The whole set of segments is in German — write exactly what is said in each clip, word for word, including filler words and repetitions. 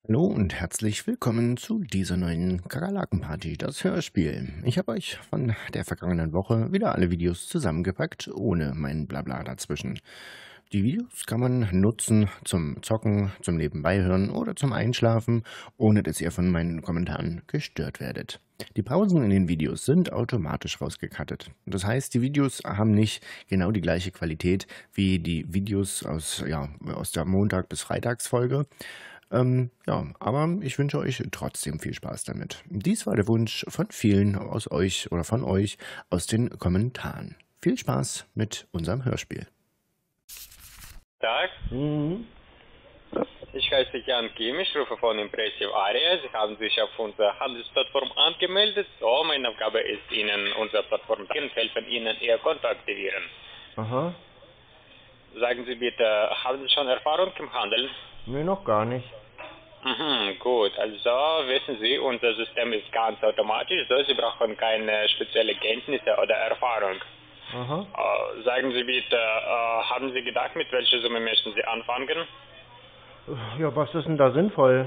Hallo und herzlich willkommen zu dieser neuen Kakerlaken-Party, das Hörspiel. Ich habe euch von der vergangenen Woche wieder alle Videos zusammengepackt, ohne mein Blabla dazwischen. Die Videos kann man nutzen zum Zocken, zum Nebenbeihören oder zum Einschlafen, ohne dass ihr von meinen Kommentaren gestört werdet. Die Pausen in den Videos sind automatisch rausgekattet. Das heißt, die Videos haben nicht genau die gleiche Qualität wie die Videos aus, ja, aus der Montag- bis Freitagsfolge. Ähm, ja, aber ich wünsche euch trotzdem viel Spaß damit. Dies war der Wunsch von vielen aus euch oder von euch aus den Kommentaren. Viel Spaß mit unserem Hörspiel. Tag. Mhm. Ich heiße Jan Kim, ich rufe von Impressive Area. Sie haben sich auf unserer Handelsplattform angemeldet. So, meine Aufgabe ist Ihnen, unsere Plattform zu helfen, Ihnen Ihr Konto aktivieren. Aha. Sagen Sie bitte, haben Sie schon Erfahrung im Handel? Nee, noch gar nicht. Mhm, gut. Also wissen Sie, unser System ist ganz automatisch, so Sie brauchen keine spezielle Kenntnisse oder Erfahrung. Aha. Äh, sagen Sie bitte, äh, haben Sie gedacht, mit welcher Summe möchten Sie anfangen? Ja, was ist denn da sinnvoll?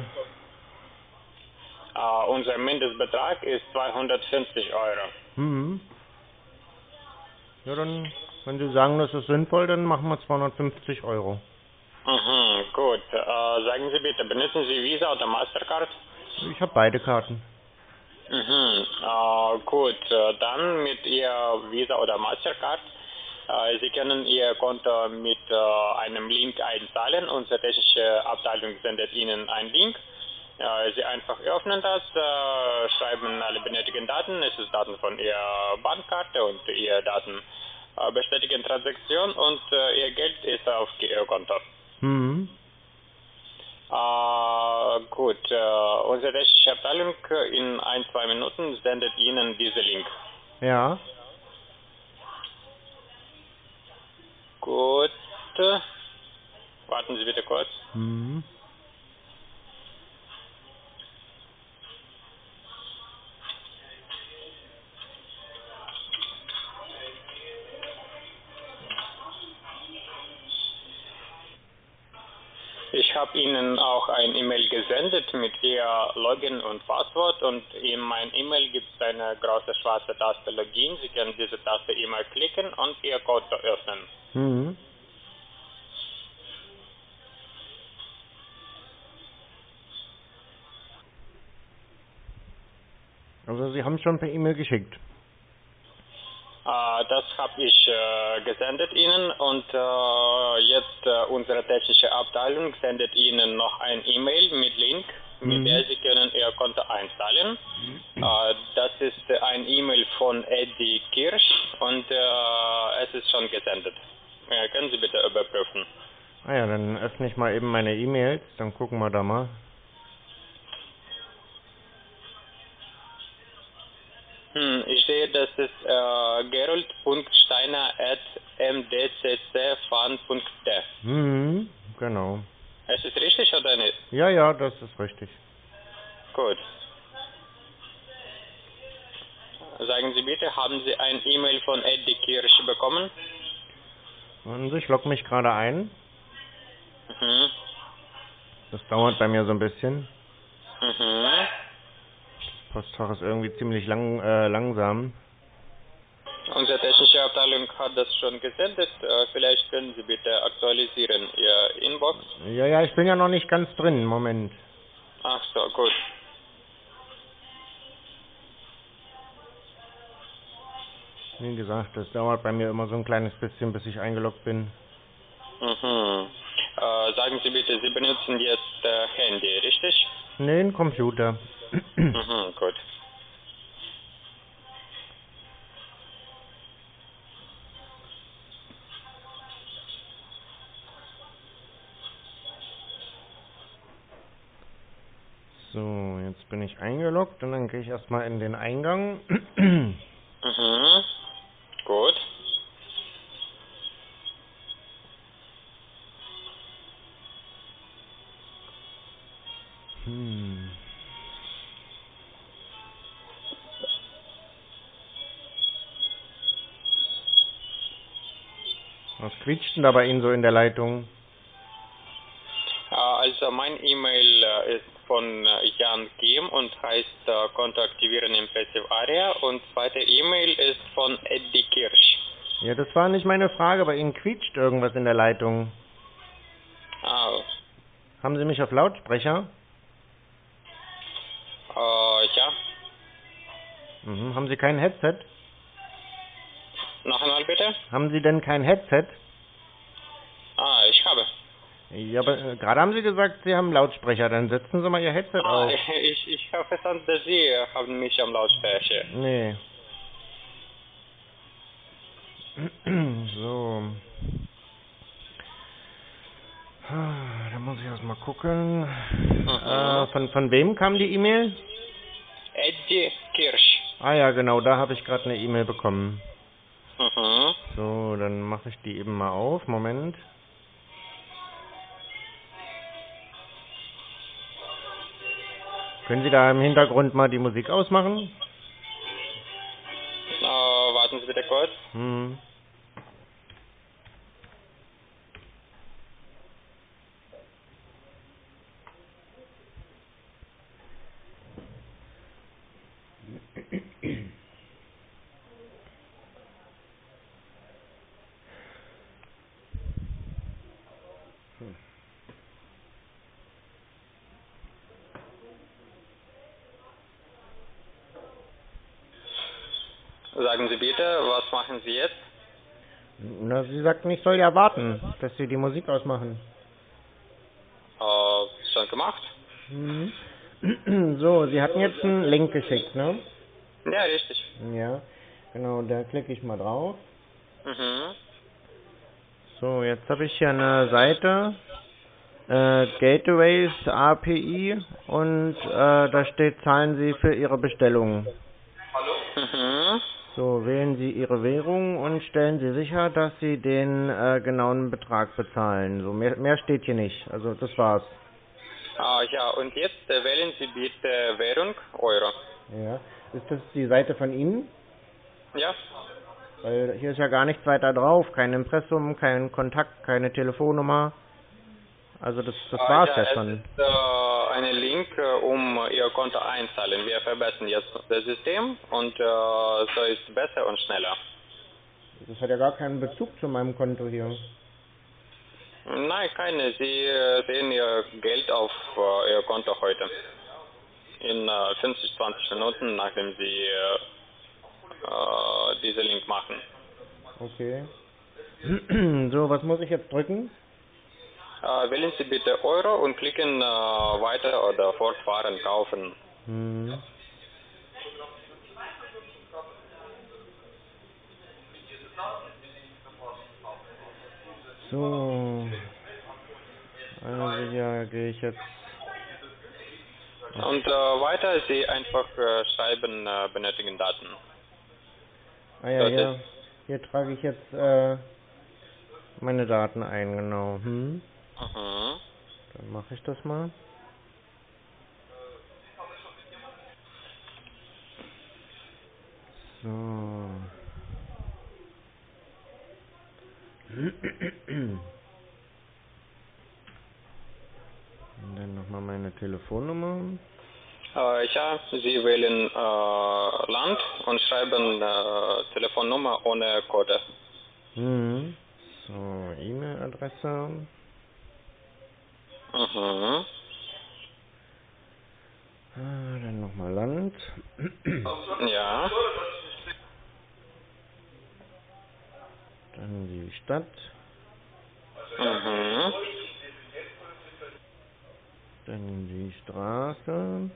Uh, unser Mindestbetrag ist zweihundertfünfzig Euro. Mhm. Ja, dann, wenn Sie sagen, das ist sinnvoll, dann machen wir zweihundertfünfzig Euro. Mhm, gut. Uh, sagen Sie bitte, benutzen Sie Visa oder Mastercard? Ich habe beide Karten. Mhm, uh, gut. Uh, dann mit Ihr Visa oder Mastercard. Uh, Sie können Ihr Konto mit uh, einem Link einzahlen. Unsere technische Abteilung sendet Ihnen einen Link. Uh, Sie einfach öffnen das, uh, schreiben alle benötigten Daten. Es ist Daten von Ihrer Bankkarte und Ihre Daten uh, bestätigen Transaktion und uh, Ihr Geld ist auf Ihr Konto. Mhm. Uh, gut, uh, unsere technische Abteilung in ein, zwei Minuten sendet Ihnen diesen Link. Ja. Gut, warten Sie bitte kurz. Mhm. Ich habe Ihnen auch ein E-Mail gesendet mit Ihr Login und Passwort und in mein E-Mail gibt es eine große schwarze Taste Login. Sie können diese Taste immer klicken und Ihr Konto öffnen. Mhm. Also Sie haben es schon per E-Mail geschickt. Äh, das habe ich äh, gesendet Ihnen und äh, jetzt äh, unsere technische Abteilung sendet Ihnen noch ein E-Mail mit Link, mit der Mhm. Sie können Ihr Konto einzahlen. Äh, das ist ein E-Mail von Eddie Kirsch und äh, es ist schon gesendet. Ja, können Sie bitte überprüfen. Ah ja, dann öffne ich mal eben meine E-Mails, dann gucken wir da mal. Hm, ich sehe, das ist äh, gerold.steiner at m d c c fan punkt d. Mhm, genau. Es ist richtig oder nicht? Ja, ja, das ist richtig. Gut. Sagen Sie bitte, haben Sie ein E-Mail von Eddie Kirsch bekommen? Und ich logge mich gerade ein. Mhm. Das dauert bei mir so ein bisschen. Mhm. Postfach ist irgendwie ziemlich lang, äh, langsam. Unsere technische Abteilung hat das schon gesendet. Äh, vielleicht können Sie bitte aktualisieren Ihr Inbox. Ja, ja, ich bin ja noch nicht ganz drin. Moment. Ach so, gut. Wie gesagt, das dauert bei mir immer so ein kleines bisschen, bis ich eingeloggt bin. Mhm. Äh, sagen Sie bitte, Sie benutzen jetzt äh, Handy, richtig? Nee, ein Computer. Mhm, gut. So, jetzt bin ich eingeloggt und dann gehe ich erstmal in den Eingang. Mhm. Gut. Hm. Was quietscht denn da bei Ihnen so in der Leitung? Äh, also äh, mein E-Mail äh, ist von äh, Jan Kim und heißt äh, Konto aktivieren Impressive Aria und zweite E-Mail ist von Eddie Kirsch. Ja, das war nicht meine Frage, bei Ihnen quietscht irgendwas in der Leitung. Ah, Haben Sie mich auf Lautsprecher? äh, ja, Mhm. Haben Sie kein Headset? noch einmal bitte. Haben Sie denn kein Headset? Ah, ich habe. Ja, aber äh, gerade haben Sie gesagt, Sie haben Lautsprecher. Dann setzen Sie mal Ihr Headset Ah, auf. ich, ich habe verstanden, dass Sie haben mich am Lautsprecher. Nee. So. Ah, da muss ich erst mal gucken. Mhm. Äh, von, von wem kam die E-Mail? Eddie Kirsch. Ah ja, genau, da habe ich gerade eine E-Mail bekommen. Mhm. So, dann mache ich die eben mal auf. Moment. Können Sie da im Hintergrund mal die Musik ausmachen? Äh, warten Sie bitte kurz. Hm. Sagen Sie bitte, was machen Sie jetzt? Na, sie sagten, ich soll ja warten, dass Sie die Musik ausmachen. Äh, schon gemacht? Mhm. So, Sie hatten jetzt einen Link geschickt, ne? Ja, richtig. Ja, genau, da klicke ich mal drauf. Mhm. So, jetzt habe ich hier eine Seite, äh, Gateways A P I und äh, da steht, zahlen Sie für Ihre Bestellung. Mhm. So, wählen Sie Ihre Währung und stellen Sie sicher, dass Sie den äh, genauen Betrag bezahlen. So, mehr, mehr steht hier nicht, also das war's. Ah, ja, und jetzt äh, wählen Sie bitte Währung Euro. Ja, ist das die Seite von Ihnen? Ja? Weil hier ist ja gar nichts weiter drauf, kein Impressum, kein Kontakt, keine Telefonnummer. Also das, das Ah, war's ja, ja es schon. ist äh, ein Link, äh, um Ihr Konto einzahlen. Wir verbessern jetzt das System und äh, so ist besser und schneller. Das hat ja gar keinen Bezug zu meinem Konto hier. Nein, keine. Sie äh, sehen Ihr Geld auf äh, Ihr Konto heute. In äh, fünfzig, zwanzig Minuten, nachdem Sie äh, äh, diesen Link machen. Okay. So, was muss ich jetzt drücken? Äh, wählen Sie bitte Euro und klicken äh, weiter oder fortfahren, kaufen. Hm. So. Also hier gehe ich jetzt. Ach, Und äh, weiter Sie einfach äh, schreiben, äh, benötigen Daten. ah ja, Dort ist, ja. Hier trage ich jetzt äh, meine Daten ein, genau. Hm. mhm. Dann mache ich das mal. So. Und dann nochmal meine Telefonnummer. Äh, ja, Sie wählen äh, Land und schreiben äh, Telefonnummer ohne Code. Mhm. So, E-Mail-Adresse. Mhm. Ah, dann nochmal Land. Ja. Dann die Stadt. Mhm. Dann die Straße.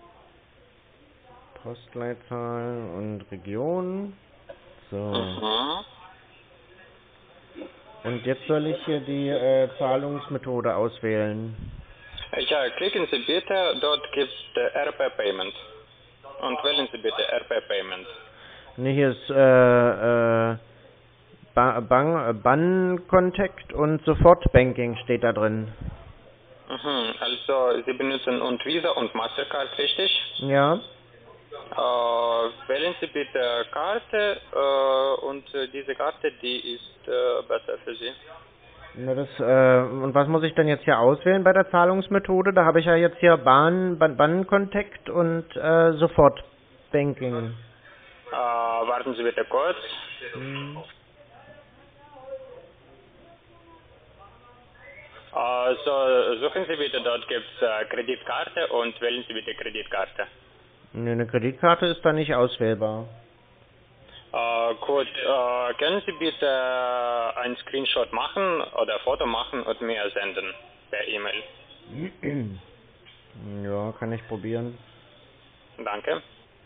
Postleitzahl und Region. So. Mhm. Und jetzt soll ich hier die äh, Zahlungsmethode auswählen. Ja, klicken Sie bitte, dort gibt es äh, R P Payment. Und wählen Sie bitte R P Payment. Ne, hier ist äh, äh, ba Bang, Ban Contact und Sofortbanking steht da drin. Mhm. Also Sie benutzen und Visa und Mastercard, richtig? Ja. Äh, wählen Sie bitte Karte äh, und äh, diese Karte, die ist äh, besser für Sie. Na, das, äh, und was muss ich denn jetzt hier auswählen bei der Zahlungsmethode? Da habe ich ja jetzt hier Bahn, Ban- Bankenkontakt und äh, Sofortbanking. Äh, warten Sie bitte kurz. Hm. Äh, so, suchen Sie bitte, dort gibt es äh, Kreditkarte und wählen Sie bitte Kreditkarte. Nee, eine Kreditkarte ist da nicht auswählbar. Äh, gut, äh, können Sie bitte einen Screenshot machen oder ein Foto machen und mir senden per E-Mail? Ja, kann ich probieren. Danke.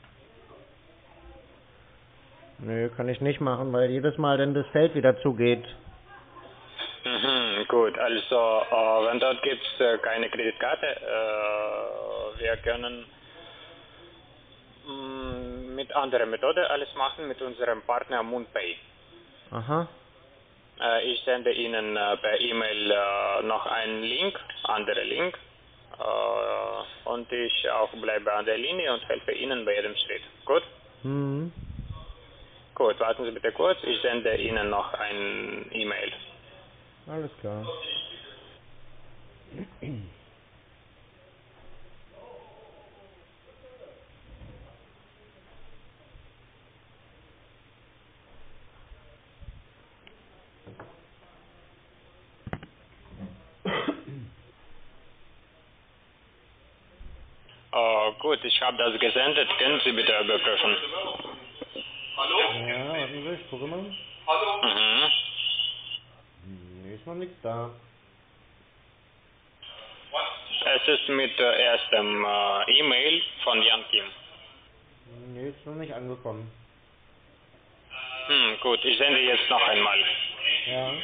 Nö, kann ich nicht machen, weil jedes Mal dann das Feld wieder zugeht. Mhm, gut, also äh, wenn dort gibt es äh, keine Kreditkarte, äh, wir können mh, mit anderer Methode alles machen mit unserem Partner MoonPay. Aha. Äh, ich sende Ihnen äh, per E-Mail äh, noch einen Link, andere Link, äh, und ich auch bleibe an der Linie und helfe Ihnen bei jedem Schritt. Gut? Hm. Gut, warten Sie bitte kurz, ich sende Ihnen noch ein E-Mail. Alles klar. Äh, gut, ich habe das gesendet, können Sie bitte überprüfen? Ja, warten Sie, ich gucke mal. Mhm. Nee, ist noch nichts da. Es ist mit äh, erstem äh, E-Mail von Jan Kim. Nee, ist noch nicht angekommen. Hm, gut, ich sende jetzt noch einmal. Ja.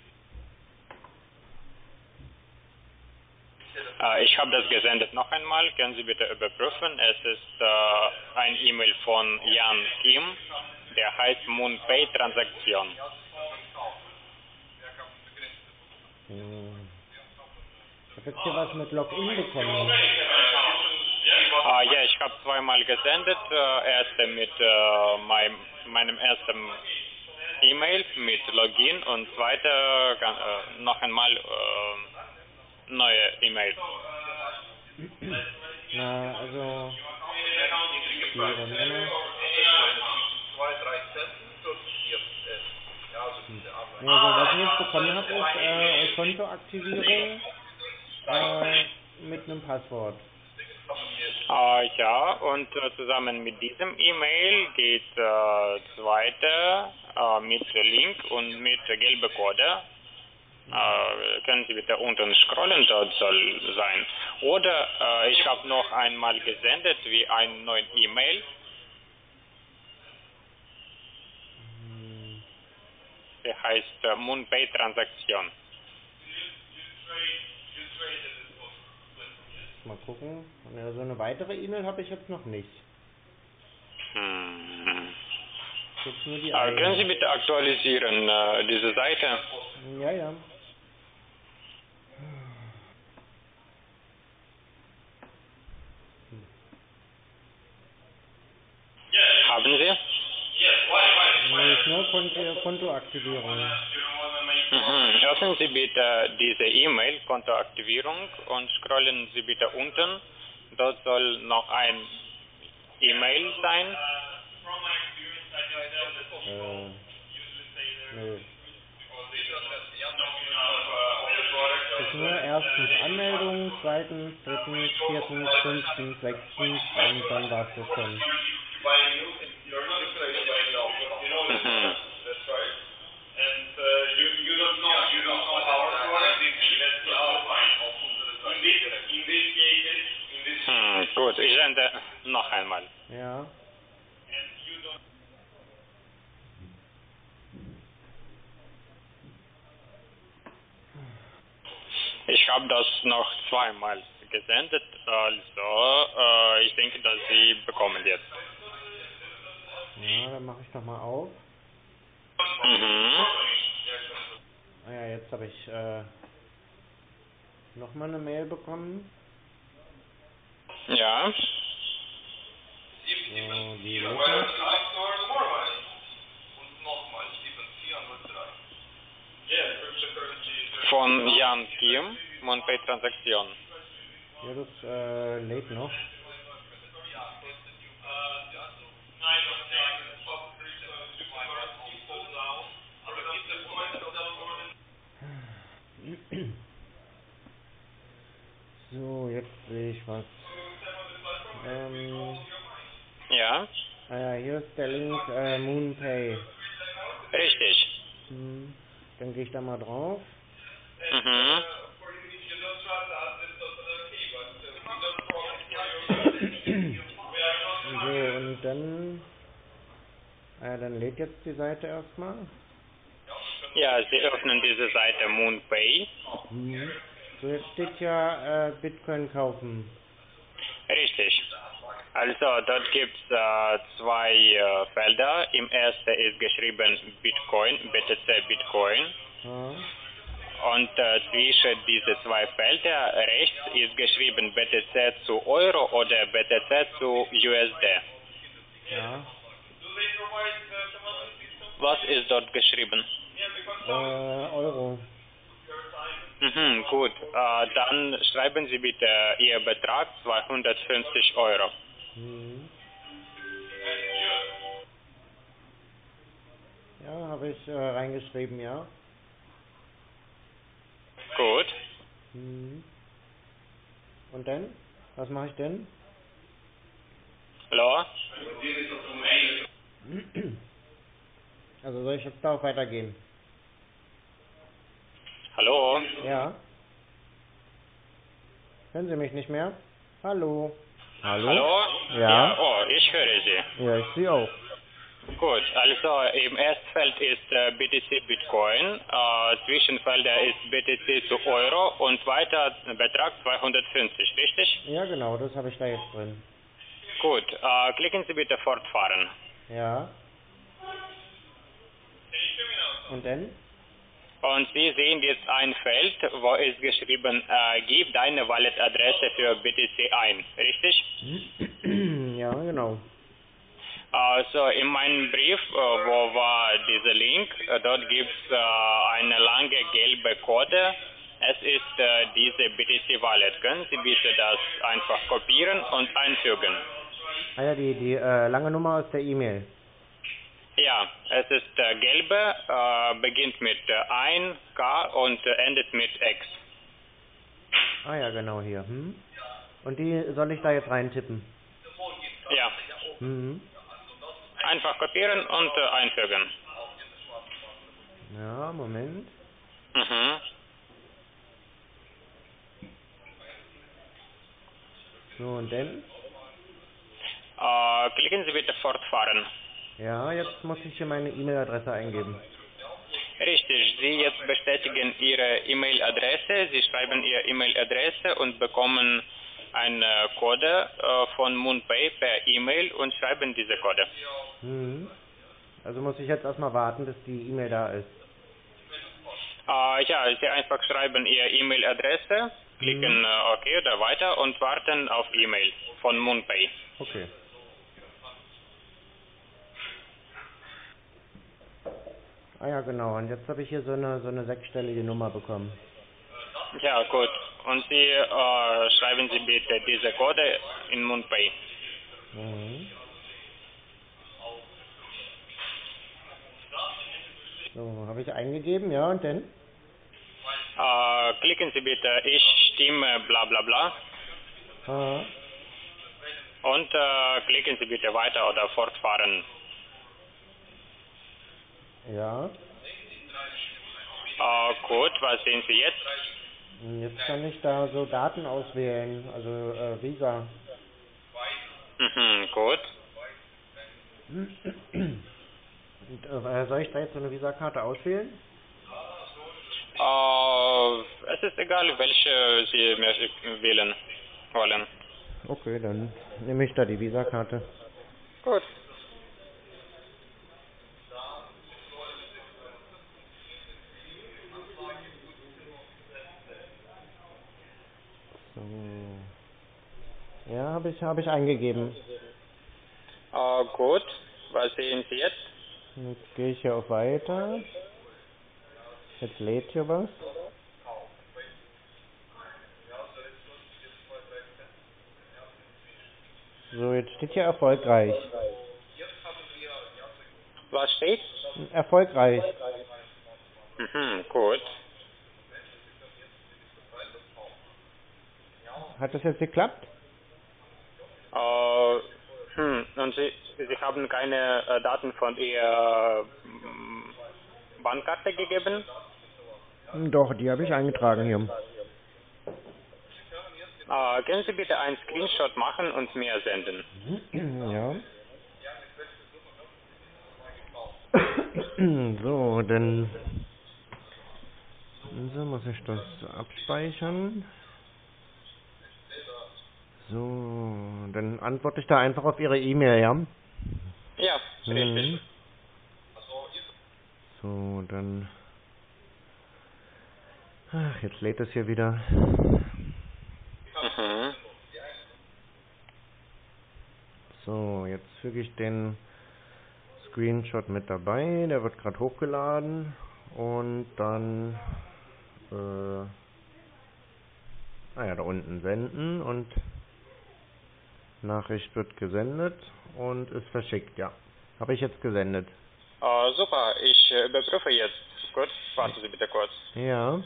Äh, ich habe das gesendet noch einmal, können Sie bitte überprüfen. Es ist äh, ein E-Mail von Jan Kim, der heißt MoonPay Transaktion. Hm. Ich habe jetzt hier was mit Login bekommen. Äh, ja, ich habe zweimal gesendet. Äh, erste mit äh, mein, meinem ersten E-Mail mit Login und zweite äh, noch einmal äh, neue E-Mail. Na, also... Die Runde. Hm. Nee, also was ich jetzt bekommen habe, ist äh, Kontoaktivierung äh, mit einem Passwort. Äh, ja, und äh, zusammen mit diesem E-Mail geht äh, zweite äh, mit Link und mit gelbe Code. Äh, können Sie bitte unten scrollen, dort soll sein. Oder äh, ich habe noch einmal gesendet wie ein neues E-Mail. Hm. Der heißt äh, MoonPay Transaktion. Mal gucken. Ja, so eine weitere E-Mail habe ich jetzt noch nicht. Hm. Jetzt nur die Äh, können Sie eine. bitte aktualisieren äh, diese Seite? Ja, ja. Haben Sie? Nee, ist nur Konto, Kontoaktivierung. Mhm. Öffnen Sie bitte diese E-Mail, Kontoaktivierung, und scrollen Sie bitte unten. Dort soll noch ein E-Mail sein. Äh, nö. Ist nur erstens Anmeldung, zweitens, drittens, viertens, fünftens, sechstens und dann war's das schon. Mhm. Hm, gut, ich sende noch einmal. Ja. Ich habe das noch zweimal gesendet, also äh, ich denke, dass Sie bekommen jetzt. Ja, dann mache ich nochmal auf. Mhm. Ah ja, jetzt habe ich äh, nochmal eine Mail bekommen. Ja. So, die lädt noch. von Jan Kim, MoonPay-Transaktion. Ja, das äh, lädt noch. So, jetzt sehe ich was. Ähm, Ja, ah ja, hier ist der Link äh, MoonPay. richtig. Hm, dann gehe ich da mal drauf. Mhm. So, und dann, ah ja, dann lädt jetzt die Seite erstmal. Ja, Sie öffnen diese Seite MoonPay. Mhm. So, jetzt steht ja äh, Bitcoin kaufen. Richtig. Also dort gibt es äh, zwei äh, Felder. Im ersten ist geschrieben Bitcoin, B T C Bitcoin. Ja. Und äh, zwischen diese zwei Felder rechts ist geschrieben B T C zu Euro oder B T C zu U S D. Ja. Was ist dort geschrieben? Äh, Euro. Mhm, gut, äh, dann schreiben Sie bitte Ihr Betrag zweihundertfünfzig Euro. Mhm. Ja, habe ich äh, reingeschrieben, ja. Gut. Mhm. Und dann? Was mache ich denn? Hallo? Also soll ich jetzt darauf weitergehen? Hallo? Ja. Hören Sie mich nicht mehr? Hallo? Hallo? Hallo? Ja. Oh, ich höre Sie. Ja, ich Sie auch. Gut, also im ersten Feld ist äh, B T C Bitcoin, äh, Zwischenfelder ist B T C zu Euro und weiter Betrag zweihundertfünfzig, richtig? Ja, genau, das habe ich da jetzt drin. Gut, äh, klicken Sie bitte fortfahren. Ja. Und dann? Und Sie sehen jetzt ein Feld, wo ist geschrieben, äh, gib deine Wallet-Adresse für B T C ein, richtig? Ja, genau. Also in meinem Brief, äh, wo war dieser Link, äh, dort gibt es äh, eine lange gelbe Code. Es ist äh, diese B T C Wallet. Können Sie bitte das einfach kopieren und einfügen? Ah ja, die, die äh, lange Nummer aus der E-Mail. Ja, es ist äh, gelbe, äh, beginnt mit äh, ein K und äh, endet mit X. Ah ja, genau hier. Hm? Und die soll ich da jetzt reintippen? Ja, Mhm. einfach kopieren und äh, einfügen. Ja, Moment. Mhm. So, und dann? Äh, klicken Sie bitte fortfahren. Ja, jetzt muss ich hier meine E-Mail-Adresse eingeben. Richtig, Sie jetzt bestätigen Ihre E-Mail-Adresse, Sie schreiben Ihre E-Mail-Adresse und bekommen eine Code äh, von MoonPay per E-Mail und schreiben diese Code. Mhm. Also muss ich jetzt erstmal warten, bis die E-Mail da ist. Äh, ja, Sie einfach schreiben Ihre E-Mail-Adresse, klicken Mhm. äh, OK oder weiter und warten auf E-Mail von MoonPay. Okay. Ah ja, genau. Und jetzt habe ich hier so eine so eine sechsstellige Nummer bekommen. Ja, gut. Und Sie äh, schreiben Sie bitte diese Code in MoonPay. Mhm. So, habe ich eingegeben, ja, und dann? Äh, klicken Sie bitte Ich stimme bla bla bla Aha. und äh, klicken Sie bitte weiter oder fortfahren. Ja. Äh, gut, was sehen Sie jetzt? Und jetzt kann ich da so Daten auswählen, also äh, Visa. Mhm, gut. Und, äh, soll ich da jetzt so eine Visa-Karte auswählen? Äh, es ist egal, welche Sie mir wählen wollen. Okay, dann nehme ich da die Visa-Karte. Gut. So. Ja, habe ich, habe ich eingegeben. Äh, gut, was sehen Sie jetzt? Jetzt gehe ich hier auf Weiter. Jetzt lädt hier was. So, jetzt steht hier erfolgreich. Was steht? Erfolgreich. Mhm, gut. Hat das jetzt geklappt? Äh, hm, und Sie, Sie haben keine äh, Daten von Ihrer ähm, Bankkarte gegeben? Hm, Doch, die habe ich eingetragen hier. Äh, können Sie bitte einen Screenshot machen und mir senden? Ja. So, dann so muss ich das abspeichern. So, dann antworte ich da einfach auf Ihre E-Mail, ja? Ja, richtig. Mhm. So, dann... Ach, jetzt lädt es hier wieder. Mhm. So, jetzt füge ich den Screenshot mit dabei. Der wird gerade hochgeladen. Und dann... Äh, ah ja, da unten senden und Nachricht wird gesendet und ist verschickt, ja. Habe ich jetzt gesendet. Äh, super, ich äh, überprüfe jetzt. Gut, warten Sie bitte kurz. Ja.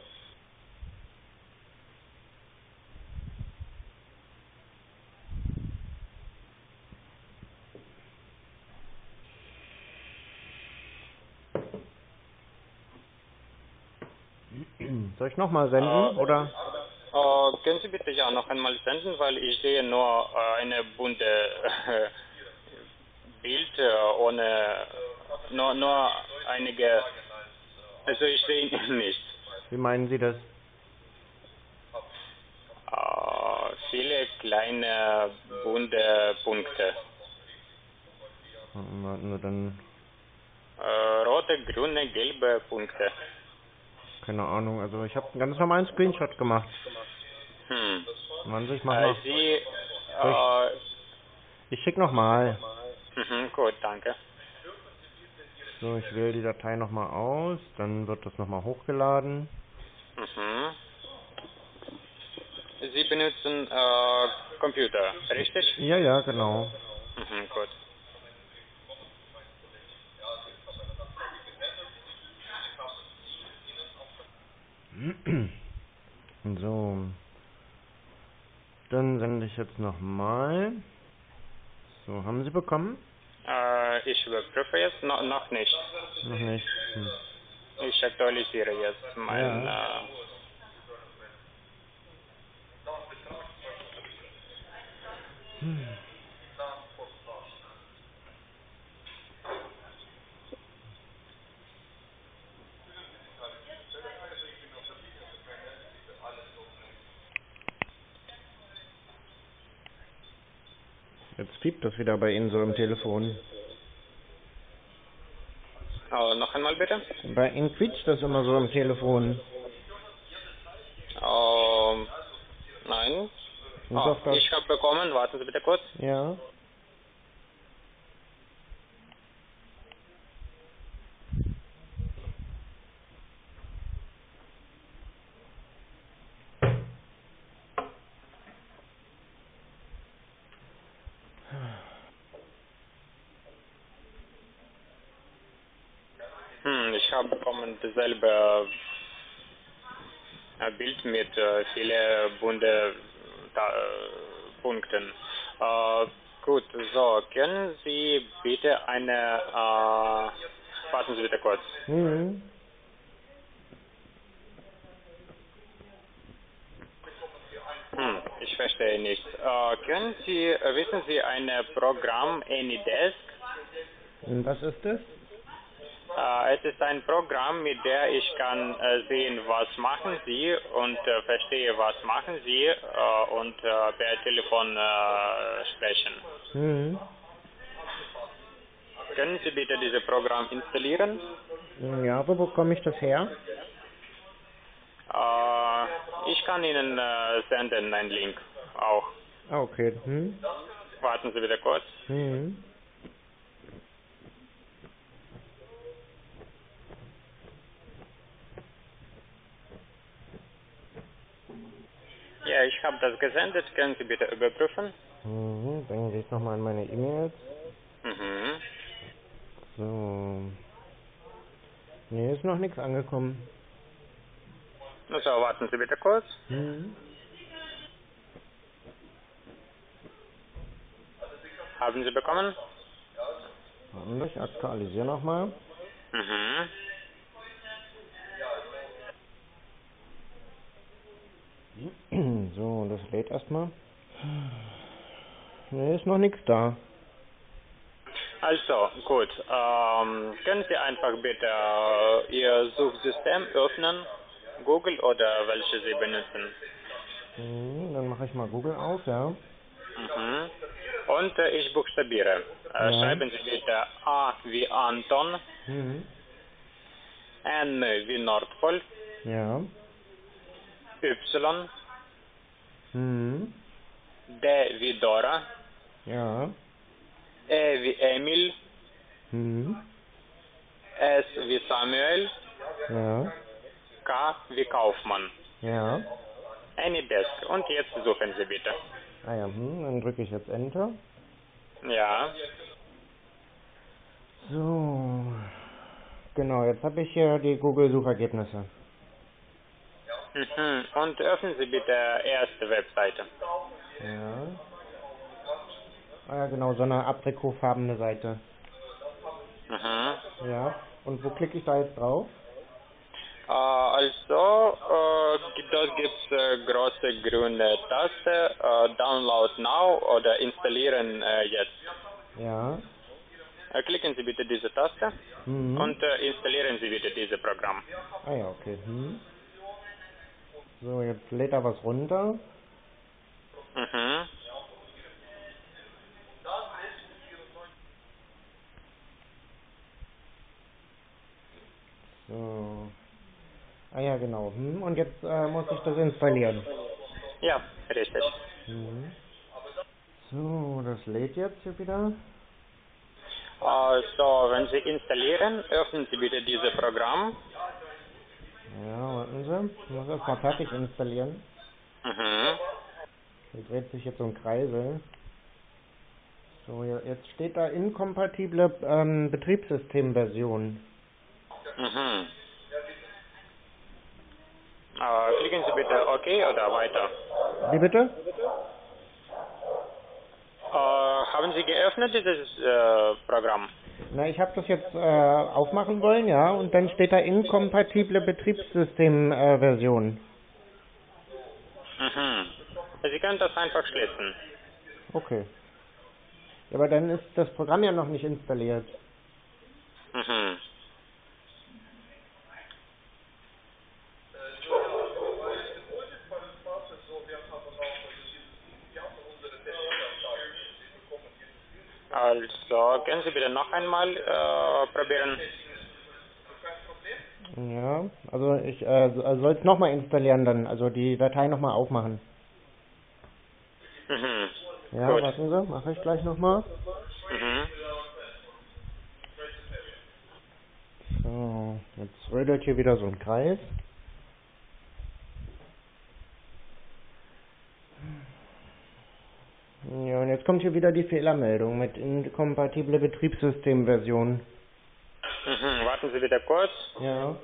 Soll ich nochmal senden, Äh, oder? äh, können Sie bitte ja noch einmal senden, weil ich sehe nur äh, eine bunte äh, Bild äh, ohne nur, nur einige, also ich sehe nicht. Wie meinen Sie das? Äh, viele kleine bunte Punkte. Warten wir dann, Äh, rote, grüne, gelbe Punkte. keine Ahnung, also ich habe einen ganz normalen Screenshot gemacht. Hm. Warten Sie, ich mach Äh, noch. Sie, Soll ich, äh, ich schicke nochmal. mhm, gut, danke. So, ich wähle die Datei nochmal aus, dann wird das nochmal hochgeladen. Mhm. Sie benutzen äh, Computer, richtig? Ja, ja, genau. Mhm, gut. So, dann sende ich jetzt nochmal. So, haben Sie bekommen? Äh, ich überprüfe jetzt no, noch nicht. Noch nicht. Hm. Ich aktualisiere jetzt mein. Ja. Äh, Hm. Jetzt piept das wieder bei Ihnen so im Telefon. oh, noch einmal bitte. Bei Ihnen quietscht das immer so im Telefon. Ähm, nein. Und Oh, doch das. ich habe bekommen. Warten Sie bitte kurz. Ja. Hm, ich habe bekommen dasselbe äh, Bild mit äh, vielen bunten äh, Punkten. Äh, gut, so, können Sie bitte eine, äh, warten Sie bitte kurz. Mhm. Hm, ich verstehe nicht. Äh, können Sie, äh, wissen Sie ein Programm AnyDesk? Und was ist das? Äh, es ist ein Programm, mit der ich kann äh, sehen, was machen Sie und äh, verstehe, was machen Sie äh, und äh, per Telefon äh, sprechen. Mhm. Können Sie bitte dieses Programm installieren? Ja, wo bekomme ich das her? Äh, ich kann Ihnen äh, senden einen Link auch. Ah, okay. Hm. Warten Sie bitte kurz. Mhm. Ja, ich habe das gesendet. Können Sie bitte überprüfen? Mhm, dann gehe ich nochmal an meine E-Mails. Mhm. So. Nee, ist noch nichts angekommen. Also warten Sie bitte kurz. Mhm. Haben Sie bekommen? Warten Sie, ich aktualisiere nochmal. Mhm. So, das lädt erstmal. Nee, ist noch nichts da. Also, gut. Ähm, können Sie einfach bitte äh, Ihr Suchsystem öffnen? Google oder welche Sie benutzen? Mhm, dann mache ich mal Google auf, ja. Mhm. Und äh, ich buchstabiere. Äh, Ja. schreiben Sie bitte A wie Anton, Mhm. N wie Nordpol, Ja. Y, Mhm. D wie Dora, Ja. E wie Emil, Mhm. S wie Samuel, Ja. K wie Kaufmann. Ja. AnyDesk. Und jetzt suchen Sie bitte. Ah ja, hm, dann drücke ich jetzt Enter. Ja. So. Genau, jetzt habe ich hier die Google-Suchergebnisse. Mhm. Und öffnen Sie bitte erste Webseite. Ja. Ah ja, genau, so eine aprikotfarbene Seite. Mhm. Ja. Und wo klicke ich da jetzt drauf? Äh, also, äh, dort gibt es äh, große grüne Taste, äh, Download Now oder Installieren äh, jetzt. Ja. Äh, klicken Sie bitte diese Taste Mhm. und äh, installieren Sie bitte dieses Programm. Ah ja, okay. Hm. So, jetzt lädt er was runter. Mhm. So. Ah ja, genau. Hm. Und jetzt äh, muss ich das installieren. Ja, richtig. Mhm. So, das lädt jetzt hier wieder. Äh, so, wenn Sie installieren, öffnen Sie bitte dieses Programm. Ja, warten Sie. Ich muss erst mal fertig installieren. Mhm. Hier dreht sich jetzt so ein Kreisel. So, ja, jetzt steht da inkompatible ähm, Betriebssystemversion. Mhm. Äh, klicken Sie bitte OK oder weiter. Wie bitte? Äh, haben Sie geöffnet dieses äh, Programm? Na, ich habe das jetzt äh, aufmachen wollen, ja, und dann steht da inkompatible Betriebssystemversion. Äh, Version. Mhm. Sie können das einfach schließen. Okay. Ja, aber dann ist das Programm ja noch nicht installiert. Mhm. Also, können Sie bitte noch einmal äh, probieren? Ja, also ich äh, soll es nochmal installieren dann, also die Datei nochmal aufmachen. Mhm. Ja, Gut. warten Sie, mache ich gleich nochmal. Mhm. So, jetzt rödelt hier wieder so ein Kreis. Ja, und jetzt kommt hier wieder die Fehlermeldung mit inkompatible Betriebssystemversion. Mhm. Warten Sie bitte kurz. Ja.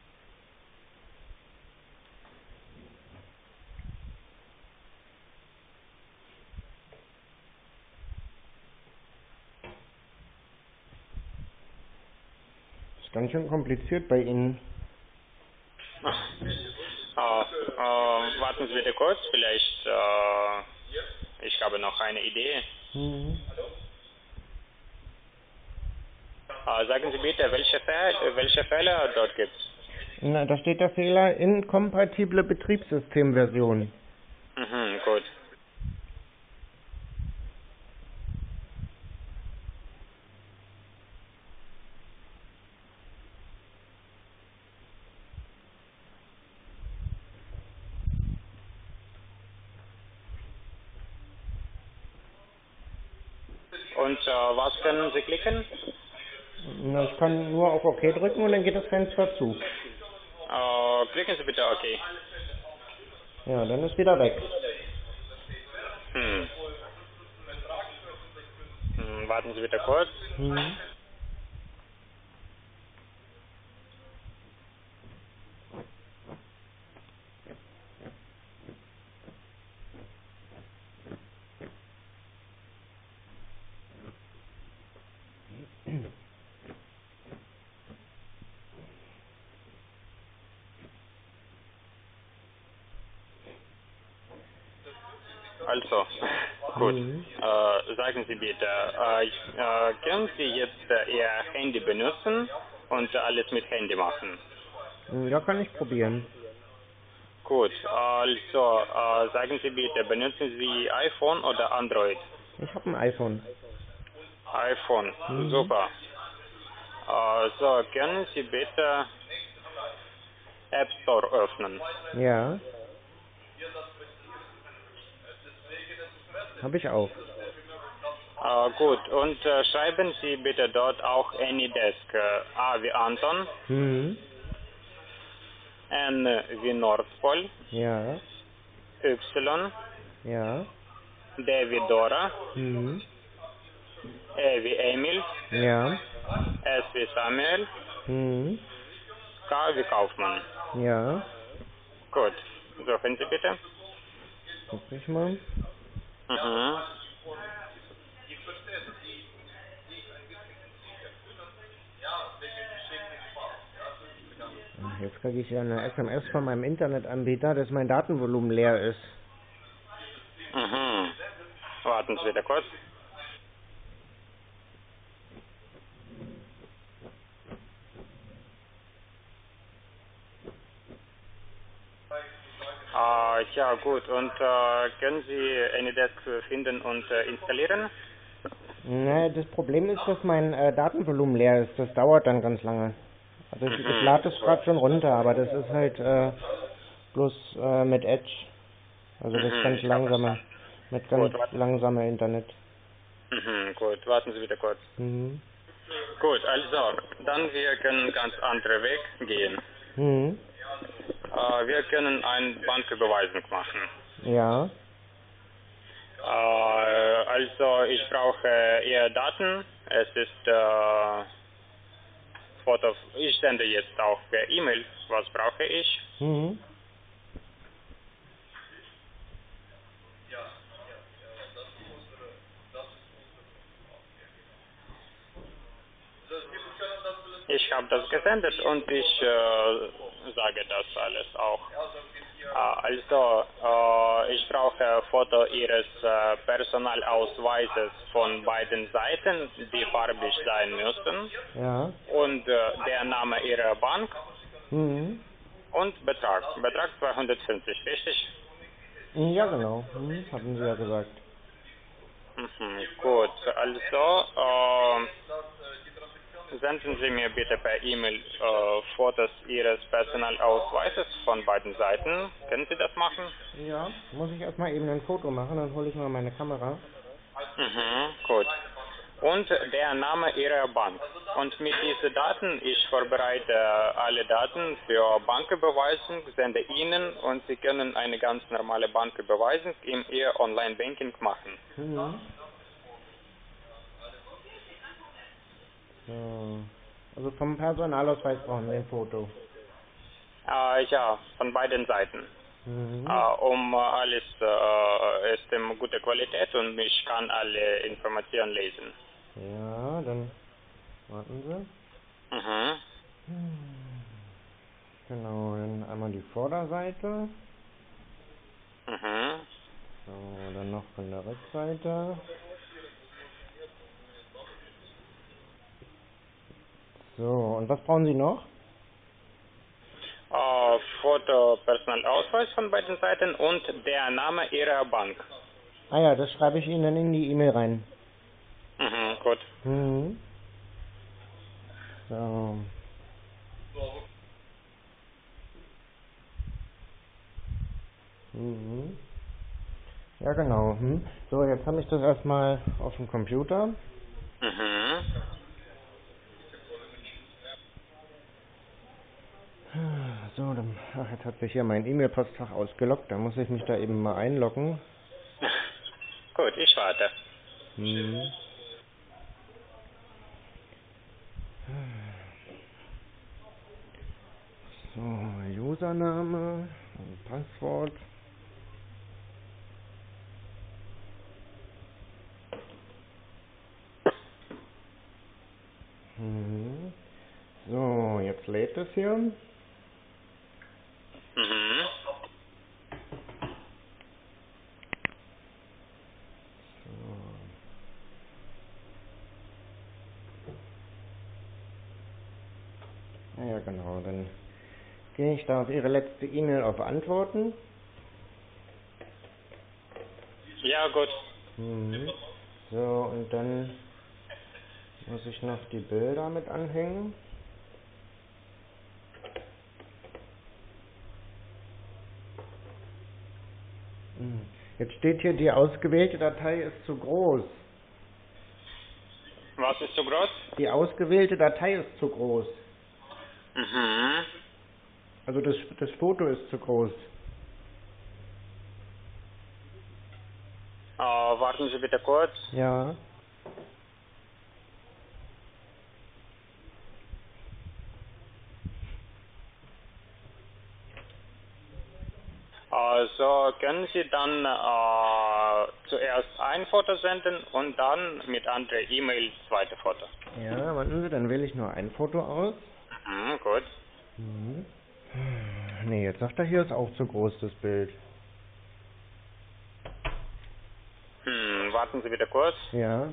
Ist ganz schön kompliziert bei Ihnen. Äh, äh, warten Sie bitte kurz. Vielleicht, äh, ich habe noch eine Idee. Mhm. Äh, sagen Sie bitte, welche, Fe welche Fälle dort gibt es? Na, da steht der Fehler inkompatible Betriebssystemversion. Mhm, gut. Und äh, was können Sie klicken? Na, ich kann nur auf OK drücken und dann geht das Fenster zu. Äh, klicken Sie bitte OK. Ja, dann ist wieder weg. Hm. Hm, warten Sie bitte kurz. Mhm. Also, gut. Mhm. Äh, sagen Sie bitte, äh, äh, können Sie jetzt äh, Ihr Handy benutzen und alles mit Handy machen? Ja, kann ich probieren. Gut, also äh, sagen Sie bitte, benutzen Sie iPhone oder Android? Ich habe ein iPhone. iPhone, Mhm. super. Äh, so, können Sie bitte App Store öffnen? Ja, habe ich auch. Äh, gut, und äh, schreiben Sie bitte dort auch AnyDesk. Äh, A wie Anton, Mhm. N wie Nordpol, Ja, Y, ja. D wie Dora, Mhm. E wie Emil, Ja. S wie Samuel, Mhm. K wie Kaufmann. Ja. Gut, suchen Sie bitte. Guck ich mal. Mhm. Ach, jetzt kriege ich ja eine S M S von meinem Internetanbieter, dass mein Datenvolumen leer ist. Mhm. Warten Sie bitte kurz. Äh, ja, gut. Und äh, können Sie AnyDesk finden und äh, installieren? Ne, das Problem ist, dass mein äh, Datenvolumen leer ist. Das dauert dann ganz lange. Also ich, ich Mhm. lade es gerade schon runter, aber das ist halt äh, bloß äh, mit Edge. Also das Mhm, ganz ich habe langsame, verstanden. mit Gut, ganz warten, langsamer Internet. mhm, gut, warten Sie bitte kurz. Mhm. Gut, also, dann wir können ganz andere Weg gehen. Mhm. Äh, wir können eine Banküberweisung machen. Ja. Äh, also, ich brauche Ihre Daten. Es ist äh, Foto. Ich sende jetzt auch per E-Mail. Was brauche ich? Mhm. Ich habe das gesendet und ich äh, sage das alles auch. Äh, also, äh, ich brauche ein Foto Ihres äh, Personalausweises von beiden Seiten, die farbig sein müssen, Ja. und äh, der Name Ihrer Bank Mhm. und Betrag. Betrag zweihundertfünfzig, richtig? Ja, genau. Mhm. Hatten Sie ja gesagt. Mhm, gut, also äh, senden Sie mir bitte per E-Mail äh, Fotos Ihres Personalausweises von beiden Seiten. Können Sie das machen? Ja. Muss ich erstmal eben ein Foto machen, dann hole ich mal meine Kamera. Mhm, gut. Und der Name Ihrer Bank. Und mit diesen Daten, ich vorbereite alle Daten für Banküberweisung, sende Ihnen und Sie können eine ganz normale Banküberweisung in Ihr Online-Banking machen. Mhm. So. Also vom Personalausweis brauchen wir ein Foto. Äh, ja, von beiden Seiten. Mhm. Äh, um äh, alles äh, ist in guter Qualität und ich kann alle Informationen lesen. Ja, dann warten Sie. Mhm. Hm. Genau, dann einmal die Vorderseite. Mhm. So, dann noch von der Rückseite. So, und was brauchen Sie noch? Äh, Foto, Personalausweis von beiden Seiten und der Name Ihrer Bank. Ah ja, das schreibe ich Ihnen dann in die E-Mail rein. Mhm, gut. Mhm. So. Mhm. Ja, genau. Hm. So, jetzt habe ich das erstmal auf dem Computer. Mhm. So, dann, ach, jetzt hat sich hier mein E-Mail-Postfach ausgeloggt. Da muss ich mich da eben mal einloggen. Gut, ich warte. Hm. So, Username, Passwort. Mhm. So, jetzt lädt es hier. Mhm. Ja, genau, dann gehe ich da auf Ihre letzte E-Mail auf Antworten. Ja, gut. Mhm. So, und dann muss ich noch die Bilder mit anhängen. Mhm. Jetzt steht hier, die ausgewählte Datei ist zu groß. Was ist zu groß? Die ausgewählte Datei ist zu groß. Mhm. Also das, das Foto ist zu groß. Äh, warten Sie bitte kurz. Ja. Also können Sie dann äh, zuerst ein Foto senden und dann mit anderer E-Mail zweite Foto. Ja, warten Sie, dann wähle ich nur ein Foto aus. Mhm, gut. Mhm. Nee, jetzt sagt er, hier ist auch zu groß das Bild. Hm, warten Sie bitte kurz. Ja.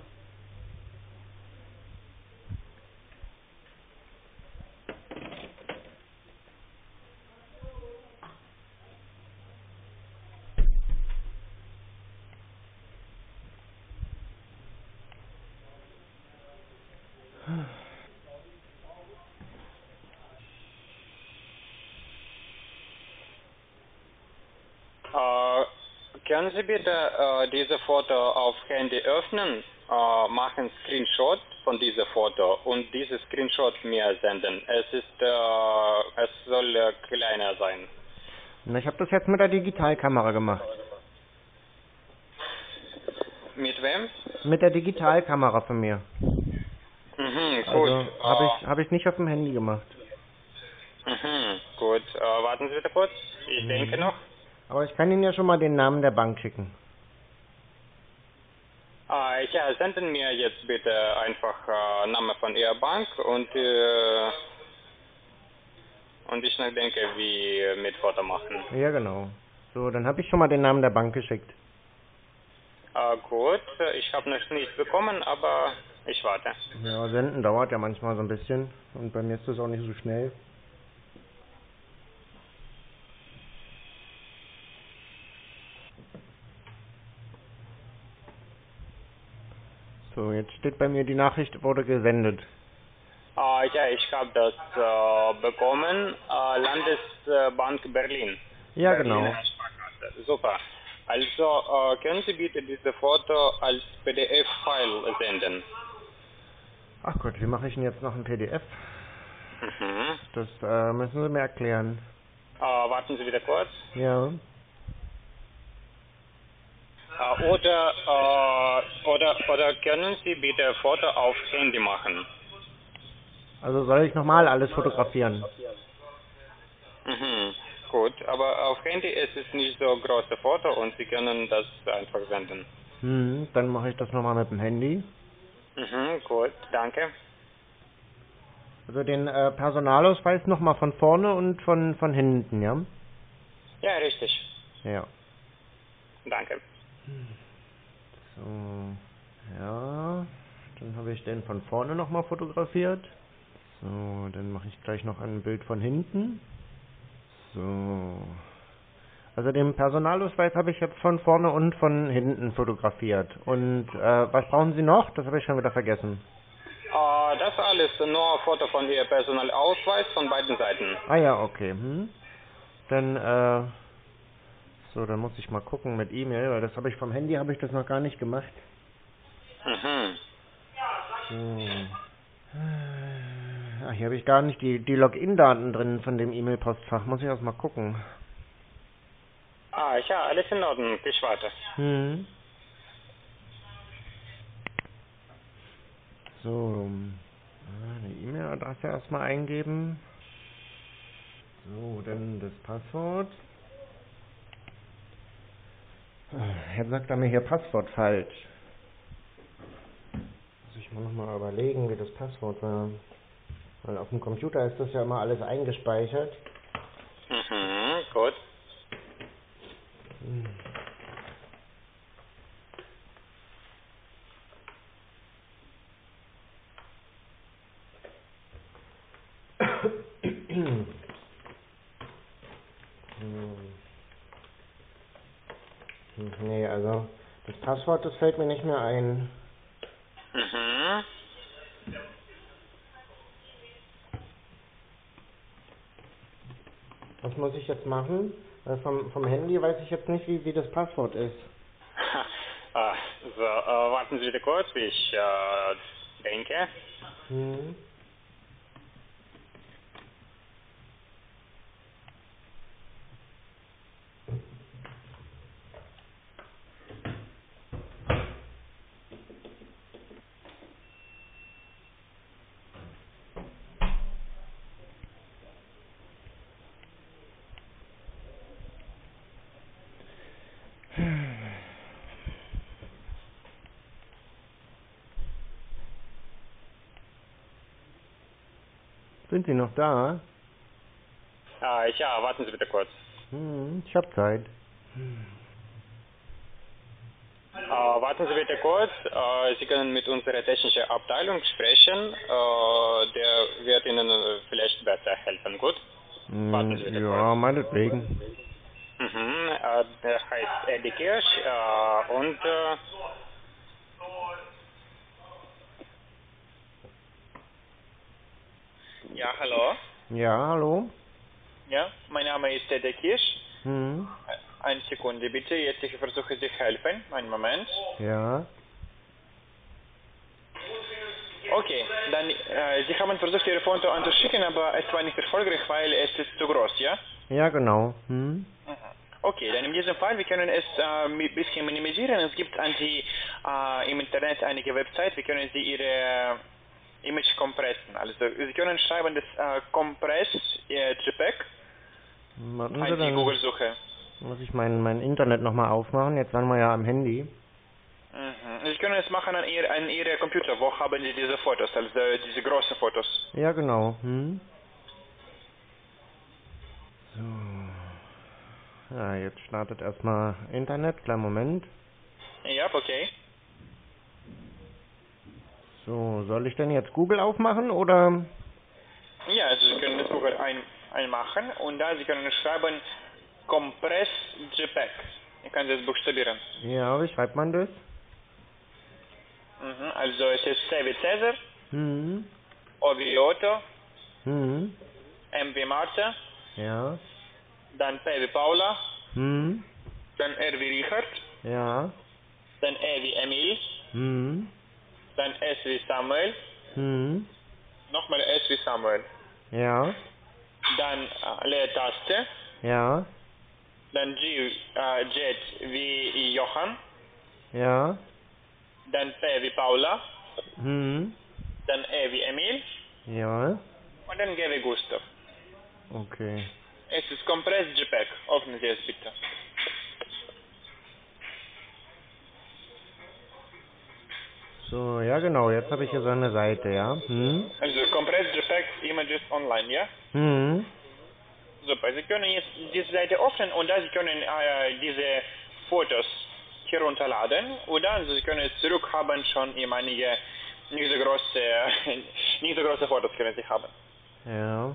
Äh, können Sie bitte äh, diese Foto auf Handy öffnen, äh, machen Screenshot von diesem Foto und dieses Screenshot mir senden. Es ist, äh, es soll äh, kleiner sein. Na, ich habe das jetzt mit der Digitalkamera gemacht. Mit wem? Mit der Digitalkamera von mir. Mhm, gut. Also habe ich Äh, habe ich nicht auf dem Handy gemacht. mhm, gut. Äh, warten Sie bitte kurz. Ich denke Mhm. noch. Aber ich kann Ihnen ja schon mal den Namen der Bank schicken. Äh, ja, senden mir jetzt bitte einfach äh, Name von Ihrer Bank und äh, und ich nachdenke, wie mit Foto machen. Ja, genau. So, dann habe ich schon mal den Namen der Bank geschickt. Äh, gut, ich habe noch nichts bekommen, aber ich warte. Ja, senden dauert ja manchmal so ein bisschen. Und bei mir ist das auch nicht so schnell. So, jetzt steht bei mir, die Nachricht wurde gesendet. Äh, ja, ich habe das äh, bekommen. Äh, Landesbank Berlin. Ja, Berliner genau. Sparkasse. Super. Also, äh, können Sie bitte diese Foto als P D F-File senden? Ach Gott, wie mache ich denn jetzt noch ein P D F? Mhm. Das äh, müssen Sie mir erklären. Äh, warten Sie wieder kurz. Ja. Äh, oder, äh, oder, oder können Sie bitte Foto auf Handy machen? Also soll ich nochmal alles fotografieren? Mhm. Gut, aber auf Handy ist es nicht so große Foto und Sie können das einfach senden. Hm, dann mache ich das nochmal mit dem Handy. Mhm, gut, danke. Also den äh, Personalausweis nochmal von vorne und von, von hinten, ja? Ja, richtig. Ja. Danke. So, ja. Dann habe ich den von vorne nochmal fotografiert. So, dann mache ich gleich noch ein Bild von hinten. So. Also den Personalausweis habe ich jetzt von vorne und von hinten fotografiert. Und äh, was brauchen Sie noch? Das habe ich schon wieder vergessen. Äh, das alles nur ein Foto von Ihr Personalausweis von beiden Seiten. Ah ja, okay. Hm. Dann, äh, so, dann muss ich mal gucken mit E-Mail, weil das habe ich vom Handy, habe ich das noch gar nicht gemacht. Mhm. So. Ach, hier habe ich gar nicht die, die Login-Daten drin von dem E-Mail-Postfach. Muss ich erst mal gucken. Ah, ja, alles in Ordnung. Ich warte. Hm. So. Eine E-Mail-Adresse erstmal eingeben. So, dann das Passwort. Jetzt sagt er mir hier Passwort falsch. Muss ich mal nochmal überlegen, wie das Passwort war. Weil auf dem Computer ist das ja immer alles eingespeichert. Mhm, gut. Hm. Nee, also das Passwort, das fällt mir nicht mehr ein. Mhm. Was muss ich jetzt machen? Weil vom, vom Handy weiß ich jetzt nicht, wie, wie das Passwort ist. Ah, so, äh, warten Sie bitte kurz, wie ich äh, denke. Hm. Sind Sie noch da? Äh, ja, warten Sie bitte kurz. Hm, ich habe Zeit. Äh, warten Sie bitte kurz. Äh, Sie können mit unserer technischen Abteilung sprechen. Äh, der wird Ihnen äh, vielleicht besser helfen. Gut? Warten Sie Hm, bitte kurz. ja, meinetwegen. Mhm, äh, der heißt Eddie Kirsch äh, und äh, ja, hallo. Ja, hallo? Ja, mein Name ist Eddie Kirsch. Hm, Eine Sekunde bitte, jetzt ich versuche Sie helfen. Einen Moment. ja. Okay, dann äh, Sie haben versucht Ihre Foto anzuschicken, aber es war nicht erfolgreich, weil es ist zu groß, ja? Ja, genau. Hm. Okay, dann in diesem Fall, wir können es äh, ein bisschen minimisieren. Es gibt an die, äh, im Internet einige Websites, wie können Sie Ihre Image kompressen. Also Sie können schreiben das äh, Compress äh, JPEG Warten Sie, an die dann Google-Suche. muss ich mein, mein Internet nochmal aufmachen. Jetzt waren wir ja am Handy. Mhm. Sie können es machen an, ihr, an Ihre Computer. Wo haben Sie diese Fotos, also diese großen Fotos? Ja, genau. Hm. So. Ja, jetzt startet erstmal Internet. Kleinen Moment. Ja, okay. So, soll ich denn jetzt Google aufmachen oder? Ja, also Sie können das Google ein, einmachen und dann Sie können schreiben Compress JPEG. Ich kann das buchstabieren. Ja, wie schreibt man das? Mhm. Also es ist C wie Cäsar, Hm. O wie Otto, Hm. M wie Martha, Ja. dann P wie Paula, Hm. dann R wie Richard, Ja. dann E wie Emil, Hm. dann S wie Samuel, Hm. nochmal S wie Samuel, Ja. dann äh, Leertaste, Ja. dann G, äh, Jet wie Johann, Ja. dann P wie Paula, Hm. dann E wie Emil Ja. und dann G wie Gustav. Okay. Es ist Compressed JPEG. Öffnen Sie es bitte. So, ja genau, jetzt habe ich hier so eine Seite, ja. Hm. Also Compressed JPEG Images Online, ja? Hm. Super. Sie können jetzt diese Seite öffnen und dann Sie können äh, diese Fotos herunterladen und dann Sie können es zurückhaben schon in einige nicht so große nicht so große Fotos können Sie haben. Ja.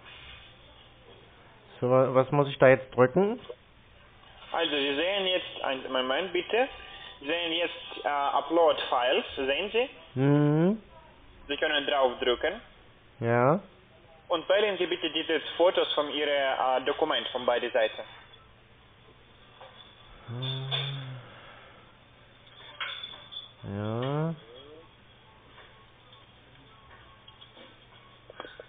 So, wa- was muss ich da jetzt drücken? Also Sie sehen jetzt, einen Moment bitte, Sie sehen jetzt äh, Upload Files, sehen Sie? Hm. Sie können draufdrücken. Ja. Und wählen Sie bitte diese Fotos von Ihrem äh, Dokument von beiden Seiten. Ja.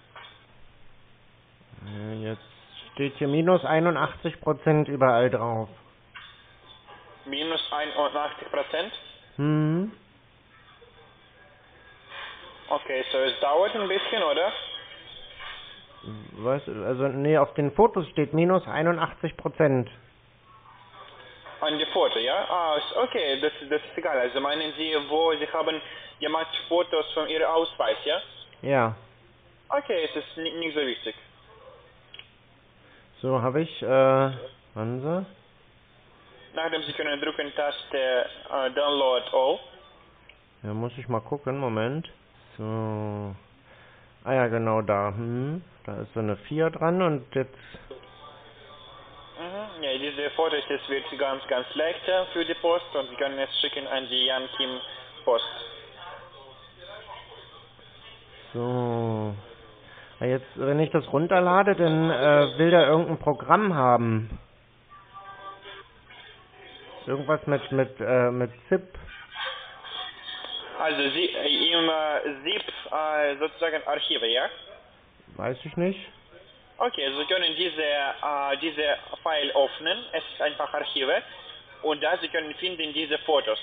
steht hier minus einundachtzig Prozent überall drauf. Minus einundachtzig Prozent? Hm. Okay, so es dauert ein bisschen, oder? Was? Also, nee, auf den Fotos steht minus einundachtzig Prozent. An die Foto, ja? Ah, okay, das, das ist egal. Also meinen Sie, wo Sie haben gemacht Fotos von Ihrem Ausweis, ja? Ja. Okay, es ist nicht so wichtig. So, habe ich, äh, warten Sie. Nachdem Sie können drücken Taste uh, Download All. Ja, muss ich mal gucken, Moment. So. Ah ja, genau da. Hm. Da ist so eine vier dran und jetzt... Mhm. Ja, diese Foto ist jetzt wird ganz, ganz leicht für die Post und Sie können es schicken an die Jan Kim Post. So. Ja, jetzt, wenn ich das runterlade, dann äh, will der irgendein Programm haben. Irgendwas mit mit äh, mit Z I P. Also Sie äh, im äh, ZIP äh, sozusagen Archive, ja? Weiß ich nicht. Okay, Sie können diese äh, diese File öffnen. Es ist einfach Archive und da Sie können finden diese Fotos.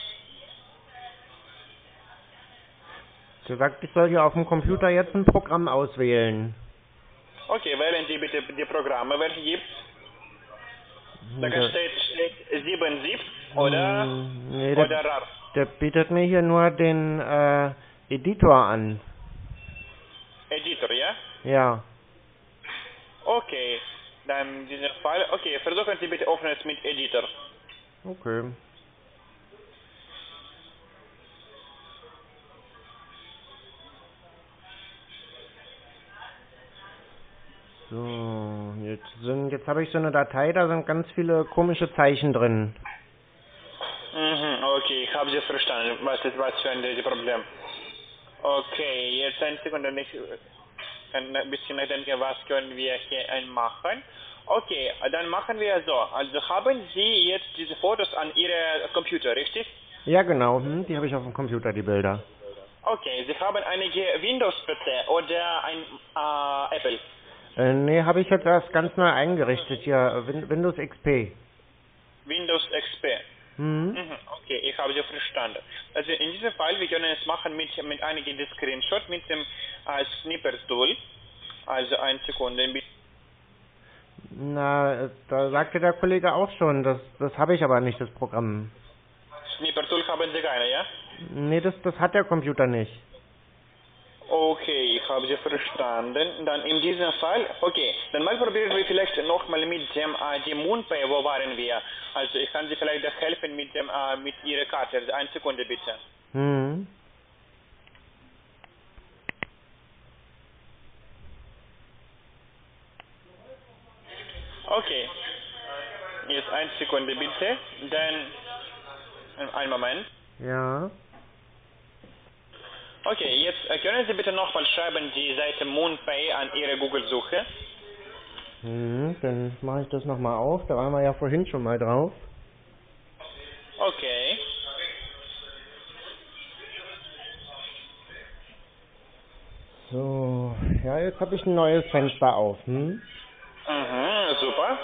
Der sagt, ich soll hier auf dem Computer jetzt ein Programm auswählen. Okay, wählen Sie bitte die Programme, welche gibt. Da Der, steht, steht sieben ZIP oder hm, nee, der, oder R A R. der bietet mir hier nur den äh, Editor an. Editor, ja? Ja. Okay, dann dieser Fall. Okay, versuchen Sie bitte öffnen es mit Editor. Okay. So, jetzt sind, jetzt habe ich so eine Datei, da sind ganz viele komische Zeichen drin. Mhm, okay, ich habe Sie verstanden. Was ist was für ein Problem? Okay, jetzt eine Sekunde, ich kann ein bisschen nachdenken, was können wir hier machen. Okay, dann machen wir so. Also haben Sie jetzt diese Fotos an Ihrem Computer, richtig? Ja, genau, hm, die habe ich auf dem Computer, die Bilder. Okay, Sie haben einige Windows-P C oder ein äh, Apple? Äh, nee, habe ich jetzt erst ganz neu eingerichtet hier, Win Windows X P. Windows X P. Hm? Mhm, okay, ich habe Sie verstanden. Also in diesem Fall, wir können es machen mit, mit einigen Screenshot mit dem äh, Snipper-Tool. Also eine Sekunde. Na, da sagte der Kollege auch schon, das, das habe ich aber nicht, das Programm. Snipper-Tool haben Sie keine, ja? Nee, das, das hat der Computer nicht. Okay, ich habe Sie verstanden. Dann in diesem Fall, okay, dann mal probieren wir vielleicht nochmal mit dem, äh, dem MoonPay, wo waren wir? Also ich kann Sie vielleicht helfen mit dem, äh, mit Ihrer Karte. Also eine Sekunde bitte. Hm. Okay, jetzt eine Sekunde bitte. Dann, einen Moment. Ja. Okay, jetzt äh, können Sie bitte nochmal schreiben die Seite MoonPay an Ihre Google-Suche. Hm, dann mache ich das nochmal auf, da waren wir ja vorhin schon mal drauf. Okay. So, ja, jetzt habe ich ein neues Fenster auf, hm? Mhm, super.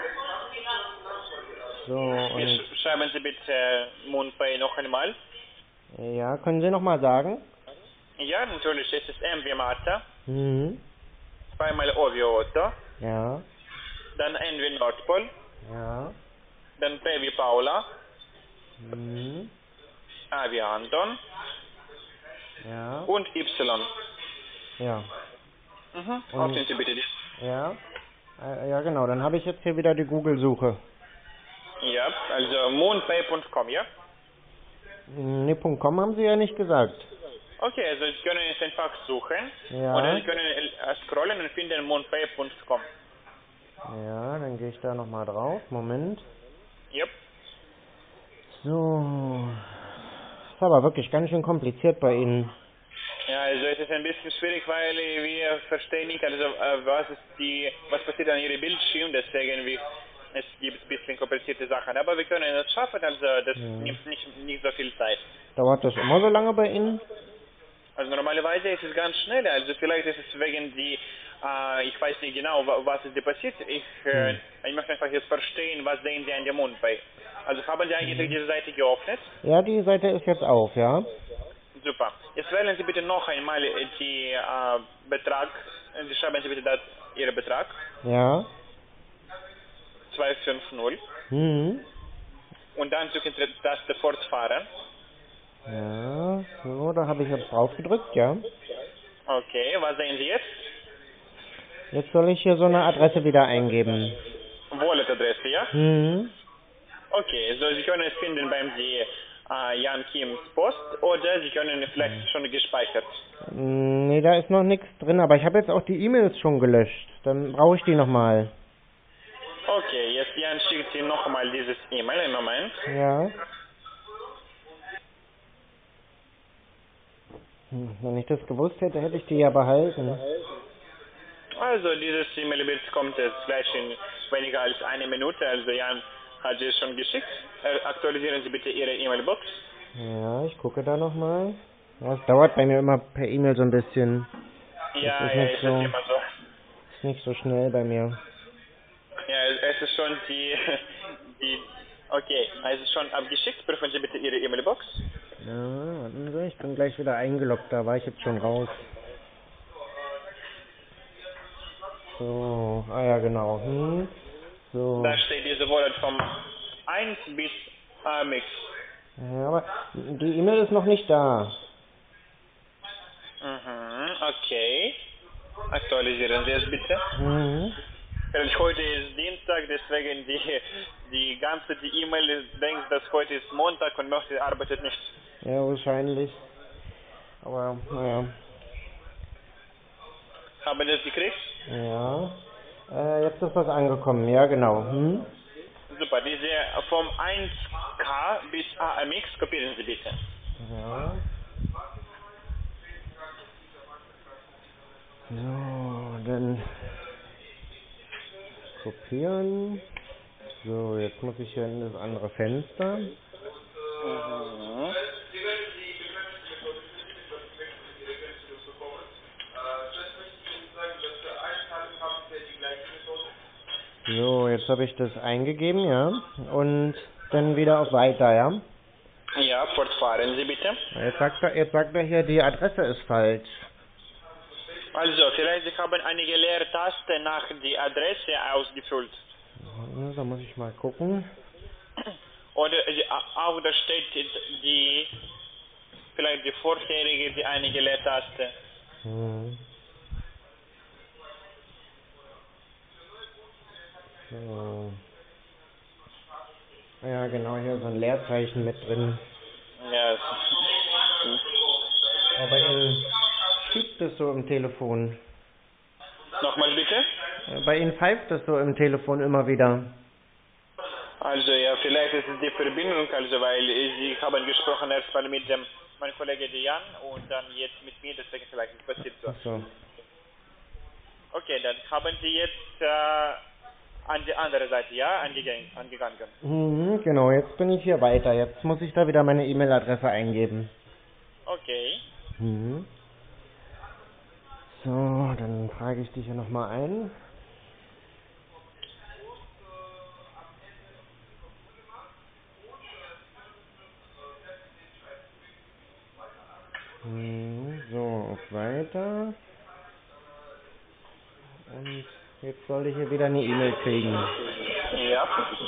So, und... Jetzt schreiben Sie bitte MoonPay noch einmal. Ja, können Sie nochmal sagen? Ja, natürlich, es ist M wie Martha, Mhm. zweimal O wie Otto, Ja. dann N wie Nordpol, Ja. dann P wie Paula, Mhm. A wie Anton Ja. und Y. Ja. Mhm, Und, öffnen Sie bitte die. ja. Äh, Ja, genau, dann habe ich jetzt hier wieder die Google-Suche. Ja, also moonpay punkt com, ja? Ne, .com haben Sie ja nicht gesagt. Okay, also Sie können es einfach suchen Ja. oder Sie können äh, scrollen und finden moonpay punkt com. Ja, dann gehe ich da nochmal drauf. Moment. Yep. So. Ist aber wirklich ganz schön kompliziert bei Ihnen. Ja, also es ist ein bisschen schwierig, weil wir verstehen nicht, also äh, was ist die, was passiert an Ihrem Bildschirm, deswegen wir, es gibt ein bisschen komplizierte Sachen, aber wir können es schaffen, also das Ja. nimmt nicht, nicht so viel Zeit. Dauert das immer so lange bei Ihnen? Also normalerweise ist es ganz schnell, also vielleicht ist es wegen die Äh, ich weiß nicht genau, wa was ist dir passiert. Ich, äh, Hm. ich möchte einfach jetzt verstehen, was sehen Sie an dem Mundbein. Also haben Sie eigentlich diese Seite geöffnet? Ja, die Seite ist jetzt auf, ja. Super. Jetzt wählen Sie bitte noch einmal äh, die äh, Betrag. Sie schreiben Sie bitte da Ihren Betrag. Ja. zweihundertfünfzig. Mhm. Und dann drücken Sie die Taste Fortfahren. Ja, so, da habe ich jetzt drauf gedrückt, ja. Okay, was sehen Sie jetzt? Jetzt soll ich hier so eine Adresse wieder eingeben. Wallet-Adresse, ja? Mhm. Okay, so Sie können es finden beim die äh, Jan Kims Post oder Sie können es vielleicht schon gespeichert. Mm, Nee, da ist noch nichts drin, aber ich habe jetzt auch die E-Mails schon gelöscht. Dann brauche ich die nochmal. Okay, jetzt Jan schickt Ihnen nochmal dieses E-Mail, einen Moment. Ja. Hm, Wenn ich das gewusst hätte, hätte ich die ja behalten. Also dieses E-Mail kommt jetzt gleich in weniger als eine Minute, also Jan hat es schon geschickt. Äh, aktualisieren Sie bitte Ihre E-Mail-Box. Ja, ich gucke da nochmal. Ja, es dauert bei mir immer per E-Mail so ein bisschen. Das Ja, ist ja, nicht ist so, es immer so. ist nicht so schnell bei mir. Ja, es ist schon die, die, okay, es ist schon abgeschickt. Prüfen Sie bitte Ihre E-Mail-Box. Ja, warten Sie, ich bin gleich wieder eingeloggt, da war ich jetzt schon raus. So, ah ja, genau. Hm. So. Da steht diese Wallet vom eins bis A M X. Ja, aber die E-Mail ist noch nicht da. Mhm, okay. Aktualisieren Sie es bitte. Mhm. Weil heute ist Dienstag, deswegen die, die ganze die E-Mail denkt, dass heute ist Montag und möchte arbeitet nicht. Ja, wahrscheinlich. Aber, naja. Haben Sie es gekriegt? Ja. Äh, jetzt ist was angekommen, ja genau. Hm? Super, diese vom eins K bis A M X kopieren Sie bitte. Ja. So, dann kopieren. So, jetzt muss ich hier in das andere Fenster. Mhm. So, jetzt habe ich das eingegeben, ja. Und dann wieder auf Weiter, ja. Ja, fortfahren Sie bitte. Jetzt sagt er, jetzt sagt er hier, die Adresse ist falsch. Also, vielleicht Sie haben einige Leertaste nach die Adresse ausgefüllt. Ja, da muss ich mal gucken. Oder äh, auch da steht die, die vielleicht die vorherige, die einige Leertaste. Hm. So. Ja, genau, hier ist so ein Leerzeichen mit drin. Ja. Aber bei Ihnen schiebt es so im Telefon. Nochmal bitte. Äh, Bei Ihnen pfeift es so im Telefon immer wieder. Also ja, vielleicht ist es die Verbindung, also weil Sie haben gesprochen erstmal mit dem mein Kollege Jan und dann jetzt mit mir, deswegen vielleicht ist passiert so. Ach so. Okay, dann haben Sie jetzt äh, an die andere Seite, ja, angegangen. angegangen. Mhm, genau, jetzt bin ich hier weiter. Jetzt muss ich da wieder meine E-Mail-Adresse eingeben. Okay. Mhm. So, dann trage ich dich hier nochmal ein. Mhm, so, auf Weiter. Und jetzt soll ich hier wieder eine E-Mail kriegen. Ja.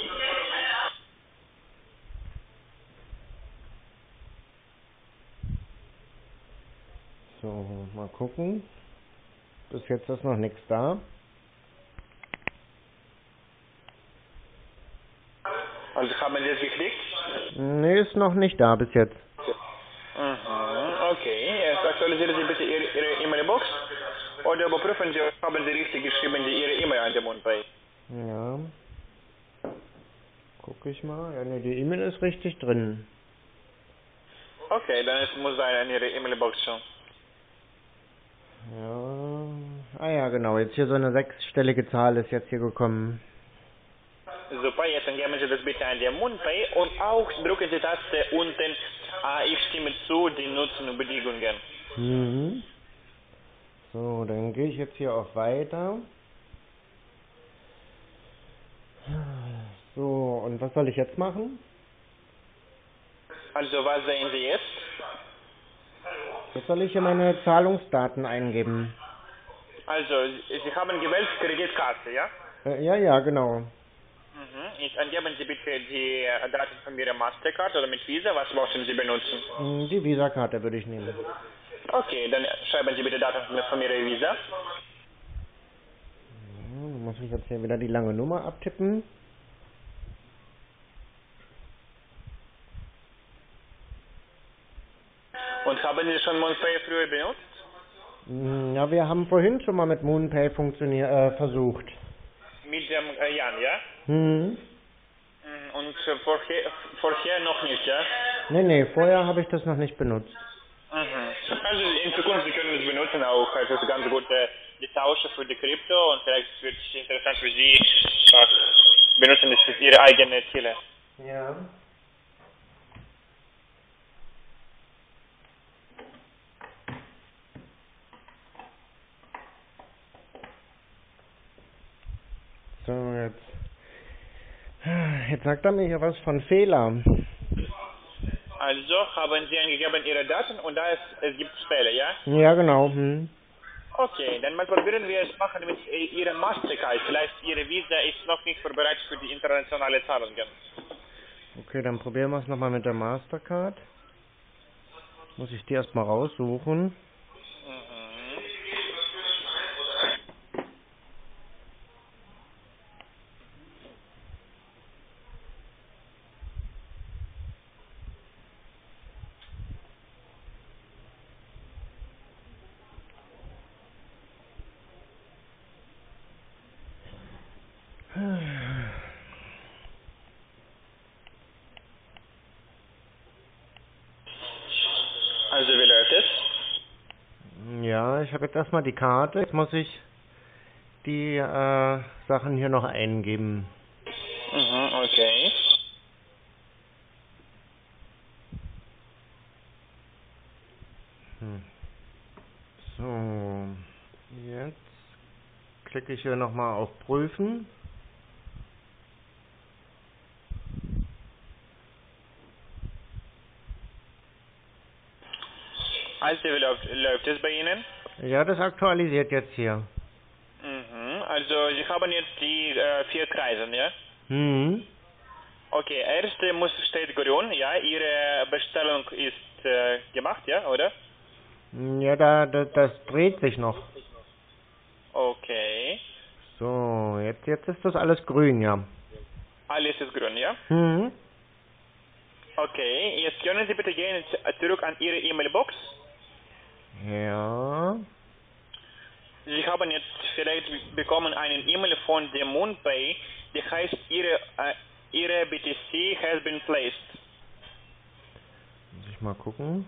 So, mal gucken. Bis jetzt ist noch nichts da. Also haben Sie es gekriegt? Nee, ist noch nicht da bis jetzt. Mhm. Okay, jetzt aktualisieren Sie bitte Ihre Ihre E-Mail-Box oder überprüfen Sie, haben Sie richtig geschrieben, die Ihre E-Mail an dem Mundbein. Ja. Guck ich mal. Ja, nee, die E-Mail ist richtig drin. Okay, dann es muss sein an Ihre E-Mail-Box schon. Ja. Ah ja, genau. Jetzt hier so eine sechsstellige Zahl ist jetzt hier gekommen. Super, jetzt geben Sie das bitte an den Mundbein und auch drücken Sie Taste unten, äh, ich stimme zu, die Nutzungsbedingungen. Mhm. So, dann gehe ich jetzt hier auf Weiter. So, und was soll ich jetzt machen? Also was sehen Sie jetzt? Jetzt soll ich hier meine Zahlungsdaten eingeben. Also Sie haben gewählt Kreditkarte, ja? Äh, ja, ja, genau. Mhm. Jetzt angeben Sie bitte die Daten von Ihrer Mastercard oder mit Visa. Was möchten Sie benutzen? Die Visa-Karte würde ich nehmen. Okay, dann schreiben Sie bitte Daten von Ihrer Visa. Dann muss ich jetzt hier wieder die lange Nummer abtippen. Und haben Sie schon MoonPay früher benutzt? Ja, wir haben vorhin schon mal mit MoonPay funktioniert, äh, versucht. Mit dem äh, Jan, ja? Hm. Und äh, vorher, vorher noch nicht, ja? Nee, nee, vorher habe ich das noch nicht benutzt. Mhm. Also in Zukunft, Sie können es benutzen auch. Es ist ganz gut, äh, die Tausche für die Krypto und vielleicht wird es interessant für Sie, äh, benutzen es für Ihre eigenen Ziele. Ja. So, jetzt. Jetzt sagt er mir hier was von Fehler. Also haben Sie angegeben Ihre Daten und da es, es gibt Fälle, ja? Ja, genau. Hm. Okay, dann mal probieren wir es machen mit äh, Ihrer Mastercard. Vielleicht Ihre Visa ist noch nicht vorbereitet für die internationale Zahlungen. Okay, dann probieren wir es nochmal mit der Mastercard. Muss ich die erstmal raussuchen. Mhm. Also wie läuft es? Ja, ich habe jetzt erstmal die Karte. Jetzt muss ich die äh, Sachen hier noch eingeben. Mhm, okay. Hm. So, jetzt klicke ich hier nochmal auf Prüfen. Also wie läuft, läuft es bei Ihnen? Ja, das aktualisiert jetzt hier. Mhm. Also Sie haben jetzt die äh, vier Kreise, ja? Hm. Okay, erste muss steht grün, ja? Ihre Bestellung ist äh, gemacht, ja, oder? Ja, da, da, das dreht sich noch. Okay. So, jetzt, jetzt ist das alles grün, ja. Alles ist grün, ja? Hm. Okay, jetzt können Sie bitte gehen z- zurück an Ihre E-Mail-Box. Ja. Sie haben jetzt vielleicht bekommen einen E-Mail von der MoonPay, die heißt Ihre, äh, Ihre B T C has been placed. Muss ich mal gucken.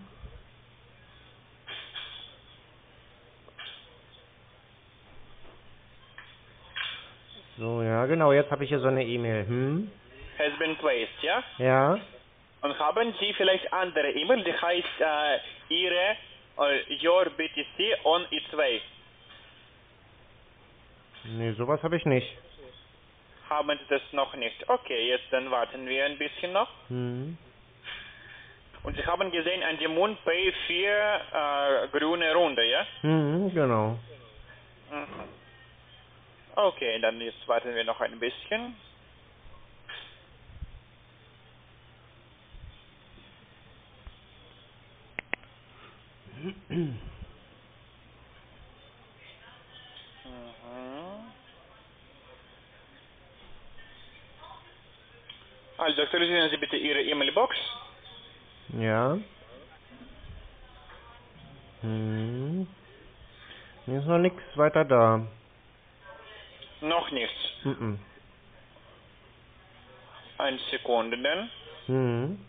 So, ja, genau, jetzt habe ich hier so eine E-Mail. Hm? Has been placed, ja? Ja. Und haben Sie vielleicht andere E-Mail, die heißt äh, Ihre, äh, Your B T C on its way. Nee, sowas habe ich nicht. Haben Sie das noch nicht? Okay, jetzt dann warten wir ein bisschen noch. Hm. Und Sie haben gesehen an die MoonPay vier äh, grüne Runde, ja? Hm, genau. Mhm. Okay, dann jetzt warten wir noch ein bisschen. Mhm. Also aktualisieren Sie bitte Ihre E-Mail-Box. Ja. Hm. Hier ist noch nichts weiter da. Noch nichts. Hm. Eine Sekunde dann. Hm.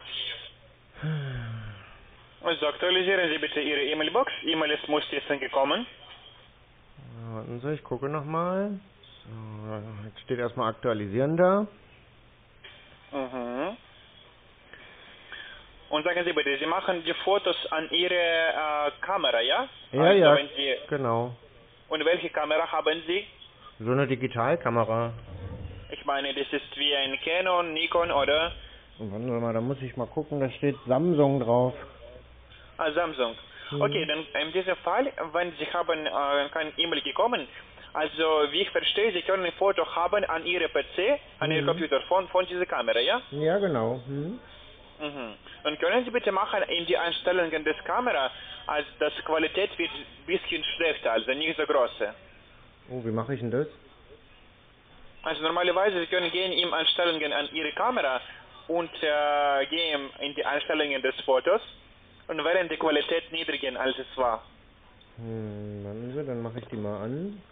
Also aktualisieren Sie bitte Ihre E-Mail-Box. E-Mail ist muss jetzt angekommen. Warten Sie, ich gucke nochmal. So, jetzt steht erstmal aktualisieren da. Mhm. Und Und sagen Sie bitte, Sie machen die Fotos an Ihre äh, Kamera, ja? Ja, also, ja, wenn Sie, genau. und welche Kamera haben Sie? So eine Digitalkamera. Ich meine, das ist wie ein Canon, Nikon oder Und warten Sie mal, da muss ich mal gucken, da steht Samsung drauf. ah, Samsung. Hm. Okay, dann in diesem Fall, wenn Sie haben äh, kein E-Mail gekommen, also wie ich verstehe, Sie können ein Foto haben an Ihrem P C, an Ihrem Mhm. Computer von, von dieser Kamera, ja? Ja, genau. Hm. Mhm. Und können Sie bitte machen in die Einstellungen des Kamera, also das Qualität wird ein bisschen schlechter, also nicht so große. Oh, wie mache ich denn das? Also normalerweise Sie können gehen in Einstellungen an Ihre Kamera und äh, gehen in die Einstellungen des Fotos und während die Qualität niedriger als es war. Hm, warten Sie, dann mache ich die mal an.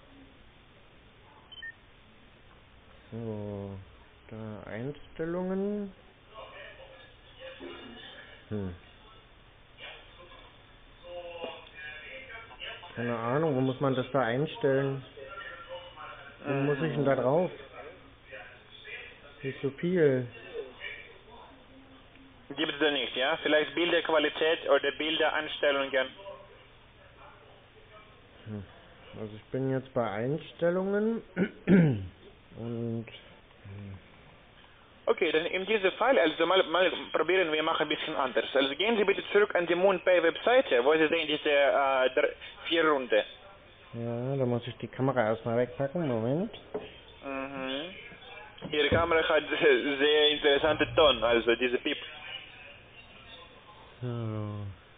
So, da Einstellungen. Hm. Keine Ahnung, wo muss man das da einstellen? Wo Mhm. muss ich denn da drauf? Nicht so viel. Gibt es da nicht, ja? Vielleicht Bilderqualität oder Bildereinstellungen. Hm. Also ich bin jetzt bei Einstellungen und Okay, dann in diesem Fall, also mal, mal probieren wir machen ein bisschen anders. Also gehen Sie bitte zurück an die MoonPay Webseite, wo Sie sehen diese äh, drei, vier Runde. ja, da muss ich die Kamera erstmal wegpacken. Moment. Mhm. Ihre Kamera hat sehr interessante Ton, also diese Pip. So.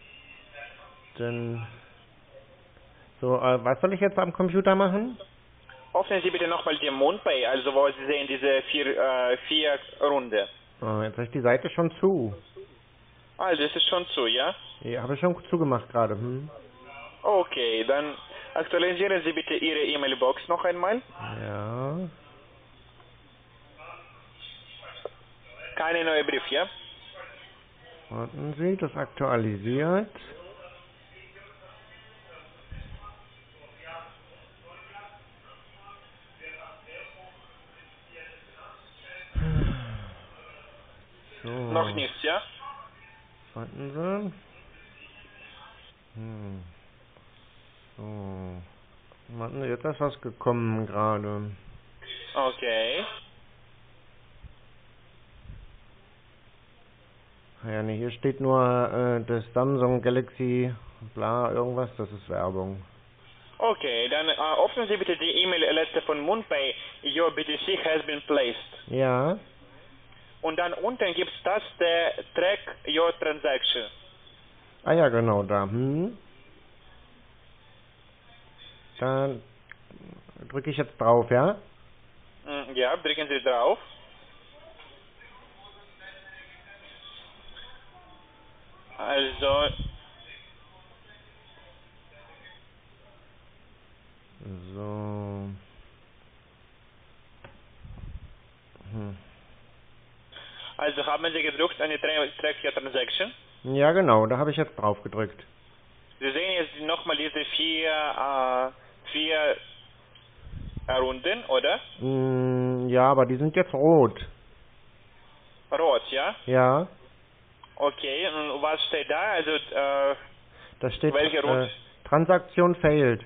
Dann so, äh, was soll ich jetzt am Computer machen? Öffnen Sie bitte nochmal die MoonPay, also wo Sie sehen diese vier, äh, vier Runde. Oh, jetzt habe ich die Seite schon zu. Also das ist schon zu, ja? Ja, habe ich schon zugemacht gerade. Hm? Okay, dann aktualisieren Sie bitte Ihre E-Mail-Box noch einmal. Ja. Keine neue Brief, ja? Warten Sie, das aktualisiert. So. Noch nichts, ja? Warten Sie. Hm. So. Warten Sie, jetzt ist was gekommen gerade. Okay. Ja, ne, hier steht nur äh, das Samsung Galaxy bla irgendwas, das ist Werbung. Okay, dann äh, öffnen Sie bitte die E-Mail-Liste von MoonPay. Your B T C has been placed. Ja. Und dann unten gibt es das, der Track Your Transaction. Ah ja, genau, da. Hm. Da drücke ich jetzt drauf, ja? Mm, ja, drücken Sie drauf. Also, So. Hm. also haben Sie gedrückt an die Tra Track Your Transaction. Ja, genau, da habe ich jetzt drauf gedrückt. Sie sehen jetzt nochmal diese vier, äh, vier äh, Runden, oder? Hm, ja, aber die sind jetzt rot. Rot, ja? Ja. Okay, und was steht da? Also, äh, Da steht welche Runde? äh, Transaktion failed.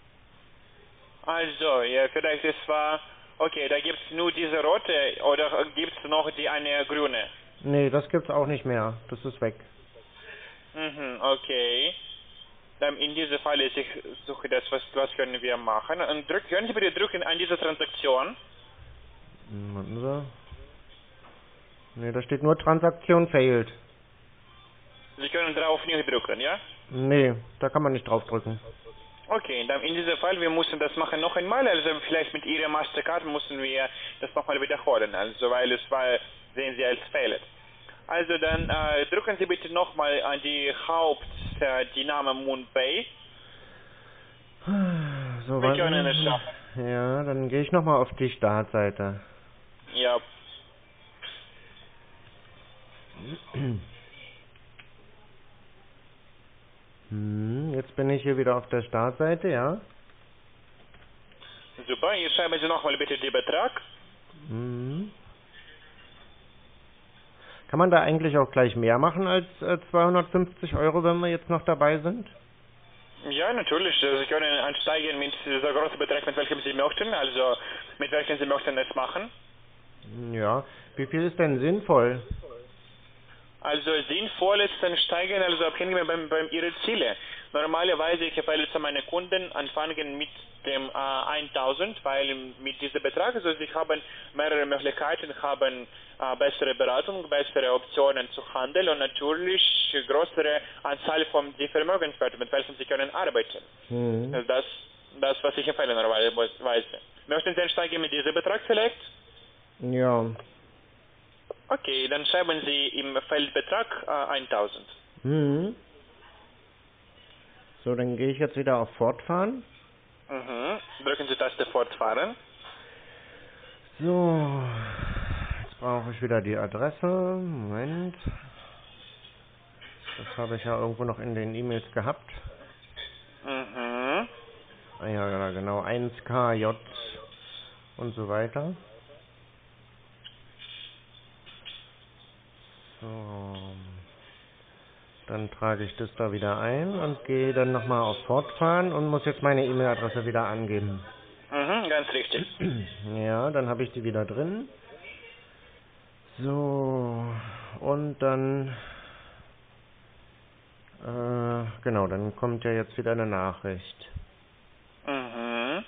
Also, ja, vielleicht es war, okay, da gibt es nur diese rote, oder gibt es noch die eine grüne? Nee, das gibt's auch nicht mehr. Das ist weg. Mhm, okay. Dann in diesem Fall ist ich suche das, was, was können wir machen. Und drück, können Sie bitte drücken an diese Transaktion? Hm, warten Sie. Nee, da steht nur Transaktion failed. Sie können drauf nicht drücken, ja? Nee, da kann man nicht drauf drücken. Okay, dann in diesem Fall, wir müssen das machen noch einmal, also vielleicht mit Ihrer Mastercard müssen wir das nochmal wiederholen, also weil es war, sehen Sie als Fehler. Also dann äh, drücken Sie bitte nochmal an die Haupt, äh, die Name MoonPay. So, Wir können warten es Sie. schaffen. Ja, dann gehe ich nochmal auf die Startseite. Ja, Hm, jetzt bin ich hier wieder auf der Startseite, ja? super. Hier schreiben Sie nochmal bitte den Betrag. Hm. Kann man da eigentlich auch gleich mehr machen als äh, zweihundertfünfzig Euro, wenn wir jetzt noch dabei sind? Ja, natürlich. Sie können einsteigen mit so großen Betrag, mit welchem Sie möchten, also mit welchem Sie möchten es machen. Ja, wie viel ist denn sinnvoll? Also sinnvoll ist einsteigen, also abhängig beim, beim Ihre Ziele. Normalerweise, ich empfehle zu meinen Kunden anfangen mit dem äh, tausend, weil mit diesem Betrag, also sie haben mehrere Möglichkeiten, haben äh, bessere Beratung, bessere Optionen zu handeln und natürlich größere Anzahl von die Vermögenswerten, mit welchen sie können arbeiten. Mhm. Also das, das, was ich empfehle normalerweise. Möchten Sie einsteigen mit diesem Betrag vielleicht? Ja. Okay, dann schreiben Sie im Feldbetrag äh, tausend. Mhm. So, dann gehe ich jetzt wieder auf Fortfahren. Mhm. Drücken Sie Taste Fortfahren. So, jetzt brauche ich wieder die Adresse. Moment. Das habe ich ja irgendwo noch in den E-Mails gehabt. Mhm. Ah ja, ja, genau, eins K J und so weiter. So, dann trage ich das da wieder ein und gehe dann nochmal auf Fortfahren und muss jetzt meine E-Mail-Adresse wieder angeben. Mhm, ganz richtig. Ja, dann habe ich die wieder drin. So, und dann, äh, genau, dann kommt ja jetzt wieder eine Nachricht. Mhm.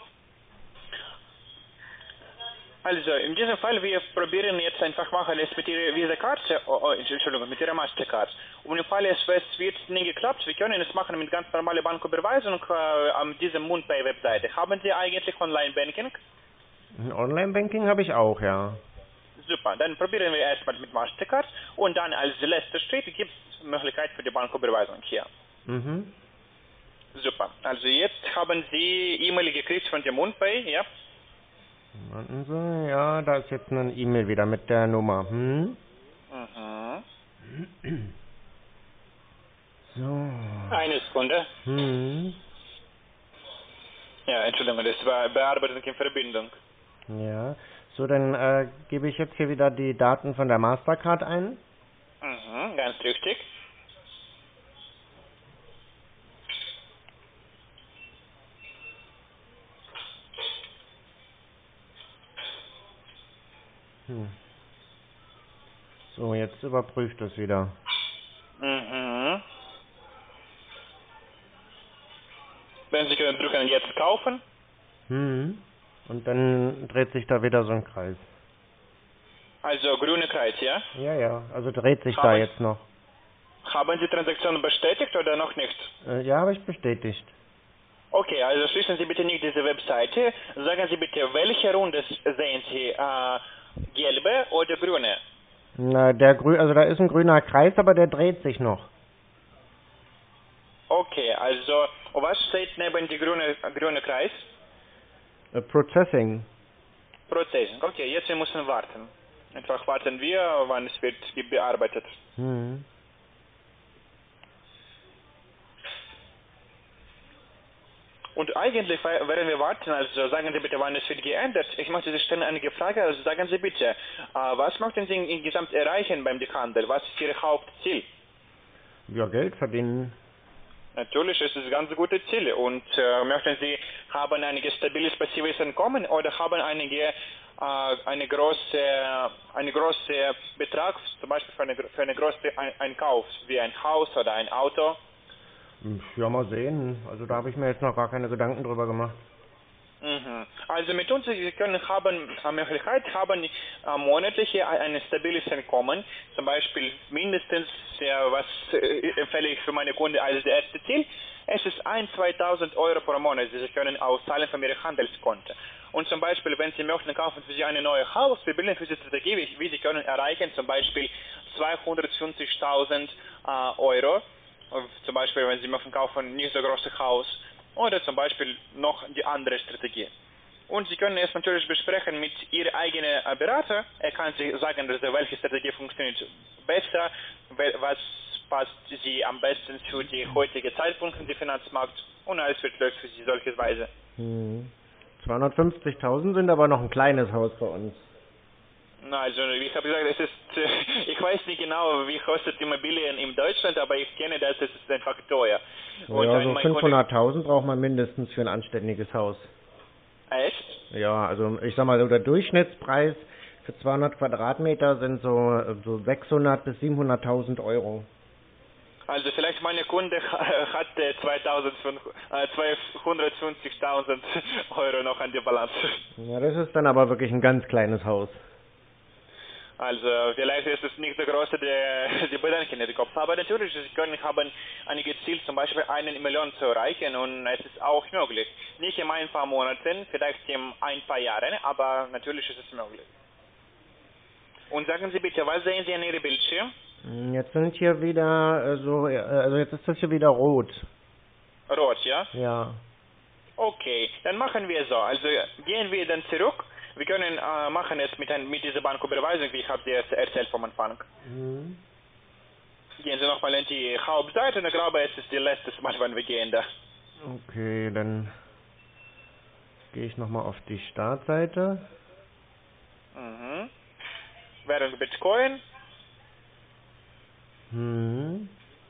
Also, in diesem Fall, wir probieren jetzt einfach machen es mit Ihrer Visa-Karte, oh, oh, Entschuldigung, mit Ihrer Mastercard. Und im Fall, es, es wird nicht geklappt, wir können es machen mit ganz normaler Banküberweisung äh, an dieser MoonPay-Webseite. Haben Sie eigentlich Online-Banking? Online-Banking habe ich auch, ja. Super, dann probieren wir erstmal mit Mastercard und dann als letzter Schritt gibt es Möglichkeit für die Banküberweisung hier. Mhm. Super, also jetzt haben Sie E-Mail gekriegt von dem MoonPay, ja? Warten Sie, ja, da ist jetzt eine E-Mail wieder mit der Nummer. Hm? Mhm. So. Eine Sekunde. Hm. Ja, Entschuldigung, das war Bearbeitung in Verbindung. Ja. So, dann äh, gebe ich jetzt hier wieder die Daten von der Mastercard ein. Mhm, ganz richtig. Hm. So, jetzt überprüft es wieder. Mhm. Wenn Sie können drücken jetzt kaufen. Hm. Und dann dreht sich da wieder so ein Kreis. Also grüne Kreis, ja? Ja, ja, also dreht sich Haben, da jetzt noch. haben Sie Transaktion bestätigt oder noch nicht? Äh, ja, habe ich bestätigt. Okay, also schließen Sie bitte nicht diese Webseite. Sagen Sie bitte, welche Runde sehen Sie? Äh, gelbe oder grüne? Na, der grü also da ist ein grüner Kreis, aber der dreht sich noch. Okay, also was steht neben die grüne, grüne Kreis? Äh, Processing. Prozess. Okay, jetzt wir müssen warten. Einfach warten wir, wann es wird bearbeitet. Hm. Und eigentlich, während wir warten, also sagen Sie bitte, wann es wird geändert. Ich möchte Sie stellen einige Fragen, also sagen Sie bitte, äh, was möchten Sie insgesamt erreichen beim Handel? Was ist Ihr Hauptziel? Ja, Geld verdienen. Natürlich ist es ganz gute Ziele. Und äh, möchten Sie haben ein stabiles passives Einkommen oder haben einige äh, eine große eine große Betrag, zum Beispiel für eine für eine große Einkauf wie ein Haus oder ein Auto? Ja, mal sehen. Also da habe ich mir jetzt noch gar keine Gedanken drüber gemacht. Mhm. Also mit uns, Sie können haben eine Möglichkeit haben, äh, monatlich ein stabiles Einkommen, zum Beispiel mindestens, ja, was äh, empfehle ich für meine Kunden als erstes Ziel, es ist ein bis zweitausend Euro pro Monat, die Sie können auszahlen von Ihrem Handelskonto. Und zum Beispiel, wenn Sie möchten, kaufen für Sie ein neues Haus, wir bilden für Sie Strategie, wie, wie Sie können erreichen, zum Beispiel zweihundertfünfzigtausend äh, Euro. Zum Beispiel, wenn Sie möchten kaufen, nicht so großes Haus oder zum Beispiel noch die andere Strategie. Und Sie können es natürlich besprechen mit Ihrem eigenen Berater. Er kann Sie sagen, dass welche Strategie funktioniert besser, was passt Sie am besten für die heutige Zeitpunkt in den Finanzmarkt und alles wird läuft für Sie solche Weise. Hm. zweihundertfünfzigtausend sind aber noch ein kleines Haus bei uns. Na, also ich habe gesagt, es ist, äh, ich weiß nicht genau, wie kostet Immobilien in Deutschland, aber ich kenne das, es ist einfach teuer. Und Ja, ein, so mein Kunde, fünfhunderttausend braucht man mindestens für ein anständiges Haus. echt? Ja, also ich sag mal, so der Durchschnittspreis für zweihundert Quadratmeter sind so, so sechshundert bis siebenhunderttausend Euro. Also vielleicht meine Kunde hat äh, zweihundertfünfzigtausend Euro noch an der Balance. Ja, das ist dann aber wirklich ein ganz kleines Haus. Also vielleicht ist es nicht der große der die Bedenken in den Kopf. Aber natürlich, Sie können haben einige Ziele, zum Beispiel eine Million zu erreichen und es ist auch möglich. Nicht in ein paar Monaten, vielleicht in ein paar Jahren, aber natürlich ist es möglich. Und sagen Sie bitte, was sehen Sie an Ihrem Bildschirm? Jetzt sind hier wieder äh, so, äh, also jetzt ist das hier wieder rot. Rot, ja? Ja. Okay, dann machen wir so. Also gehen wir dann zurück. Wir können äh, machen es mit, ein, mit dieser Banküberweisung, wie ich habe dir erzählt vom Anfang. Mhm. Gehen Sie nochmal in die Hauptseite und ich glaube, es ist das letzte Mal, wann wir gehen da. Okay, dann gehe ich nochmal auf die Startseite. Mhm. Während Bitcoin. Mhm.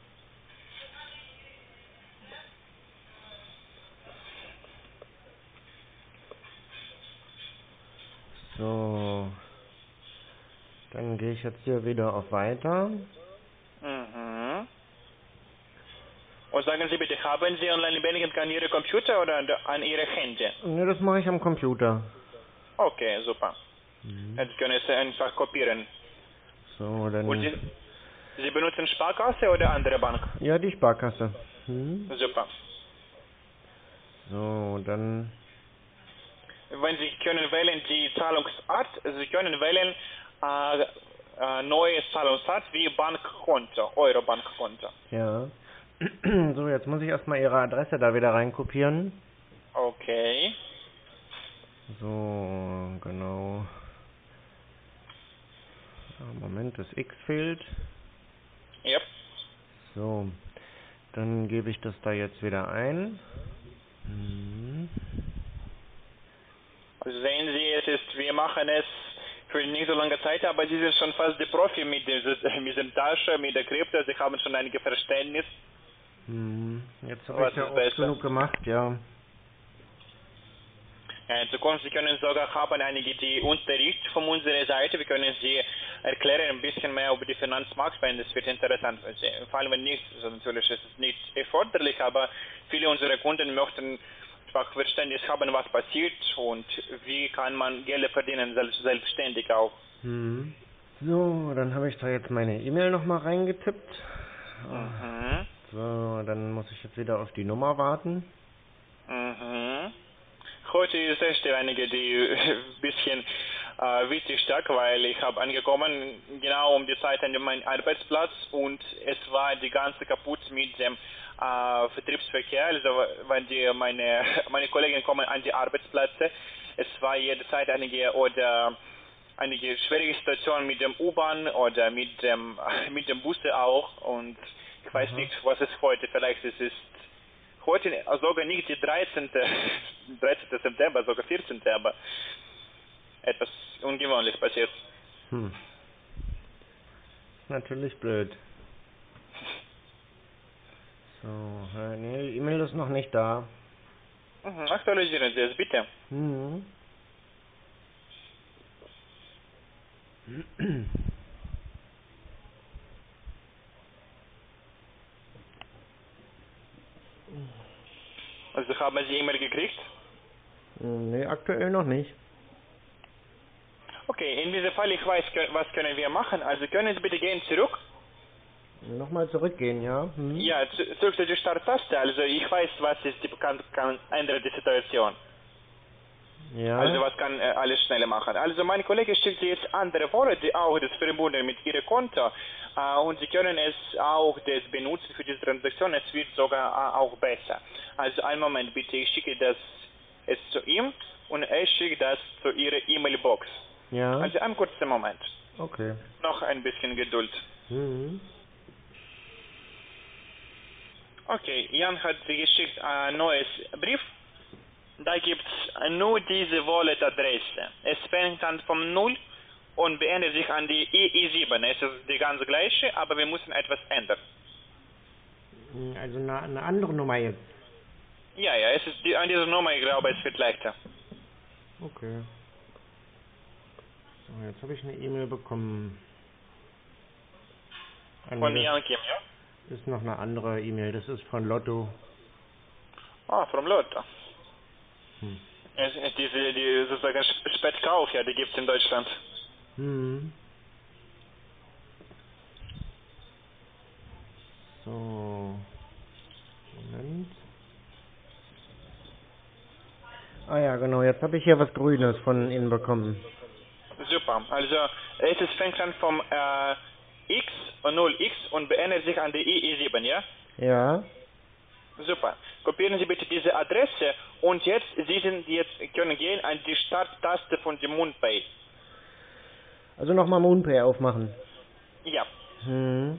So. Dann gehe ich jetzt hier wieder auf Weiter. Mhm. Und sagen Sie bitte, haben Sie Online-Banking an Ihrem Computer oder an, an Ihre Handy? Ne, das mache ich am Computer. Okay, super. Mhm. Jetzt können Sie einfach kopieren. So, dann... Und Sie, Sie benutzen Sparkasse oder andere Bank? Ja, die Sparkasse. Mhm. Super. So, dann... Wenn Sie können wählen die Zahlungsart, Sie können wählen äh, äh, neues Zahlungsart wie Bankkonto, Euro Bankkonto. Ja. So, jetzt muss ich erstmal Ihre Adresse da wieder reinkopieren. Okay. So, genau. Moment, das X fehlt. Yep. So, dann gebe ich das da jetzt wieder ein. Mhm. Also sehen Sie, es ist, wir machen es für nicht so lange Zeit, aber Sie sind schon fast die Profi mit dieser, mit der Tasche, mit der Krypto, Sie haben schon einige Verständnis. Mhm. Jetzt habe Was ich ja ist oft besser? genug gemacht, ja. Ja, in Zukunft, Sie können sogar haben einige die Unterricht von unserer Seite. Wir können Sie erklären ein bisschen mehr über die Finanzmarkt, weil das wird interessant für Sie. Vor allem wenn nicht, also natürlich ist es nicht erforderlich, aber viele unserer Kunden möchten einfach Verständnis haben, was passiert und wie kann man Geld verdienen, selbst, selbstständig auch. Mhm. So, dann habe ich da jetzt meine E-Mail nochmal reingetippt. Mhm. So, dann muss ich jetzt wieder auf die Nummer warten. Mhm. Heute ist echt einige, die ein bisschen äh, wichtig stark, weil ich habe angekommen genau um die Zeit an meinem Arbeitsplatz und es war die ganze kaputt mit dem äh, Vertriebsverkehr. Also wenn die meine meine Kollegen kommen an die Arbeitsplätze, es war jederzeit einige oder einige schwierige Situationen mit dem U-Bahn oder mit dem mit dem Busse auch und ich weiß Aha. nicht, was es heute vielleicht ist. Es ist heute sogar nicht die dreizehnte September, sogar vierzehnte aber etwas ungewöhnlich passiert. Hm. Natürlich blöd. So, äh, nee, die E-Mail ist noch nicht da. Mhm, aktualisieren Sie es bitte. Mhm. Also haben Sie E-Mail gekriegt? Nee, aktuell noch nicht. Okay, in diesem Fall, ich weiß, was können wir machen. Also können Sie bitte gehen zurück. Nochmal zurückgehen, ja? Mhm. Ja, zu- zurück zu der Starttaste. Also ich weiß, was ist die kann, kann ändert die Situation. Ja. Also was kann äh, alles schneller machen. Also mein Kollege schickt Sie jetzt andere Wallet, die auch das verbunden mit Ihrem Konto äh, und Sie können es auch das benutzen für diese Transaktion. Es wird sogar äh, auch besser. Also einen Moment bitte, ich schicke das es zu ihm und er schickt das zu Ihrer E-Mail-Box. Ja. Also einen kurzen Moment. Okay. Noch ein bisschen Geduld. Mhm. Okay, Jan hat Sie geschickt ein neues Brief. Da gibt es nur diese Wallet-Adresse. Es fängt an vom Null und beendet sich an die I I sieben. Es ist die ganz gleiche, aber wir müssen etwas ändern. Also eine, eine andere Nummer jetzt. Ja, ja, es ist die, an dieser Nummer, ich glaube, es wird leichter. Okay. So, jetzt habe ich eine E-Mail bekommen. An Von mir Jan Kim, ja? ist noch eine andere E-Mail, das ist von Lotto. Ah, vom Lotto. Hm. Es ist diese, die sozusagen Sp- Spätkauf, ja, die gibt es in Deutschland. Hm. So. Moment. Ah ja, genau, jetzt habe ich hier was Grünes von Ihnen bekommen. Super, also es ist, fängt an vom äh, X, null X und beendet sich an die I I sieben, ja? Ja. Super. Kopieren Sie bitte diese Adresse und jetzt, Sie sind jetzt, können gehen an die Starttaste von dem MoonPay. Also nochmal MoonPay aufmachen. Ja. Hm.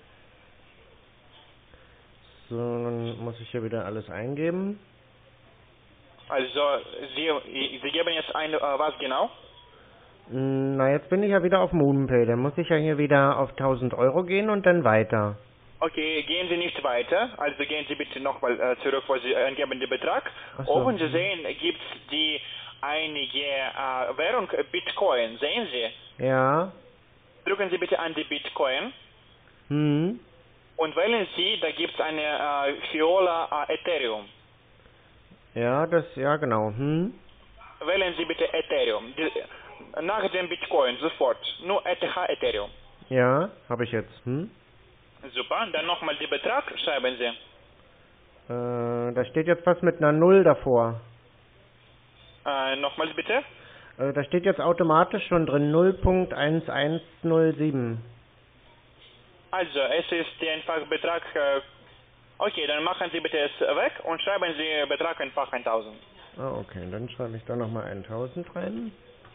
So, dann muss ich hier wieder alles eingeben. Also, Sie, Sie geben jetzt ein, äh, was genau? Hm, Na, jetzt bin ich ja wieder auf MoonPay. Dann muss ich ja hier wieder auf tausend Euro gehen und dann weiter. Okay, gehen Sie nicht weiter, also gehen Sie bitte nochmal äh, zurück, wo Sie eingeben den Betrag. Ach so. Oben Sie sehen, gibt es die einige äh, Währung äh, Bitcoin, sehen Sie? Ja. Drücken Sie bitte an die Bitcoin Hm. und wählen Sie, da gibt es eine äh, Fiola äh, Ethereum. Ja, das, ja genau. Hm. Wählen Sie bitte Ethereum. Die, nach dem Bitcoin sofort. Nur E T H Ethereum. Ja, habe ich jetzt. Hm. Super. Dann nochmal den Betrag schreiben Sie. Äh, da steht jetzt was mit einer Null davor. Äh, nochmal bitte. Äh, da steht jetzt automatisch schon drin null Punkt eins eins null sieben. Also, es ist der einfach Betrag. Äh, okay, dann machen Sie bitte es weg und schreiben Sie Betrag einfach tausend. Ah, okay, dann schreibe ich da nochmal tausend rein.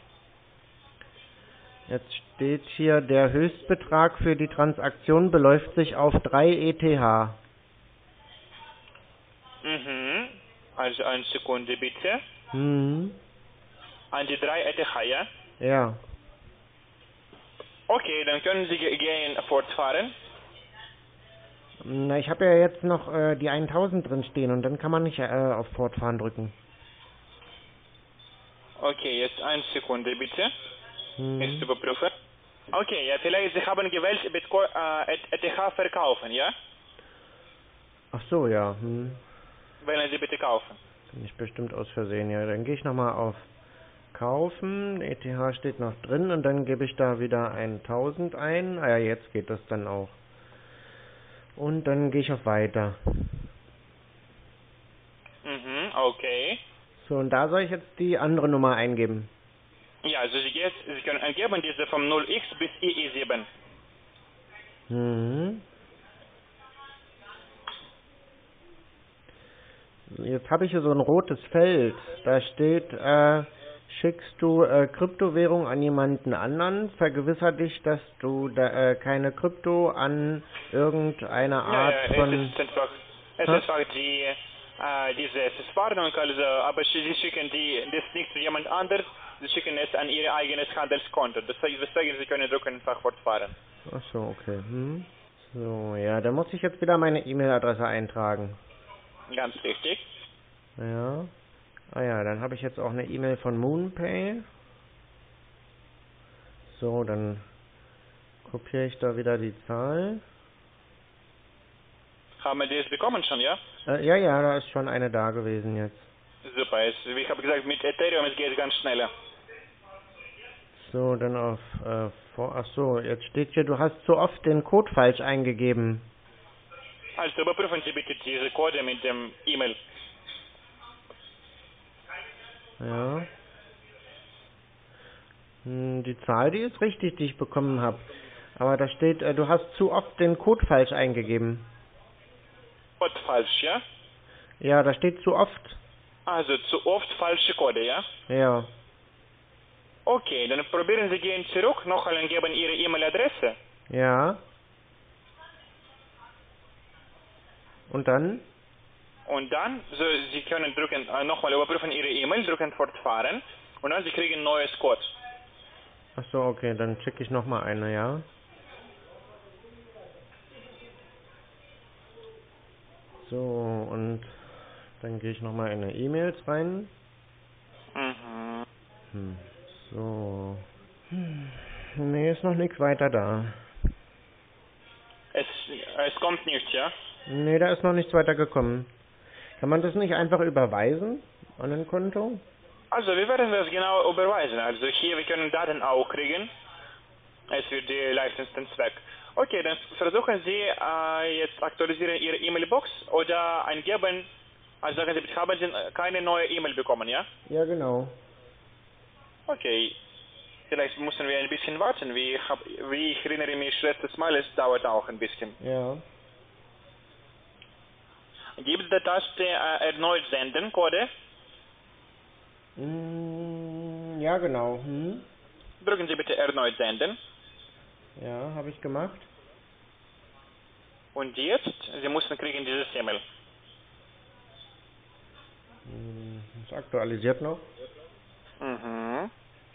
Jetzt steht hier, der Höchstbetrag für die Transaktion beläuft sich auf drei E T H. Mhm. Also, eine Sekunde bitte. Hm. An die drei E T H, ja? Ja. Okay, dann können Sie ge- gehen fortfahren. Na, ich habe ja jetzt noch äh, die tausend drin stehen und dann kann man nicht äh, auf Fortfahren drücken. Okay, jetzt eine Sekunde bitte. Hm. Ist überprüfen. Okay, ja, vielleicht Sie haben gewählt Bitcoin, äh, E T H verkaufen, ja? Ach so, ja. Hm. Wählen Sie bitte kaufen. Bin ich bestimmt aus Versehen. Ja, dann gehe ich nochmal auf Kaufen. E T H steht noch drin und dann gebe ich da wieder tausend ein. Ah ja, jetzt geht das dann auch. Und dann gehe ich auf Weiter. Mhm, okay. So, und da soll ich jetzt die andere Nummer eingeben. Ja, also Sie, jetzt, Sie können eingeben diese vom null X bis I I sieben. Mhm. Jetzt habe ich hier so ein rotes Feld. Da steht, äh, schickst du äh, Kryptowährung an jemanden anderen, vergewisser dich, dass du da, äh, keine Krypto an irgendeine Art Ja, ja, von... es ist einfach, es Hä? ist einfach die, äh, diese es ist Warnung, also, aber Sie schicken die, das nicht zu jemand anders, Sie schicken es an Ihr eigenes Handelskonto. Deswegen, deswegen Sie können drücken einfach fortfahren. Ach so, okay. Hm. So, ja, da muss ich jetzt wieder meine E-Mail-Adresse eintragen. Ganz richtig. Ja. Ah ja, dann habe ich jetzt auch eine E-Mail von MoonPay. So, dann kopiere ich da wieder die Zahl. Haben wir das bekommen schon, ja? Äh, ja, ja, da ist schon eine da gewesen jetzt. Super, es, wie ich habe gesagt, mit Ethereum es geht ganz schneller. So, dann auf äh, vor. Ach so, jetzt steht hier, du hast zu oft den Code falsch eingegeben. Also überprüfen Sie bitte diese Code mit dem E-Mail. Ja. Hm, die Zahl, die ist richtig, die ich bekommen habe. Aber da steht, äh, du hast zu oft den Code falsch eingegeben. Code falsch, ja? Ja, da steht zu oft. Also zu oft falsche Code, ja? Ja. Okay, dann probieren Sie gehen zurück, noch einmal geben Ihre E-Mail-Adresse. Ja. Und dann? Und dann, so, Sie können drücken, äh, nochmal überprüfen Ihre E-Mail, drücken fortfahren und dann Sie kriegen ein neues Code. Ach so, okay, dann schicke ich nochmal eine, ja. So, und dann gehe ich nochmal in eine E-Mails rein. Mhm. Hm, so. Hm. Nee, ist noch nichts weiter da. Es, es kommt nicht, ja? Nee, da ist noch nichts weiter gekommen. Kann man das nicht einfach überweisen an ein Konto? Also, wir werden das genau überweisen. Also hier, wir können Daten auch kriegen. Es wird die Leistungszweck. Okay, dann versuchen Sie äh, jetzt aktualisieren Ihre E-Mail-Box oder eingeben, also sagen Sie, haben Sie keine neue E-Mail bekommen, ja? Ja, genau. Okay, vielleicht müssen wir ein bisschen warten. Wie, hab, wie ich erinnere mich letztes Mal, es dauert auch ein bisschen. Ja. Gibt es die Taste äh, erneut senden, Code? Mm, ja, genau. Hm? Drücken Sie bitte erneut senden. Ja, habe ich gemacht. Und jetzt, Sie müssen kriegen dieses E-Mail. Hm, ist aktualisiert noch. Mhm.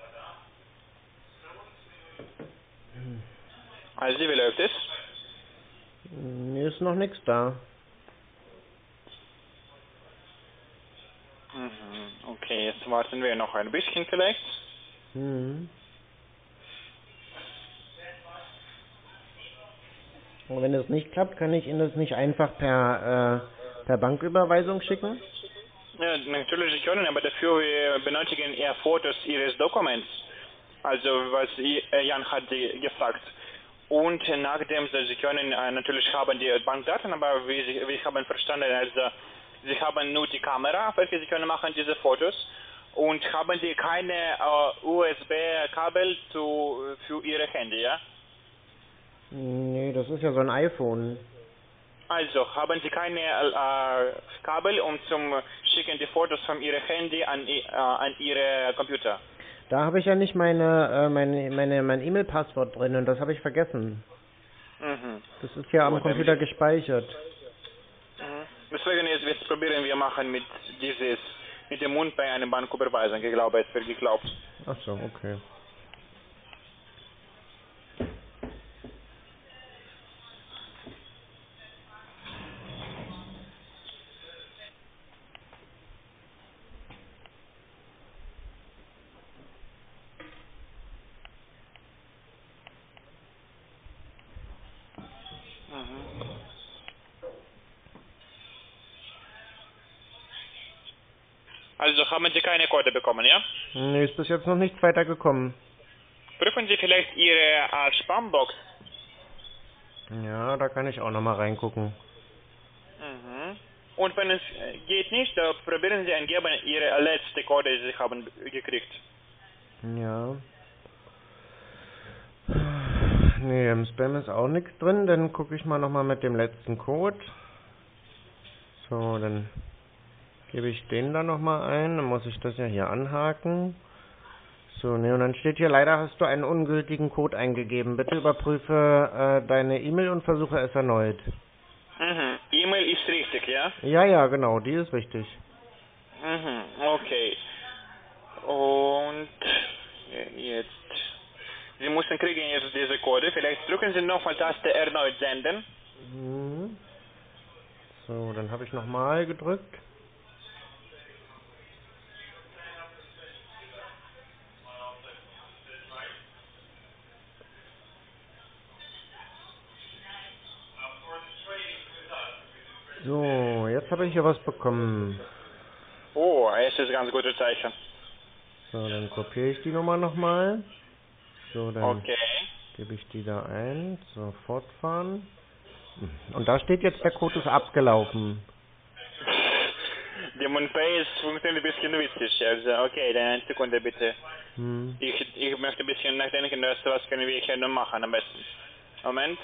Also, wie läuft es? Hm, ist noch nichts da. Mhm. Okay, jetzt warten wir noch ein bisschen vielleicht. Hm. Und wenn es nicht klappt, kann ich Ihnen das nicht einfach per, äh, per Banküberweisung schicken? Ja, natürlich, Sie können, aber dafür wir benötigen eher Fotos Ihres Dokuments. Also, was I- äh, Jan hat Sie gesagt. Und nachdem Sie, Sie können, äh, natürlich haben die Bankdaten, aber wie Sie, wie ich habe verstanden, also, Sie haben nur die Kamera, welche Sie können machen, diese Fotos. Und haben Sie keine äh, U S B-Kabel zu, für Ihre Handy, ja? Nee, das ist ja so ein iPhone. Also, haben Sie keine äh, Kabel, um zum Schicken die Fotos von Ihrem Handy an, I- äh, an Ihre Computer? Da habe ich ja nicht meine, äh, meine, meine, mein E-Mail-Passwort drin und das habe ich vergessen. Mhm. Das ist ja am Gut, Computer dann- gespeichert. Mhm. Deswegen jetzt, jetzt probieren wir machen mit dieses, mit dem Mund bei einem Banküberweisung. Ich glaube, es wird geglaubt. Ach so, okay. Mhm. Also haben Sie keine Code bekommen, ja? Nee, ist bis jetzt noch nichts weiter gekommen. Prüfen Sie vielleicht Ihre äh, Spambox. Ja, da kann ich auch nochmal reingucken. Mhm. Und wenn es äh, geht nicht, dann probieren Sie eingeben Ihre letzte Code, die Sie haben gekriegt. Ja. Nee, im Spam ist auch nichts drin. Dann gucke ich mal nochmal mit dem letzten Code. So, dann gebe ich den da nochmal ein. Dann muss ich das ja hier anhaken. So, ne, und dann steht hier, leider hast du einen ungültigen Code eingegeben. Bitte überprüfe äh, deine E-Mail und versuche es erneut. Mhm. E-Mail ist richtig, ja? Ja, ja, genau, die ist richtig. Mhm. Okay. Und jetzt, Sie müssen kriegen jetzt diese Code. Vielleicht drücken Sie nochmal Taste erneut senden. Mhm. So, dann habe ich nochmal gedrückt. So, jetzt habe ich hier was bekommen. Oh, es ist ganz gutes Zeichen. So, dann kopiere ich die Nummer nochmal. So, dann Okay. gebe ich die da ein. So, fortfahren. Und da steht jetzt, der Code ist abgelaufen. Die MoonPay ist funktioniert ein bisschen witzig. Also, okay, dann eine Sekunde bitte. Hm. Ich, ich möchte ein bisschen nachdenken, was was können wir hier noch machen am besten. Moment.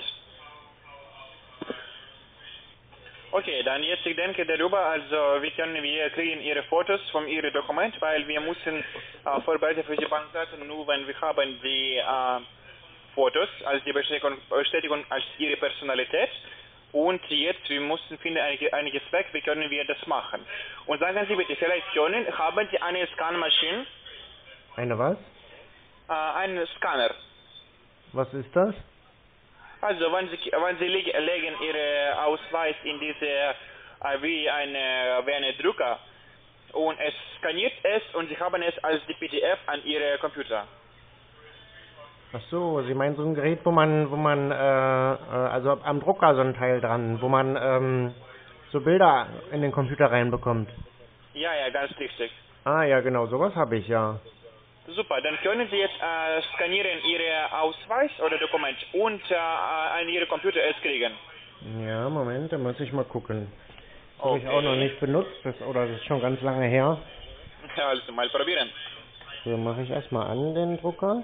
Okay, dann jetzt ich denke darüber, also wir können, wir kriegen Ihre Fotos von Ihrem Dokument, weil wir müssen äh, vorbereiten für die Bankdaten, nur wenn wir haben die äh, Fotos als die Bestätigung, Bestätigung als Ihre Personalität. Und jetzt, wir müssen finden einige, einiges weg, wie können wir das machen. Und sagen Sie bitte, vielleicht können, haben Sie eine Scanmaschine? Eine was? äh, einen Scanner. Was ist das? Also wenn Sie, wenn Sie leg, legen Ihren Ausweis in diese, äh, wie eine, wie eine Drucker und es skaniert es und Sie haben es als die P D F an Ihrem Computer. Ach so, Sie meinen so ein Gerät, wo man, wo man, äh, äh, also am Drucker so ein Teil dran, wo man ähm, so Bilder in den Computer reinbekommt. Ja, ja, ganz richtig. Ah ja, genau, sowas habe ich ja. Super, dann können Sie jetzt äh, skanieren Ihren Ausweis oder Dokument und äh, an Ihrem Computer es kriegen. Ja, Moment, da muss ich mal gucken. Das habe Okay. ich auch noch nicht benutzt, das, oder das ist schon ganz lange her. Also mal probieren. So, mache ich erstmal an den Drucker.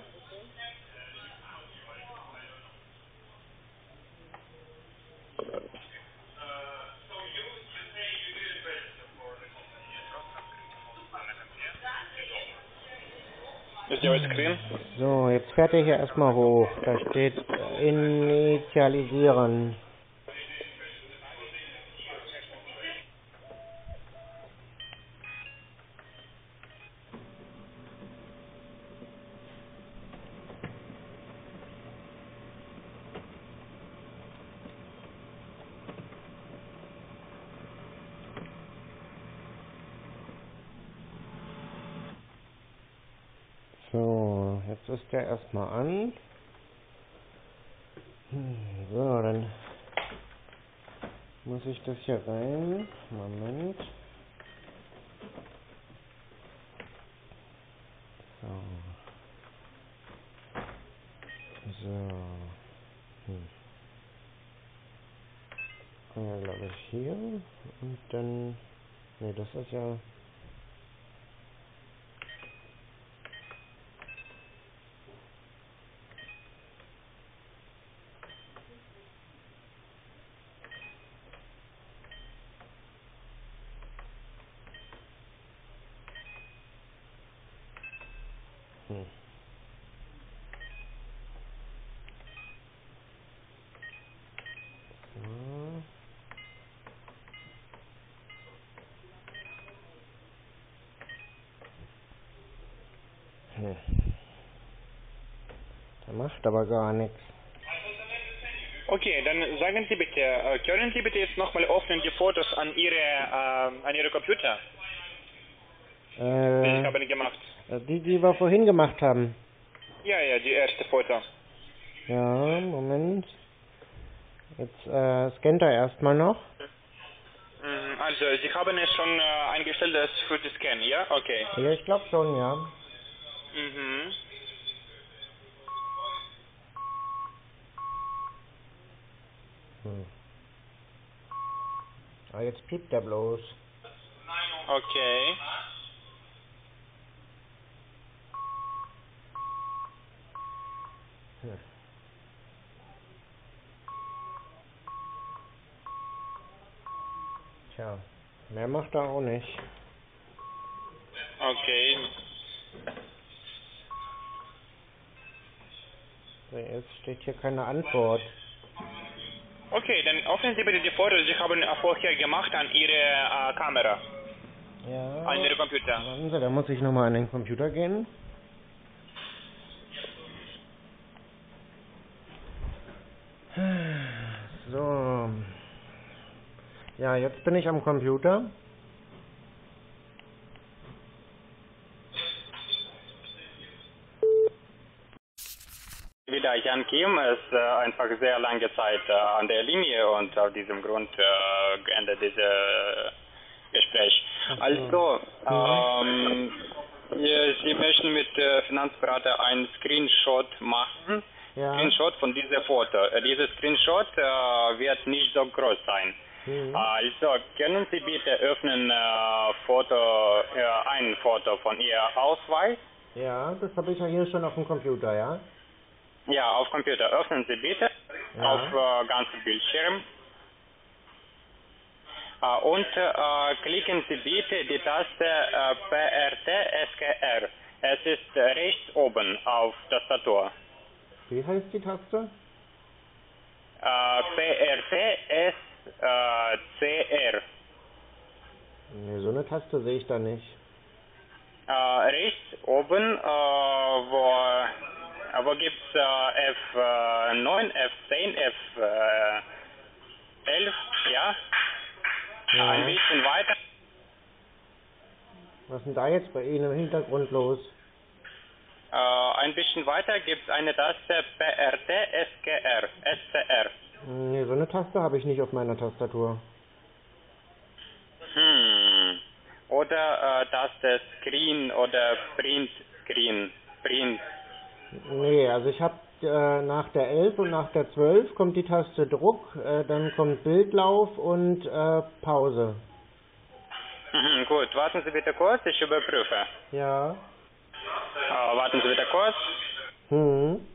Ist Ihr Screen? So, jetzt fährt er hier erstmal hoch. Da steht äh, initialisieren. So, jetzt ist der erstmal an. Hm, So, dann muss ich das hier rein. Moment. So. So. Hm. Ja, glaube ich hier. Und dann. Ne, das ist ja. Hm. So. Hm. Der macht aber gar nichts. Okay, dann sagen Sie bitte, äh, können Sie bitte jetzt nochmal öffnen die Fotos an Ihre, äh, an Ihre Computer, die ich Äh, habe gemacht? die, die wir vorhin gemacht haben. Ja, ja, die erste Foto. Ja, Moment. Jetzt äh, scannt er erstmal noch. Mhm, also, Sie haben es schon äh, eingestellt das für die Scan, ja? Okay. Ja, ich glaube schon, ja. Mhm. Hm. Ah, jetzt piept er bloß. Okay. Hm. Tja, mehr macht er auch nicht. Okay. So, jetzt steht hier keine Antwort. Okay, dann öffnen Sie bitte die Fotos, die Sie haben vorher gemacht an Ihre äh, Kamera, Ja. an Ihre Computer. Warten Sie, da muss ich nochmal an den Computer gehen. So. Ja, jetzt bin ich am Computer. Wieder Jan Kim ist äh, einfach sehr lange Zeit äh, an der Linie und aus diesem Grund äh, geendet dieses äh, Gespräch. Ach so. Also, Mhm. ähm, ja, Sie möchten mit äh, Finanzberater einen Screenshot machen. Ja. Screenshot von diesem Foto. Äh, dieses Screenshot äh, wird nicht so groß sein. Mhm. Also, können Sie bitte öffnen äh, Foto, äh, ein Foto von Ihr Ausweis? Ja, das habe ich ja hier schon auf dem Computer, ja? Ja, auf Computer. Öffnen Sie bitte Ja. auf äh, ganzen Bildschirm. Äh, und äh, klicken Sie bitte die Taste äh, P R T S K R. Es ist äh, rechts oben auf Tastatur. Wie heißt die Taste? Äh, P R T S C R. Ne, so eine Taste sehe ich da nicht. Äh, rechts oben, äh, wo wo gibt es äh, F neun, F zehn, F elf, ja? Ja. Ein bisschen weiter. Was ist denn da jetzt bei Ihnen im Hintergrund los? Äh, ein bisschen weiter gibt es eine Taste P R T, S K R, S C R. Nee, so eine Taste habe ich nicht auf meiner Tastatur. Hm. Oder äh, Taste Screen oder Print Screen. Print. Nee, also ich habe äh, nach der elf und nach der zwölf kommt die Taste Druck, äh, dann kommt Bildlauf und äh, Pause. Mhm, gut, warten Sie bitte kurz, ich überprüfe. Ja. Äh, warten Sie bitte kurz. Hm.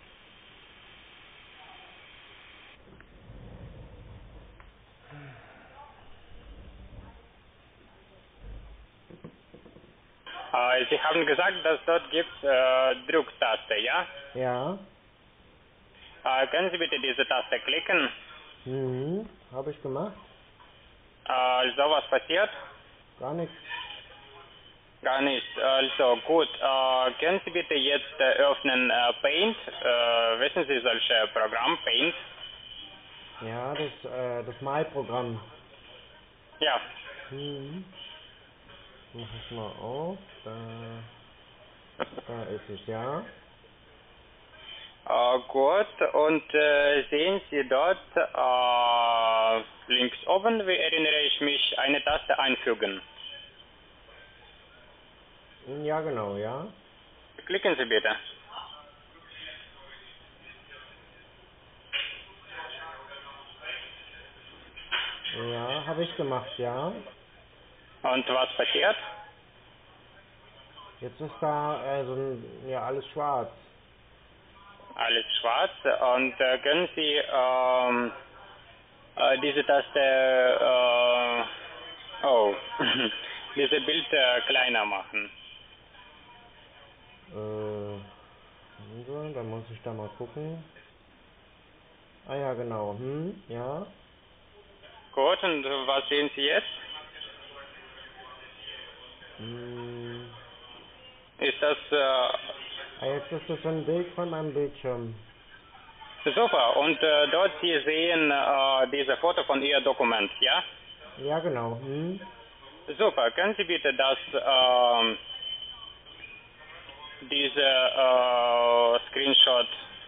Äh, Sie haben gesagt, dass dort gibt äh, Drucktaste, ja? Ja. Äh, können Sie bitte diese Taste klicken? Hm. Habe ich gemacht? Äh, also was passiert? Gar nichts. Gar nicht. Also gut, äh, können Sie bitte jetzt äh, öffnen äh, Paint? Äh, wissen Sie solche Programm Paint? Ja, das, äh, das Malprogramm. Ja. Hm. Mach ich mal auf. Da, da ist es, ja. Äh, gut, und äh, sehen Sie dort äh, links oben, wie erinnere ich mich, eine Taste einfügen. Ja, genau, ja. Klicken Sie bitte. Ja, habe ich gemacht, ja. Und was passiert? Jetzt ist da also ja alles schwarz. Alles schwarz. Und äh, können Sie ähm, äh, diese Taste, äh, oh, diese Bild äh, kleiner machen? Äh, so, dann muss ich da mal gucken. Ah ja, genau. Hm, ja. Gut, und was sehen Sie jetzt? Hm. Ist das äh, Ah, jetzt ist das so ein Bild von meinem Bildschirm. super? Und äh, dort Sie sehen äh, diese Foto von Ihr Dokument, ja? Ja, genau. Hm. Super. Können Sie bitte das, ähm, diese äh, Screenshot,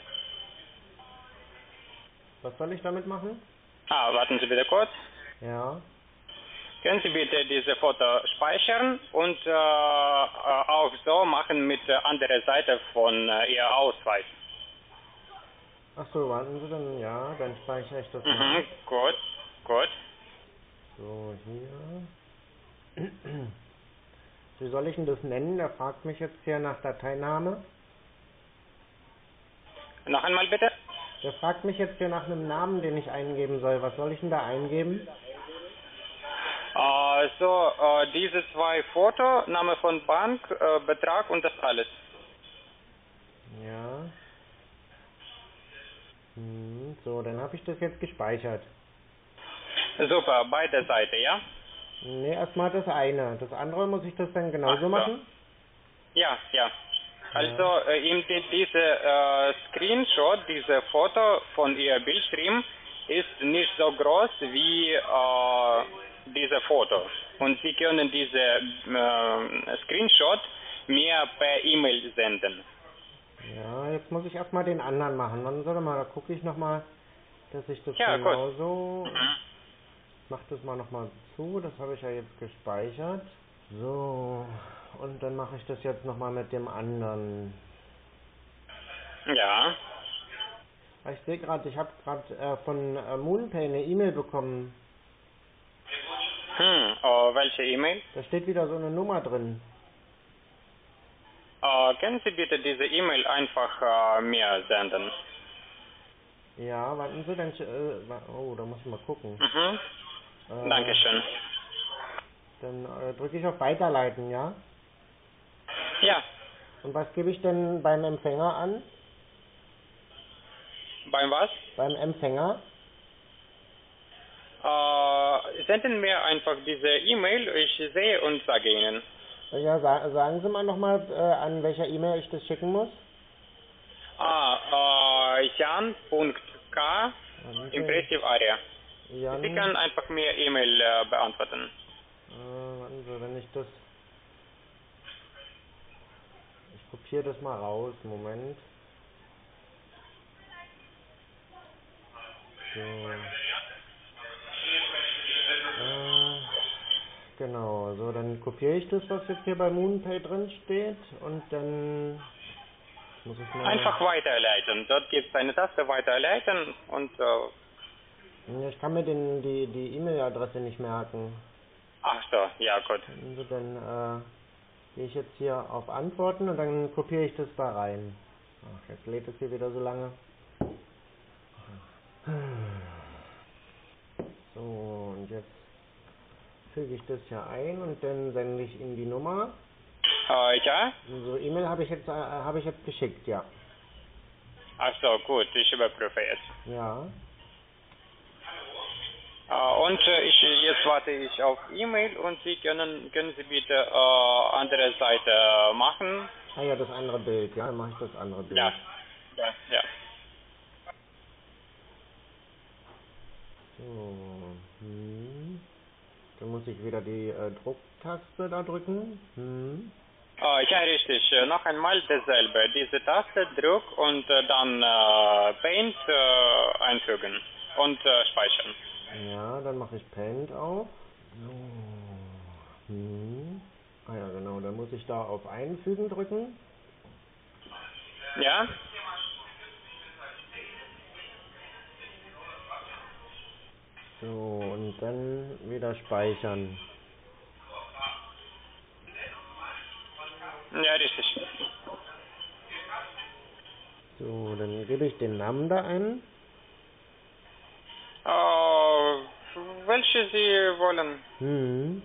Was soll ich damit machen? ah, warten Sie bitte kurz. Ja. Können Sie bitte diese Foto speichern und äh, äh, auch so machen mit der anderen Seite von äh, Ihr Ausweis? Ach so, warten Sie dann. Ja, dann speichere ich das mal ab. Mhm, gut, gut. So, hier. Wie soll ich denn das nennen? Der fragt mich jetzt hier nach Dateiname. Noch einmal bitte. Der fragt mich jetzt hier nach einem Namen, den ich eingeben soll. Was soll ich denn da eingeben? Äh, so, äh, diese zwei Foto, Name von Bank, äh, Betrag und das alles. Ja. Hm, so, dann habe ich das jetzt gespeichert. Super, beide Seiten, ja? Ne, erstmal das eine. Das andere muss ich das dann Ach genauso so. machen? Ja, ja. Ja. Also äh, in die, diese äh, Screenshot, diese Foto von Ihr Bildschirm ist nicht so groß wie äh, diese Foto. Und Sie können diese äh, Screenshot mir per E-Mail senden. Ja, jetzt muss ich erstmal den anderen machen. Dann soll mal, da gucke ich nochmal, dass ich das Ja, gut. genauso. Mhm. Ich mach das mal nochmal zu, das habe ich ja jetzt gespeichert. So, und dann mache ich das jetzt nochmal mit dem anderen. Ja. Ah, ich sehe gerade, ich habe gerade äh, von äh, Moonpay eine E-Mail bekommen. Hm, äh, welche E-Mail? Da steht wieder so eine Nummer drin. Äh, können Sie bitte diese E-Mail einfach äh, mir senden? Ja, warten Sie, dann, äh, wa- oh, da muss ich mal gucken. Mhm. Äh, Dankeschön. Dann äh, drücke ich auf Weiterleiten, ja? Ja, Und was gebe ich denn beim Empfänger an? beim was? Beim Empfänger? Äh, senden mir einfach diese E-Mail, ich sehe und sage Ihnen. Ja, sa sagen Sie mal nochmal, äh, an welcher E-Mail ich das schicken muss. Ah, äh, Jan.k Impressive Area. Jan, Sie können einfach mir E-Mail äh, beantworten. äh, warten Sie, wenn ich das... Ich kopiere das mal raus, Moment. So. Äh, genau, so dann kopiere ich das, was jetzt hier bei MoonPay drin steht und dann muss ich mal... Einfach weiterleiten. Dort gibt es eine Taste weiterleiten und... Äh, Ja, ich kann mir den, die die E-Mail-Adresse nicht merken. ach so, ja gut. Also dann äh, gehe ich jetzt hier auf Antworten und dann kopiere ich das da rein. Ach, jetzt lädt es hier wieder so lange. So, und jetzt füge ich das hier ein und dann sende ich Ihnen die Nummer. Äh, ja? So, E-Mail habe ich jetzt äh, habe ich jetzt geschickt, ja. Ach so, gut, ich überprüfe es. Ja. Äh, und äh, ich, jetzt warte ich auf E-Mail und Sie können, können Sie bitte äh, andere Seite machen. Ah ja, das andere Bild, ja, dann mache ich das andere Bild. Ja. Ja. Ja. So, hm. Dann muss ich wieder die äh, Drucktaste da drücken. Hm. Äh, ja, richtig. Äh, noch einmal dasselbe. Diese Taste, Druck und äh, dann äh, Paint äh, einfügen und äh, speichern. Ja, dann mache ich Paint auf. So. Hm. Ah ja, genau, dann muss ich da auf Einfügen drücken. Ja? So, und dann wieder speichern. Ja, richtig. So, dann gebe ich den Namen da ein. Äh, welche Sie wollen? Hm.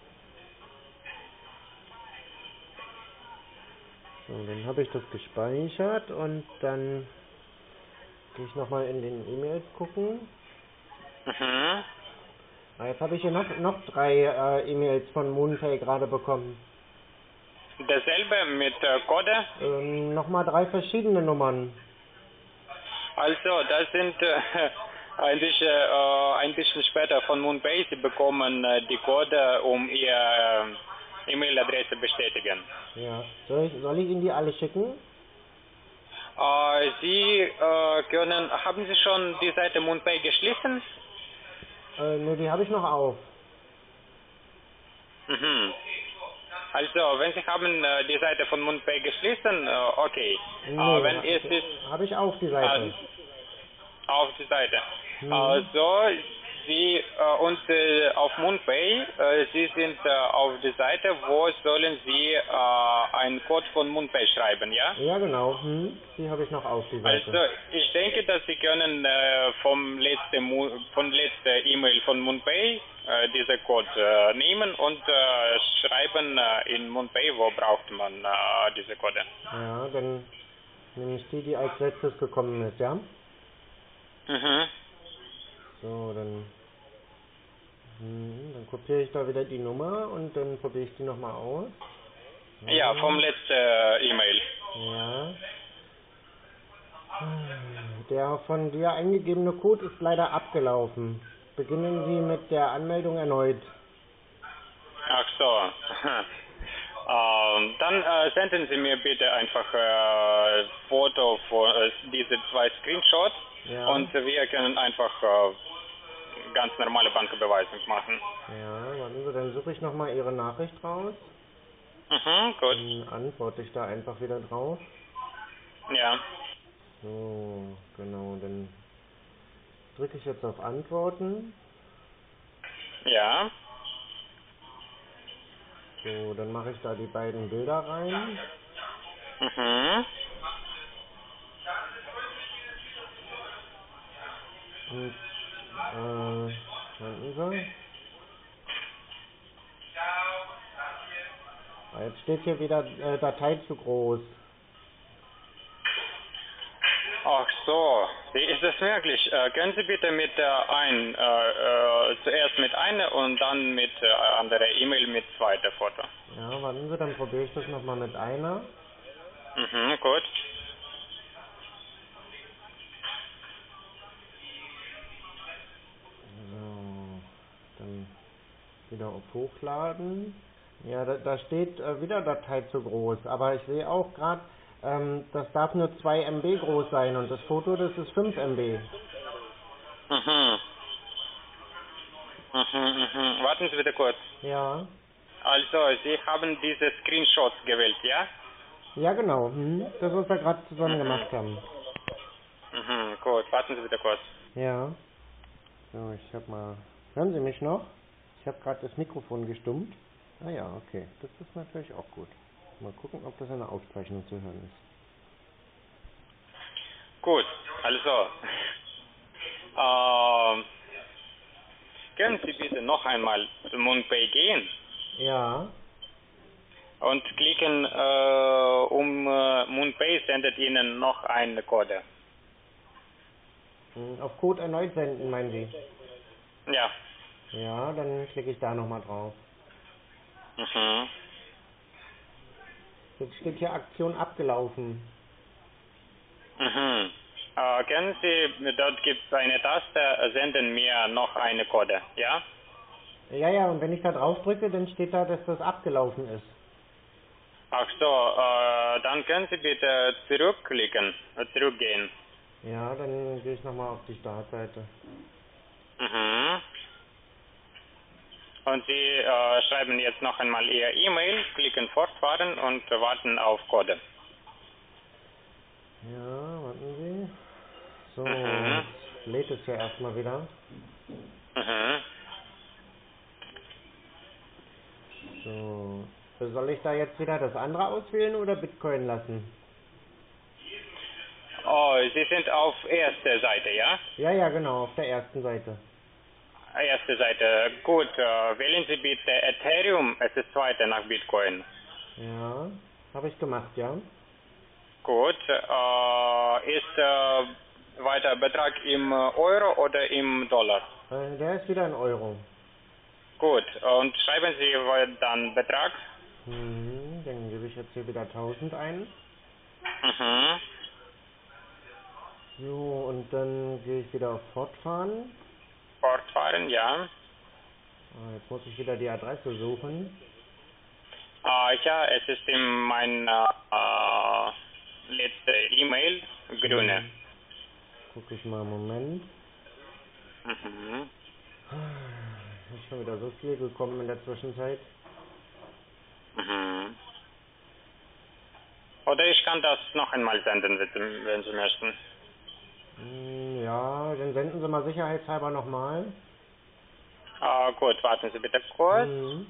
So, dann habe ich das gespeichert und dann gehe ich nochmal in den E-Mails gucken. Mhm. Ah, jetzt habe ich hier noch, noch drei äh, E-Mails von MoonPay gerade bekommen. Dasselbe mit äh, Code. Ähm, nochmal drei verschiedene Nummern. Also, das sind äh, ein, bisschen, äh, ein bisschen später von MoonPay. Sie bekommen äh, die Code, um Ihre äh, E-Mail-Adresse bestätigen. Ja. Soll ich, soll ich Ihnen die alle schicken? Äh, Sie äh, können, haben Sie schon die Seite MoonPay geschlossen? Äh, ne, die habe ich noch auf. Mhm. Also, wenn Sie haben äh, die Seite von MoonPay geschlossen, äh, okay. Nee, Äh, wenn ha- es ist habe ich auf die Seite. äh, auf die Seite. Mhm. Also, Sie äh, und äh, auf MoonPay, äh, Sie sind äh, auf der Seite, wo sollen Sie äh, einen Code von MoonPay schreiben, ja? Ja, genau. Hm, die habe ich noch auf die Seite. Also, ich denke, dass Sie können äh, vom letzten Mo von letzter E-Mail von MoonPay äh, diese Code äh, nehmen und äh, schreiben äh, in MoonPay, wo braucht man äh, diese Code. Ja, dann nehme ich die, die als letztes gekommen ist, ja? Mhm. So, dann, hm, dann kopiere ich da wieder die Nummer und dann probiere ich die nochmal aus. Ja, vom letzten äh, E-Mail. Ja. Der von dir eingegebene Code ist leider abgelaufen. Beginnen Sie mit der Anmeldung erneut. Ach so. ähm, dann äh, senden Sie mir bitte einfach äh, Foto von äh, diese zwei Screenshots Ja. und wir können einfach äh, ganz normale Banküberweisung machen. Ja, warten Sie, dann suche ich nochmal Ihre Nachricht raus. Mhm, gut. Dann antworte ich da einfach wieder drauf. Ja. So, genau, dann drücke ich jetzt auf Antworten. Ja. So, dann mache ich da die beiden Bilder rein. Mhm. Und, äh, warten Sie. Ah, jetzt steht hier wieder äh, Datei zu groß. Ach so, wie ist das möglich? Äh, können Sie bitte mit der ein, äh, äh, zuerst mit einer und dann mit äh, anderer E-Mail mit zweiter Foto? Ja, warten Sie, dann probiere ich das nochmal mit einer. Mhm, gut. wieder auf Hochladen. Ja, da, da steht äh, wieder Datei zu groß, aber ich sehe auch gerade, ähm, das darf nur zwei Megabyte groß sein und das Foto, das ist fünf Megabyte. Mhm. Mhm, mhm. Warten Sie bitte kurz. Ja. Also, Sie haben diese Screenshots gewählt, ja? Ja, genau. Hm. Das, was wir gerade zusammen gemacht haben. Mhm, gut. Warten Sie bitte kurz. Ja. So, ich hab mal... Hören Sie mich noch? Ich habe gerade das Mikrofon gestummt. Ah ja, okay. Das ist natürlich auch gut. Mal gucken, ob das in der Aufzeichnung zu hören ist. Gut, also. Ähm, können Sie bitte noch einmal zu MoonPay gehen? Ja. Und klicken, äh, um äh, MoonPay sendet Ihnen noch eine Code. Hm, Auf Code erneut senden, meinen Sie? Ja. Ja, dann klicke ich da nochmal drauf. Mhm. Jetzt steht hier Aktion abgelaufen. Mhm. Äh, können Sie, dort gibt es eine Taste, senden mir noch eine Code, ja? Ja, ja, und wenn ich da drauf drücke, dann steht da, dass das abgelaufen ist. Ach so, äh, dann können Sie bitte zurückklicken, äh, zurückgehen. Ja, dann gehe ich nochmal auf die Startseite. Mhm. Und Sie äh, schreiben jetzt noch einmal Ihr E-Mail, klicken fortfahren und warten auf Code. Ja, warten Sie. So, Mhm. jetzt lädt es ja erstmal wieder. Mhm. So, soll ich da jetzt wieder das andere auswählen oder Bitcoin lassen? Oh, Sie sind auf erster Seite, ja? Ja, ja, genau, auf der ersten Seite. Erste Seite. Gut, äh, wählen Sie bitte Ethereum, es ist zweite nach Bitcoin. Ja, habe ich gemacht, ja. Gut, äh, ist äh, weiter Betrag im Euro oder im Dollar? Äh, der ist wieder in Euro. Gut, und schreiben Sie dann Betrag? Hm, dann gebe ich jetzt hier wieder tausend ein. Mhm. So, und dann gehe ich wieder auf Fortfahren. Fortfahren, ja. Ah, jetzt muss ich wieder die Adresse suchen. Äh, ja, es ist in meiner äh, letzte E-Mail, grüne. Hm, guck ich mal, Moment. Mhm. Ist schon wieder so viel gekommen in der Zwischenzeit. Mhm. Oder ich kann das noch einmal senden, wenn Sie, wenn Sie möchten. Hm, ja, dann senden Sie mal sicherheitshalber nochmal. Äh, gut, warten Sie bitte kurz. Hm.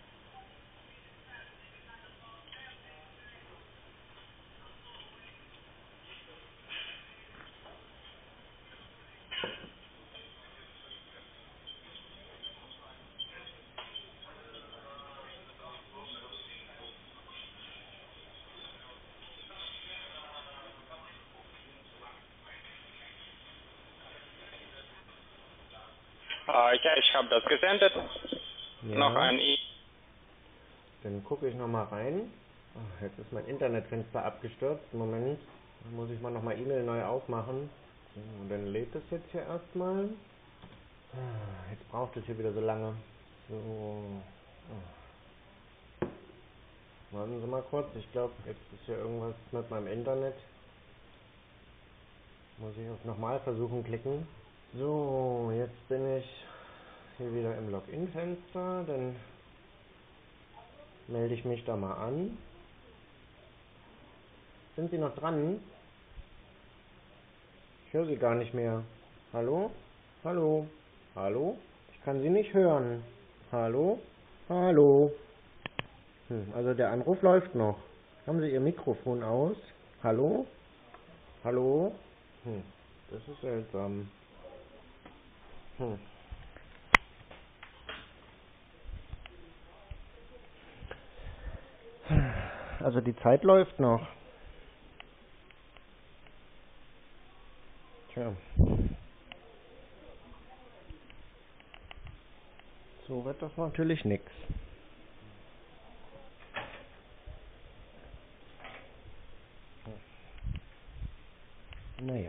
Äh, ja, ich habe das gesendet. Noch Ja, ein E. dann gucke ich nochmal rein. Ach, jetzt ist mein Internetfenster abgestürzt. Moment, dann muss ich mal nochmal E-Mail neu aufmachen. So, und dann lädt es jetzt hier erstmal. Ah, jetzt braucht es hier wieder so lange. So. Ah. Warten Sie mal kurz, ich glaube, jetzt ist hier irgendwas mit meinem Internet. Muss ich auf nochmal versuchen klicken. So, jetzt bin ich hier wieder im Login-Fenster. Dann melde ich mich da mal an. Sind Sie noch dran? Ich höre Sie gar nicht mehr. Hallo? Hallo? Hallo? Ich kann Sie nicht hören. Hallo? Hallo? Hm, also der Anruf läuft noch. Haben Sie Ihr Mikrofon aus? Hallo? Hallo? Hm, das ist seltsam. Hm. Also die Zeit läuft noch. Tja. So wird das natürlich nix. Naja.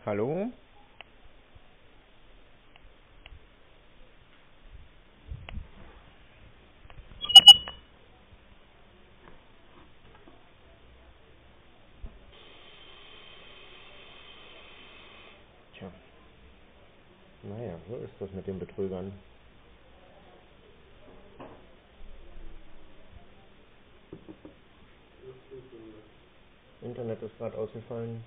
Hallo? Tja. Naja, so ist das mit den Betrügern. Internet ist gerade ausgefallen.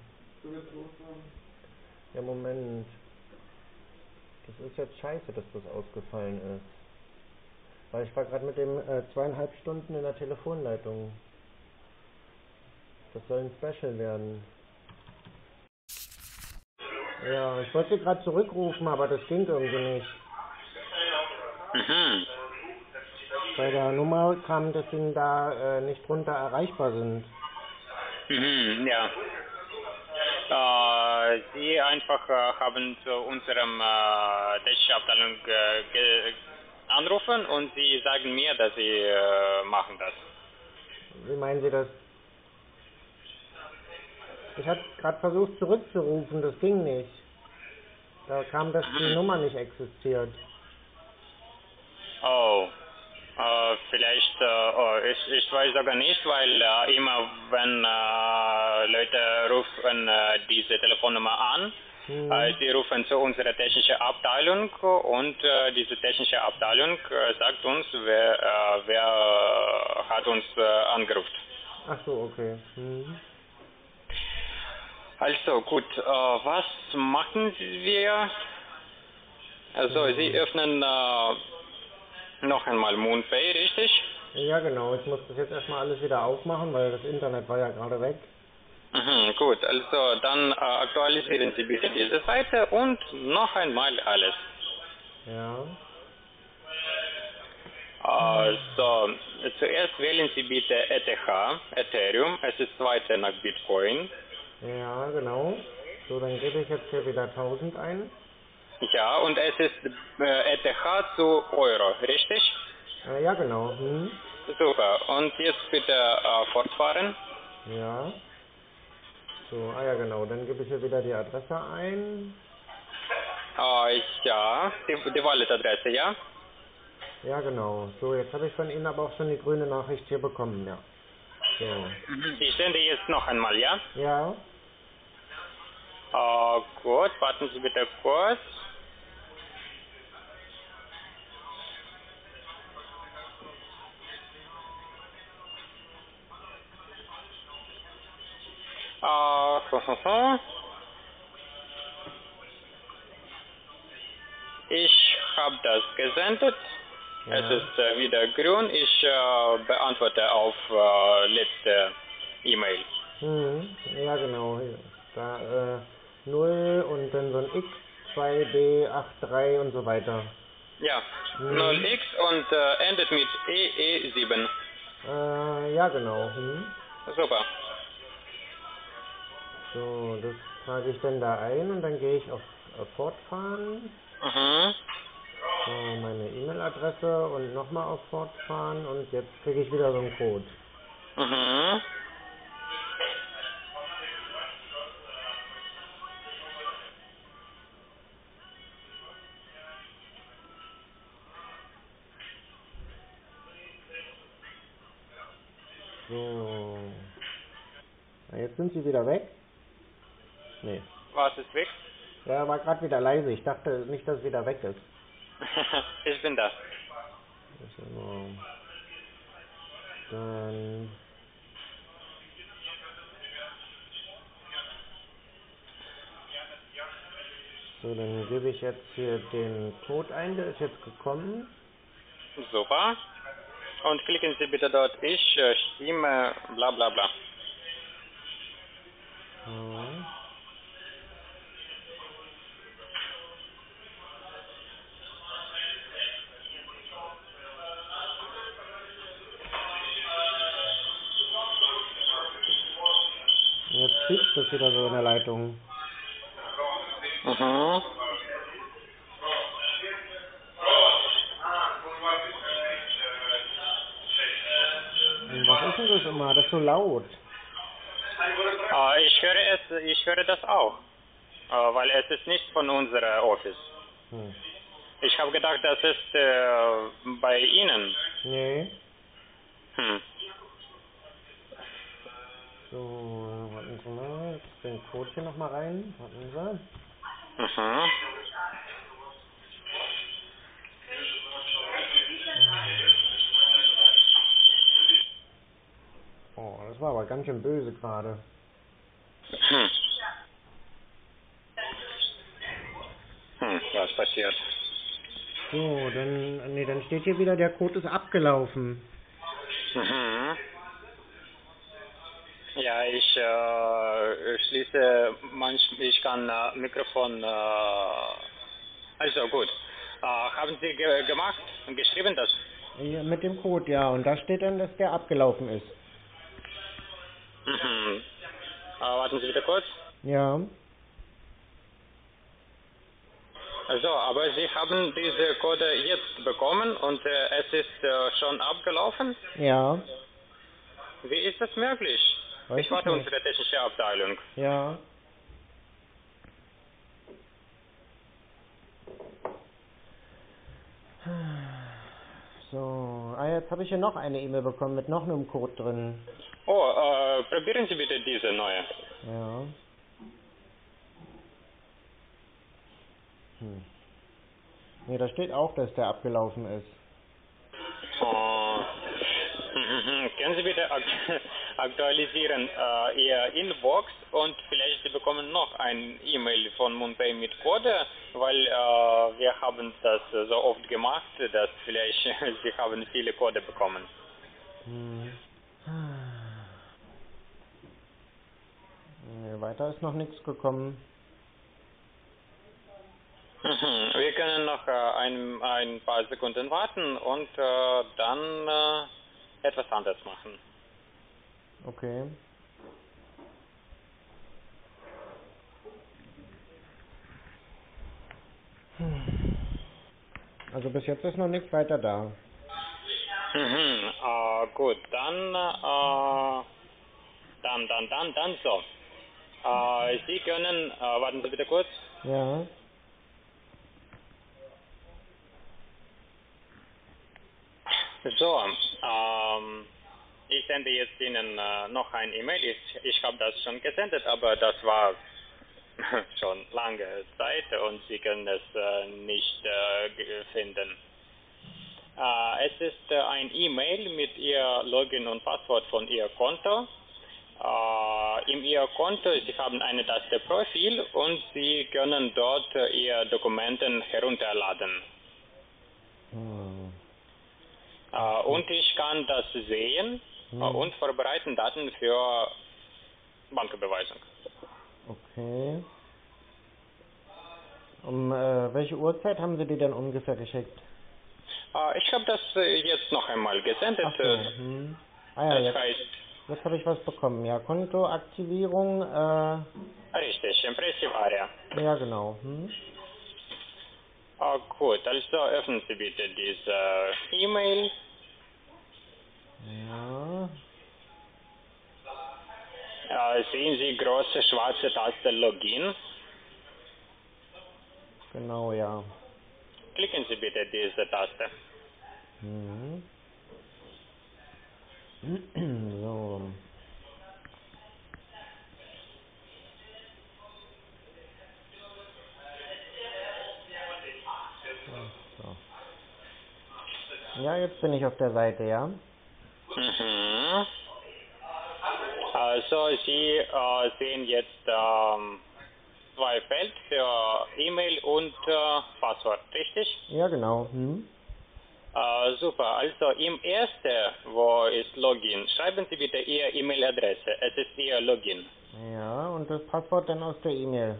Ja, Moment. Das ist jetzt scheiße, dass das ausgefallen ist. Weil ich war gerade mit dem äh, zweieinhalb Stunden in der Telefonleitung. Das soll ein Special werden. Ja, ich wollte gerade zurückrufen, aber das ging irgendwie nicht. Mhm. Bei der Nummer kam, dass sie da äh, nicht runter erreichbar sind. Mhm, ja. Äh, Sie einfach äh, haben zu unserem äh, technischen Abteilung äh, ge- anrufen und Sie sagen mir, dass Sie äh, machen das. Wie meinen Sie das? Ich habe gerade versucht zurückzurufen, das ging nicht. Da kam, dass die Mhm. Nummer nicht existiert. Oh, äh, vielleicht, äh, oh, ich, ich weiß sogar nicht, weil äh, immer wenn äh, Leute rufen äh, diese Telefonnummer an, äh, Hm. sie rufen zu unserer technischen Abteilung und äh, diese technische Abteilung äh, sagt uns, wer, äh, wer hat uns äh, angerufen. Ach so, okay. Hm. Also gut, äh, was machen wir? Also Sie Hm. öffnen äh, noch einmal MoonPay, richtig? Ja, genau. Ich muss das jetzt erstmal alles wieder aufmachen, weil das Internet war ja gerade weg. Mhm, gut, also dann äh, aktualisieren Sie bitte diese Seite und noch einmal alles. Ja. Also, zuerst wählen Sie bitte E T H, Ethereum, es ist zweite nach Bitcoin. Ja, genau. So, dann gebe ich jetzt hier wieder tausend ein. Ja, und es ist äh, E T H zu Euro, richtig? Äh, ja, genau. Hm. Super, und jetzt bitte äh, fortfahren. Ja. So, ah ja, genau. Dann gebe ich hier wieder die Adresse ein. Äh, ja, die, die Wallet-Adresse, ja? Ja, genau. So, jetzt habe ich von Ihnen aber auch schon die grüne Nachricht hier bekommen, ja. So. Mhm. Ich sende jetzt noch einmal, ja? Ja. Äh, gut, warten Sie bitte kurz. Äh, ich habe das gesendet. Es Ja. ist äh, wieder grün. Ich äh, beantworte auf äh, letzte E-Mail. Hm. Ja, genau. Hier. Da, äh, null und dann so ein X, zwei B, acht drei und so weiter. Ja, null Hm. x und äh, endet mit E E sieben. Äh, ja, genau. Hm. Super. So, das trage ich dann da ein und dann gehe ich auf äh, Fortfahren. Mhm. So, meine E-Mail-Adresse und nochmal auf Fortfahren und jetzt kriege ich wieder so einen Code. Mhm. So. Na, jetzt sind sie wieder weg. Nee. Was ist weg? Ja, war gerade wieder leise. Ich dachte nicht, dass es wieder weg ist. Ich bin da. So. Dann. So, dann gebe ich jetzt hier den Code ein, der ist jetzt gekommen. Super. Und klicken Sie bitte dort Ich äh, stimme bla bla bla. So. Jetzt quietscht das wieder so in der Leitung. Mhm. Und was ist denn das immer? Das ist so laut. Äh, ich höre es, ich höre das auch. äh, weil es ist nicht von unserem Office. Hm. Ich habe gedacht, das ist äh, bei Ihnen. Nee. Hm. So, warten Sie mal, jetzt den Code hier nochmal rein. Warten Sie. Mhm. Oh, das war aber ganz schön böse gerade. Hm. Hm, was passiert? So, dann, nee, dann steht hier wieder, der Code ist abgelaufen. Mhm. Ja, ich äh, schließe manchmal, ich kann äh, Mikrofon, äh, also gut. Äh, haben Sie ge gemacht und geschrieben das? Ja, mit dem Code, ja, und da steht dann, dass der abgelaufen ist. Mhm. Äh, warten Sie bitte kurz. Ja. Also, aber Sie haben diese Code jetzt bekommen und äh, es ist äh, schon abgelaufen? Ja. Wie ist das möglich? Weiß Ich ich warte nicht. unsere technische Abteilung. Ja. So, ah, jetzt habe ich hier noch eine E-Mail bekommen mit noch einem Code drin. Oh, äh, probieren Sie bitte diese neue. Ja. Hm. Nee, da steht auch, dass der abgelaufen ist. Oh. Mhm. Können Sie bitte ak aktualisieren äh, Ihr Inbox und vielleicht Sie bekommen noch ein E-Mail von MoonPay mit Code, weil äh, wir haben das so oft gemacht, dass vielleicht Sie haben viele Code bekommen. Hm. Nee, weiter ist noch nichts gekommen. Mhm. Wir können noch äh, ein, ein paar Sekunden warten und äh, dann äh, etwas anderes machen. Okay. Also bis jetzt ist noch nichts weiter da. Mhm. Äh, gut, dann, äh, dann, dann, dann, dann so. Äh, Sie können, äh, warten Sie bitte kurz. Ja. So, ähm, ich sende jetzt Ihnen äh, noch ein E-Mail. Ich, ich habe das schon gesendet, aber das war schon lange Zeit und Sie können es äh, nicht äh, ge- finden. Äh, es ist äh, ein E-Mail mit Ihr Login und Passwort von Ihr Konto. Äh, in Ihr Konto, Sie haben eine Taste Profil und Sie können dort äh, Ihre Dokumenten herunterladen. Hm. Äh, und ich kann das sehen äh, Hm. und vorbereiten Daten für Banküberweisung. Okay. Um äh, welche Uhrzeit haben Sie die denn ungefähr geschickt? Äh, ich habe das äh, jetzt noch einmal gesendet. Ach so. Äh, Hm. Ah ja, das jetzt, heißt, jetzt habe ich was bekommen. Ja, Kontoaktivierung. Äh, richtig, Impressive Area. ja, genau. Hm. Äh, gut, also öffnen Sie bitte diese E-Mail. Ja, Äh, sehen Sie große schwarze Taste Login. genau, ja. Klicken Sie bitte diese Taste. Hm. So. So. Ja, jetzt bin ich auf der Seite, ja. Mhm. Also Sie äh, sehen jetzt ähm, zwei Feld für E-Mail und äh, Passwort, richtig? Ja, genau. Hm. Äh, super, also im ersten, wo ist Login, schreiben Sie bitte Ihre E-Mail-Adresse. Es ist Ihr Login. Ja, und das Passwort dann aus der E-Mail.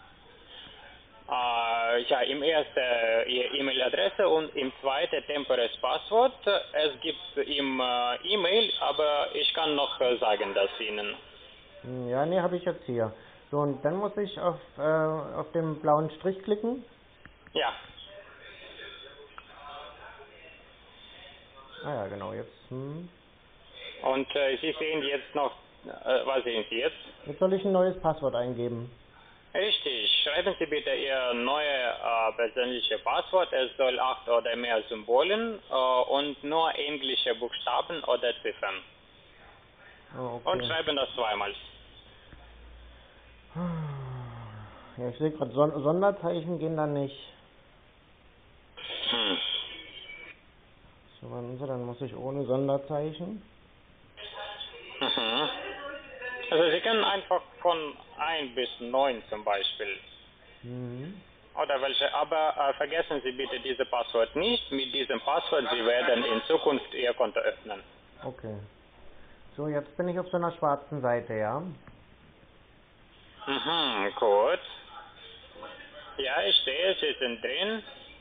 Äh, ja, im ersten Ihre E-Mail-Adresse und im zweiten temporäres Passwort. Es gibt im äh, E-Mail, aber ich kann noch äh, sagen das Ihnen. Hm, ja, nee, habe ich jetzt hier. So, und dann muss ich auf, äh, auf den blauen Strich klicken. Ja, Ah ja, genau, jetzt. Hm. und äh, Sie sehen jetzt noch, äh, was sehen Sie jetzt? Jetzt soll ich ein neues Passwort eingeben. Richtig. Schreiben Sie bitte Ihr neues äh, persönliches Passwort. Es soll acht oder mehr Symbolen äh, und nur englische Buchstaben oder Ziffern. Oh, Und okay. schreiben das zweimal. Ja, ich sehe gerade, Son Sonderzeichen gehen da nicht. Hm. So, warten Sie, dann muss ich ohne Sonderzeichen. Mhm. Also Sie können einfach von eins bis neun zum Beispiel. Mhm. Oder welche, aber äh, vergessen Sie bitte dieses Passwort nicht. Mit diesem Passwort Sie werden in Zukunft Ihr Konto öffnen. Okay. So, jetzt bin ich auf so einer schwarzen Seite, ja? Mhm, gut. Ja, ich sehe, Sie sind drin.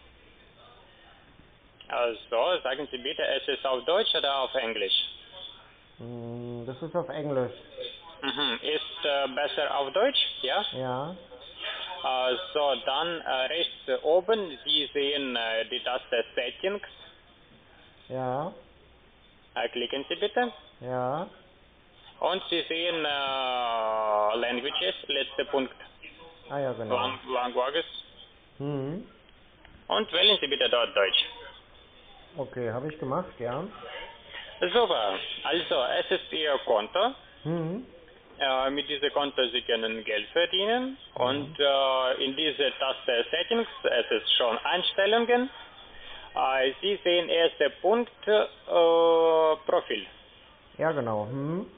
Also, sagen Sie bitte, es ist auf Deutsch oder auf Englisch? Hm, das ist auf Englisch. Mhm. Ist äh, besser auf Deutsch, ja? Ja, Äh, so, dann äh, rechts oben, Sie sehen äh, die Taste Settings. ja, Äh, klicken Sie bitte. ja, Und Sie sehen äh, Languages, letzter Punkt, ah ja, genau. Lang Languages. Mhm. Und wählen Sie bitte dort Deutsch. Okay, habe ich gemacht, ja. Super, also es ist Ihr Konto. Mhm. Äh, mit diesem Konto Sie können Geld verdienen Ja. und äh, in dieser Taste Settings, es ist schon Einstellungen. Äh, Sie sehen erster Punkt äh, Profil. Ja, genau. Mhm.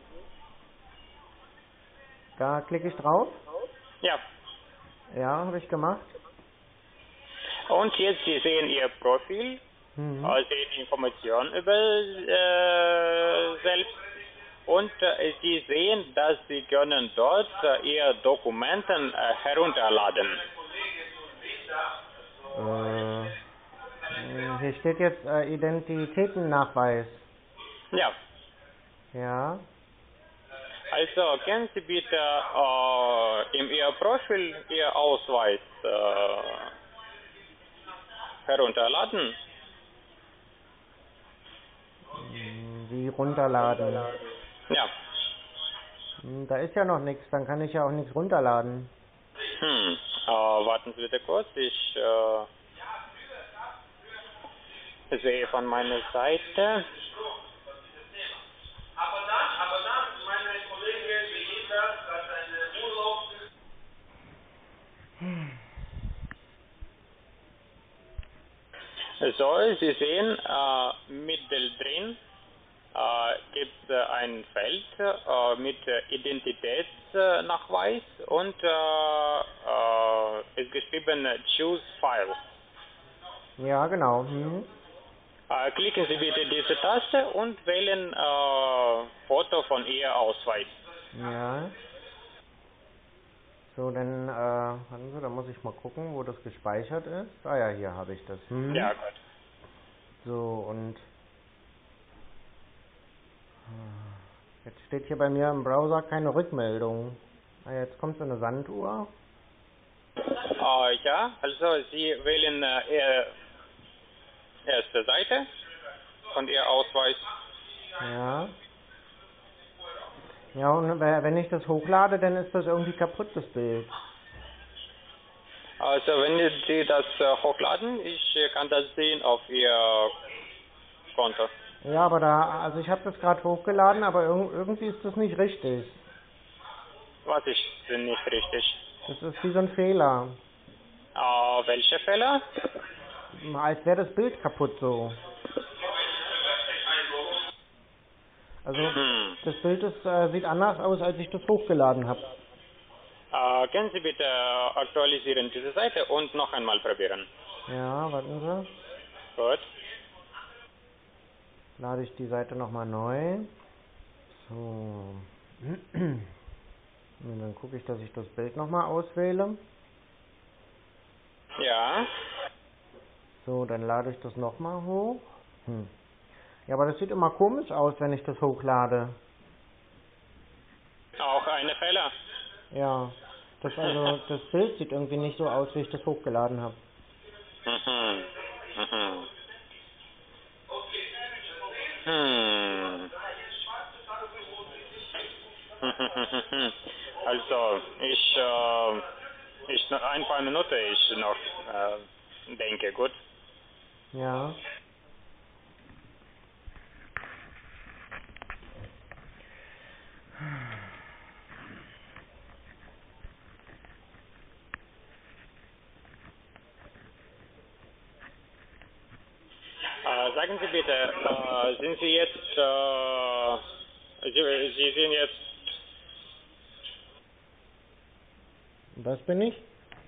Da klicke ich drauf. Ja, Ja, habe ich gemacht. und jetzt Sie sehen Ihr Profil, Mhm. äh, sehen Informationen über äh, selbst und äh, Sie sehen, dass Sie können dort äh, Ihre Dokumenten äh, herunterladen. Äh, mh, hier steht jetzt äh, Identitätennachweis. Ja. Ja. Also können Sie bitte äh, in Ihr Profil Ihr Ausweis äh, herunterladen? Mh, Wie runterladen? Ja. Hm, Da ist ja noch nichts, dann kann ich ja auch nichts runterladen. Hm. Äh, warten Sie bitte kurz, ich äh, sehe von meiner Seite. So, Sie sehen, äh, mitteldrin äh, gibt es ein Feld äh, mit äh, Identitätsnachweis und äh, äh, ist geschrieben äh, Choose File. Ja, genau. Hm. Äh, klicken Sie bitte diese Taste und wählen äh, Foto von Ihr Ausweis. Ja. So, dann, äh, warten Sie, da muss ich mal gucken, wo das gespeichert ist. Ah ja, hier habe ich das. Ja, Hm. gut. So, und äh, jetzt steht hier bei mir im Browser keine Rückmeldung. Ah, jetzt kommt so eine Sanduhr. Äh, ja, also Sie wählen äh, Ihre erste Seite von Ihr Ausweis. Ja. Ja, und we- wenn ich das hochlade, dann ist das irgendwie kaputt, das Bild. Also wenn Sie das äh, hochladen, ich äh, kann das sehen auf Ihr Konto. Ja, aber da, also ich habe das gerade hochgeladen, aber irg irgendwie ist das nicht richtig. Was ist denn nicht richtig? Das ist wie so ein Fehler. Äh, welche Fehler? Als wäre das Bild kaputt so. Also Hm. das Bild ist, äh, sieht anders aus, als ich das hochgeladen habe. Äh, können Sie bitte aktualisieren diese Seite und noch einmal probieren? Ja, warten Sie. Gut. Lade ich die Seite nochmal neu. So. Und dann gucke ich, dass ich das Bild nochmal auswähle. Ja. So, dann lade ich das nochmal hoch. Hm. Ja, aber das sieht immer komisch aus, wenn ich das hochlade. Auch eine Fehler. Ja. Das also, das Bild sieht irgendwie nicht so aus, wie ich das hochgeladen habe. Mhm. Mhm. Hm. Also, ich äh, ich noch ein paar Minuten ich noch äh, denke, gut? Ja. Äh, sagen Sie bitte, äh, sind Sie jetzt, äh, Sie, Sie sind jetzt, Was bin ich?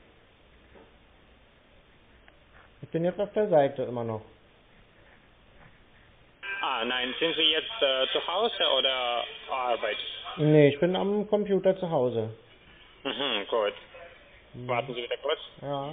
Ich bin jetzt auf der Seite immer noch. ah nein, sind Sie jetzt äh, zu Hause oder Arbeit? Nee, ich bin am Computer zu Hause. Mhm, gut. Hm. Warten Sie bitte kurz. Ja.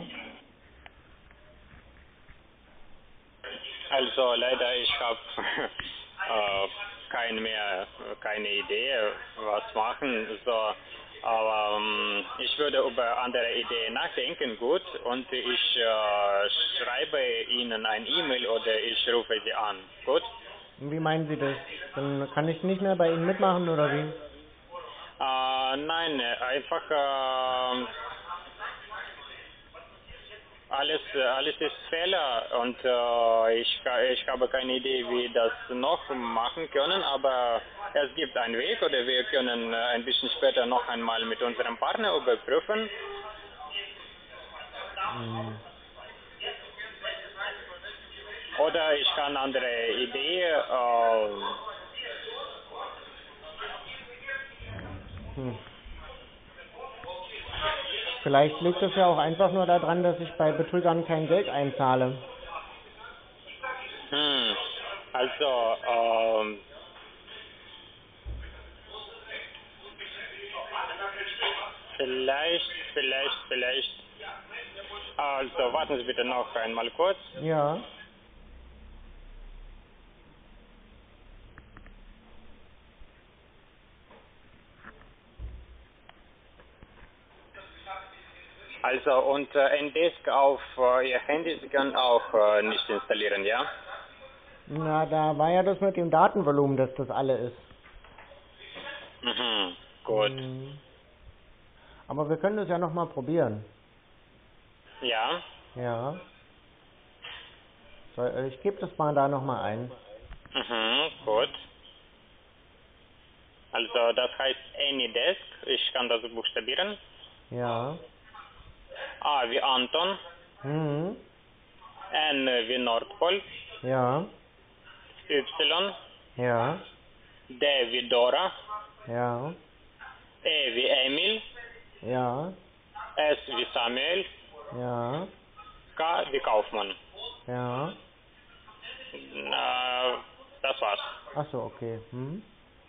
Also leider, ich habe äh, keine mehr, keine Idee, was machen. So, aber ähm, ich würde über andere Ideen nachdenken, gut. Und ich äh, schreibe Ihnen ein E-Mail oder ich rufe Sie an, gut? Wie meinen Sie das? Dann kann ich nicht mehr bei Ihnen mitmachen oder wie? Äh, nein, einfach äh, alles, alles ist Fehler und äh, ich, ich habe keine Idee, wie das noch machen können, aber es gibt einen Weg oder wir können äh, ein bisschen später noch einmal mit unserem Partner überprüfen. Hm. Oder ich kann andere Idee. Äh, Hm. Vielleicht liegt es ja auch einfach nur daran, dass ich bei Betrügern kein Geld einzahle. hm, also, ähm, vielleicht, vielleicht, vielleicht. Also, warten Sie bitte noch einmal kurz. Ja. Also, und äh, N-Disk auf äh, Ihr Handy Sie können auch äh, nicht installieren, ja? Na, da war ja das mit dem Datenvolumen, dass das alle ist. Mhm, gut. Hm. Aber wir können das ja nochmal probieren. Ja, Ja. So, äh, ich gebe das mal da nochmal ein. mhm, gut. Also, das heißt AnyDesk. Ich kann das buchstabieren. Ja. A wie Anton, Hm. N wie Nordpol, Ja. Y, Ja. D wie Dora, Ja. E wie Emil, Ja. S wie Samuel, Ja. K wie Kaufmann. Ja. Äh, das war's. Ach so, okay. Hm.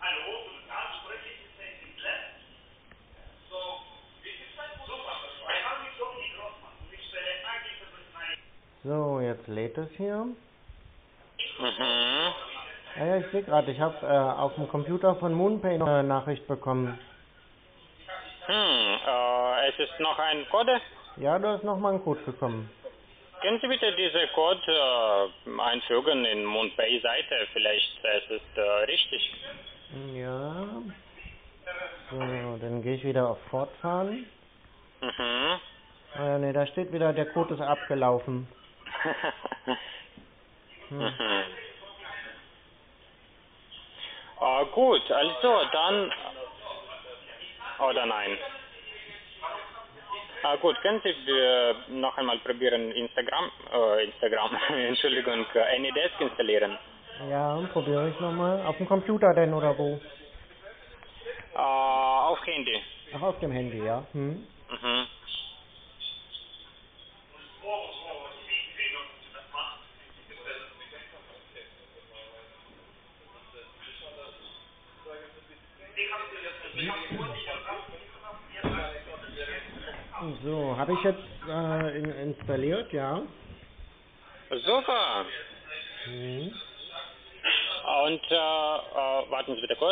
So, jetzt lädt es hier. Mhm. Ah ja, ich sehe gerade, ich habe äh, auf dem Computer von Moonpay noch eine Nachricht bekommen. Hm, äh, es ist noch ein Code. Ja, da ist nochmal ein Code gekommen. Können Sie bitte diese Code äh, einfügen in MoonPay-Seite? Vielleicht es ist äh, richtig. Ja. So, dann gehe ich wieder auf Fortfahren. Mhm. Ah ja, ne, da steht wieder, der Code ist abgelaufen. Hm. mhm. Äh, gut, also dann oder nein. Äh, gut, können Sie äh, noch einmal probieren Instagram, äh, Instagram, Entschuldigung, äh, AnyDesk installieren? Ja, probiere ich nochmal. Auf dem Computer denn oder wo? Äh, auf Handy. Ach, auf dem Handy, ja. Hm. Mhm. So, habe ich jetzt äh, in, installiert, ja. Super. Hm. Und äh, äh, warten Sie bitte kurz.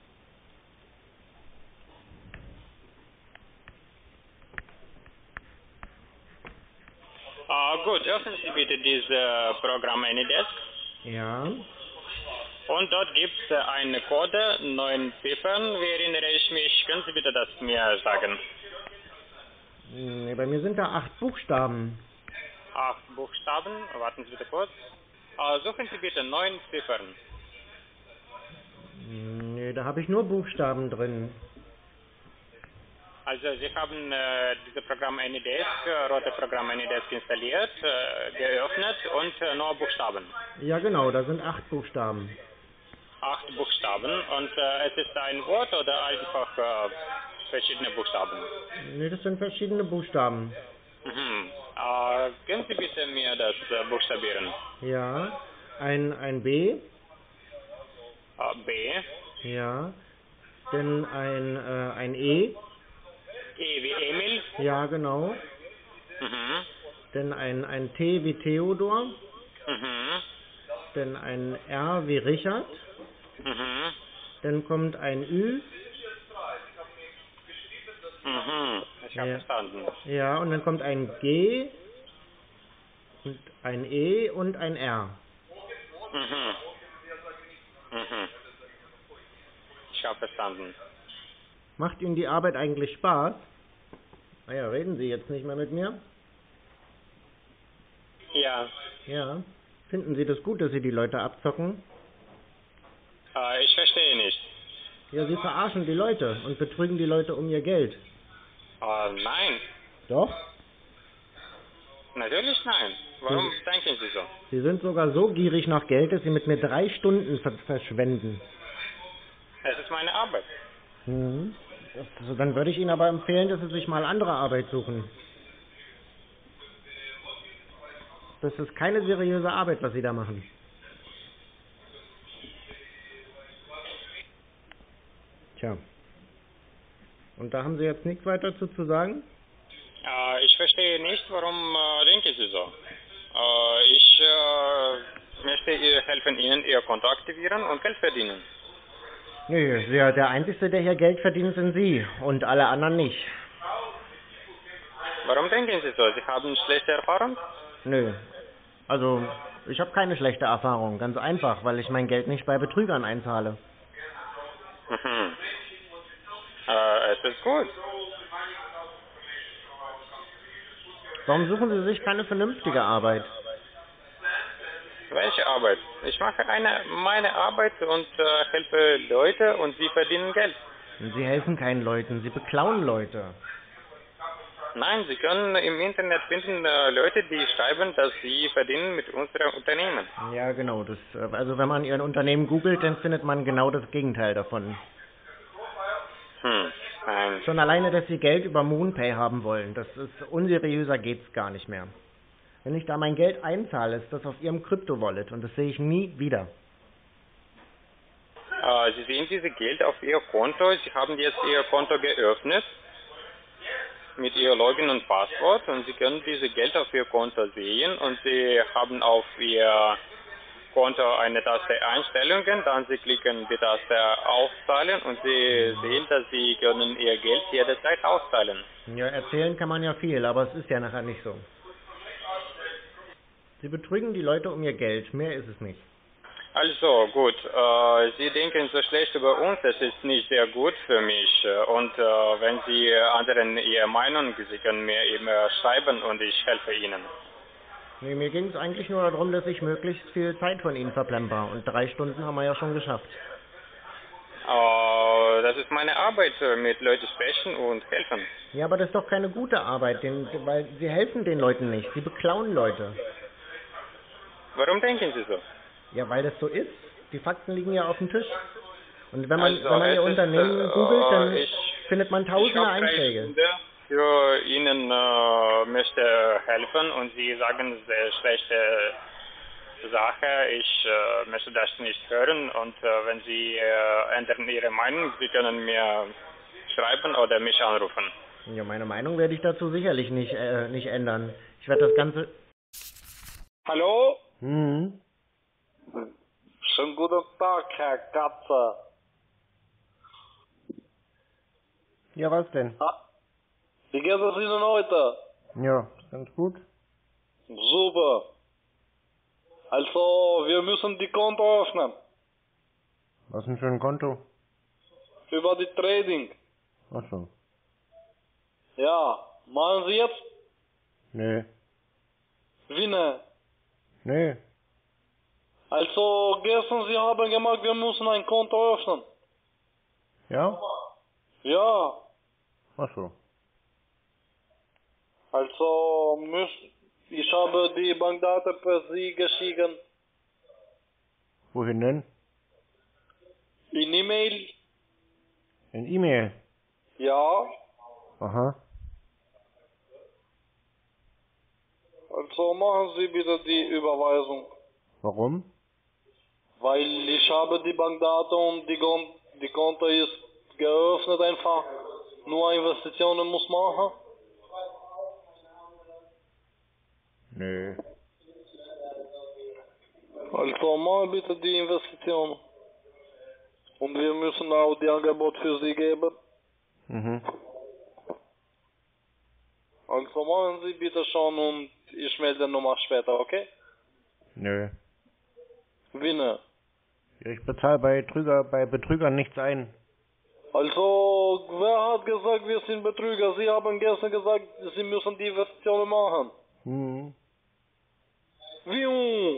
Äh, gut, öffnen Sie bitte dieses Programm AnyDesk. Ja. Und dort gibt es eine Code, neun Ziffern, wie erinnere ich mich. Können Sie bitte das mir sagen? Nee, bei mir sind da acht Buchstaben. Acht Buchstaben, warten Sie bitte kurz. Äh, suchen Sie bitte neun Ziffern. Nee, da habe ich nur Buchstaben drin. Also Sie haben äh, dieses Programm AnyDesk, äh, rote Programm AnyDesk installiert, äh, geöffnet und äh, nur Buchstaben. Ja genau, da sind acht Buchstaben. Acht Buchstaben und äh, es ist ein Wort oder einfach äh, verschiedene Buchstaben? Nee, das sind verschiedene Buchstaben. Mhm. Äh, können Sie bitte mir das äh, buchstabieren? Ja, ein, ein B. Äh, B. Ja, dann ein, äh, ein E. E wie Emil. Ja, genau. Mhm. Dann ein, ein T wie Theodor. Mhm. Dann ein R wie Richard. Mhm. Dann kommt ein Ü. Mhm. Ich habe Ja. verstanden. Ja, und dann kommt ein G. Und ein E und ein R. Mhm. Mhm. Ich habe verstanden. Macht Ihnen die Arbeit eigentlich Spaß? Naja, reden Sie jetzt nicht mehr mit mir? Ja. Ja. Finden Sie das gut, dass Sie die Leute abzocken? Äh, ich verstehe nicht. Ja, Sie verarschen die Leute und betrügen die Leute um ihr Geld. Äh, nein. Doch? Natürlich nein. Warum Sie, denken Sie so? Sie sind sogar so gierig nach Geld, dass Sie mit mir drei Stunden ver verschwenden. Es ist meine Arbeit. Mhm. Also dann würde ich Ihnen aber empfehlen, dass Sie sich mal andere Arbeit suchen. Das ist keine seriöse Arbeit, was Sie da machen. Tja. Und da haben Sie jetzt nichts weiter dazu zu sagen? Äh, ich verstehe nicht, warum äh, denken Sie so. Äh, ich äh, möchte ihr helfen, Ihnen Ihr Konto aktivieren und Geld verdienen. Nee, der, der Einzige, der hier Geld verdient, sind Sie und alle anderen nicht. Warum denken Sie so? Sie haben schlechte Erfahrung? Nö. Also, ich habe keine schlechte Erfahrung. Ganz einfach, weil ich mein Geld nicht bei Betrügern einzahle. Mhm. Äh, es ist gut. Warum suchen Sie sich keine vernünftige Arbeit? Welche Arbeit? Ich mache eine meine Arbeit und äh, helfe Leute und sie verdienen Geld. Sie helfen keinen Leuten, Sie beklauen Leute. Nein, Sie können im Internet finden äh, Leute, die schreiben, dass sie verdienen mit unserem Unternehmen. Ja, genau. Das, äh, also wenn man Ihr Unternehmen googelt, dann findet man genau das Gegenteil davon. Hm, nein. Schon alleine, dass Sie Geld über MoonPay haben wollen. Das ist unseriöser geht's gar nicht mehr. Wenn ich da mein Geld einzahle, ist das auf Ihrem Krypto-Wallet und das sehe ich nie wieder. Äh, Sie sehen diese Geld auf Ihr Konto. Sie haben jetzt Ihr Konto geöffnet mit Ihr Login und Passwort und Sie können diese Geld auf Ihr Konto sehen und Sie haben auf Ihr Konto eine Taste Einstellungen, dann Sie klicken die Taste Auszahlen und Sie sehen, dass Sie können Ihr Geld jederzeit auszahlen. Ja, erzählen kann man ja viel, aber es ist ja nachher nicht so. Sie betrügen die Leute um ihr Geld, mehr ist es nicht. Also gut, äh, Sie denken so schlecht über uns, das ist nicht sehr gut für mich. Und äh, wenn Sie anderen Ihre Meinung, Sie können mir immer schreiben und ich helfe Ihnen. Nee, mir ging es eigentlich nur darum, dass ich möglichst viel Zeit von Ihnen verplemper und drei Stunden haben wir ja schon geschafft. Äh, das ist meine Arbeit, mit Leuten sprechen und helfen. Ja, aber das ist doch keine gute Arbeit, denn, weil Sie helfen den Leuten nicht, Sie beklauen Leute. Warum denken Sie so? Ja, weil das so ist. Die Fakten liegen ja auf dem Tisch. Und wenn man, Also, wenn man Ihr es ist, Unternehmen äh, googelt, dann ich, findet man ich tausende habe drei Einträge. Stunden für Ihnen äh, möchte helfen und Sie sagen sehr schlechte Sache. Ich äh, möchte das nicht hören und äh, wenn Sie äh, ändern Ihre Meinung, Sie können mir schreiben oder mich anrufen. Ja, meine Meinung werde ich dazu sicherlich nicht, äh, nicht ändern. Ich werde das Ganze... Hallo? Hm. Schönen guten Tag, Herr Katze. Ja, was denn? Ah, wie geht es Ihnen heute? Ja, ganz gut. Super. Also, wir müssen die Konto öffnen. Was denn für ein Konto? Über die Trading. Ach so. Ja. Machen Sie jetzt? Nee. Wie ne? Nee. Also gestern Sie haben gemacht, wir müssen ein Konto öffnen. Ja? Ja. Ach so. Also müß, ich habe die Bankdaten per Sie geschickt. Wohin denn? In E-Mail? In E-Mail. Ja. Aha. Also machen Sie bitte die Überweisung. Warum? Weil ich habe die Bankdaten und die, Kon die Konto ist geöffnet einfach. Nur Investitionen muss machen. Nee. Also machen bitte die Investitionen. Und wir müssen auch die Angebot für Sie geben. Mhm. Also machen Sie bitte schon und ich melde nochmal später, okay? Nö. Wie ne? Ich bezahle bei Betrüger, bei Betrügern nichts ein. Also, wer hat gesagt, wir sind Betrüger? Sie haben gestern gesagt, Sie müssen die Investitionen machen. Mhm. Wie?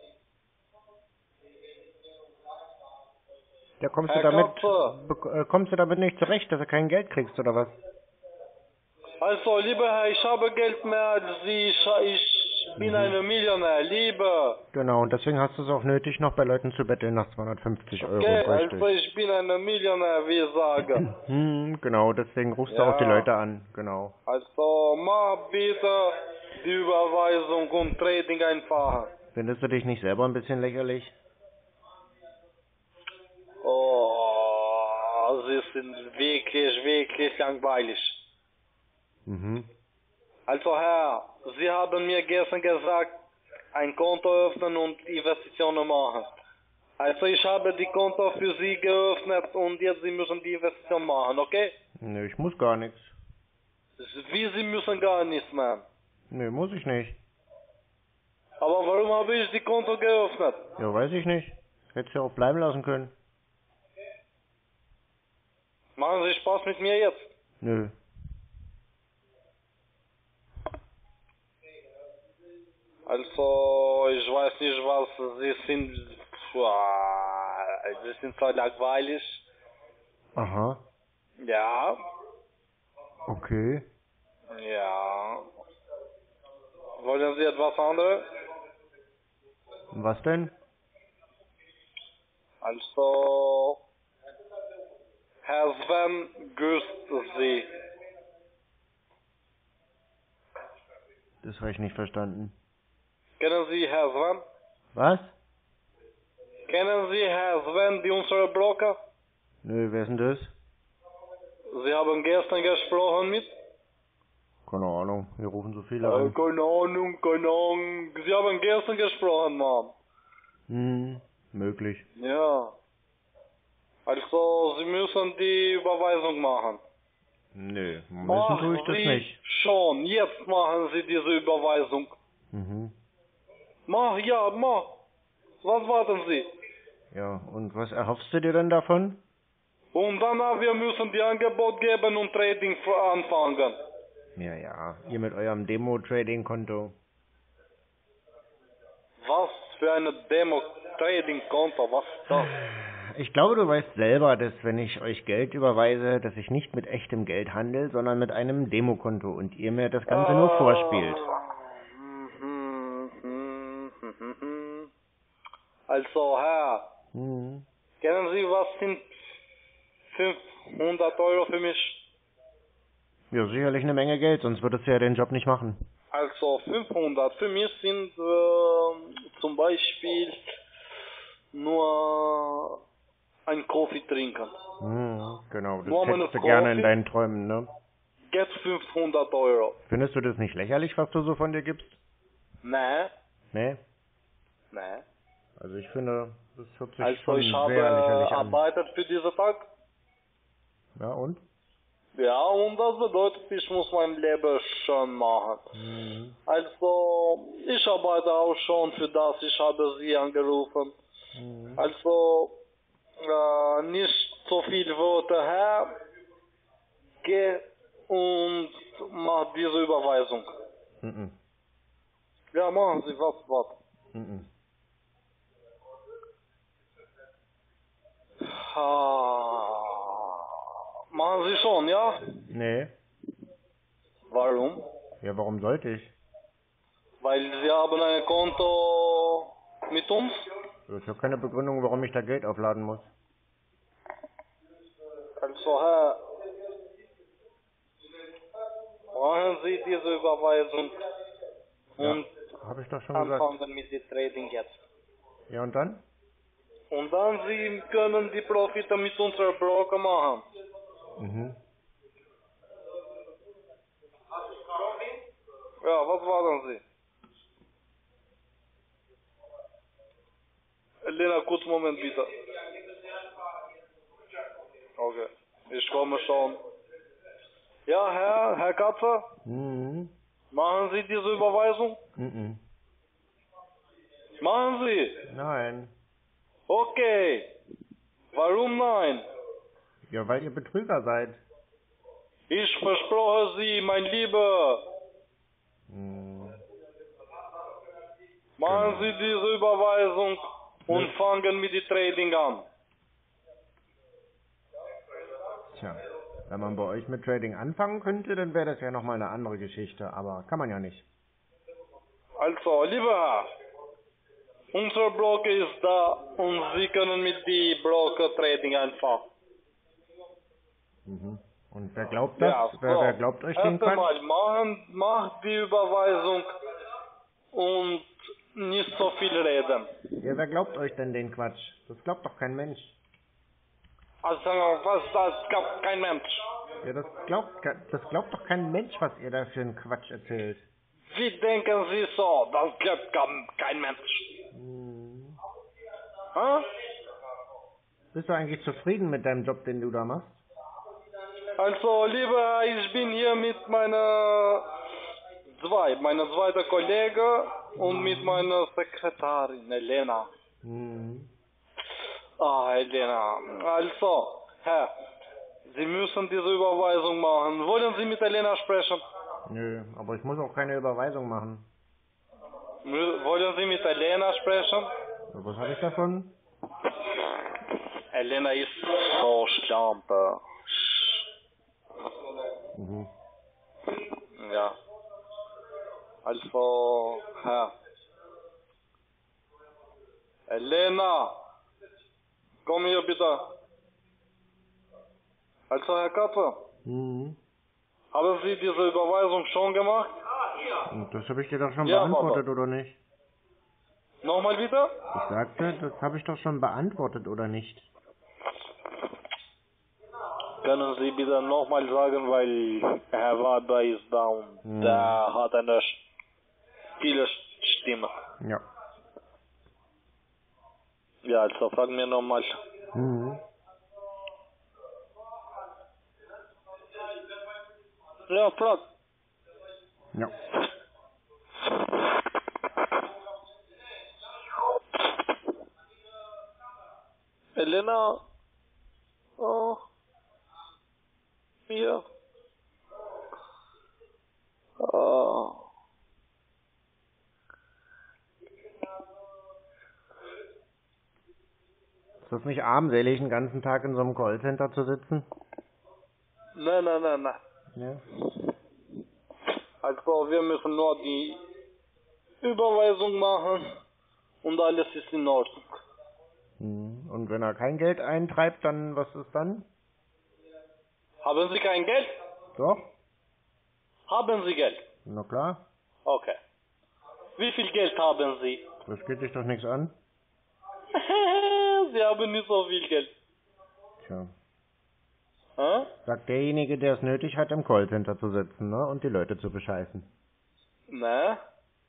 Ja, kommst Herr du damit, Katze. bek- äh, kommst du damit nicht zurecht, dass du kein Geld kriegst, oder was? Also, lieber Herr, ich habe Geld mehr als Sie. Ich, ich bin Mhm. ein Millionär, lieber. Genau, und deswegen hast du es auch nötig, noch bei Leuten zu betteln nach zweihundertfünfzig Euro, Okay, richtig. also ich bin ein Millionär, wie ich sage. Hm, genau, deswegen rufst du Ja. auch die Leute an, genau. Also, mach bitte die Überweisung und Trading einfach. Findest du dich nicht selber ein bisschen lächerlich? Oh, Sie sind wirklich, wirklich langweilig. Mhm. Also Herr, Sie haben mir gestern gesagt, ein Konto öffnen und Investitionen machen. Also ich habe die Konto für Sie geöffnet und jetzt Sie müssen die Investition machen, okay? Nö, ich muss gar nichts. Wie Sie müssen gar nichts mehr. Nö, muss ich nicht. Aber warum habe ich die Konto geöffnet? Ja, weiß ich nicht. Hättest du ja auch bleiben lassen können. Machen Sie Spaß mit mir jetzt? Nö. Also, ich weiß nicht, was Sie sind. Uah, Sie sind so langweilig. Aha. Ja, Okay. ja. Wollen Sie etwas anderes? Was denn? Also, Herr Sven grüßt Sie. Das habe ich nicht verstanden. Kennen Sie Herr Sven? Was? Kennen Sie Herr Sven, die unsere Broker? Nö, wer ist denn das? Sie haben gestern gesprochen mit? Keine Ahnung, wir rufen so viele Äh, an. keine Ahnung, keine Ahnung. Sie haben gestern gesprochen, Mann. Hm, möglich. Ja. Also, Sie müssen die Überweisung machen. Nö, müssen Machen tue ich das Sie nicht. schon. Jetzt machen Sie diese Überweisung. Mhm. Mach, ja, mach. Was warten Sie? Ja, und was erhoffst du dir denn davon? Und danach, wir müssen die Angebot geben und Trading anfangen. Ja, ja, ihr mit eurem Demo-Trading-Konto. Was für eine Demo-Trading-Konto, was ist das? Ich glaube, du weißt selber, dass wenn ich euch Geld überweise, dass ich nicht mit echtem Geld handle, sondern mit einem Demokonto und ihr mir das Ganze nur vorspielt. Also, Herr, Hm. kennen Sie, was sind fünfhundert Euro für mich? Ja, sicherlich eine Menge Geld, sonst würdest du ja den Job nicht machen. Also, fünfhundert für mich sind äh, zum Beispiel nur ein Kaffee trinken. Hm, genau, das Nur meine hättest du gerne in Kaffee? deinen Träumen, ne? Geht fünfhundert Euro. Findest du das nicht lächerlich, was du so von dir gibst? Nee, Nee? nee. Also ich finde, das hört sich Also, schon ich habe sehr lächerlich an. arbeitet für diesen Tag. Ja, und? Ja, und das bedeutet, ich muss mein Leben schön machen. Mhm. Also, ich arbeite auch schon für das, ich habe Sie angerufen. Mhm. Also, äh, nicht so viele Worte her. Geh und macht diese Überweisung. Mhm. Ja, machen Sie, was, was? Mhm. Ah, machen Sie schon, ja? Nee. Warum? Ja, warum sollte ich? Weil Sie haben ein Konto mit uns? Ich habe keine Begründung, warum ich da Geld aufladen muss. Also, Herr, machen Sie diese Überweisung Ja, und habe ich doch schon gesagt. anfangen mit dem Trading jetzt. Ja, und dann? Und dann Sie können die Profite mit unserem Broker machen. Mhm. Ja, was waren Sie? Elena, kurz Moment bitte. Okay, ich komme schon. Ja, Herr, Herr Katze, Mhm. machen Sie diese Überweisung? Mhm. Machen Sie? Nein. Okay. Warum nein? Ja, weil ihr Betrüger seid. Ich versproche Sie, mein Lieber. Mhm. Machen Genau. Sie diese Überweisung und Ja. fangen mit dem Trading an. Tja, wenn man bei euch mit Trading anfangen könnte, dann wäre das ja nochmal eine andere Geschichte, aber kann man ja nicht. Also, lieber Herr, unser Broker ist da und Sie können mit dem Broker Trading anfangen. Mhm. Und wer glaubt das? Ja, wer, wer so. glaubt euch Erst den Quatsch? einmal, machen, macht die Überweisung und nicht so viel reden. Ja, wer glaubt euch denn den Quatsch? Das glaubt doch kein Mensch. Also, was, das glaubt kein Mensch. Ja, das glaubt, ke- das glaubt doch kein Mensch, was ihr da für einen Quatsch erzählt. Wie denken Sie so? Das glaubt kein- kein Mensch. Hm. Hä? Bist du eigentlich zufrieden mit deinem Job, den du da machst? Also, lieber, ich bin hier mit meiner zwei, meiner zweiten Kollege und mit meiner Sekretärin, Elena. Hm. Ah, Elena. Also, Herr, Sie müssen diese Überweisung machen. Wollen Sie mit Elena sprechen? Nö, aber ich muss auch keine Überweisung machen. Mü- Wollen Sie mit Elena sprechen? Ja, was habe ich davon? Elena ist so schlampe. Mhm. Ja. Also, Herr. Elena, komm hier bitte. Also, Herr Katze, Mhm. haben Sie diese Überweisung schon gemacht? Und das habe ich dir doch schon Ja, beantwortet, Papa. oder nicht? Nochmal bitte? Ich sagte, das habe ich doch schon beantwortet, oder nicht? Können Sie bitte nochmal sagen, weil Herr Wada ist da und Hm. der hat eine sch- viele Stimme. Ja. Ja, also frag mir nochmal. Mhm. Ja, frag. Ja. Elena? Oh. Ja. Oh. Ist das nicht armselig, den ganzen Tag in so einem Callcenter zu sitzen? Nein, nein, nein, nein. Ja. Also wir müssen nur die Überweisung machen und alles ist in Ordnung. Mhm. Und wenn er kein Geld eintreibt, dann was ist dann? Haben Sie kein Geld? Doch? Haben Sie Geld? Na klar. Okay. Wie viel Geld haben Sie? Das geht dich doch nichts an. Sie haben nicht so viel Geld. Tja. Hä? Sagt derjenige, der es nötig hat, im Callcenter zu sitzen, ne? Und die Leute zu bescheißen. Ne?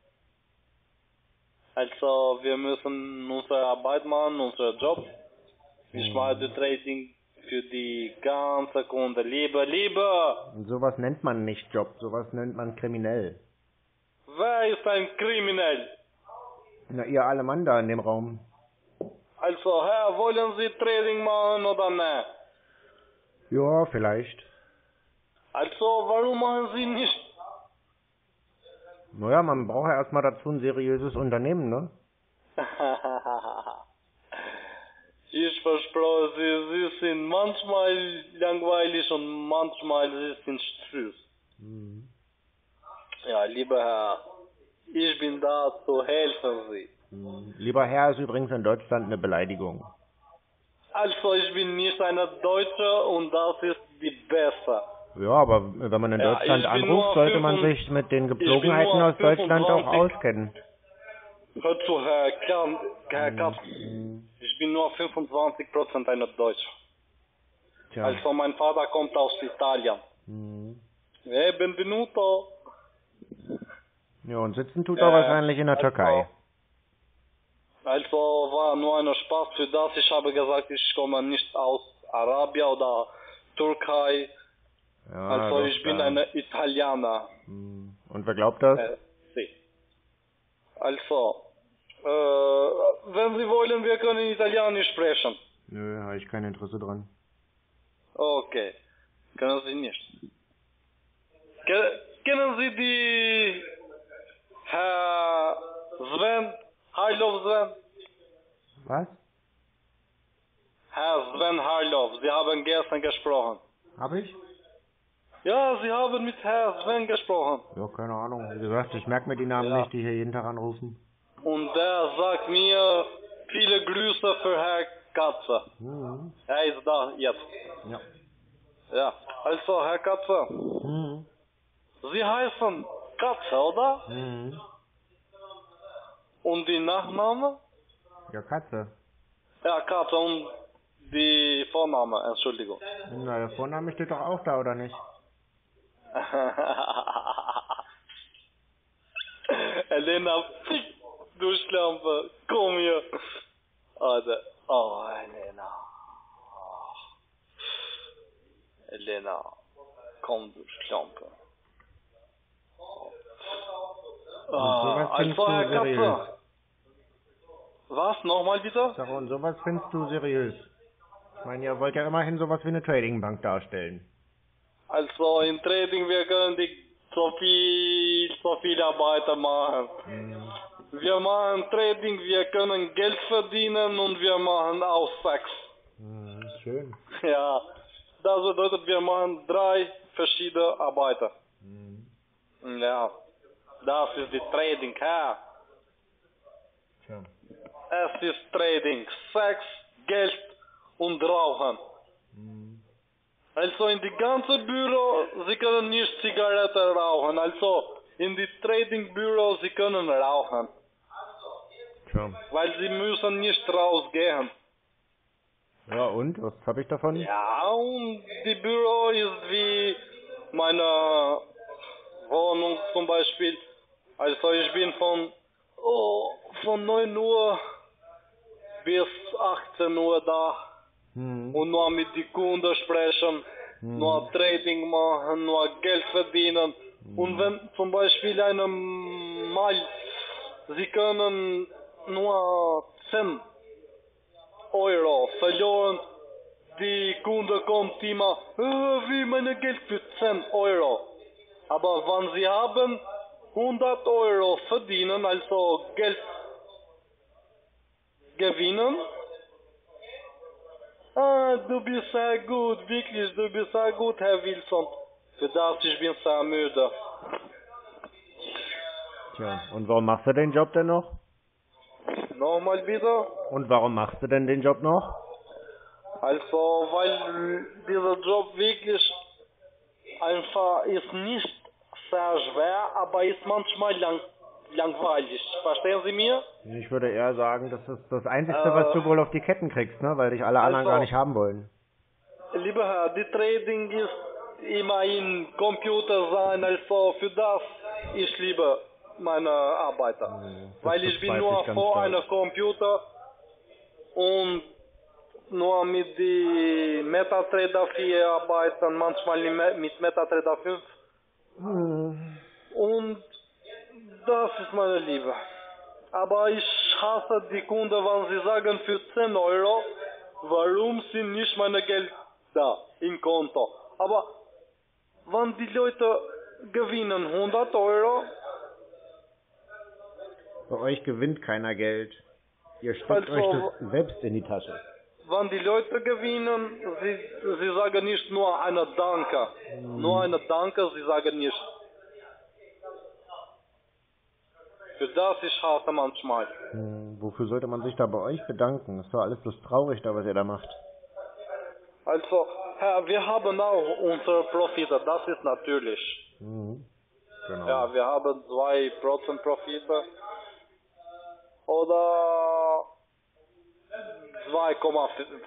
Also wir müssen unsere Arbeit machen, unseren Job. Ich mache das Trading für die ganze Kunde. Lieber, lieber! Und sowas nennt man nicht Job, sowas nennt man kriminell. Wer ist ein Kriminell? Na, ihr alle Mann da in dem Raum. Also, Herr, wollen Sie Trading machen oder ne? Ja, vielleicht. Also, warum machen Sie nicht? Naja, man braucht ja erstmal dazu ein seriöses Unternehmen, ne? Ich verspreche, Sie, Sie sind manchmal langweilig und manchmal Sie sind süß. Mhm. Ja, lieber Herr, ich bin da zu helfen Sie. Mhm. Lieber Herr ist übrigens in Deutschland eine Beleidigung. Also, ich bin nicht eine Deutsche und das ist die Beste. Ja, aber wenn man in Ja, Deutschland ich bin anruft, nur sollte man fünfund- sich mit den ich bin Gepflogenheiten nur aus Deutschland auch fünfundzwanzig. auskennen. Hör zu, Herr Kern, Herr Mhm. Katz, Mhm. ich bin nur fünfundzwanzig Prozent einer Deutsche. Tja. Also, mein Vater kommt aus Italien. Mhm. Eh, benvenuto. Ja, und sitzen tut Äh, er wahrscheinlich in der also- Türkei. Also war nur ein Spaß für das. Ich habe gesagt, ich komme nicht aus Arabien oder Türkei. Ja, Also doch, ich bin da. ein Italiener. Mhm. Und wer glaubt das? Äh, sì. Also, äh, wenn Sie wollen, wir können Italienisch sprechen. Nö, habe ich kein Interesse dran. Okay. Können Sie nicht. Ke kennen Sie die Herr Sven? Harlow Sven? Was? Herr Sven Harlow, Sie haben gestern gesprochen. Hab ich? Ja, Sie haben mit Herrn Sven gesprochen. Ja, keine Ahnung. Wie gesagt, ich merke mir die Namen Ja. nicht, die hier jeden Tag anrufen. Und der sagt mir viele Grüße für Herr Katze. Mhm. Er ist da jetzt. Ja. Ja, also Herr Katze, Mhm. Sie heißen Katze, oder? Mhm. Und die Nachname? Ja, Katze. Ja, Katze und die Vorname, Entschuldigung. Na, der Vorname steht doch auch da, oder nicht? Elena, fick du Schlampe, komm hier. Alter. Oh, Elena. Oh. Elena, komm du Schlampe. Und sowas Ah, findest also, du Herr seriös. Katze. Was? Nochmal bitte? Sag, und sowas findest du seriös. Ich meine, ihr wollt ja immerhin sowas wie eine Tradingbank darstellen. Also, im Trading, wir können die so viel, so viel Arbeit machen. Mhm. Wir machen Trading, wir können Geld verdienen und wir machen auch Sex. Mhm. Schön. Ja, das bedeutet, wir machen drei verschiedene Arbeiten. Mhm. Ja, das ist die Trading, ja. Tja. Es ist Trading, Sex, Geld und Rauchen. Mhm. Also in die ganze Büro, Sie können nicht Zigaretten rauchen. Also in die Trading Büro, Sie können rauchen. Tja. Weil Sie müssen nicht rausgehen. Ja, und? Was habe ich davon? Ja, und die Büro ist wie meine Wohnung zum Beispiel. Also ich bin von, oh, von neun Uhr bis achtzehn Uhr da. Mhm. Und nur mit den Kunden sprechen, Mhm. nur Trading machen, nur Geld verdienen. Mhm. Und wenn zum Beispiel einem Mal, Sie können nur zehn Euro verloren, die Kunde kommt immer, äh, wie meine Geld für zehn Euro. Aber wenn Sie haben hundert Euro verdienen, also Geld gewinnen, ah, du bist sehr gut, wirklich, du bist sehr gut, Herr Wilson. Für das, ich bin sehr müde. Tja, und warum machst du den Job denn noch? Nochmal bitte. Und warum machst du denn den Job noch? Also, weil dieser Job wirklich einfach ist nicht sehr schwer, aber ist manchmal lang, langweilig. Verstehen Sie mir? Ich würde eher sagen, das ist das Einzige, Äh, was du wohl auf die Ketten kriegst, ne? Weil dich alle anderen also- gar nicht haben wollen. Lieber Herr, die Trading ist immer in Computer sein, also für das ich liebe meine Arbeiter. Mhm, das Weil ich bin bezweifle nur ich ganz vor stark. einem Computer und nur mit die MetaTrader vier arbeiten, manchmal mit MetaTrader fünf. Mhm. Und das ist meine Liebe. Aber ich hasse die Kunden, wenn sie sagen für zehn Euro, warum sind nicht meine Geld da im Konto? Aber wenn die Leute gewinnen hundert Euro, Bei euch gewinnt keiner Geld. Ihr steckt Also, euch das selbst in die Tasche. wenn die Leute gewinnen, sie, sie sagen nicht nur eine Danke. Nur eine Danke, sie sagen nicht. Für das ich hasse manchmal. Hm, wofür sollte man sich da bei euch bedanken? Ist doch alles bloß traurig, da was ihr da macht. Also, Herr, wir haben auch unsere Profite, das ist natürlich. Mhm. Genau. Ja, wir haben zwei Prozent Profite. Oder zwei Komma fünf.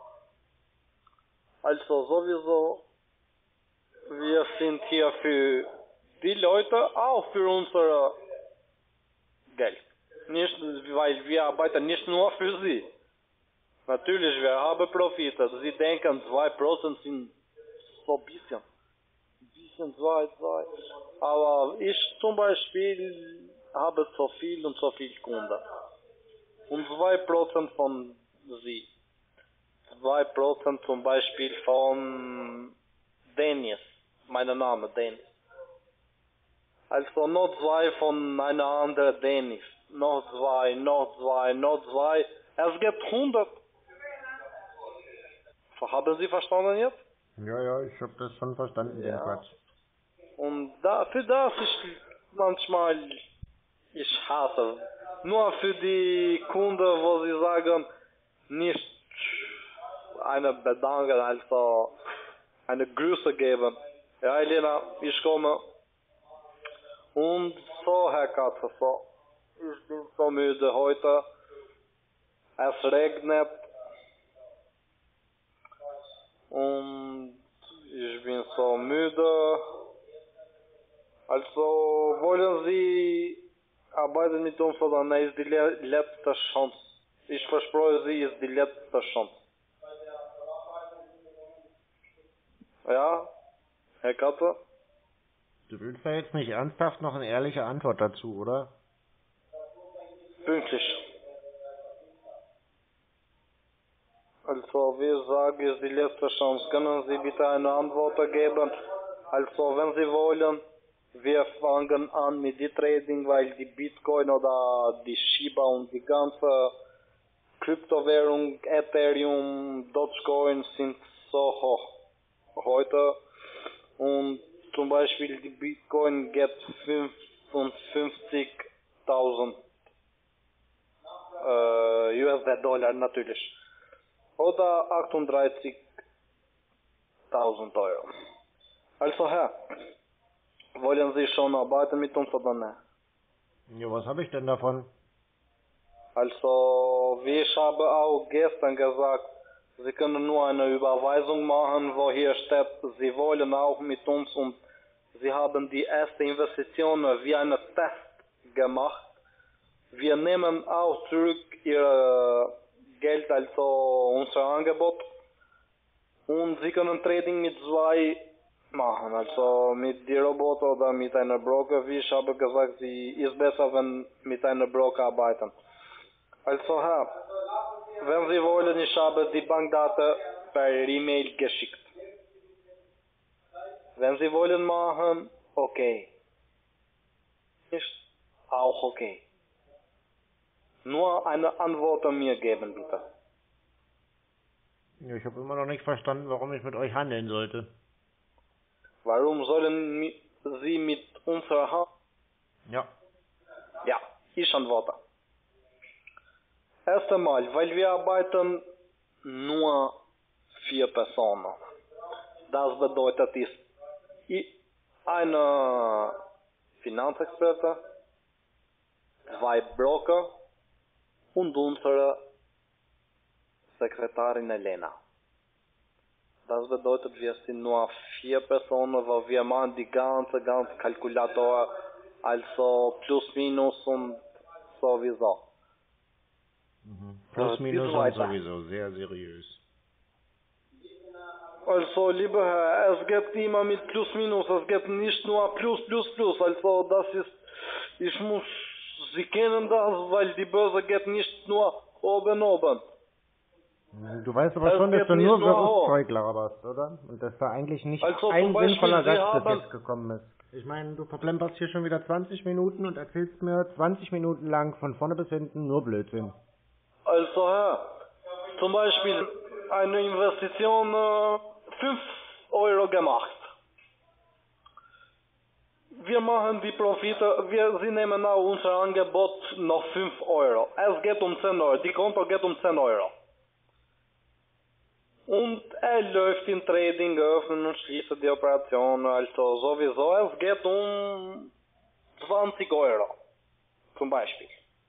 Also sowieso, wir sind hier für die Leute, auch für unser Geld. Nicht, weil wir arbeiten nicht nur für sie. Natürlich, wir haben Profite. Sie denken, zwei Prozent sind so ein bisschen. Ein bisschen, zwei, zwei. Aber ich zum Beispiel habe so viel und so viel Kunden. Und zwei Prozent von sie. zwei Prozent zum Beispiel von Dennis. Mein Name, Dennis. Also noch zwei von einer anderen Dennis. Noch zwei, noch zwei, noch zwei. Es gibt hundert. Haben Sie verstanden jetzt? Ja, ja, ich habe das schon verstanden, den Ja. Quatsch. Und da, für das ich manchmal, ich hasse. Nur für die Kunden, wo sie sagen, nicht eine Bedanken, also eine Grüße geben. Ja, Elena, ich komme. Und so, Herr Katze, so. Ich bin so müde heute. Es regnet. Und ich bin so müde. Also, wollen Sie arbeiten mit uns oder nein, ist die le letzte Chance. Ich verspreche Sie, ist die letzte Chance. Ja, Herr Katze? Du willst da jetzt nicht ernsthaft noch eine ehrliche Antwort dazu, oder? Pünktlich. Also, wir sagen, ist die letzte Chance. Können Sie bitte eine Antwort geben? Also, wenn Sie wollen, wir fangen an mit dem Trading, weil die Bitcoin oder die Shiba und die ganze Kryptowährung, Ethereum, Dogecoin sind so hoch heute. Und zum Beispiel die Bitcoin geht fünfundfünfzigtausend äh, U S D-Dollar natürlich. Oder achtunddreißigtausend Euro. Also Herr, wollen Sie schon arbeiten mit uns oder nicht? Ja, was habe ich denn davon? Also, wie ich habe auch gestern gesagt, Sie können nur eine Überweisung machen, wo hier steht, Sie wollen auch mit uns und Sie haben die erste Investition wie einen Test gemacht. Wir nehmen auch zurück Ihr Geld, also unser Angebot. Und Sie können Trading mit zwei machen, also mit die Roboter oder mit einer Broker. Wie ich habe gesagt, sie ist besser, wenn mit einer Broker arbeiten. Also Herr, wenn Sie wollen, ich habe die Bankdaten per E-Mail geschickt. Wenn Sie wollen machen, okay. Ist auch okay. Nur eine Antwort an mir geben, bitte. Ja, ich habe immer noch nicht verstanden, warum ich mit euch handeln sollte. Warum sollen mi- Sie mit unserer Hand? Ja. Ja, ich antworte. Erst einmal, weil wir arbeiten nur vier Personen. Das bedeutet, ist i- eine Finanzexperte, zwei Broker und unsere Sekretärin Elena. Das bedeutet, wir sind nur vier Personen, weil wir machen die ganze, ganze Kalkulator, also plus, minus und sowieso. Mhm. Plus, Äh, minus bis und weiter. sowieso, sehr seriös. Also, lieber Herr, es geht immer mit plus, minus, es geht nicht nur plus, plus, plus, also das ist, ich muss, Sie kennen das, weil die Börse geht nicht nur oben, oben. Du weißt aber Es schon, dass geht du nicht nur nur Gerüstzeug laberst, oder? Und dass da eigentlich nicht Also ein zum Beispiel, sinnvoller Sie Gast bis haben- jetzt gekommen ist. Ich meine, du verplemperst hier schon wieder zwanzig Minuten und erzählst mir zwanzig Minuten lang von vorne bis hinten nur Blödsinn. Also, Herr, zum Beispiel eine Investition äh, fünf Euro gemacht. Wir machen die Profite, wir, Sie nehmen auch unser Angebot noch fünf Euro. Es geht um zehn Euro, die Konto geht um zehn Euro. Und er läuft in Trading, öffnen und schließen die Operation, also sowieso. Es geht um zwanzig Euro, zum Beispiel.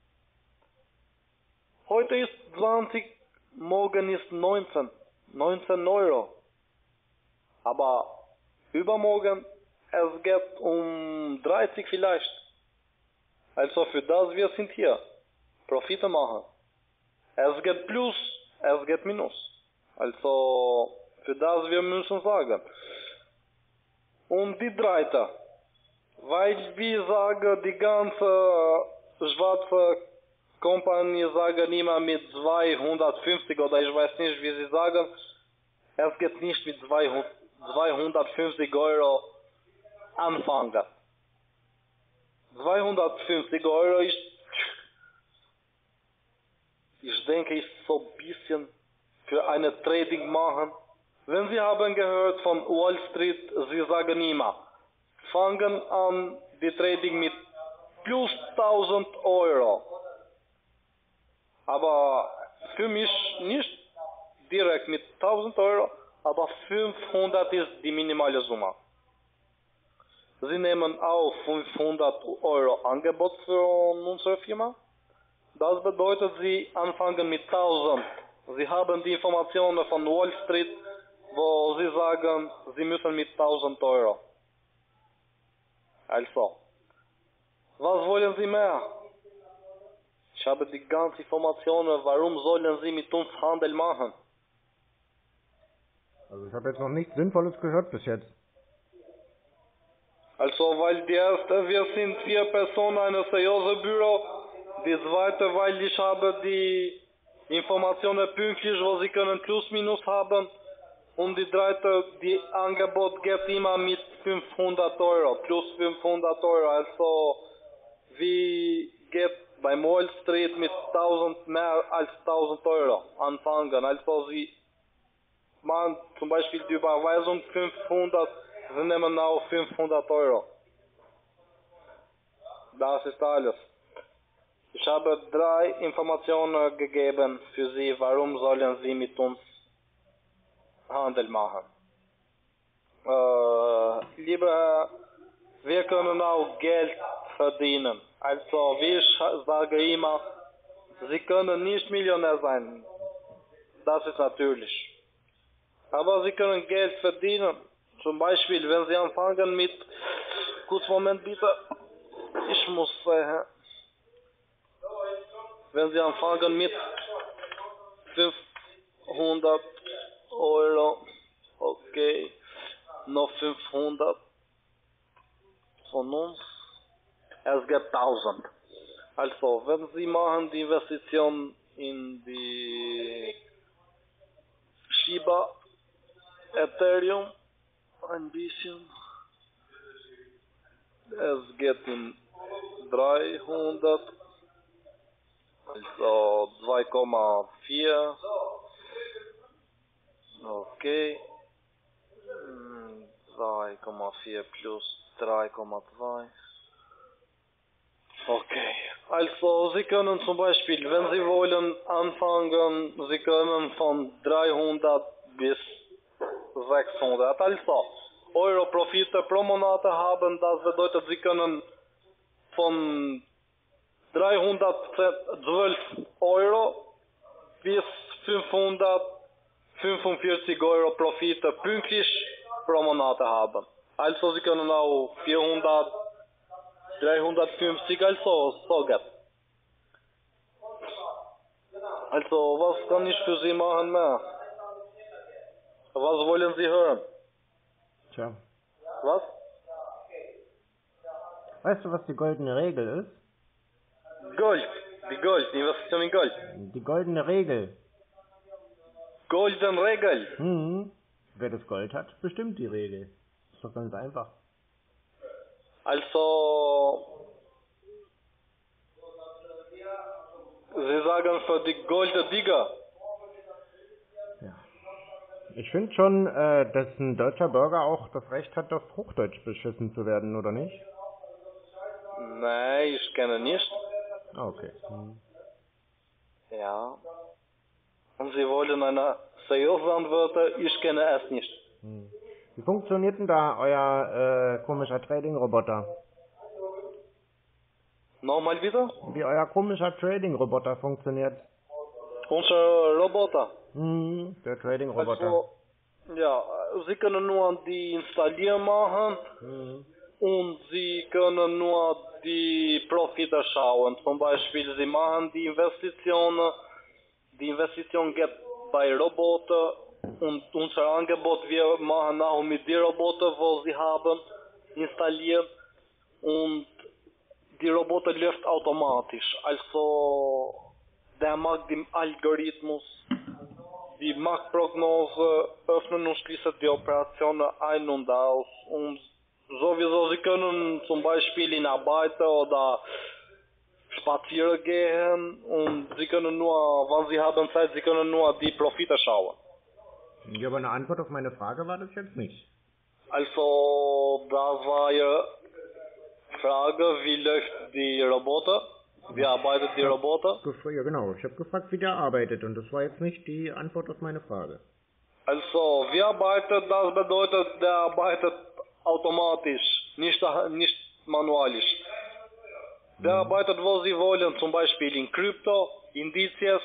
Heute ist zwanzig, morgen ist neunzehn, neunzehn Euro. Aber übermorgen, es geht um dreißig vielleicht. Also für das wir sind hier. Profite machen. Es geht plus, es geht minus. Also für das wir müssen sagen. Und die dritte. Weil wir sagen, die ganze schwarze Company sagen immer mit zweihundertfünfzig oder ich weiß nicht, wie sie sagen. Es geht nicht mit zweihundertfünfzig Euro anfangen. zweihundertfünfzig Euro ist, ich denke, ist so ein bisschen für eine Trading machen. Wenn Sie haben gehört von Wall Street, sie sagen immer, fangen an die Trading mit plus tausend Euro. Aber für mich nicht direkt mit tausend Euro, aber fünfhundert ist die minimale Summe. Sie nehmen auch fünfhundert Euro Angebot für unsere Firma. Das bedeutet, Sie anfangen mit tausend. Sie haben die Informationen von Wall Street, wo Sie sagen, Sie müssen mit tausend Euro. Also, was wollen Sie mehr? Ich habe die ganzen Informationen, warum sollen Sie mit uns Handel machen? Also ich habe jetzt noch nichts Sinnvolles gehört bis jetzt. Also, weil die erste, wir sind vier Personen, ein seriöses Büro. Die zweite, weil ich habe die Informationen pünktlich, wo Sie können plus minus haben. Und die dritte, die Angebot geht immer mit fünfhundert Euro, plus fünfhundert Euro. Also, wie geht beim Wall Street mit tausend mehr als tausend Euro anfangen. Also, Sie machen zum Beispiel die Überweisung fünfhundert, Sie nehmen auch fünfhundert Euro. Das ist alles. Ich habe drei Informationen gegeben für Sie, warum sollen Sie mit uns Handel machen. Äh, lieber Herr, wir können auch Geld verdienen. Also wie ich sage immer, Sie können nicht Millionär sein. Das ist natürlich. Aber Sie können Geld verdienen. Zum Beispiel, wenn Sie anfangen mit, kurz Moment bitte, ich muss äh, wenn Sie anfangen mit fünfhundert Euro, okay, noch fünfhundert von uns, es gibt tausend. Also, wenn Sie machen die Investition in die Shiba, Ethereum, ein bisschen, es geht in dreihundert, also zwei Komma vier, okay, zwei Komma vier plus drei Komma zwei, okay, also Sie können zum Beispiel, wenn Sie wollen anfangen, Sie können von dreihundert bis sechshundert, also Euro Profite pro Monat haben, das bedeutet, Sie können von dreihundertzwölf Euro bis fünfhundertfünfundvierzig Euro Profite pünktlich pro Monat haben. Also Sie können auch vierhundert, dreihundertfünfzig, also so geht. Also was kann ich für Sie machen mehr? Was wollen Sie hören? Tja. Was? Weißt du, was die goldene Regel ist? Gold. Die Gold, die Investition in Gold. Die goldene Regel. goldene Regel. Mhm. Wer das Gold hat, bestimmt die Regel. Ist doch ganz einfach. Also, Sie sagen für die goldene Digger. Ja. Ich finde schon, äh, dass ein deutscher Bürger auch das Recht hat, auf Hochdeutsch beschissen zu werden, oder nicht? Nein, ich kenne nicht. Ah, okay. Mhm. Ja. Und Sie wollen eine seriöse Antwort, ich kenne es nicht. Mhm. Wie funktioniert denn da euer äh, komischer Trading-Roboter? Nochmal wieder? Wie euer komischer Trading-Roboter funktioniert? Unser Roboter. Mhm, der Trading-Roboter. Also, ja, Sie können nur die installieren machen Mhm. und Sie können nur die Profite schauen. Zum Beispiel, Sie machen die Investitionen, die Investition geht bei Roboter und unser Angebot, wir machen auch mit den Robotern, wo Sie haben, installiert und die Roboter läuft automatisch. Also, der macht den Algorithmus, die Marktprognose, öffnen und schließen die Operationen ein und aus. Und sowieso, Sie können zum Beispiel in Arbeit oder spazieren gehen und Sie können nur, wenn Sie haben Zeit, Sie können nur die Profite schauen. Ja, aber eine Antwort auf meine Frage war das jetzt nicht. Also, das war Ihre Frage, wie läuft die Roboter? Wie arbeitet die Roboter? Gef- Ja, genau. Ich habe gefragt, wie der arbeitet und das war jetzt nicht die Antwort auf meine Frage. Also, wie arbeitet, das bedeutet, der arbeitet automatisch, nicht, nicht manualisch. Der Mhm. arbeitet, wo Sie wollen, zum Beispiel in Krypto, Indizes.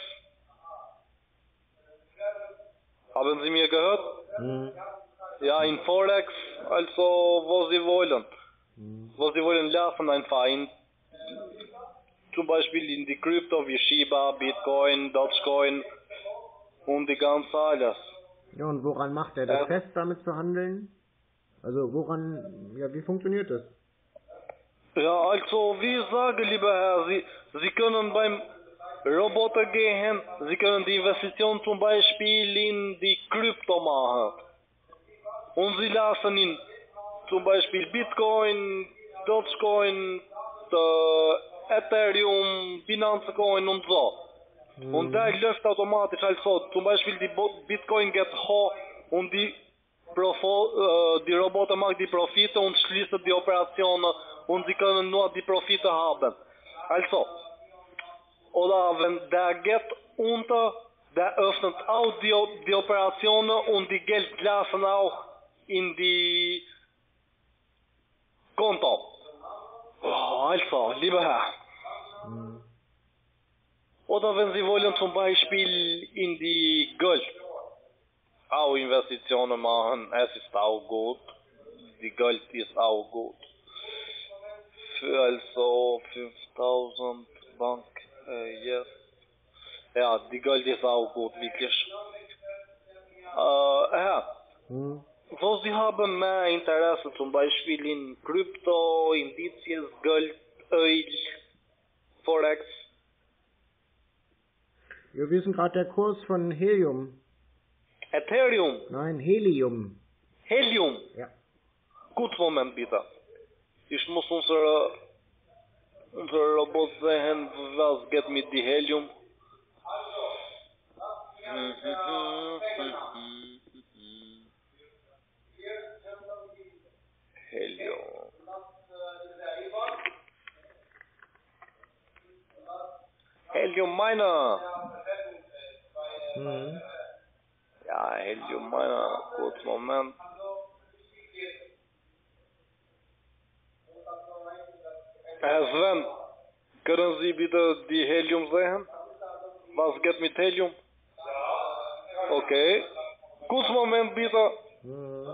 Haben Sie mir gehört? Mhm. Ja, in Forex, also wo Sie wollen. Mhm. Wo Sie wollen lassen, einfach in, zum Beispiel in die Krypto wie Shiba, Bitcoin, Dogecoin und die ganze alles. Ja, und woran macht er das Ja. fest, damit zu handeln? Also woran, ja, wie funktioniert das? Ja, also wie ich sage, lieber Herr, Sie, Sie können beim Roboter gehen, Sie können die Investition zum Beispiel in die Krypto machen. Und Sie lassen ihn zum Beispiel Bitcoin, Dogecoin, äh, Ethereum, Binance Coin und so. Mhm. Und der läuft automatisch, also zum Beispiel die Bo- Bitcoin geht hoch und die, Profo, äh, die Roboter macht die Profite und schließt die Operationen und sie können nur die Profite haben. Also, oder wenn der geht unter, der öffnet auch die, die Operationen und die Geld lassen auch in die Konto. Oh, also, lieber Herr. Mhm. Oder wenn Sie wollen zum Beispiel in die Gold auch Investitionen machen, es ist auch gut. Die Gold ist auch gut. Für also fünftausend Bank, äh, yes. Ja, die Gold ist auch gut, wirklich. Äh, ja. Mhm. Wo Sie haben mehr Interesse, zum Beispiel in Krypto, Indizes, Gold, Öl, Forex. Ja, wie ist denn gerade der Kurs von Helium? Ethereum, Nein, Helium. Helium. Ja. Gut, Moment bitte. Ich muss unsere, unsere Robot sehen, was geht mit dem Helium. Helium. Helium Miner. Mhm. Ja, Helium Miner. Kurz, Moment. Herr Sven, können Sie bitte die Helium sehen? Was geht mit Helium? Okay. Kurz, Moment bitte. Mhm.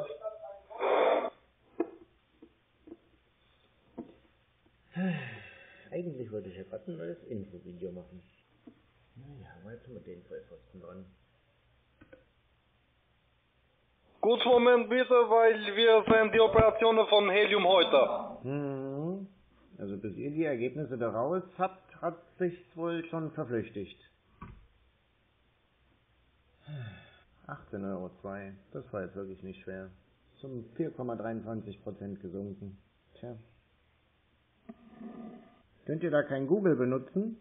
Eigentlich wollte ich ja gerade ein neues Infovideo machen. Naja, aber jetzt mit den Vollpfosten dran. Kurz, Moment bitte, weil wir sehen die Operationen von Helium heute. Mhm. Also bis ihr die Ergebnisse daraus habt, hat sich's wohl schon verflüchtigt. achtzehn Euro zwei. Das war jetzt wirklich nicht schwer. Zum vier Komma dreiundzwanzig Prozent gesunken. Tja. Könnt ihr da kein Google benutzen?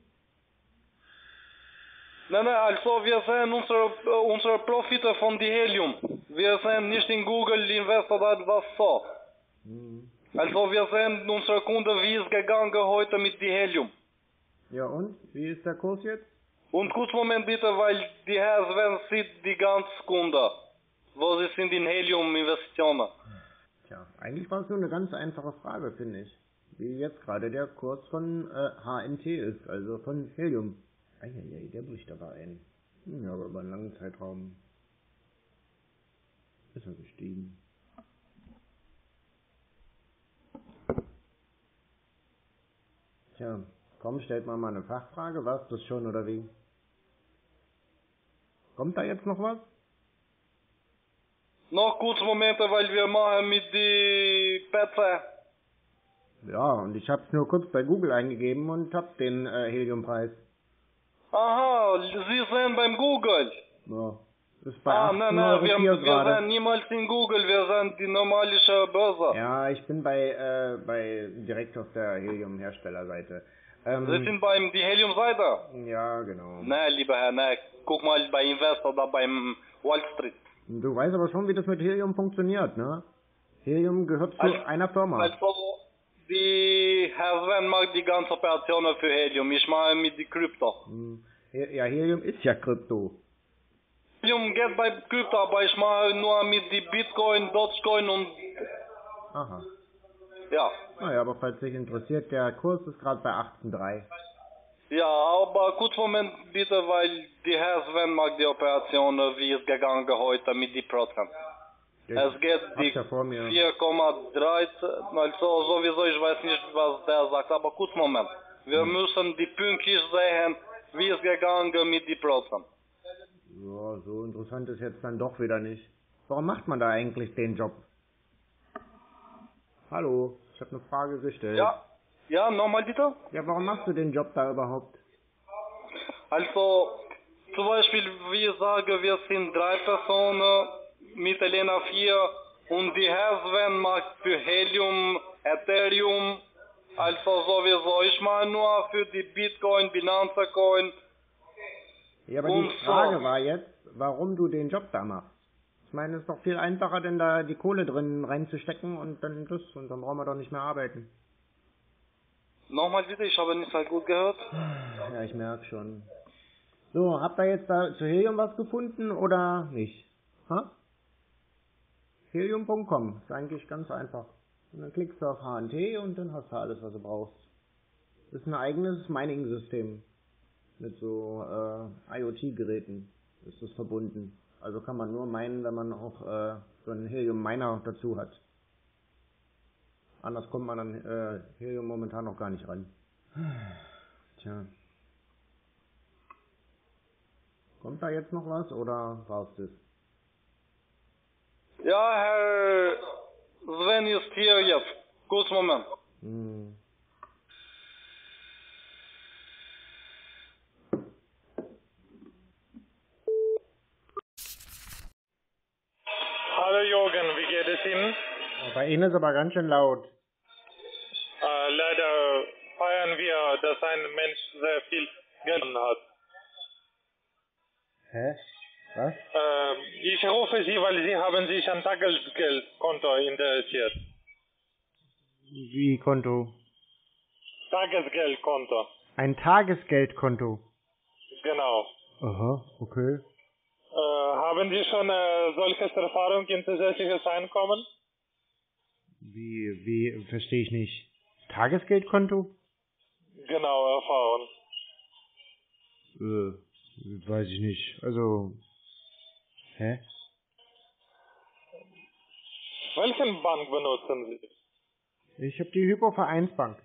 Nein, nein, also wir sehen unsere, unsere Profite von die Helium. Wir sehen nicht in Google Invest oder etwas so. Mhm. Also wir sehen unsere Kunden, wie es gegangen heute mit die Helium. Ja und? Wie ist der Kurs jetzt? Und kurz Moment bitte, weil die Herr Sven sieht die ganze Kunde, wo sie sind in Helium-Investitionen. Tja, eigentlich war es nur eine ganz einfache Frage, finde ich. Wie jetzt gerade der Kurs von äh, H N T ist, also von Helium. Eieiei, der bricht aber ein. Ja, aber über einen langen Zeitraum ist er gestiegen. Tja, komm, stellt mal mal eine Fachfrage. War's das schon oder wie? Kommt da jetzt noch was? Noch kurz Momente, weil wir machen mit die P C. Ja, und ich hab's nur kurz bei Google eingegeben und hab den äh, Heliumpreis. Aha, Sie sind beim Google. Ja, ist bei Ah, nein, nein, wir, wir gerade. sind niemals in Google, wir sind die normale Börse. Ja, ich bin bei, äh, bei direkt auf der Helium-Herstellerseite. Ähm, Sie sind beim die Helium-Seite? Ja, genau. Nein, lieber Herr, nein, guck mal bei Invest oder beim Wall Street. Du weißt aber schon, wie das mit Helium funktioniert, ne? Helium gehört zu Also, einer Firma. Also, die Herr Sven macht die ganze Operationen für Helium. Ich mache mit die Krypto. Hm. Ja, Helium ist ja Krypto. Helium geht bei Krypto, aber ich mache nur mit die Bitcoin, Dogecoin und... Aha. Ja. Naja, aber falls dich interessiert, der Kurs ist gerade bei achtzehn Komma drei. Ja, aber kurz Moment bitte, weil die Herr Sven macht die Operationen, wie es gegangen heute mit die Prozent. Ja, es geht die ja vor mir. vier Komma dreizehn, also sowieso, ich weiß nicht, was der sagt, aber kurz Moment. Wir hm. müssen die pünktlich sehen, wie es gegangen mit die Prozent. Ja, so interessant ist jetzt dann doch wieder nicht. Warum macht man da eigentlich den Job? Hallo, ich habe eine Frage gestellt. Ja, ja, nochmal bitte? Ja, warum machst du den Job da überhaupt? Also, zum Beispiel, wie ich sage, wir sind drei Personen, mit Elena vier und die Herr Sven macht für Helium, Ethereum, also sowieso, ich mache nur für die Bitcoin, Binance Coin. Ja, aber die Frage so. war jetzt, warum du den Job da machst. Ich meine, es ist doch viel einfacher, denn da die Kohle drin reinzustecken und dann das, und dann brauchen wir doch nicht mehr arbeiten. Nochmal bitte, ich habe nicht so gut gehört. Ja, ich merke schon. So, habt ihr jetzt da zu Helium was gefunden oder nicht? Ha? Helium Punkt com, ist eigentlich ganz einfach. Und dann klickst du auf H N T und dann hast du alles, was du brauchst. Das ist ein eigenes Mining-System. Mit so äh, IoT-Geräten ist das verbunden. Also kann man nur minen, wenn man auch äh, so einen Helium-Miner dazu hat. Anders kommt man an äh, Helium momentan noch gar nicht ran. Tja. Kommt da jetzt noch was oder war's das? Ja, Herr Sven ist hier jetzt. Kurz Moment. Hm. Hallo Jürgen, wie geht es Ihnen? Bei Ihnen ist aber ganz schön laut. Äh, leider feiern wir, dass ein Mensch sehr viel Geld hat. Hä? Was? Äh, ich rufe Sie, weil Sie haben sich ein Tagesgeldkonto interessiert. Wie Konto? Tagesgeldkonto. Ein Tagesgeldkonto? Genau. Aha, okay. Äh, haben Sie schon äh, solches Erfahrung in zusätzliches Einkommen? Wie, wie, verstehe ich nicht. Tagesgeldkonto? Genau, Erfahrung. Äh, weiß ich nicht. Also, hä? Welchen Bank benutzen Sie? Ich habe die Hypo-Vereinsbank.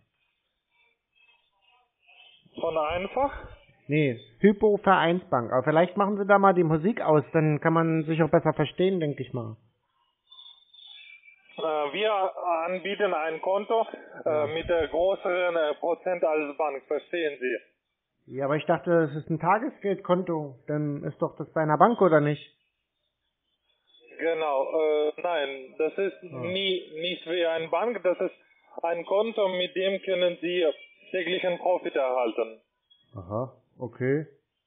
Von einfach? Nee, Hypo-Vereinsbank. Aber vielleicht machen Sie da mal die Musik aus, dann kann man sich auch besser verstehen, denke ich mal. Äh, wir anbieten ein Konto äh, mit der größeren äh, Prozent als Bank, verstehen Sie? Ja, aber ich dachte, es ist ein Tagesgeldkonto. Dann ist doch das bei einer Bank, oder nicht? Genau, äh, nein, das ist Ah. nie, nicht wie ein Bank, das ist ein Konto, mit dem können Sie täglichen Profit erhalten. Aha, okay.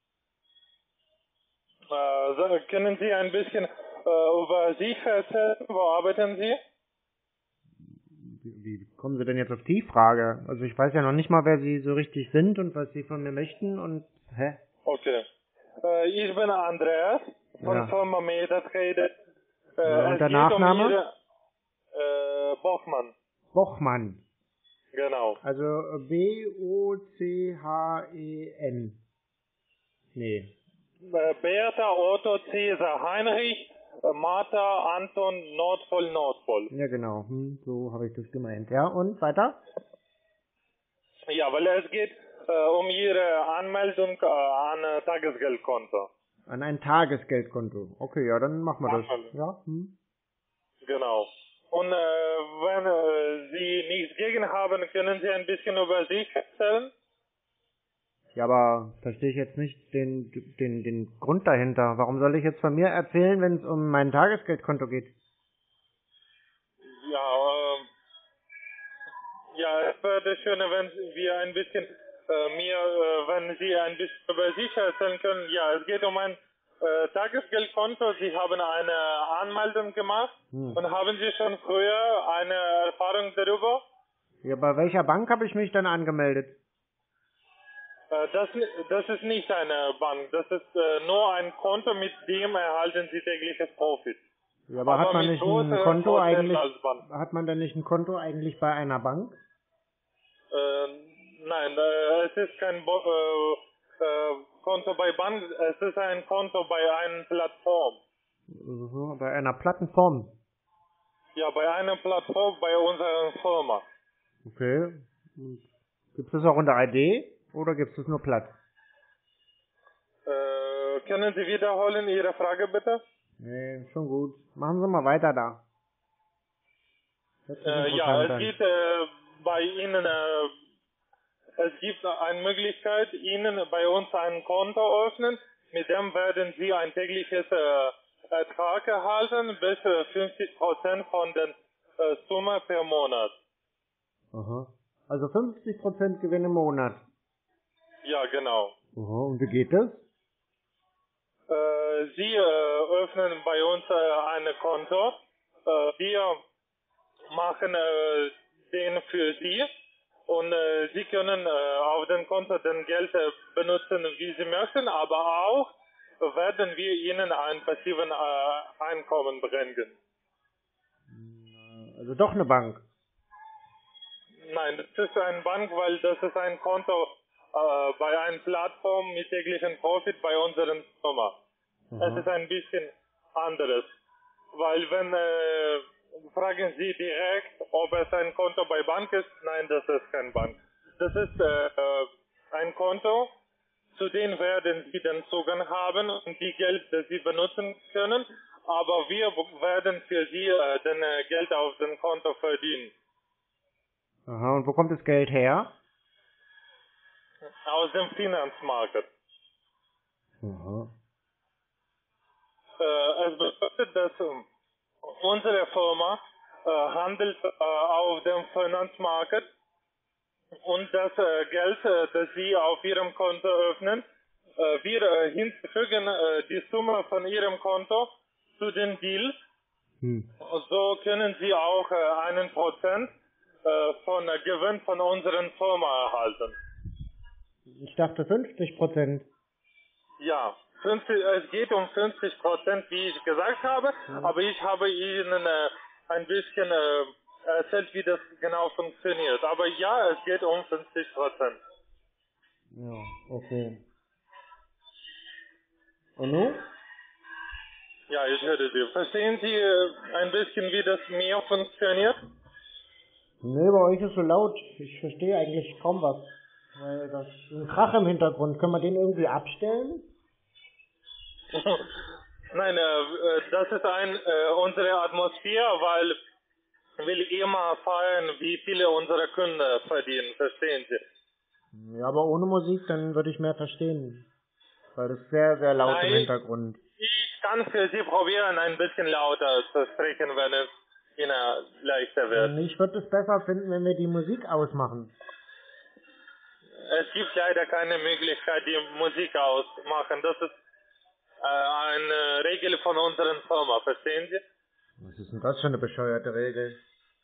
Äh, so, können Sie ein bisschen äh, über sich erzählen, wo arbeiten Sie? Wie, wie kommen Sie denn jetzt auf die Frage? Also ich weiß ja noch nicht mal, wer Sie so richtig sind und was Sie von mir möchten und... Hä? Okay. Äh, ich bin Andreas von Ja. Firma MetaTrader. Äh, Ja, und es der geht Nachname? Um Ihre, äh, Bochmann, Bochmann. genau. Also B O C H E N. Nee. Äh, Bertha, Otto, Cäsar, Heinrich, äh, Martha, Anton, Nordpol, Nordpol. Ja, genau. Hm, so habe ich das gemeint. Ja, und weiter? Ja, weil es geht äh, um Ihre Anmeldung äh, an äh, Tagesgeldkonto. An ein Tagesgeldkonto. Okay, ja, dann machen wir das. Anmeldung. Ja, hm. Genau. Und äh, wenn äh, Sie nichts gegen haben, können Sie ein bisschen über sich erzählen? Ja, aber verstehe ich jetzt nicht den, den, den Grund dahinter. Warum soll ich jetzt von mir erzählen, wenn es um mein Tagesgeldkonto geht? Ja, ähm, ja, es wäre schön, wenn wir ein bisschen äh, mir, äh, wenn Sie ein bisschen über sich erzählen können. Ja, es geht um ein äh, Tagesgeldkonto. Sie haben eine Anmeldung gemacht Hm. und haben Sie schon früher eine Erfahrung darüber? Ja, bei welcher Bank habe ich mich dann angemeldet? Äh, das, das ist nicht eine Bank, das ist äh, nur ein Konto, mit dem erhalten Sie tägliches Profit. Ja, aber, Aber hat man mit nicht ein großer Konto Vorteil eigentlich, als Bank. hat man denn nicht ein Konto eigentlich bei einer Bank? Äh, nein, äh, es ist kein Bo äh, äh, Konto bei Bank, es ist ein Konto bei einer Plattform. Mhm, bei einer Plattform. Ja, bei einer Plattform bei unserer Firma. Okay. Gibt es das auch unter I D oder gibt es das nur platt? Äh, können Sie wiederholen Ihre Frage bitte? Nee, schon gut. Machen Sie mal weiter da. Das ist Äh, ja, interessant es dann. geht äh, bei Ihnen, äh, es gibt eine Möglichkeit, Ihnen bei uns ein Konto öffnen, mit dem werden Sie ein tägliches äh, Ertrag erhalten, bis äh, fünfzig Prozent von der äh, Summe per Monat. Aha. Also fünfzig Prozent Gewinn im Monat. Ja, genau. Aha, und wie geht das? Äh, Sie äh, öffnen bei uns äh, ein Konto. Äh, wir machen äh, den für Sie und äh, Sie können äh, auf dem Konto den Geld äh, benutzen, wie Sie möchten, aber auch werden wir Ihnen ein passiven äh, Einkommen bringen. Also doch eine Bank. Nein, das ist eine Bank, weil das ist ein Konto äh, bei einer Plattform mit täglichen Profit bei unseren Firma. Aha. Es ist ein bisschen anderes, weil wenn äh, fragen Sie direkt, ob es ein Konto bei Bank ist, nein, das ist kein Bank. Das ist äh, äh, ein Konto, zu dem werden Sie den Zugang haben und die Geld, das Sie benutzen können, aber wir werden für Sie äh, den äh, Geld auf dem Konto verdienen. Aha, und wo kommt das Geld her? Aus dem Finanzmarkt. Aha. Äh, es bedeutet, dass ähm, unsere Firma äh, handelt äh, auf dem Finanzmarkt und das äh, Geld, äh, das Sie auf Ihrem Konto öffnen, äh, wir äh, hinzufügen äh, die Summe von Ihrem Konto zu den Deals. Hm. So können Sie auch äh, einen Prozent äh, von äh, Gewinn von unseren Firma erhalten. Ich dachte fünfzig Prozent. Ja, fünfzig, es geht um fünfzig Prozent, wie ich gesagt habe, Mhm. aber ich habe Ihnen äh, ein bisschen äh, erzählt, wie das genau funktioniert. Aber ja, es geht um fünfzig Prozent. Ja, okay. Und nun? Ja, ich höre Sie. Verstehen Sie äh, ein bisschen, wie das mehr funktioniert? Nee, bei euch ist so laut. Ich verstehe eigentlich kaum was. Weil das ist ein Krach im Hintergrund. Können wir den irgendwie abstellen? Nein, äh, das ist ein, äh, unsere Atmosphäre, weil wir immer feiern, wie viele unserer Kunden verdienen. Verstehen Sie? Ja, aber ohne Musik, dann würde ich mehr verstehen. Weil das ist sehr, sehr laut Nein, im Hintergrund. Ich kann für Sie probieren, ein bisschen lauter zu sprechen, wenn es Ihnen leichter wird. Ich würde es besser finden, wenn wir die Musik ausmachen. Es gibt leider keine Möglichkeit, die Musik auszumachen. Das ist äh, eine Regel von unserer Firma, verstehen Sie? Was ist denn das für eine bescheuerte Regel?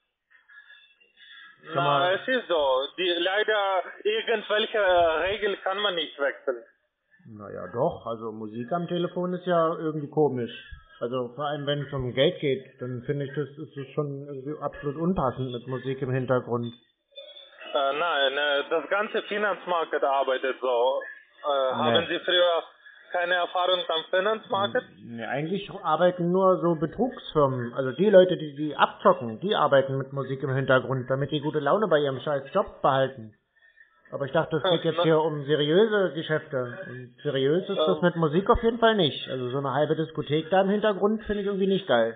Na, es ist so. Die, leider, irgendwelche Regeln kann man nicht wechseln. Naja, doch. Also Musik am Telefon ist ja irgendwie komisch. Also vor allem, wenn es um Geld geht, dann finde ich, das ist das schon irgendwie absolut unpassend mit Musik im Hintergrund. Äh, nein, äh, das ganze Finanzmarkt arbeitet so. Äh, nee. Haben Sie früher keine Erfahrung am Finanzmarkt? Nee, eigentlich arbeiten nur so Betrugsfirmen. Also die Leute, die die abzocken, die arbeiten mit Musik im Hintergrund, damit die gute Laune bei ihrem scheiß Job behalten. Aber ich dachte, es geht jetzt hier um seriöse Geschäfte. Und seriös ist das mit Musik auf jeden Fall nicht. Also so eine halbe Diskothek da im Hintergrund finde ich irgendwie nicht geil.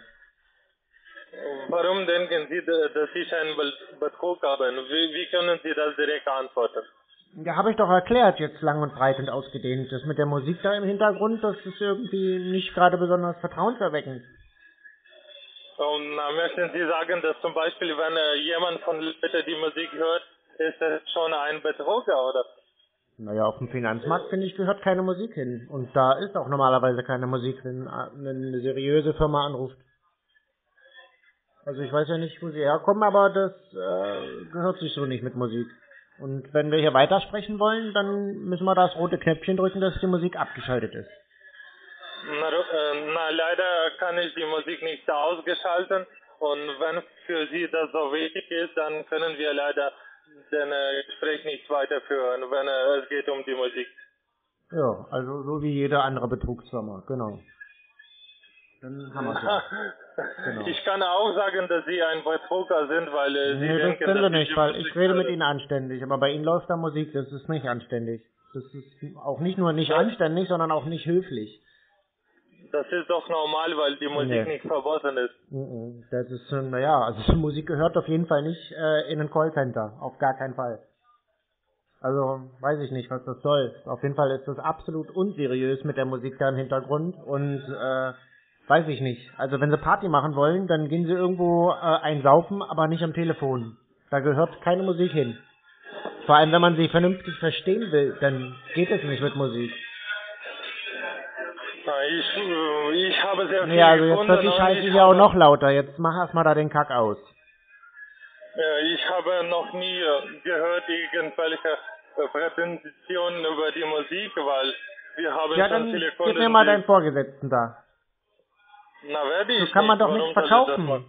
Warum denken Sie, dass ich einen Betrug habe? Wie, wie können Sie das direkt antworten? Ja, habe ich doch erklärt, jetzt lang und breit und ausgedehnt. Das mit der Musik da im Hintergrund, das ist irgendwie nicht gerade besonders vertrauenserweckend. Und na, möchten Sie sagen, dass zum Beispiel, wenn äh, jemand von Leuten die Musik hört, ist das schon ein Betrug, oder? Naja, auf dem Finanzmarkt, finde ich, gehört keine Musik hin. Und da ist auch normalerweise keine Musik, wenn eine seriöse Firma anruft. Also ich weiß ja nicht, wo sie herkommen, aber das äh, gehört sich so nicht mit Musik. Und wenn wir hier weitersprechen wollen, dann müssen wir das rote Knöpfchen drücken, dass die Musik abgeschaltet ist. Na, äh, na, leider kann ich die Musik nicht ausgeschalten. Und wenn für Sie das so wichtig ist, dann können wir leider den äh, Gespräch nicht weiterführen, wenn äh, es geht um die Musik. Ja, also so wie jede andere Betrugsfirma, genau. Dann haben wir es ja. Genau. Ich kann auch sagen, dass Sie ein Betrüger sind, weil äh, Sie nee, denken, das sind dass Sie nicht, weil ich rede mit Ihnen anständig, aber bei Ihnen läuft da Musik, das ist nicht anständig. Das ist auch nicht nur nicht anständig, sondern auch nicht höflich. Das ist doch normal, weil die Musik nee. nicht verboten ist. Das ist, naja, also Musik gehört auf jeden Fall nicht äh, in ein Callcenter, auf gar keinen Fall. Also, weiß ich nicht, was das soll. Auf jeden Fall ist das absolut unseriös mit der Musik da im Hintergrund und, äh, weiß ich nicht. Also, wenn Sie Party machen wollen, dann gehen Sie irgendwo äh, einsaufen, aber nicht am Telefon. Da gehört keine Musik hin. Vor allem, wenn man sie vernünftig verstehen will, dann geht es nicht mit Musik. Ich, ich habe sehr viel Ja, also jetzt wird die Scheiße ja auch noch lauter. Jetzt mach erstmal da den Kack aus. Ich habe noch nie gehört irgendwelche Prätensionen über die Musik, weil wir haben ja, schon viele Kunden... Ja, dann gib mir mal deinen Vorgesetzten da. Na, werde ich So kann man nicht. doch nichts verkaufen.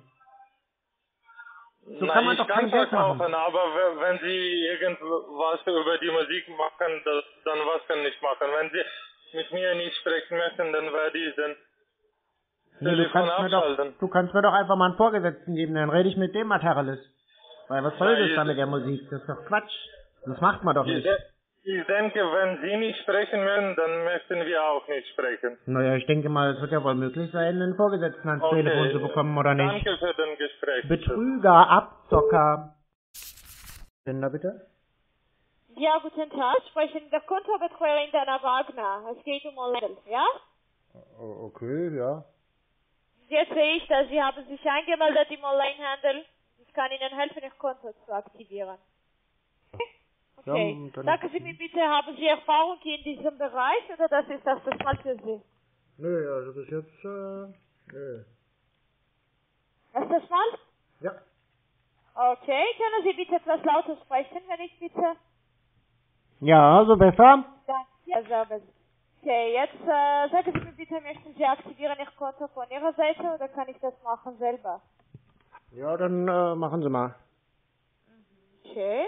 So Na, kann man ich doch kann kein Geld verkaufen, machen. aber wenn Sie irgendwas über die Musik machen, das, dann was kann ich machen? Wenn Sie mit mir nicht sprechen möchten, dann werde ich den nee, du, kannst mir doch, du kannst mir doch einfach mal einen Vorgesetzten geben, dann rede ich mit dem Materialist. Weil was soll Na, das da mit der Musik? Das ist doch Quatsch. Das macht man doch nicht. Ich denke, wenn Sie nicht sprechen werden, dann möchten wir auch nicht sprechen. Naja, ich denke mal, es wird ja wohl möglich sein, einen Vorgesetzten ans okay. Telefon zu bekommen, oder nicht? Danke für den Gespräch. Betrüger, Abzocker. Sender bitte? Ja, guten Tag. Sprechen der Kontobetreuerin Dana Wagner. Es geht um Online, ja? Okay, ja. Jetzt sehe ich, dass Sie haben sich angemeldet im Onlinehandel. Ich kann Ihnen helfen, Ihr Konto zu aktivieren. Okay. Ja, sagen Sie mir bitte, haben Sie Erfahrung in diesem Bereich oder das ist das das Mal für Sie? Nö, also bis jetzt, äh, nö. Das ist das Mal? Ja. Okay, können Sie bitte etwas lauter sprechen, wenn ich bitte... Ja, so besser? Ja, sehr besser. Okay, jetzt äh, sagen Sie mir bitte, möchten Sie aktivieren Ihr Konto von Ihrer Seite oder kann ich das machen selber? Ja, dann äh, machen Sie mal. Okay.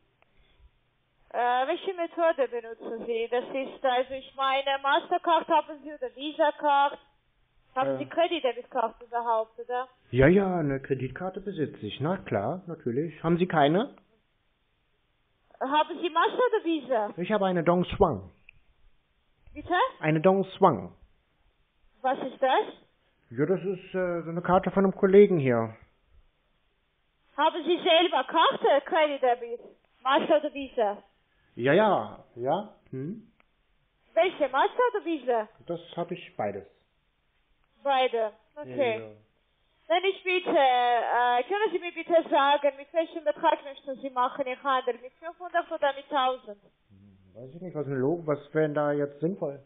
Äh, welche Methode benutzen Sie? Das ist, also ich meine, Mastercard haben Sie oder Visa-Card? Haben äh. Sie Kreditdebitkarte überhaupt, oder? Ja, ja, eine Kreditkarte besitze ich. Na klar, natürlich. Haben Sie keine? Haben Sie Master oder Visa? Ich habe eine Dong Swang. Bitte? Eine Dong Swang. Was ist das? Ja, das ist äh, so eine Karte von einem Kollegen hier. Haben Sie selber Karte, Kreditdebit? Master oder Visa? Ja, ja. Ja? Hm? Welche, Master oder Visa? Das habe ich beides. Beide. Okay. Ja. Wenn ich bitte, äh, können Sie mir bitte sagen, mit welchem Betrag möchten Sie machen, Ihr Handel? Mit fünfhundert oder mit tausend? Weiß ich nicht, was, was wäre da jetzt sinnvoll?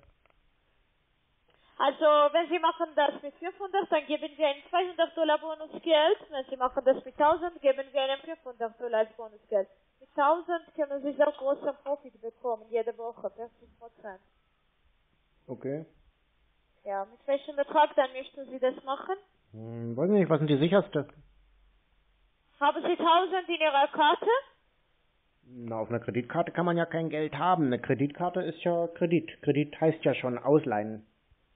Also, wenn Sie machen das mit fünfhundert, dann geben wir Ihnen zweihundert Dollar Bonusgeld. Wenn Sie machen das mit tausend, geben wir Ihnen fünfhundert Dollar als Bonusgeld. Mit tausend können Sie sehr großen Profit bekommen, jede Woche, vierzig Prozent. Okay. Ja, mit welchem Betrag dann möchten Sie das machen? Hm, weiß nicht, was sind die sicherste? Haben Sie tausend in Ihrer Karte? Na, auf einer Kreditkarte kann man ja kein Geld haben. Eine Kreditkarte ist ja Kredit. Kredit heißt ja schon ausleihen.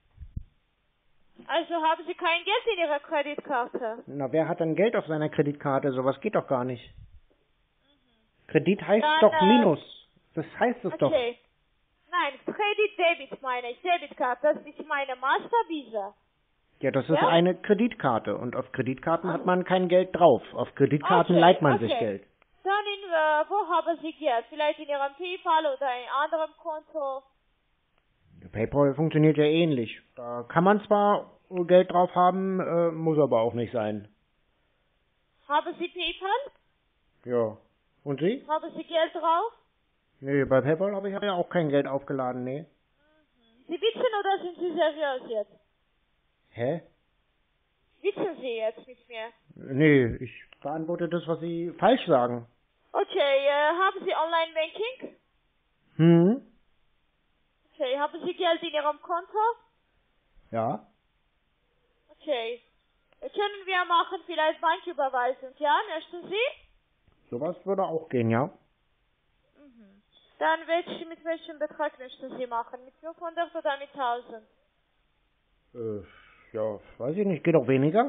Also haben Sie kein Geld in Ihrer Kreditkarte? Na, wer hat denn Geld auf seiner Kreditkarte? Sowas geht doch gar nicht. Mhm. Kredit heißt Dann, doch äh, Minus. Das heißt es okay. doch. Nein, Kredit, Debit meine ich. Debitkarte, das ist meine Master Visa. Ja, das ist Ja? eine Kreditkarte. Und auf Kreditkarten hat man kein Geld drauf. Auf Kreditkarten Okay, leiht man okay. sich Geld. Dann in, äh, wo haben Sie Geld? Vielleicht in Ihrem PayPal oder in anderem Konto? PayPal funktioniert ja ähnlich. Da kann man zwar Geld drauf haben, äh, muss aber auch nicht sein. Haben Sie PayPal? Ja. Und Sie? Haben Sie Geld drauf? Nee, bei PayPal habe ich ja auch kein Geld aufgeladen, nee. Sie wissen oder sind Sie seriös jetzt? Hä? Wissen Sie jetzt mit mir? Nee, ich beantworte das, was Sie falsch sagen. Okay, äh, haben Sie Online-Banking? Hm? Okay, haben Sie Geld in Ihrem Konto? Ja. Okay. Äh, Können wir machen vielleicht Banküberweisung, ja? Möchten Sie? Sowas würde auch gehen, ja. Mhm. Dann welch, mit welchem Betrag möchten Sie machen? Mit fünfhundert oder mit tausend? Äh, ja, weiß ich nicht, geht auch weniger?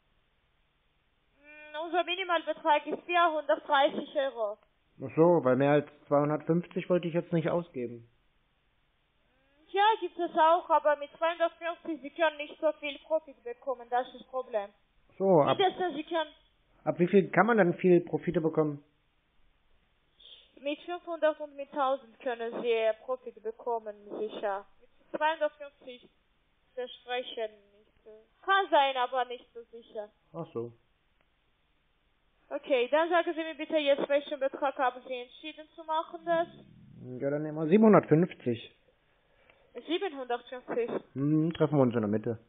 Mm, Unser Minimalbetrag ist vierhundertdreißig Euro. Ach so, weil mehr als zweihundertfünfzig wollte ich jetzt nicht ausgeben. Ja, gibt es auch, aber mit zweihundertfünfzig, Sie können nicht so viel Profit bekommen, das ist das Problem. So, ab, Mindestens, Sie können ab wie viel kann man dann viel Profite bekommen? mit fünfhundert und mit tausend können Sie Profit bekommen, sicher. Mit zweihundertfünfzig versprechen nicht. Kann sein, aber nicht so sicher. Ach so. Okay, dann sagen Sie mir bitte jetzt, welchen Betrag haben Sie entschieden zu machen, das? Ja, dann nehmen wir siebenhundertfünfzig. siebenhundertfünfzig. Hm, treffen wir uns in der Mitte.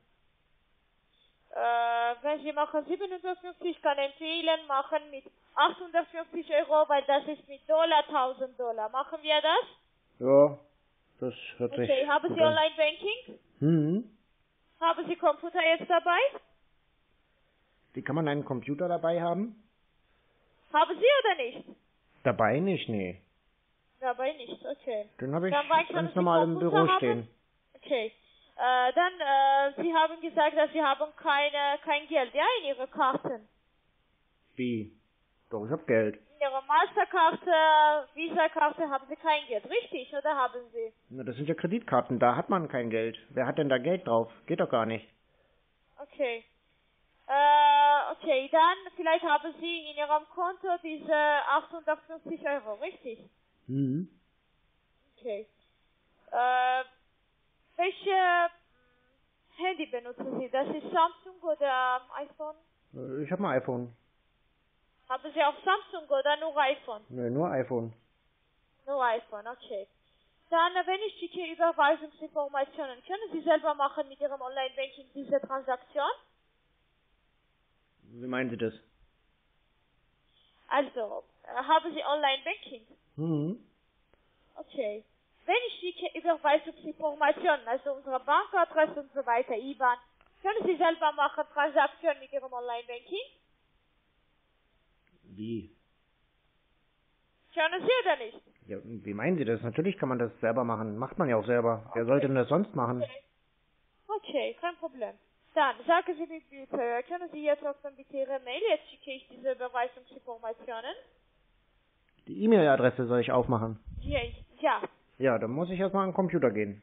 Äh, wenn Sie machen siebenhundertfünfzig, kann empfehlen, machen mit achthundertfünfzig Euro, weil das ist mit Dollar tausend Dollar. Machen wir das? Ja, das hört sich Okay, haben gut Sie an. Online-Banking? Hm. Haben Sie Computer jetzt dabei? Wie kann man einen Computer dabei haben? Haben Sie oder nicht? Dabei nicht, nee. Dabei nicht, okay. Den habe ich Dann wann können ganz Sie normal im Computer Büro haben? stehen. Okay. Äh, dann, äh, Sie haben gesagt, dass Sie haben keine, kein Geld, ja, in Ihre Karten. Wie? Doch, ich hab Geld. In Ihrer Masterkarte, Visa-Karte haben Sie kein Geld, richtig, oder haben Sie? Na, das sind ja Kreditkarten, da hat man kein Geld. Wer hat denn da Geld drauf? Geht doch gar nicht. Okay. Äh, okay, dann vielleicht haben Sie in Ihrem Konto diese achthundertfünfzig Euro, richtig? Mhm. Okay. Äh, welche mh, Handy benutzen Sie? Das ist Samsung oder iPhone? Äh, Ich habe ein iPhone. Haben Sie auch Samsung oder nur iPhone? Nee, nur iPhone. Nur iPhone, okay. Dann, äh, wenn ich schicke Überweisungsinformationen, können Sie selber machen mit Ihrem Online-Banking diese Transaktion? Wie meinen Sie das? Also, äh, haben Sie Online-Banking? Mhm. Okay. Wenn ich schicke Überweisungsinformationen, also unsere Bankadresse und so weiter, I B A N, können Sie selber machen Transaktionen mit Ihrem Online-Banking? Wie? Können Sie oder nicht? Ja, wie meinen Sie das? Natürlich kann man das selber machen. Macht man ja auch selber. Wer sollte denn das sonst machen? Okay. Okay, kein Problem. Dann, sagen Sie mir bitte, können Sie jetzt öffnen bitte Ihre Mail? Jetzt schicke ich diese Überweisungsinformationen. Die E-Mail-Adresse soll ich aufmachen. Ja, ja. Ja, dann muss ich erstmal an den Computer gehen.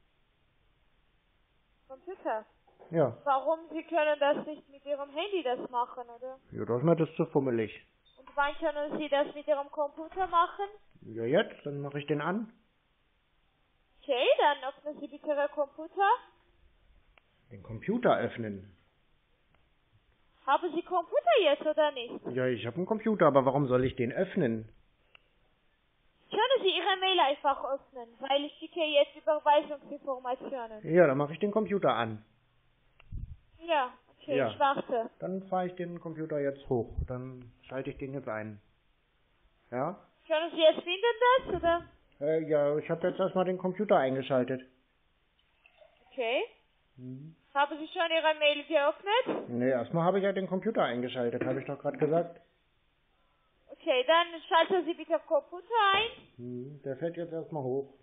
Computer. Ja. Warum? Sie können das nicht mit Ihrem Handy das machen, oder? Ja, das ist mir das zu fummelig. Und wann können Sie das mit Ihrem Computer machen? Ja, jetzt, dann mache ich den an. Okay, dann öffnen Sie bitte Ihren Computer. Den Computer öffnen. Haben Sie Computer jetzt oder nicht? Ja, ich habe einen Computer, aber warum soll ich den öffnen? Können Sie Ihre Mail einfach öffnen, weil ich schicke jetzt Überweisungsinformationen. Ja, dann mache ich den Computer an. Ja, okay, Ja. ich warte. Dann fahre ich den Computer jetzt hoch. Dann schalte ich den jetzt ein. Ja? Können Sie jetzt finden das, oder? Äh, ja, ich habe jetzt erstmal den Computer eingeschaltet. Okay. Mhm. Haben Sie schon Ihre Mail geöffnet? Nee, erstmal habe ich ja den Computer eingeschaltet, habe ich doch gerade gesagt. Okay, dann schalten Sie bitte Computer ein. Mhm. Der fährt jetzt erstmal hoch.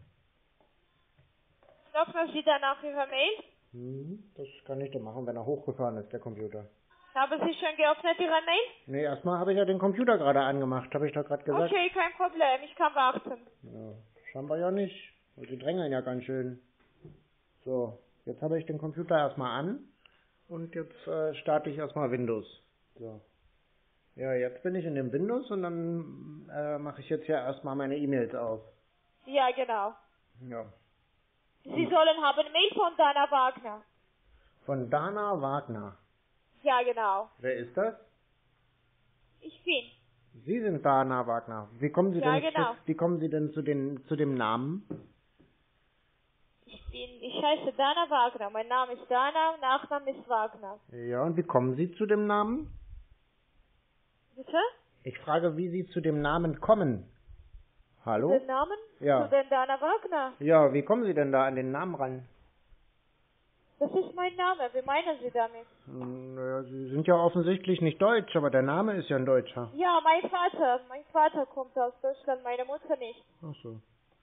Öffnen Sie danach Ihre Mail. Mhm. Das kann ich doch machen, wenn er hochgefahren ist, der Computer. Haben Sie schon geöffnet Ihre Mail? Nee, erstmal habe ich ja den Computer gerade angemacht, habe ich doch gerade gesagt. Okay, kein Problem, ich kann warten. Ja, scheinbar ja nicht. Und die drängeln ja ganz schön. So, jetzt habe ich den Computer erstmal an und jetzt äh, starte ich erstmal Windows. So. Ja, jetzt bin ich in dem Windows und dann äh, mache ich jetzt ja erstmal meine E-Mails auf. Ja, genau. Ja. Sie sollen haben Mail von Dana Wagner. Von Dana Wagner. Ja, genau. Wer ist das? Ich bin. Sie sind Dana Wagner. Wie kommen Sie Ja, denn genau. zu, wie kommen Sie denn zu den zu dem Namen? Ich bin, ich heiße Dana Wagner. Mein Name ist Dana, Nachname ist Wagner. Ja, und wie kommen Sie zu dem Namen? Bitte? Ich frage, wie Sie zu dem Namen kommen. Hallo? Den Namen? Ja. Zu den Dana Wagner. Ja, wie kommen Sie denn da an den Namen ran? Das ist mein Name. Wie meinen Sie damit? Hm, Naja, Sie sind ja offensichtlich nicht deutsch, aber der Name ist ja ein Deutscher. Ja, mein Vater. Mein Vater kommt aus Deutschland, meine Mutter nicht. Ach so.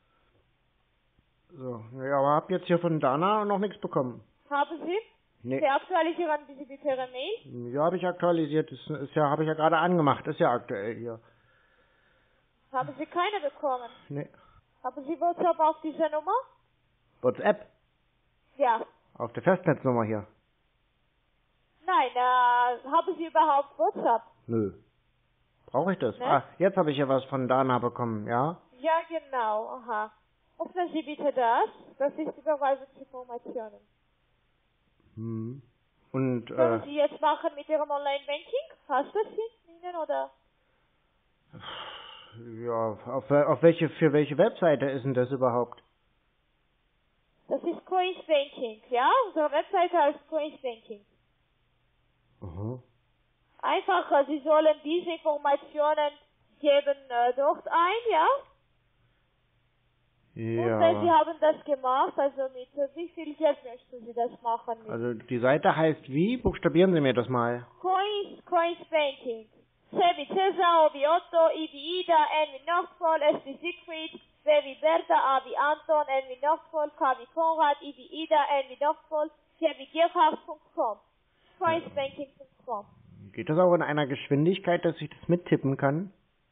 So, ja, aber hab jetzt hier von Dana noch nichts bekommen. Haben Sie? Nee. Sie aktualisieren Sie bitte Ihre Mail? Ja, habe ich aktualisiert. Das ist ja, habe ich ja gerade angemacht. Ist ja aktuell hier. Haben Sie keine bekommen? Nee. Haben Sie WhatsApp auf diese Nummer? WhatsApp? Ja. Auf der Festnetznummer hier? Nein, äh, haben Sie überhaupt WhatsApp? Nö. Brauche ich das? Ne? Ah, jetzt habe ich ja was von Dana bekommen, ja? Ja, genau, aha. Öffnen Sie bitte das. Das ist Überweisungsinformationen. Hm. Und, Können äh, Sie jetzt machen mit Ihrem Online-Banking? Passt das Ihnen oder? ja, auf, auf welche, für welche Webseite ist denn das überhaupt? Das ist Coins Banking, ja? Unsere Webseite heißt Coins Banking. Aha. Einfach, äh, Sie sollen diese Informationen geben äh, dort ein, ja? Ja. Und äh, Sie haben das gemacht, also mit äh, wie viel Geld möchten Sie das machen? Mit? Also die Seite heißt wie? Buchstabieren Sie mir das mal. Coins, Coins Banking. C wie Cäsar, O wie Otto, I wie Ida, N wie Nordpol, S wie Siegfried, B wie Bertha, A wie Anton, N wie Nordpol, K wie Konrad, I wie Ida, N wie Nordpol, G wie Gerhard Punkt com. coinsbanking Punkt com. Geht das auch in einer Geschwindigkeit, dass ich das mittippen kann?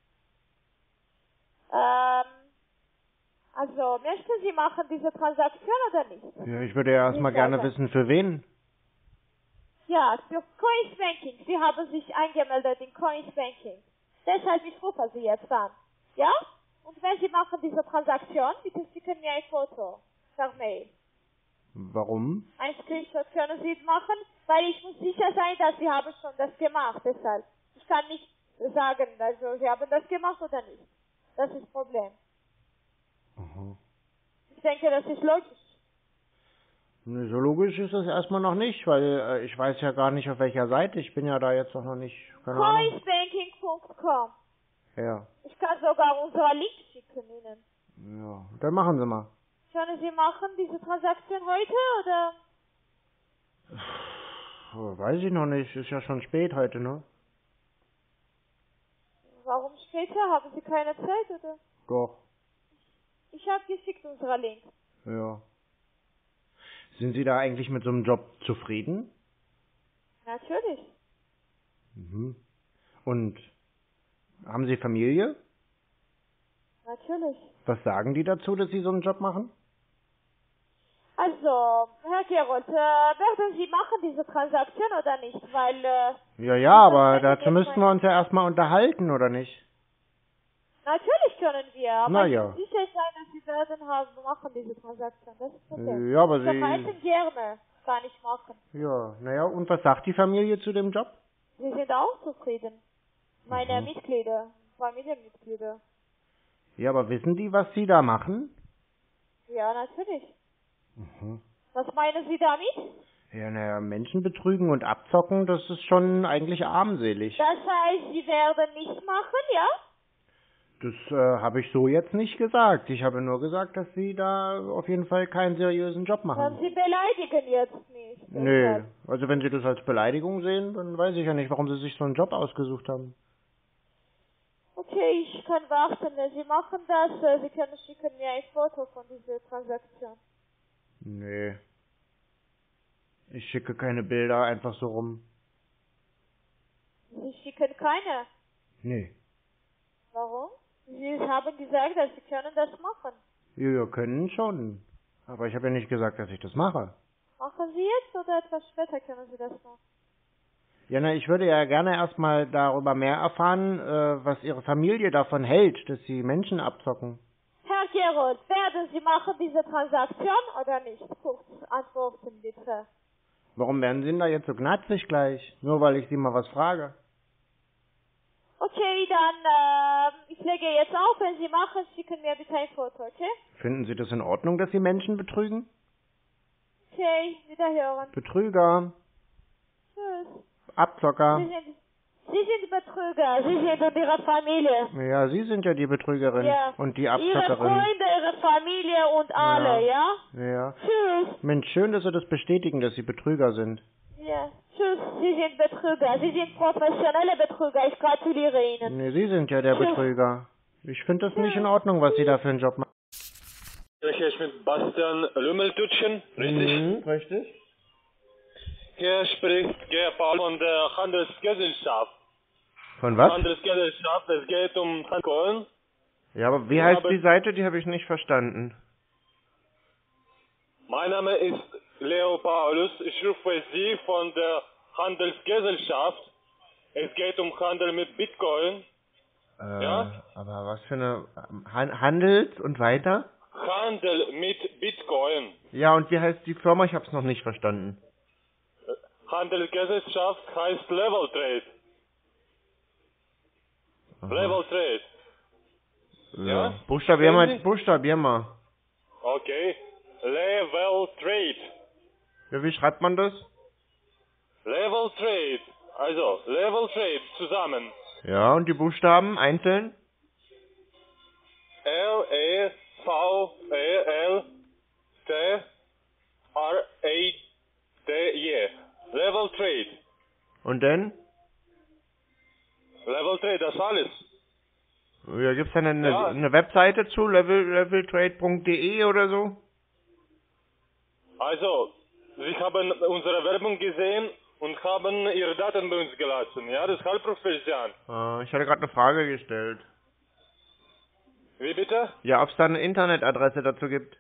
Ähm, also, möchten Sie machen diese Transaktion oder nicht? Ja, ich würde ja erstmal Nicht gerne weiter. wissen, für wen. Ja, für Coins Banking. Sie haben sich angemeldet in Coins Banking. Deshalb, ich rufe Sie jetzt an. Ja? Und wenn Sie machen diese Transaktion, bitte schicken mir ein Foto per Mail. Warum? Ein Screenshot können Sie machen, weil ich muss sicher sein, dass Sie haben schon das gemacht. Deshalb, ich kann nicht sagen, also Sie haben das gemacht oder nicht. Das ist das Problem. Aha. Ich denke, das ist logisch. Nee, so logisch ist das erstmal noch nicht, weil äh, ich weiß ja gar nicht, auf welcher Seite. Ich bin ja da jetzt auch noch nicht, keine Ahnung. coinsbanking Punkt com. Ja, Ich kann sogar unseren Link schicken Ihnen. ja. Dann machen Sie mal. Können Sie machen diese Transaktion heute oder? Puh, weiß ich noch nicht. Ist ja schon spät heute, ne? Warum später? Haben Sie keine Zeit oder? Doch, Ich habe geschickt unseren Link. ja. Sind Sie da eigentlich mit so einem Job zufrieden? Natürlich. Mhm. Und haben Sie Familie? Natürlich. Was sagen die dazu, dass Sie so einen Job machen? Also, Herr Gerold, äh, werden Sie machen diese Transaktion oder nicht? Weil, äh, Ja, ja, aber Das kann ich dazu jetzt müssten wir uns ja erstmal unterhalten, oder nicht? natürlich können wir, aber Na ich ja. muss sicher sein, dass Sie werden haben, machen diese Transaktion. Das ist okay. Ja, aber Wir Sie... halten gerne. gar nicht machen. Ja, naja, und was sagt die Familie zu dem Job? Sie sind auch zufrieden. Meine Mhm. Mitglieder, Familienmitglieder. Ja, aber wissen die, was sie da machen? Ja, natürlich. Mhm. Was meinen Sie damit? Ja, naja, Menschen betrügen und abzocken, das ist schon eigentlich armselig. Das heißt, Sie werden nichts machen, ja? Das äh, habe ich so jetzt nicht gesagt. Ich habe nur gesagt, dass sie da auf jeden Fall keinen seriösen Job Dann machen. Sie beleidigen jetzt nicht. Nö, Deshalb. also wenn sie das als Beleidigung sehen, dann weiß ich ja nicht, warum sie sich so einen Job ausgesucht haben. Okay, ich kann warten. Sie machen das. äh, Sie können schicken mir ein Foto von dieser Transaktion. Nee. Ich schicke keine Bilder einfach so rum. Sie schicken keine. Nee. Warum? Sie haben gesagt, dass Sie können das machen. Ja, wir können schon. Aber ich habe ja nicht gesagt, dass ich das mache. Machen Sie jetzt oder etwas später können Sie das machen? Ja, na, ich würde ja gerne erstmal darüber mehr erfahren, äh, was Ihre Familie davon hält, dass Sie Menschen abzocken. Herr Gerold, werden Sie machen diese Transaktion oder nicht? Kurz antworten bitte. Warum werden Sie denn da jetzt so gnatzig gleich? Nur weil ich Sie mal was frage. Okay, dann, äh, ich lege jetzt auf. Wenn Sie machen, schicken mir bitte ein Foto, okay? Finden Sie das in Ordnung, dass Sie Menschen betrügen? Okay, wiederhören. Betrüger, Tschüss. Abzocker. Sie sind, Sie sind Betrüger. Sie sind und Ihre Familie. Ja, Sie sind ja die Betrügerin Ja. und die Ihre Abzockerin. Freunde, Ihre Familie und alle, ja? Ja. Tschüss. Mensch, schön, dass Sie das bestätigen, dass Sie Betrüger sind. Ja, tschüss. Sie sind Betrüger. Sie sind professionelle Betrüger. Ich gratuliere Ihnen. Nee, Sie sind ja der Tschüss. Betrüger. Ich finde das nicht in Ordnung, was Sie da für einen Job machen. Spreche ich mit Bastian Lümmeltütchen, richtig? Mhm, richtig. Hier spricht Gerhard Paul von der Handelsgesellschaft. Von was? Handelsgesellschaft, es geht um Köln. Ja, aber wie Ich heißt habe- die Seite? Die habe ich nicht verstanden. Mein Name ist Leo Paulus. Ich rufe Sie von der Handelsgesellschaft. Es geht um Handel mit Bitcoin. Äh, Ja? aber was für eine Han Handels und weiter? Handel mit Bitcoin. Ja, und wie heißt die Firma? Ich habe es noch nicht verstanden. Handelsgesellschaft heißt Level Trade. Aha. Level Trade. Ja. Ja? Buchstabier mal, Sehen Sie? buchstabier mal. Okay. Level Trade. Ja, wie schreibt man das? Level Trade. Also, Level Trade zusammen. Ja, und die Buchstaben einzeln? L E V E L T R A D E. Level Trade. Und dann? Level Trade, das alles. Ja, gibt's da eine, eine, Ja. eine Webseite zu? Level, leveltrade punkt de oder so? Also, Sie haben unsere Werbung gesehen und haben Ihre Daten bei uns gelassen. Ja, deshalb rufe ich Sie an. Äh, ich hatte gerade eine Frage gestellt. Wie bitte? Ja, ob es da eine Internetadresse dazu gibt?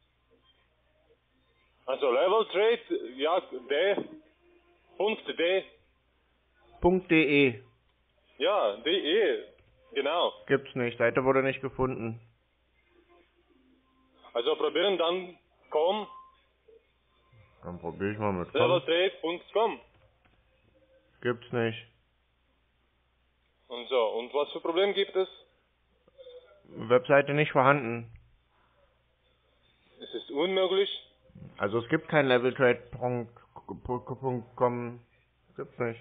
Also, Level Trade, ja, D. Punkt D. .de. Ja, D-E. Genau. Gibt's nicht. Seite wurde nicht gefunden. Also probieren dann com. Dann probiere ich mal mit com. leveltrade punkt com. Gibt's nicht. Und so, und was für Problem gibt es? Webseite nicht vorhanden. Es ist unmöglich. Also es gibt kein leveltrade punkt com. Gibt's nicht.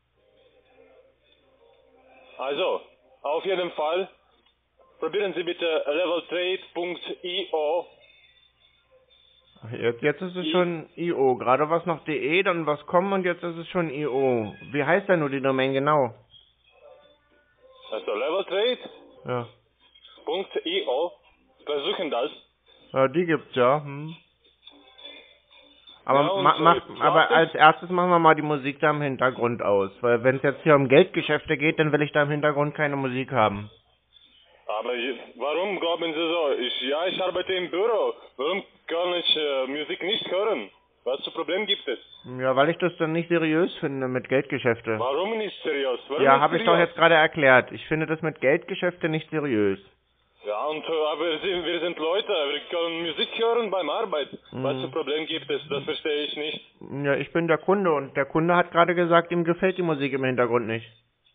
Also, auf jeden Fall, probieren Sie bitte leveltrade punkt io. Jetzt, jetzt ist es schon I O. Gerade was noch de, dann was com und jetzt ist es schon I O. Wie heißt denn nur die Domain genau? Also leveltrade Ja. punkt io. Versuchen das. Ja, die gibt's ja. Hm. Aber, Ja, und ma, so mach, jetzt aber wartet- als erstes machen wir mal die Musik da im Hintergrund aus. Weil wenn es jetzt hier um Geldgeschäfte geht, dann will ich da im Hintergrund keine Musik haben. Aber je- warum glauben Sie so? Ich, ja, ich arbeite im Büro. Warum kann ich äh, Musik nicht hören? Was für Problem gibt es? Ja, weil ich das dann nicht seriös finde mit Geldgeschäfte. Warum nicht seriös? Warum Ja, nicht habe ich doch seriös? jetzt gerade erklärt. Ich finde das mit Geldgeschäfte nicht seriös. Ja, und äh, aber wir sind, wir sind Leute, wir können Musik hören beim Arbeit. Mhm. Was für Problem gibt es? Das verstehe ich nicht. Ja, ich bin der Kunde und der Kunde hat gerade gesagt, ihm gefällt die Musik im Hintergrund nicht.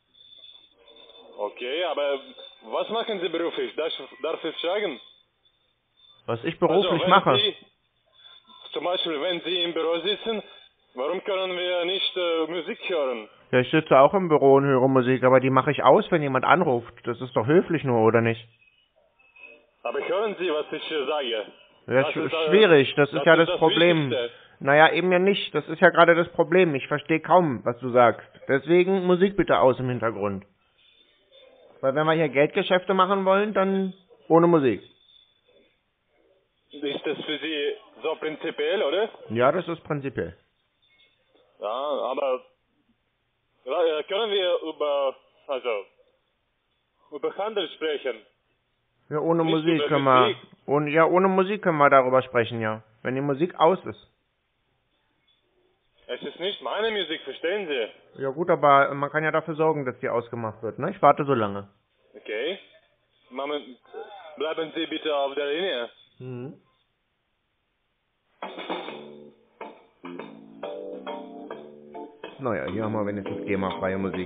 Okay, aber was machen Sie beruflich? Darf, darf ich fragen? Was ich beruflich also, wenn mache? Sie, zum Beispiel, wenn Sie im Büro sitzen, warum können wir nicht äh, Musik hören? Ja, ich sitze auch im Büro und höre Musik, aber die mache ich aus, wenn jemand anruft. Das ist doch höflich nur, oder nicht? Aber hören Sie, was ich äh, sage? Ja, Das sch ist, äh, schwierig, das ist das ja ist das das Problem. Wichtigste. Naja, eben ja nicht, das ist ja gerade das Problem. Ich verstehe kaum, was du sagst. Deswegen Musik bitte aus im Hintergrund. Weil wenn wir hier Geldgeschäfte machen wollen, dann ohne Musik. Ist das für Sie so prinzipiell, oder? Ja, das ist prinzipiell. Ja, aber äh, können wir über, also, über Handel sprechen? Ja, ohne Nicht Musik über können wir, Musik. ohne, ja, ohne Musik können wir darüber sprechen, ja. Wenn die Musik aus ist. Es ist nicht meine Musik, verstehen Sie? Ja gut, aber man kann ja dafür sorgen, dass die ausgemacht wird, ne? Ich warte so lange. Okay. Moment, bleiben Sie bitte auf der Linie. Mhm. Naja, hier haben wir wenigstens GEMA-freie Musik.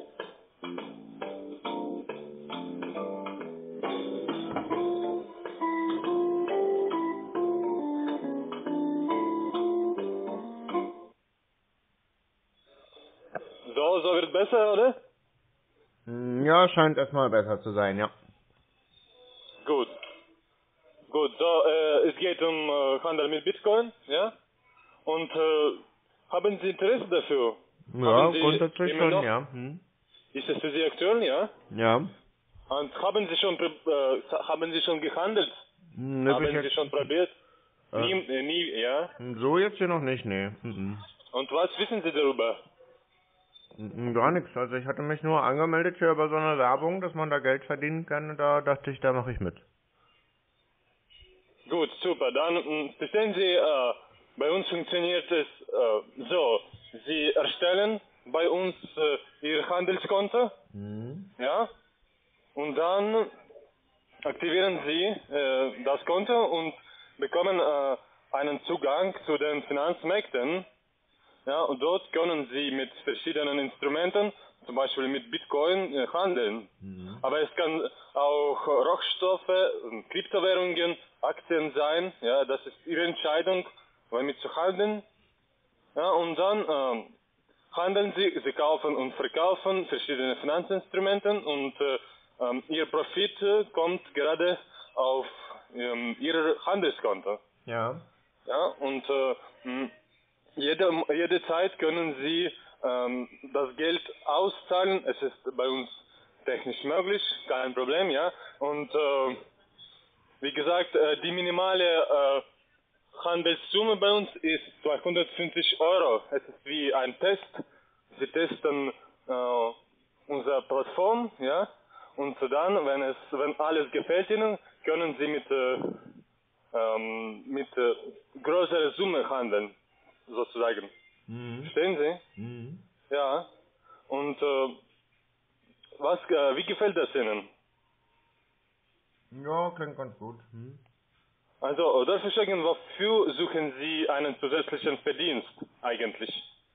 So, so wird besser, oder? Ja, scheint erstmal besser zu sein, ja. Gut. Gut, so, äh, es geht um äh, Handel mit Bitcoin, ja? Und äh, haben Sie Interesse dafür? Ja, Haben Sie grundsätzlich immer schon, noch? ja. Hm. Ist es für Sie aktuell, ja? Ja. Und haben Sie schon, äh, haben Sie schon gehandelt? Hm, haben ich Sie jetzt, schon probiert? äh, Nie, äh, nie, ja? So jetzt hier noch nicht, nee. Mhm. Und was wissen Sie darüber? Mhm, Gar nichts. Also ich hatte mich nur angemeldet hier über so eine Werbung, dass man da Geld verdienen kann und da dachte ich, da mache ich mit. Gut, super. Dann mh, verstehen Sie, äh, bei uns funktioniert es äh, so. Sie erstellen bei uns äh, Ihr Handelskonto, Mhm. ja, und dann aktivieren Sie äh, das Konto und bekommen äh, einen Zugang zu den Finanzmärkten. Ja, und dort können Sie mit verschiedenen Instrumenten, zum Beispiel mit Bitcoin, äh, handeln. Mhm. Aber es kann auch Rohstoffe, Kryptowährungen, Aktien sein. Ja, das ist Ihre Entscheidung, damit zu handeln. Ja, und dann ähm, handeln Sie, Sie kaufen und verkaufen verschiedene Finanzinstrumente und äh, ähm, Ihr Profit äh, kommt gerade auf ähm, Ihr Handelskonto. Ja. Ja, und äh, mh, jede, jede Zeit können Sie ähm, das Geld auszahlen. Es ist bei uns technisch möglich, kein Problem, ja. Und äh, wie gesagt, äh, die minimale äh, Handelssumme bei uns ist zweihundertfünfzig Euro. Es ist wie ein Test. Sie testen äh, unsere Plattform, ja. Und dann, wenn es, wenn alles gefällt Ihnen, können Sie mit äh, ähm, mit äh, größerer Summe handeln, sozusagen. Mhm. Verstehen Sie? Mhm. Ja. Und äh, was, äh, wie gefällt das Ihnen? Ja, klingt ganz gut. Mhm. Also, darf ich sagen, wofür suchen Sie einen zusätzlichen Verdienst eigentlich?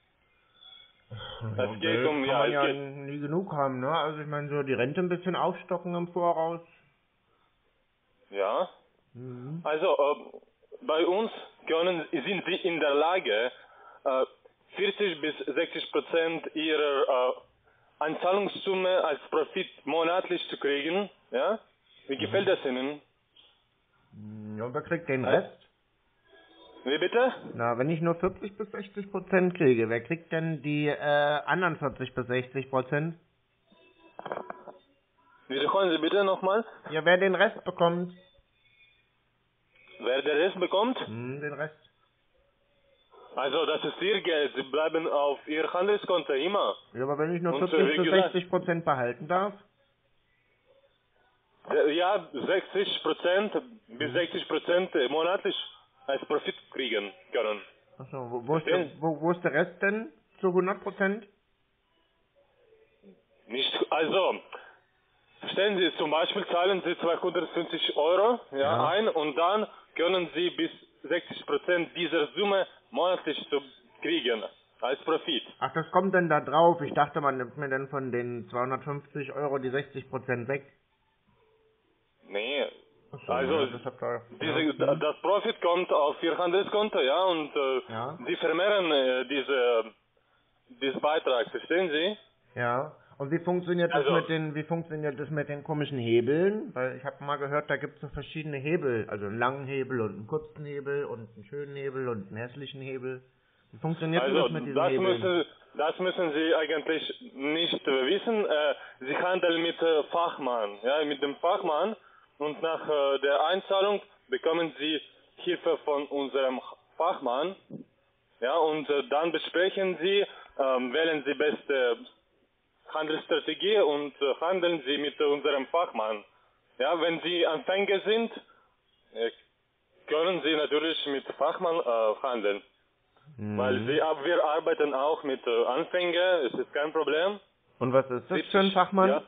Ja, Es geht Geld um, kann ja, man es ja geht, nie genug haben, ne? Also ich meine, so die Rente ein bisschen aufstocken im Voraus. ja. Mhm. Also, äh, bei uns können, sind Sie in der Lage, äh, vierzig bis sechzig Prozent Ihrer äh, Anzahlungssumme als Profit monatlich zu kriegen, ja? Wie gefällt das Ihnen? Ja, und wer kriegt den Rest? Wie bitte? Na, wenn ich nur vierzig bis sechzig Prozent kriege, wer kriegt denn die äh, anderen vierzig bis sechzig Prozent? Wiederholen Sie bitte nochmal. Ja, wer den Rest bekommt? Wer den Rest bekommt? Hm, den Rest. Also das ist Ihr Geld, Sie bleiben auf Ihr Handelskonto immer. Ja, aber wenn ich nur Und, äh, vierzig wie bis gesagt- sechzig Prozent behalten darf? Ja, sechzig Prozent bis sechzig Prozent monatlich als Profit kriegen können. Achso, wo, wo, ist der, Verstehen? wo, wo ist der Rest denn zu hundert Prozent? Nicht, also, verstehen Sie, zum Beispiel zahlen Sie zweihundertfünfzig Euro ja, Ja. ein und dann können Sie bis sechzig Prozent dieser Summe monatlich zu kriegen als Profit. Ach, das kommt denn da drauf? Ich dachte, man nimmt mir dann von den zweihundertfünfzig Euro die sechzig Prozent weg. Nee, Ach so, also ja, das habt ihr- diese, ja. das Profit kommt auf Ihr Handelskonto, ja, und äh, Ja. Sie vermehren äh, diese, diesen Beitrag, verstehen Sie? Ja. Und wie funktioniert das Also- mit den, wie funktioniert das mit den komischen Hebeln? Weil ich habe mal gehört, da gibt es so verschiedene Hebel, also einen langen Hebel und einen kurzen Hebel und einen schönen Hebel und einen hässlichen Hebel. Wie funktioniert Also das mit diesen das Hebeln? müssen, das müssen Sie eigentlich nicht äh, wissen. Äh, Sie handeln mit äh, Fachmann, ja, mit dem Fachmann und nach äh, der Einzahlung bekommen Sie Hilfe von unserem Fachmann, ja, und äh, dann besprechen Sie, ähm, wählen Sie beste Handelsstrategie und äh, handeln Sie mit äh, unserem Fachmann. Ja, wenn Sie Anfänger sind, äh, können Sie natürlich mit Fachmann äh, handeln. Mhm. Weil wir, wir arbeiten auch mit äh, Anfängern, es ist kein Problem. Und was ist das für ein Fachmann? Ja.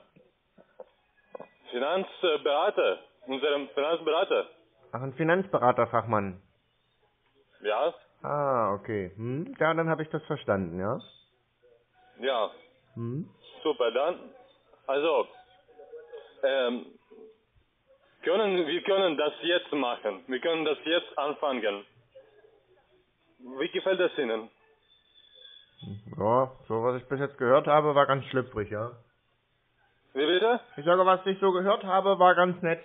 Finanzberater, unserem Finanzberater. Ach, ein Finanzberaterfachmann. Ja, Ah, okay. Hm? Ja, dann habe ich das verstanden, ja. ja, Hm? super, dann, also, ähm, können, wir können das jetzt machen, wir können das jetzt anfangen. Wie gefällt das Ihnen? Ja, so was ich bis jetzt gehört habe, war ganz schlüpfrig, ja. Wie bitte? Ich sage, was ich so gehört habe, war ganz nett.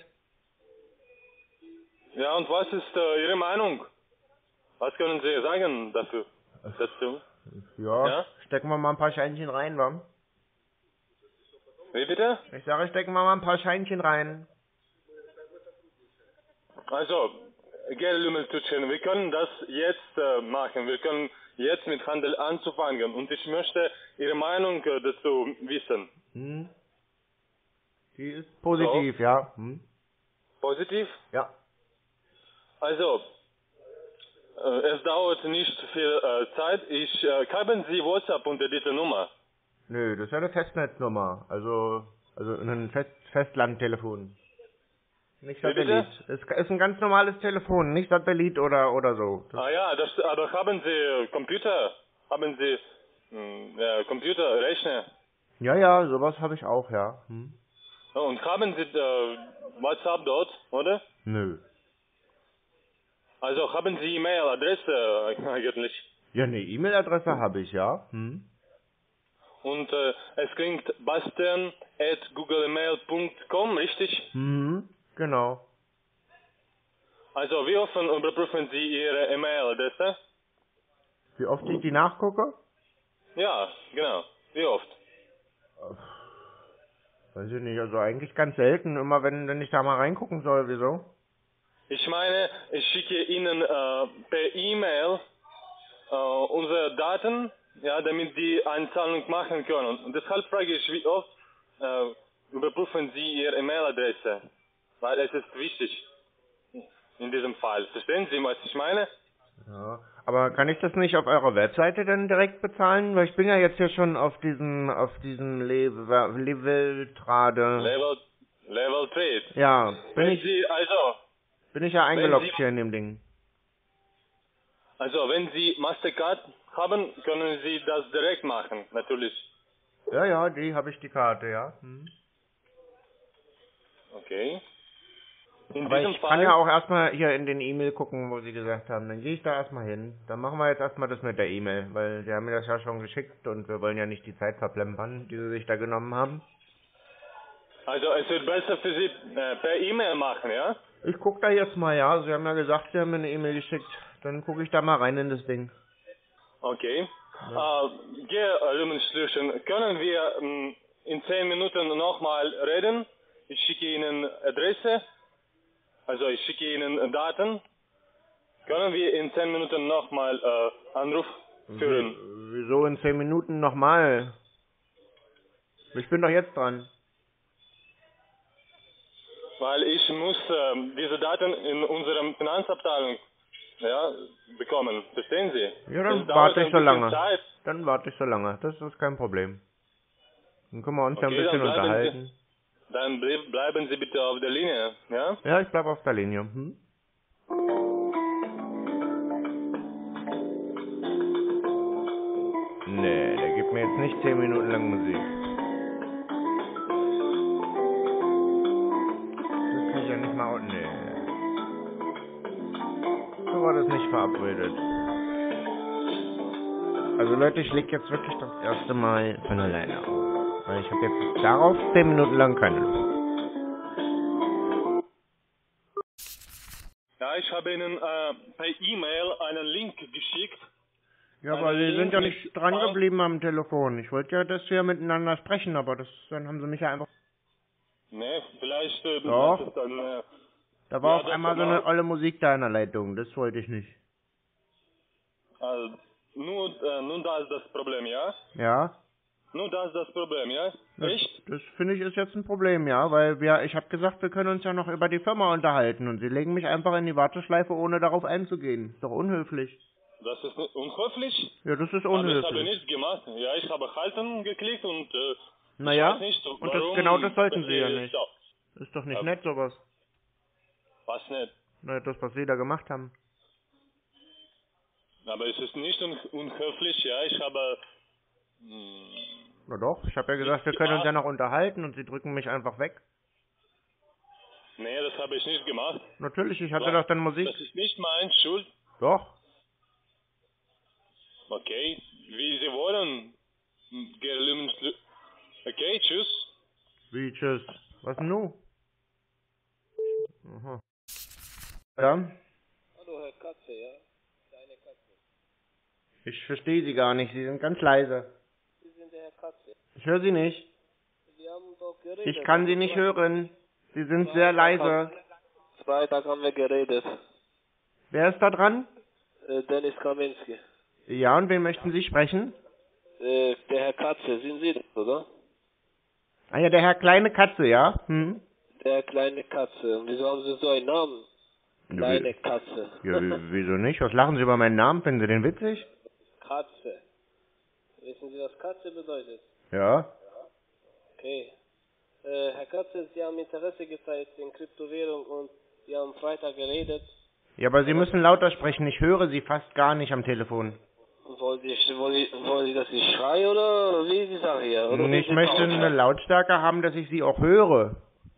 Ja, und was ist äh, Ihre Meinung? Was können Sie sagen dafür? Dazu? Ja, Ja? stecken wir mal ein paar Scheinchen rein, wa? Wie bitte? Ich sage, stecken wir mal ein paar Scheinchen rein. Also, Gerd Lümmeltutschen, wir können das jetzt äh, machen. Wir können jetzt mit Handel anzufangen. Und ich möchte Ihre Meinung äh, dazu wissen. Hm? Die ist positiv, ja. Hm? Positiv? Ja. Also, äh, es dauert nicht viel äh, Zeit. Ich, äh, haben Sie WhatsApp unter dieser Nummer? Nö, das ist ja eine Festnetznummer. Also, also ein Fest Festlandtelefon. Nicht Wie bitte? Satellit. Es ist ein ganz normales Telefon, nicht Satellit oder, oder so. Das Ah ja, das, aber haben Sie äh, Computer? Haben Sie mh, äh, Computer, Rechner? ja, ja, sowas habe ich auch, ja. Hm? Und haben Sie äh, WhatsApp dort, oder? Nö. Also haben Sie E-Mail-Adresse äh, eigentlich? Ja, eine E-Mail-Adresse habe ich, ja. Hm? Und äh, es klingt bastian at googlemail punkt com, richtig? Mhm, genau. Also wie oft überprüfen Sie Ihre E-Mail-Adresse? Wie oft ich die nachgucke? Ja, genau. Wie oft? Weiß ich nicht, also eigentlich ganz selten, immer wenn, wenn ich da mal reingucken soll, wieso? Ich meine, ich schicke Ihnen äh, per E-Mail äh, unsere Daten, ja, damit die Einzahlung machen können. Und deshalb frage ich, wie oft äh, überprüfen Sie Ihre E-Mail-Adresse? Weil es ist wichtig in diesem Fall. Verstehen Sie, was ich meine? Ja, aber kann ich das nicht auf eurer Webseite dann direkt bezahlen? Weil ich bin ja jetzt hier schon auf diesem, auf diesem Level, Level Trade. Level, Level Trade. Ja, bin Wenn ich, Sie, also, bin ich ja eingeloggt Sie- hier in dem Ding. also wenn Sie Mastercard haben, können Sie das direkt machen, natürlich. Ja, ja, die habe ich die Karte, ja. Hm. Okay. In Aber diesem ich Fall, kann ja auch erstmal hier in den E-Mail gucken, wo sie gesagt haben. Dann gehe ich da erstmal hin. Dann machen wir jetzt erstmal das mit der E-Mail, weil sie haben mir das ja schon geschickt und wir wollen ja nicht die Zeit verplempern, die sie sich da genommen haben. also es wird besser für Sie äh, per E-Mail machen, ja? Ich gucke da jetzt mal, ja. Sie haben ja gesagt, sie haben mir eine E-Mail geschickt. Dann gucke ich da mal rein in das Ding. Okay. Äh, Gerd Lümmeltutschen, können wir ähm, in zehn Minuten nochmal reden? Ich schicke Ihnen Adresse. Also ich schicke Ihnen Daten. Können wir in zehn Minuten nochmal äh, Anruf führen? Wie- Wieso in zehn Minuten nochmal? Ich bin doch jetzt dran. Weil ich muss ähm, diese Daten in unserer Finanzabteilung ja, bekommen. Verstehen Sie? Ja, dann Es dauert warte ein ich so bisschen lange. Zeit. Dann warte ich so lange. Das ist kein Problem. Dann können wir uns ja ein Okay, bisschen dann bleiben unterhalten. Dann ble- bleiben Sie bitte auf der Linie, ja? Ja, ich bleib auf der Linie. Hm? Nee, der gibt mir jetzt nicht zehn Minuten lang Musik. Das kann ich ja nicht mal... au- Nee. So war das nicht verabredet. Also Leute, ich leg jetzt wirklich das erste Mal von alleine auf. Weil ich habe jetzt darauf zehn Minuten lang keine Lust. Ja, ich habe Ihnen äh, per E-Mail einen Link geschickt. Ja, aber Sie sind ja nicht dran geblieben am Telefon. Ich wollte ja, dass wir miteinander sprechen, aber das, dann haben Sie mich ja einfach... Ne, vielleicht... Äh, Doch. das ist dann, äh, Da war ja, auf das einmal so war- eine olle Musik da in der Leitung. Das wollte ich nicht. Also, nur, äh, nur das ist das Problem, ja? Ja? Nur das ist das Problem, ja? Das, Echt? das finde ich ist jetzt ein Problem, ja, weil wir, ich habe gesagt, wir können uns ja noch über die Firma unterhalten und Sie legen mich einfach in die Warteschleife, ohne darauf einzugehen. Ist doch unhöflich. Das ist nicht unhöflich. Ja, das ist Aber ich habe unhöflich. nichts gemacht. Ja, ich habe halten geklickt und äh, Naja, ich weiß nicht, und das, warum genau das sollten Sie ja passiert nicht. so. Ist doch nicht Ja. nett, sowas. Was nicht. Na, das, was Sie da gemacht haben. Aber es ist nicht un unhöflich, ja. Ich habe... Mh, Na doch, ich habe ja gesagt, wir können uns ja noch unterhalten und Sie drücken mich einfach weg. nee, das habe ich nicht gemacht. Natürlich, ich hatte Was? doch dann Musik. Das ist nicht meine Schuld. Doch. Okay, wie Sie wollen. Gelungen. Okay, tschüss. Wie, tschüss. Was denn nun? Aha. Ja? Hallo, Herr Katze, ja? Deine Katze. Ich verstehe Sie gar nicht, Sie sind ganz leise. Sie sind der Herr Katze. Ich höre Sie nicht. Wir haben doch geredet. Ich kann Sie nicht hören. Sie sind sehr leise. Freitag haben wir geredet. Wer ist da dran? Äh, Dennis Kaminski. Ja, und wen möchten Sie sprechen? Äh, der Herr Katze, sind Sie das, oder? Ah ja, der Herr Kleine Katze, ja? Hm? Der kleine Katze. Und wieso haben Sie so einen Namen? Kleine Katze. Ja, wie- wieso nicht? Was lachen Sie über meinen Namen? Finden Sie den witzig? Katze. Wissen Sie, was Katze bedeutet? Ja. Okay. Äh, Herr Katze, Sie haben Interesse gezeigt in Kryptowährung und wir haben Freitag geredet. Ja, aber Sie müssen lauter sprechen. Ich höre Sie fast gar nicht am Telefon. Wollen Sie, wollen Sie, wollen Sie dass ich schreie oder wie ist die Sache hier? Oder Ich wie möchte Sie eine Lautstärke haben, dass ich Sie auch höre.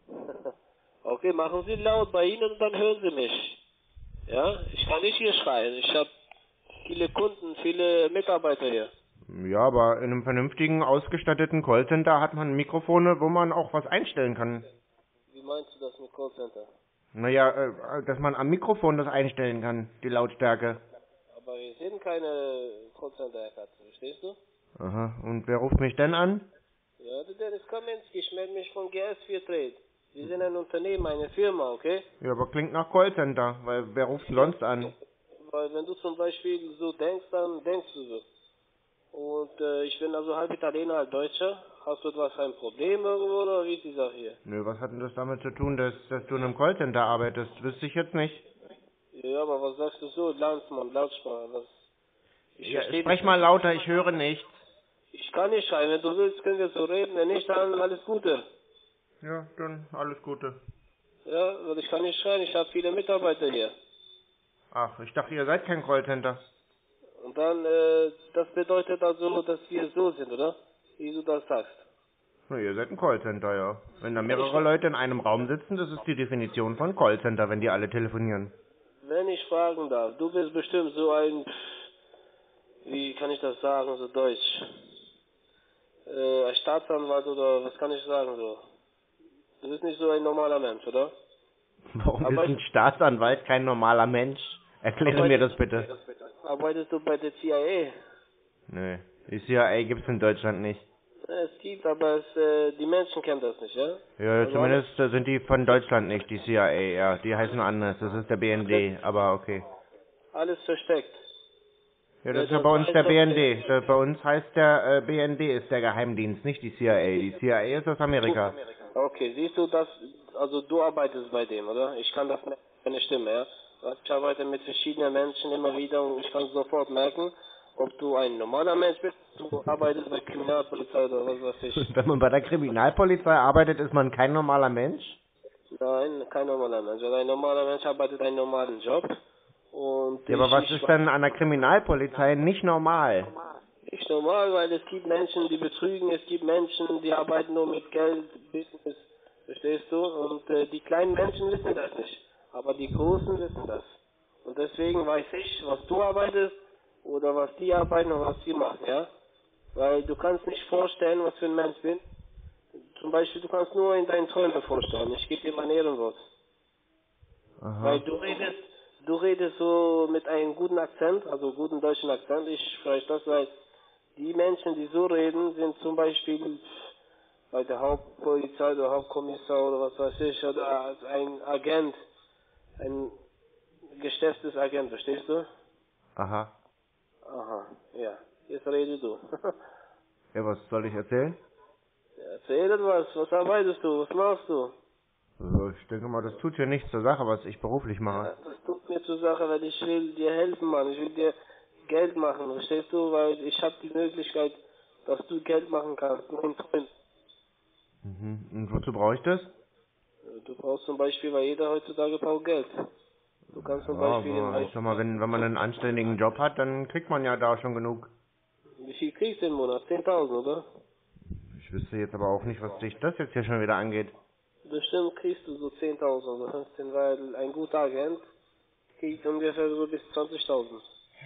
Okay, machen Sie laut bei Ihnen und dann hören Sie mich. Ja, ich kann nicht hier schreien. Ich habe viele Kunden, viele Mitarbeiter hier. Ja, aber in einem vernünftigen, ausgestatteten Callcenter hat man Mikrofone, wo man auch was einstellen kann. Wie meinst du das mit Callcenter? Naja, äh, dass man am Mikrofon das einstellen kann, die Lautstärke. Aber wir sind keine Callcenter, Herr Katze, verstehst du? Aha, und wer ruft mich denn an? Ja, der Dennis Kaminski, ich melde mich von G S vier Trade. Wir sind ein Unternehmen, eine Firma, okay? Ja, aber klingt nach Callcenter, weil wer ruft denn sonst an? Weil wenn du zum Beispiel so denkst, dann denkst du so. Und äh, ich bin also halb Italiener, halb Deutscher. Hast du etwas ein Problem irgendwo oder wie ist die Sache hier? Nö, was hat denn das damit zu tun, dass, dass du in einem Callcenter arbeitest? Wüsste ich jetzt nicht. Ja, aber was sagst du so? Landsmann, Lautsprache, was? Ich Ja, versteh sprech dich mal nicht. lauter, ich höre nichts. Ich kann nicht schreien, wenn du willst, können wir so reden, wenn nicht, dann alles Gute. Ja, dann alles Gute. Ja, weil ich kann nicht schreien, ich habe viele Mitarbeiter hier. Ach, ich dachte, ihr seid kein Callcenter. Und dann, äh, das bedeutet also, dass wir so sind, oder? Wie du das sagst. Na, ihr seid ein Callcenter, ja. Wenn da mehrere Leute in einem Raum sitzen, das ist die Definition von Callcenter, wenn die alle telefonieren. Wenn ich fragen darf, du bist bestimmt so ein, wie kann ich das sagen, so deutsch? Äh, ein Staatsanwalt oder was kann ich sagen so? Du bist nicht so ein normaler Mensch, oder? Warum Aber ist ein Staatsanwalt kein normaler Mensch? Erkläre mir das bitte. Arbeitest du bei der C I A? Nö, die C I A gibt's in Deutschland nicht. Es gibt, aber es, äh, die Menschen kennen das nicht, ja? Ja, Also zumindest äh, sind die von Deutschland nicht, die C I A, ja. Die heißen anders, das ist der B N D, aber okay. Alles versteckt. Ja, das ist ja bei uns der B N D. Der, bei uns heißt der äh, B N D ist der Geheimdienst, nicht die C I A. Die C I A ist aus Amerika. Okay, siehst du das, also du arbeitest bei dem, oder? Ich kann das merken, meine Stimme, ja? Ich arbeite mit verschiedenen Menschen immer wieder und ich kann es sofort merken. ob du ein normaler Mensch bist, du arbeitest bei Kriminalpolizei oder was weiß ich. Wenn man bei der Kriminalpolizei arbeitet, ist man kein normaler Mensch? Nein, kein normaler Mensch. Also ein normaler Mensch arbeitet einen normalen Job. Und Ja, aber ich, was ich, ist denn an der Kriminalpolizei nicht normal? Nicht normal, weil es gibt Menschen, die betrügen, es gibt Menschen, die arbeiten nur mit Geld, Business, verstehst du? Und äh, die kleinen Menschen wissen das nicht, aber die Großen wissen das. Und deswegen weiß ich, was du arbeitest oder was die arbeiten und was die machen, ja? Weil du kannst nicht vorstellen, was für ein Mensch bin. Zum Beispiel, du kannst nur in deinen Träumen vorstellen. Ich gebe dir mein Ehrenwort. Aha. Weil du redest, du redest so mit einem guten Akzent, also guten deutschen Akzent. Ich spreche das, weil die Menschen, die so reden, sind zum Beispiel bei der Hauptpolizei oder Hauptkommissar oder was weiß ich, oder als ein Agent, ein geschätztes Agent, verstehst du? Aha. Aha, ja. Jetzt rede du. Ja, was soll ich erzählen? Erzähl etwas, was arbeitest du, was machst du? Also ich denke mal, das tut ja nichts zur Sache, was ich beruflich mache. Ja, das tut mir zur Sache, weil ich will dir helfen, Mann. Ich will dir Geld machen, verstehst du? Weil ich habe die Möglichkeit, dass du Geld machen kannst. Mein Freund. Mhm. Und wozu brauche ich das? Du brauchst zum Beispiel, weil jeder heutzutage braucht Geld. Du kannst zum Ja, Beispiel... aber ich sag mal, wenn, wenn man einen anständigen Job hat, dann kriegt man ja da schon genug. Wie viel kriegst du im Monat? zehntausend, oder? Ich wüsste jetzt aber auch nicht, was sich das jetzt hier schon wieder angeht. Bestimmt kriegst du so zehntausend oder fünfzehn, weil ein guter Agent kriegt ungefähr so bis zwanzigtausend.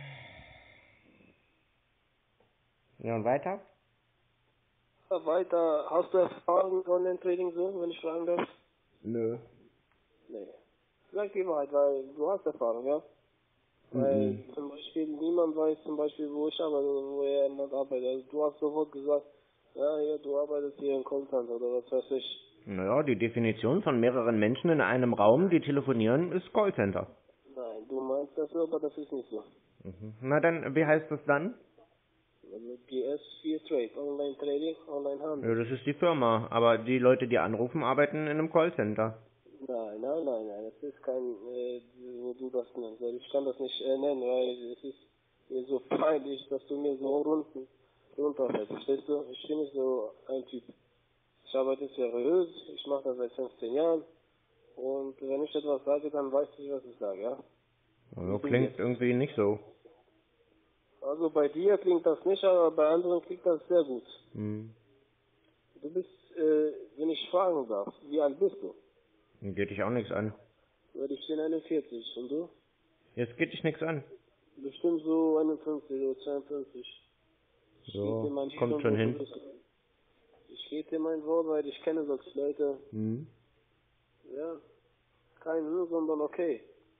Ja, und weiter? Ja, weiter, hast du Erfahrung mit Online-Trading so, wenn ich fragen darf? Nö. Nee. Sag die Wahrheit, weil du hast Erfahrung, ja? Weil Mhm. zum Beispiel niemand weiß zum Beispiel, wo ich arbeite oder wo er jemand arbeitet. Also du hast sofort gesagt, ja, ja, du arbeitest hier in Callcenter oder was weiß ich. Naja, die Definition von mehreren Menschen in einem Raum, die telefonieren, ist Callcenter. Nein, du meinst das so, aber das ist nicht so. Mhm. Na dann, wie heißt das dann? Also G S vier Trade, Online-Trading, Online-Handel. Ja, das ist die Firma, aber die Leute, die anrufen, arbeiten in einem Callcenter. Nein, nein, nein, nein, das ist kein, äh, wo du das nennst. Also ich kann das nicht äh, nennen, weil es ist mir so peinlich, dass du mir so runter, runterfällst. Verstehst du? Ich bin nicht so ein Typ. Ich arbeite seriös, ich mache das seit fünfzehn Jahren und wenn ich etwas sage, dann weiß ich, was ich sage, ja? Also klingt irgendwie nicht so. Also bei dir klingt das nicht, aber bei anderen klingt das sehr gut. Hm. Du bist, äh, wenn ich fragen darf, wie alt bist du? Geht dich auch nichts an. Weil ich bin einundvierzig und du? Jetzt geht dich nichts an. Bestimmt so einundfünfzig oder zweiundfünfzig. Ich So, gebe dir mein kommt schon hin. Ich gebe dir mein Wort, weil ich kenne solche Leute. Hm. Ja, kein Hm, sondern okay.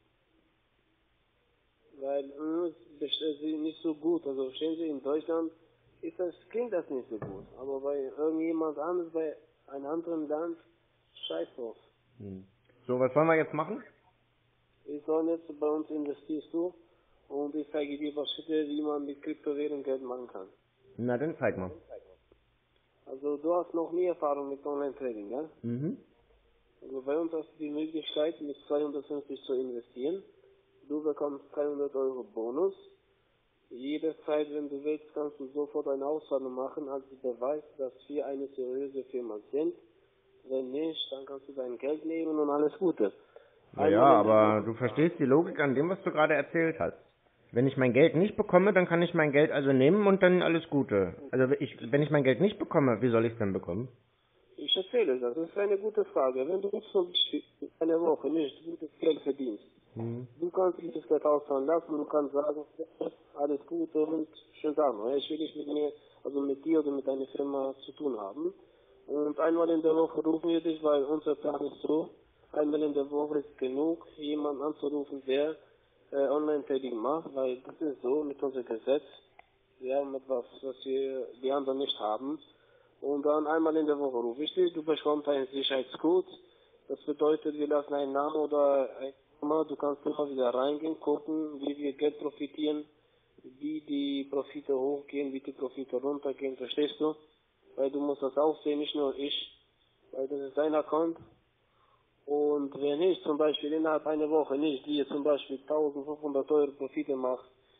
Weil Hm ist nicht so gut. Also verstehen Sie, in Deutschland ist das, klingt das nicht so gut. Aber bei irgendjemand anderes, bei einem anderen Land, scheiß drauf. Hm. So, was wollen wir jetzt machen? Ich soll jetzt bei uns investierst du und ich zeige dir was Schritte, wie man mit Kryptowährung Geld machen kann. Na, dann zeig mal. Also du hast noch nie Erfahrung mit Online-Trading, ja? Mhm. Also bei uns hast du die Möglichkeit, mit zweihundertfünfzig zu investieren. Du bekommst dreihundert Euro Bonus. Jederzeit, wenn du willst, kannst du sofort eine Auszahlung machen, als Beweis, dass wir eine seriöse Firma sind. Wenn nicht, dann kannst du dein Geld nehmen und alles Gute. Ja, ja, aber du verstehst die Logik an dem, was du gerade erzählt hast. Wenn ich mein Geld nicht bekomme, dann kann ich mein Geld also nehmen und dann alles Gute. Also ich, wenn ich mein Geld nicht bekomme, wie soll ich es denn bekommen? Ich erzähle das, das ist eine gute Frage. Wenn du zum Beispiel eine Woche nicht gutes Geld verdienst, Hm. du kannst dieses Geld auszahlen lassen, du kannst sagen, alles Gute und schönen Tag noch. Ich will nicht mit mir, also mit dir oder mit deiner Firma zu tun haben. Und einmal in der Woche rufen wir dich, weil unser Plan ist so, einmal in der Woche ist genug, jemanden anzurufen, der äh, Online-Trading macht, weil das ist so mit unserem Gesetz. Wir haben etwas, was wir die anderen nicht haben. Und dann einmal in der Woche rufe ich dich, du bekommst einen Sicherheitscode. Das bedeutet, wir lassen einen Namen oder ein Nummer, du kannst immer wieder reingehen, gucken, wie wir Geld profitieren, wie die Profite hochgehen, wie die Profite runtergehen, verstehst du? Weil du musst das auch sehen, nicht nur ich, weil das ist dein Account. Und wenn ich zum Beispiel innerhalb einer Woche nicht, die zum Beispiel eintausendfünfhundert Euro Profite macht,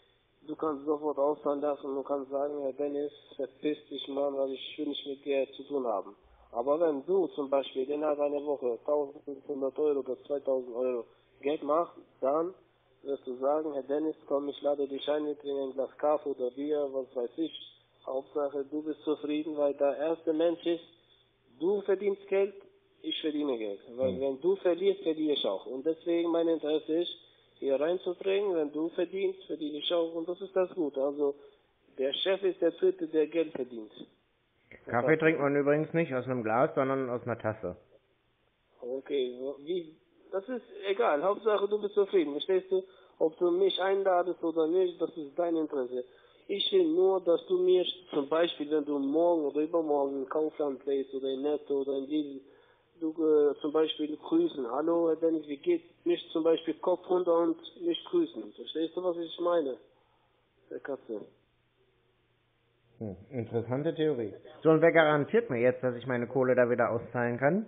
du kannst sofort auszahlen lassen und du kannst sagen, Herr Dennis, verpiss dich mal, weil ich will nicht mit dir zu tun haben. Aber wenn du zum Beispiel innerhalb einer Woche eintausendfünfhundert Euro oder zweitausend Euro Geld machst, dann wirst du sagen, Herr Dennis, komm, ich lade dich ein, wir trinken ein Glas Kaffee oder Bier, was weiß ich. Hauptsache, du bist zufrieden, weil der erste Mensch ist, du verdienst Geld, ich verdiene Geld. Weil wenn du verlierst, verdiene ich auch. Und deswegen mein Interesse ist, hier reinzubringen, wenn du verdienst, verdiene ich auch. Und das ist das Gute. Also, der Chef ist der Dritte, der Geld verdient. Kaffee trinkt man übrigens nicht aus einem Glas, sondern aus einer Tasse. Okay, wie, das ist egal. Hauptsache, du bist zufrieden. Verstehst du? Ob du mich einladest oder nicht, das ist dein Interesse. Ich will nur, dass du mir zum Beispiel, wenn du morgen oder übermorgen in Kaufland gehst oder in Netto oder in diesem, du äh, zum Beispiel grüßen. Hallo, Herr Dennis, wie geht's? Nicht zum Beispiel Kopf runter und nicht grüßen. Verstehst du, was ich meine? Herr Katze. Hm, interessante Theorie. So, und wer garantiert mir jetzt, dass ich meine Kohle da wieder auszahlen kann?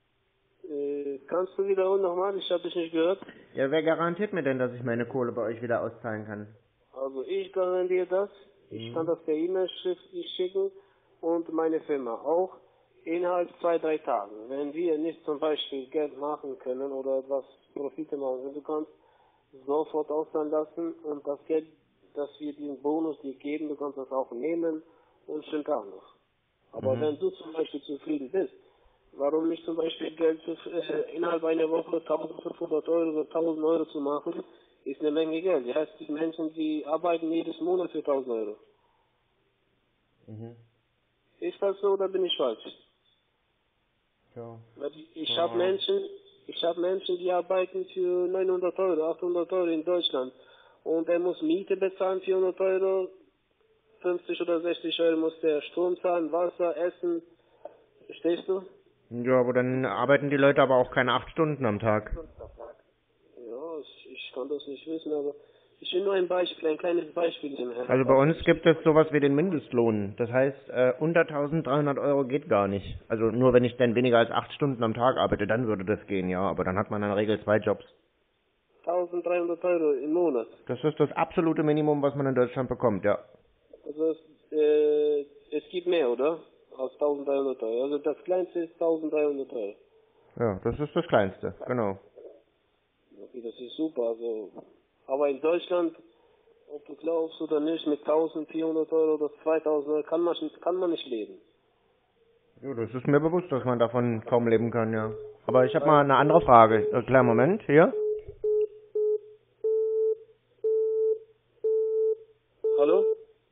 Äh, kannst du wiederholen nochmal? Ich habe dich nicht gehört. Ja, wer garantiert mir denn, dass ich meine Kohle bei euch wieder auszahlen kann? Also ich garantiere das. Ich Mhm. kann das per E-Mail schriftlich schicken und meine Firma auch innerhalb zwei, drei Tagen. Wenn wir nicht zum Beispiel Geld machen können oder etwas Profite machen, du kannst sofort auszahlen lassen und das Geld, das wir den Bonus dir geben, du kannst das auch nehmen und schönen Tag noch. Aber Mhm. wenn du zum Beispiel zufrieden bist, warum nicht zum Beispiel Geld zu, äh, innerhalb einer Woche eintausendfünfhundert Euro oder tausend Euro zu machen, ist eine Menge Geld. Das heißt, die Menschen, die arbeiten jedes Monat für tausend Euro. Mhm. Ist das so oder bin ich falsch? Ja. Weil ich, ich Ja. habe Menschen, ich habe Menschen, die arbeiten für neunhundert Euro, achthundert Euro in Deutschland. Und er muss Miete bezahlen, vierhundert Euro, fünfzig oder sechzig Euro muss der Strom zahlen, Wasser, Essen. Verstehst du? Ja, aber dann arbeiten die Leute aber auch keine acht Stunden am Tag. Ja, ich, ich kann das nicht wissen, aber ich will nur ein Beispiel, ein kleines Beispiel nehmen. Herr. Also bei uns gibt es sowas wie den Mindestlohn. Das heißt, äh, unter eintausenddreihundert Euro geht gar nicht. Also nur wenn ich dann weniger als acht Stunden am Tag arbeite, dann würde das gehen, ja. Aber dann hat man in der Regel zwei Jobs. eintausenddreihundert Euro im Monat. Das ist das absolute Minimum, was man in Deutschland bekommt, ja. Also es, äh, es gibt mehr, oder? Als eintausenddreihundert Euro. Also das kleinste ist eintausenddreihundert Euro. Ja, das ist das Kleinste, genau. Okay, das ist super. Also, aber in Deutschland, ob du glaubst oder nicht, mit eintausendvierhundert Euro oder zweitausend Euro kann man, kann man nicht leben. Ja, das ist mir bewusst, dass man davon kaum leben kann, ja. Aber ich habe mal eine andere Frage. Äh, kleinen Moment, hier. Hallo?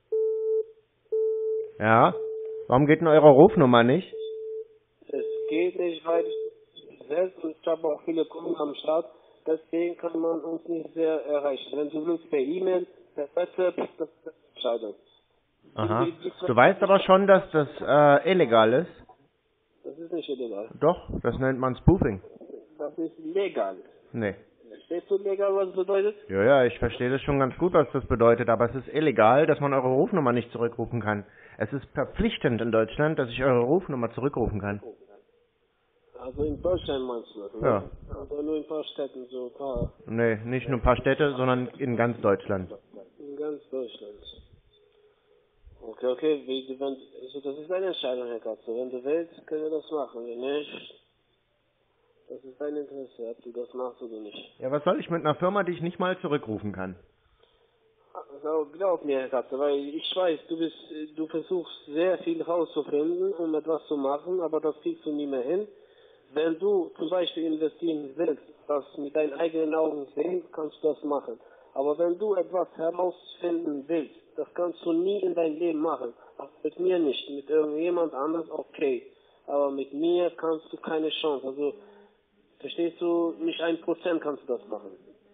Ja. Warum geht denn eure Rufnummer nicht? Es geht nicht, weil ich selbst und ich habe auch viele Kunden am Start, deswegen kann man uns nicht sehr erreichen. Wenn du willst per E-Mail, per WhatsApp, das ist Entscheidung. Aha. Du weißt aber schon, dass das äh, illegal ist? Das ist nicht illegal. Doch, das nennt man Spoofing. Das ist legal. Nee. Verstehst du legal, was es bedeutet? Ja, ja, ich verstehe das schon ganz gut, was das bedeutet, aber es ist illegal, dass man eure Rufnummer nicht zurückrufen kann. Es ist verpflichtend in Deutschland, dass ich eure Rufnummer zurückrufen kann. Also in Deutschland meinst du das, ne? Ja. Also nur in ein paar Städten, so ein paar. Nee, nicht nur ein paar Städte, sondern in ganz Deutschland. In ganz Deutschland. Okay, okay, wie, wenn, also das ist deine Entscheidung, Herr Katze. Wenn du willst, können wir das machen. Wenn nicht, das ist dein Interesse, ob du das machst oder nicht. Ja, was soll ich mit einer Firma, die ich nicht mal zurückrufen kann? Also glaub mir, Herr Katze, weil ich weiß, du bist, du versuchst sehr viel rauszufinden, um etwas zu machen, aber das kriegst du nie mehr hin. Wenn du zum Beispiel investieren willst, das mit deinen eigenen Augen sehen, kannst du das machen. Aber wenn du etwas herausfinden willst, das kannst du nie in dein Leben machen. Auch mit mir nicht, mit irgendjemand anderes, okay. Aber mit mir kannst du keine Chance. Also, verstehst du, nicht ein Prozent kannst du das machen.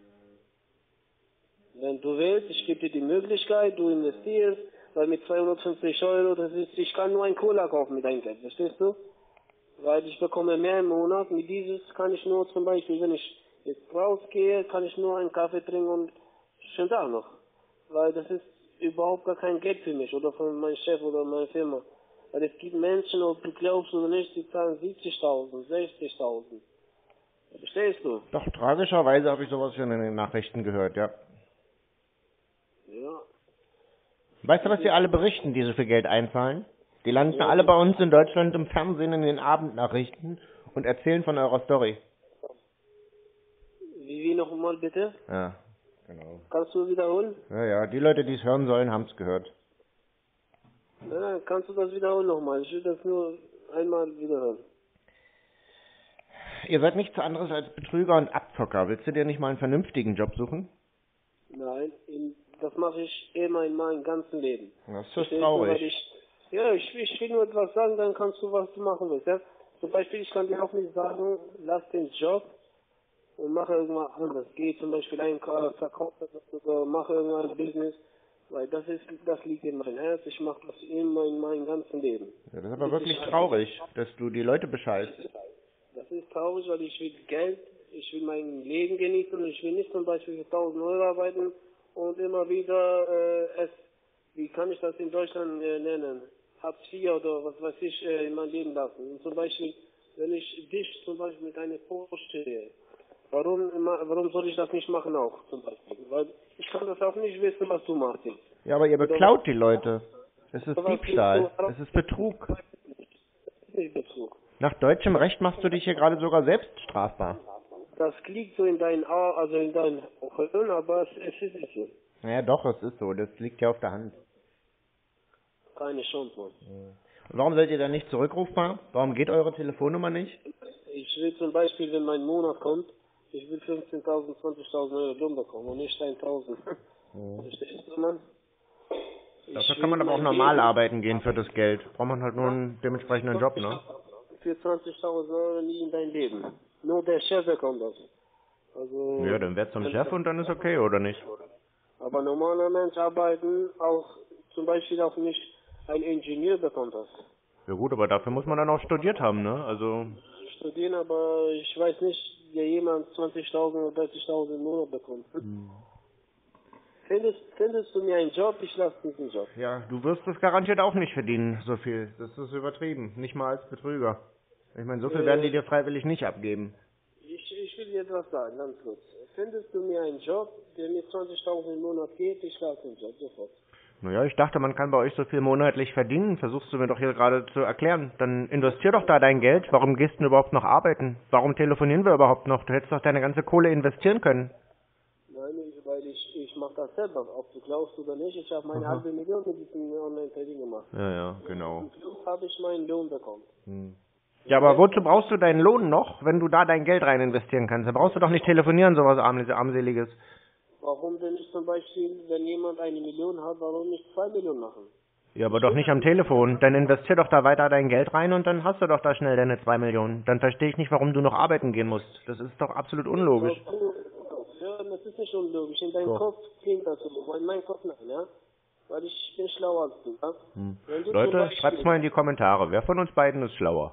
Wenn du willst, ich gebe dir die Möglichkeit, du investierst, weil mit zweihundertfünfzig Euro, das ist, ich kann nur ein Cola kaufen mit deinem Geld, verstehst du? Weil ich bekomme mehr im Monat, mit dieses kann ich nur zum Beispiel, wenn ich jetzt rausgehe, kann ich nur einen Kaffee trinken und schönen Tag noch. Weil das ist überhaupt gar kein Geld für mich oder von meinem Chef oder meiner Firma. Weil es gibt Menschen, ob du glaubst oder nicht, die zahlen siebzigtausend, sechzigtausend. Verstehst du? Doch, tragischerweise habe ich sowas schon in den Nachrichten gehört, ja. Ja, Weißt du, was die alle berichten, die so viel Geld einzahlen? Die landen alle bei uns in Deutschland im Fernsehen in den Abendnachrichten und erzählen von eurer Story. Wie, wie nochmal bitte? Ja, genau. Kannst du wiederholen? Ja, ja, die Leute, die es hören sollen, haben es gehört. Ja, kannst du das wiederholen nochmal? Ich will das nur einmal wiederholen. Ihr seid nichts anderes als Betrüger und Abzocker. Willst du dir nicht mal einen vernünftigen Job suchen? Nein, in, das mache ich immer in meinem ganzen Leben. Das ist Verstehst du, traurig. weil ich, ja, ich, ich will nur etwas sagen, dann kannst du, was du machen willst. Ja? Zum Beispiel, ich kann dir auch nicht sagen, lass den Job und mache irgendwas anderes. Geh zum Beispiel ein Verkauf oder mache irgendein Business, weil das ist, das liegt in meinem Herz. Ich mache das immer in meinem ganzen Leben. Ja, das ist aber wirklich traurig, dass du die Leute bescheißt. Das ist traurig, weil ich will Geld, ich will mein Leben genießen und ich will nicht zum Beispiel für tausend Euro arbeiten und immer wieder äh, es, wie kann ich das in Deutschland äh, nennen, Hartz vier oder was weiß ich, äh, in mein Leben lassen. Und zum Beispiel, wenn ich dich zum Beispiel mit einer vorstelle, warum, warum soll ich das nicht machen auch zum Beispiel? Weil ich kann das auch nicht wissen, was du machst jetzt. Ja, aber ihr beklaut die Leute. Es ist Diebstahl. Es ist Betrug. Das ist nicht Betrug. Nach deutschem Recht machst du dich hier gerade sogar selbst strafbar. Das liegt so in deinen Au- also in deinen Augen, aber es, es ist nicht so. Naja, doch, es ist so. Das liegt ja auf der Hand. Keine Chance, Mann. Und warum seid ihr dann nicht zurückrufbar? Warum geht eure Telefonnummer nicht? Ich will zum Beispiel, wenn mein Monat kommt, ich will fünfzehntausend, zwanzigtausend Euro Lohn bekommen und nicht tausend. Mhm. Verstehst du, Mann? Dafür kann man aber auch normal arbeiten gehen für das Geld. Braucht man halt nur einen dementsprechenden Job, ne? Für zwanzigtausend Euro nie in dein Leben. Nur der Chef bekommt das. Also, Ja, dann wär's zum Chef und dann ist okay, oder nicht? aber normaler Mensch arbeiten, auch zum Beispiel auch nicht ein Ingenieur bekommt das. Ja gut, aber dafür muss man dann auch studiert haben, ne? Also, Studieren, aber ich weiß nicht, wer jemand zwanzigtausend oder dreißigtausend im Monat bekommt. hm. Findest, findest du mir einen Job, ich lasse diesen Job. Ja, du wirst es garantiert auch nicht verdienen, so viel. Das ist übertrieben. Nicht mal als Betrüger. Ich meine, so viel Äh, werden die dir freiwillig nicht abgeben. Ich, ich will dir etwas sagen, ganz kurz. Findest du mir einen Job, der mir zwanzigtausend im Monat geht, ich lasse den Job sofort. Naja, ich dachte, man kann bei euch so viel monatlich verdienen. Versuchst du mir doch hier gerade zu erklären. Dann investier doch da dein Geld. Warum gehst du denn überhaupt noch arbeiten? Warum telefonieren wir überhaupt noch? Du hättest doch deine ganze Kohle investieren können. Nein, ich, weil ich, ich mache das selber, ob du glaubst oder nicht. Ich habe meine Aha. halbe Million mit diesem Online-Trading gemacht. Ja, ja, genau. Zum Schluss habe ich meinen Lohn bekommen. Hm. Ja, aber wozu brauchst du deinen Lohn noch, wenn du da dein Geld rein investieren kannst? Da brauchst du doch nicht telefonieren, sowas arm- armseliges. Warum denn nicht zum Beispiel, wenn jemand eine Million hat, warum nicht zwei Millionen machen? Ja, aber doch nicht am Telefon. Dann investier doch da weiter dein Geld rein und dann hast du doch da schnell deine zwei Millionen. Dann verstehe ich nicht, warum du noch arbeiten gehen musst. Das ist doch absolut unlogisch. Ja, das ist nicht unlogisch. In deinem So. Kopf klingt das so. Aber in meinem Kopf nein, ja? Weil ich bin schlauer als du, ja? Hm. Wenn du zum Leute, Beispiel- schreibt's mal in die Kommentare. Wer von uns beiden ist schlauer?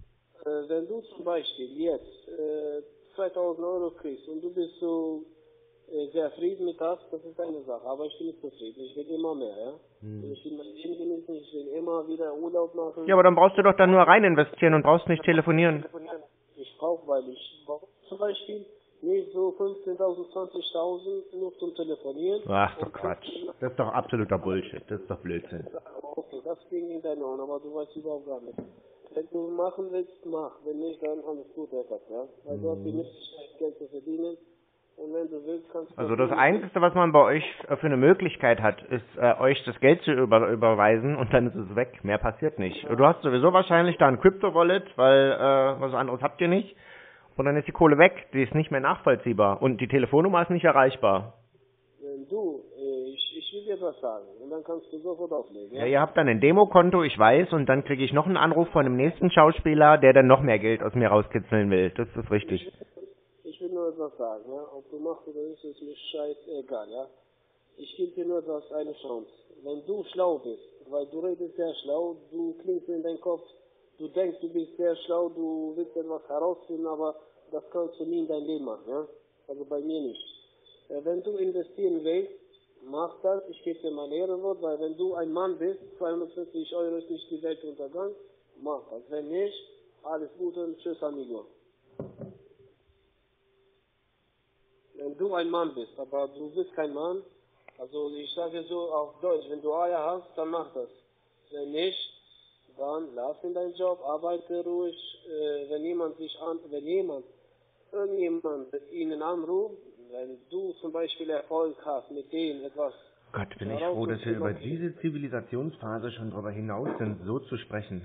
Äh, wenn du zum Beispiel jetzt äh, zweitausend Euro kriegst und du bist so äh, sehr zufrieden mit das, das ist eine Sache. Aber ich bin nicht zufrieden. Ich will immer mehr, ja? Hm. Ich will mein Leben genießen, ich will immer wieder Urlaub machen. Ja, aber dann brauchst du doch da nur rein investieren und brauchst nicht telefonieren. Ich brauche, weil ich brauche zum Beispiel nicht so fünfzehntausend, zwanzigtausend nur zum Telefonieren. Ach, doch Quatsch. Das ist doch absoluter Bullshit. Das ist doch Blödsinn. Okay, das ging in deine Ohren, aber du weißt überhaupt gar nicht. Wenn du machen willst, mach. Wenn nicht, dann alles gut, etwas, ja? Weil du hast die Möglichkeit, Geld zu verdienen. Und wenn du willst, kannst du... Also das Einzige, was man bei euch für eine Möglichkeit hat, ist, äh, euch das Geld zu über überweisen und dann ist es weg. Mehr passiert nicht. Du hast sowieso wahrscheinlich da ein Crypto-Wallet, weil äh, was anderes habt ihr nicht. Und dann ist die Kohle weg. Die ist nicht mehr nachvollziehbar. Und die Telefonnummer ist nicht erreichbar. Wenn du, äh, ich, ich will dir was sagen. Und dann kannst du sofort auflegen, Ja, ihr habt dann ein Demokonto, ich weiß, und dann kriege ich noch einen Anruf von dem nächsten Schauspieler, der dann noch mehr Geld aus mir rauskitzeln will. Das ist richtig. Ich will nur etwas sagen, ja. Ob du machst oder nicht, ist mir scheißegal, ja. Ich gebe dir nur etwas, eine Chance. Wenn du schlau bist, weil du redest sehr schlau, du klingst in deinem Kopf, du denkst, du bist sehr schlau, du willst etwas herausfinden, aber das kannst du nie in dein Leben machen, ja. Also bei mir nicht. Äh, wenn du investieren willst, mach das, ich gebe dir mein Ehrenwort, weil wenn du ein Mann bist, zweihundertfünfzig Euro ist nicht die Weltuntergang, mach das. Wenn nicht, alles Gute und tschüss, Amigo. Wenn du ein Mann bist, aber du bist kein Mann, Also ich sage so auf Deutsch, wenn du Eier hast, dann mach das. Wenn nicht, dann lass ihn deinen Job, arbeite ruhig. Äh, wenn jemand sich an, wenn jemand, irgendjemand ihnen anruft, wenn du zum Beispiel Erfolg hast mit denen etwas. Gott, bin ich froh, dass wir über diese Zivilisationsphase schon darüber hinaus sind, so zu sprechen.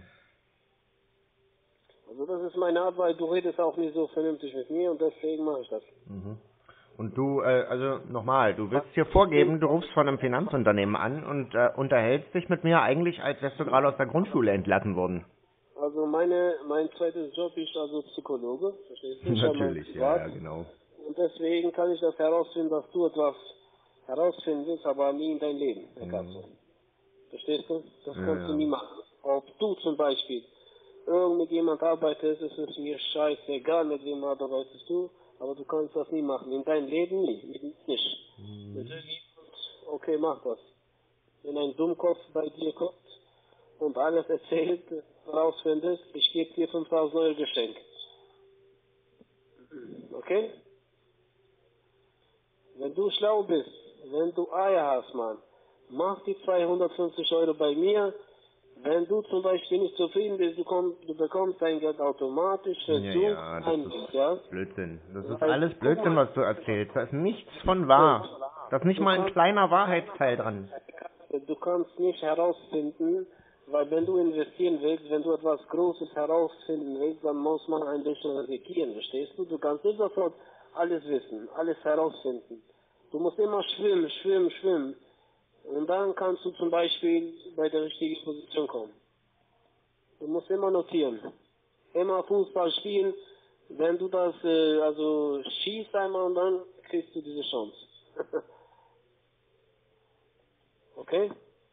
Also das ist meine Art, weil du redest auch nicht so vernünftig mit mir und deswegen mache ich das. Mhm. Und du, äh, also nochmal, du willst hier vorgeben, du rufst von einem Finanzunternehmen an und äh, unterhältst dich mit mir eigentlich, als wärst du gerade aus der Grundschule entlassen worden. Also meine, mein zweites Job ist also Psychologe, verstehst du? Natürlich, ja, ja, genau. Und deswegen kann ich das herausfinden, dass du etwas herausfindest, aber nie in dein Leben, Herr Katze. Mhm. Verstehst du? Das ja, kannst ja. du nie machen. Ob du zum Beispiel irgend mit jemand arbeitest, ist es mir scheißegal, mit wem arbeitest du, aber du kannst das nie machen. In deinem Leben nie, nicht. Mhm. Okay, mach das. Wenn ein Dummkopf bei dir kommt und alles erzählt, rausfindest, ich gebe dir fünftausend Euro Geschenk. Okay? Wenn du schlau bist, wenn du Eier hast, Mann, mach die zweihundertfünfzig Euro bei mir. Wenn du zum Beispiel nicht zufrieden bist, du, komm, du bekommst dein Geld automatisch. Wenn ja, du ja, das ein, ist ja? Blödsinn. Das ist Weil, alles Blödsinn, was du erzählst. Da ist nichts von wahr. Da ist nicht mal ein kleiner Wahrheitsteil dran. Du kannst nicht herausfinden, weil wenn du investieren willst, wenn du etwas Großes herausfinden willst, dann muss man ein bisschen riskieren, verstehst du? Du kannst nicht sofort alles wissen, alles herausfinden. Du musst immer schwimmen, schwimmen, schwimmen. Und dann kannst du zum Beispiel bei der richtigen Position kommen. Du musst immer notieren. Immer Fußball spielen. Wenn du das, äh, also schießt einmal und dann kriegst du diese Chance. Okay?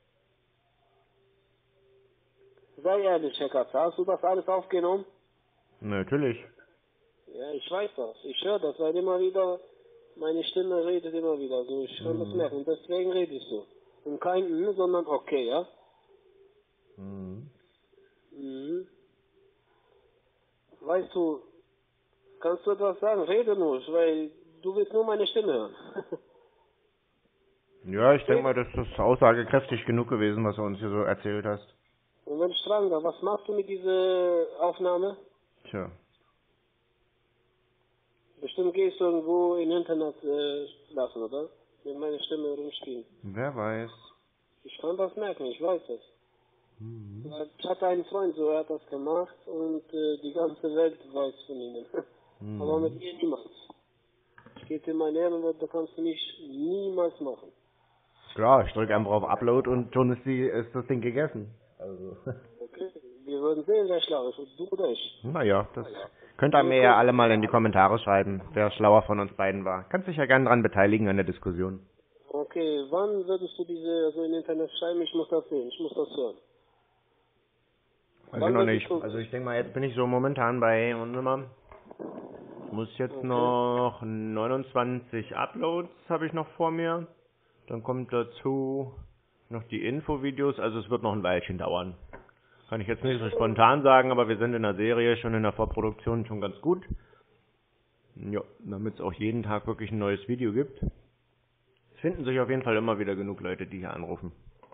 Sei ehrlich, Herr Katze, hast du das alles aufgenommen? Natürlich. Ja, ich weiß das. Ich höre das, weil immer wieder, meine Stimme redet immer wieder. Also ich kann mhm. das merken. Deswegen redest du. Und kein N, sondern okay, ja? Mhm. Mhm. Weißt du, kannst du etwas sagen? Rede nur, weil du willst nur meine Stimme hören. Ja, ich denke mal, das ist aussagekräftig genug gewesen, was du uns hier so erzählt hast. Und wenn ich fragen darf, was machst du mit dieser Aufnahme? Tja. Bestimmt gehst du irgendwo im Internet äh, lassen, oder? Mit meiner Stimme rumspielen. Wer weiß. Ich kann das merken, ich weiß es. Mhm. Ich hatte einen Freund, so er hat das gemacht und äh, die ganze Welt weiß von ihnen. Mhm. Aber mit mir niemals. Ich gebe dir mein Ehrenwort, da kannst du nicht niemals machen. Klar, ich drücke einfach auf Upload und schon ist, die, ist das Ding gegessen. Also. Okay, wir würden sehen, wer schlau ist, ob du oder ich. Naja, das könnt ihr mir ja alle mal in die Kommentare schreiben, wer schlauer von uns beiden war. Kannst dich ja gerne dran beteiligen an der Diskussion. Okay, wann würdest du diese, also im Internet schreiben, ich muss das sehen, ich muss das hören? Weiß ich noch nicht. Also ich denke mal, jetzt bin ich so momentan bei, und immer, ich muss jetzt okay. noch neunundzwanzig Uploads habe ich noch vor mir. Dann kommt dazu noch die Infovideos, also es wird noch ein Weilchen dauern. Kann ich jetzt nicht so spontan sagen, aber wir sind in der Serie schon in der Vorproduktion schon ganz gut. Ja, damit es auch jeden Tag wirklich ein neues Video gibt. Es finden sich auf jeden Fall immer wieder genug Leute, die hier anrufen.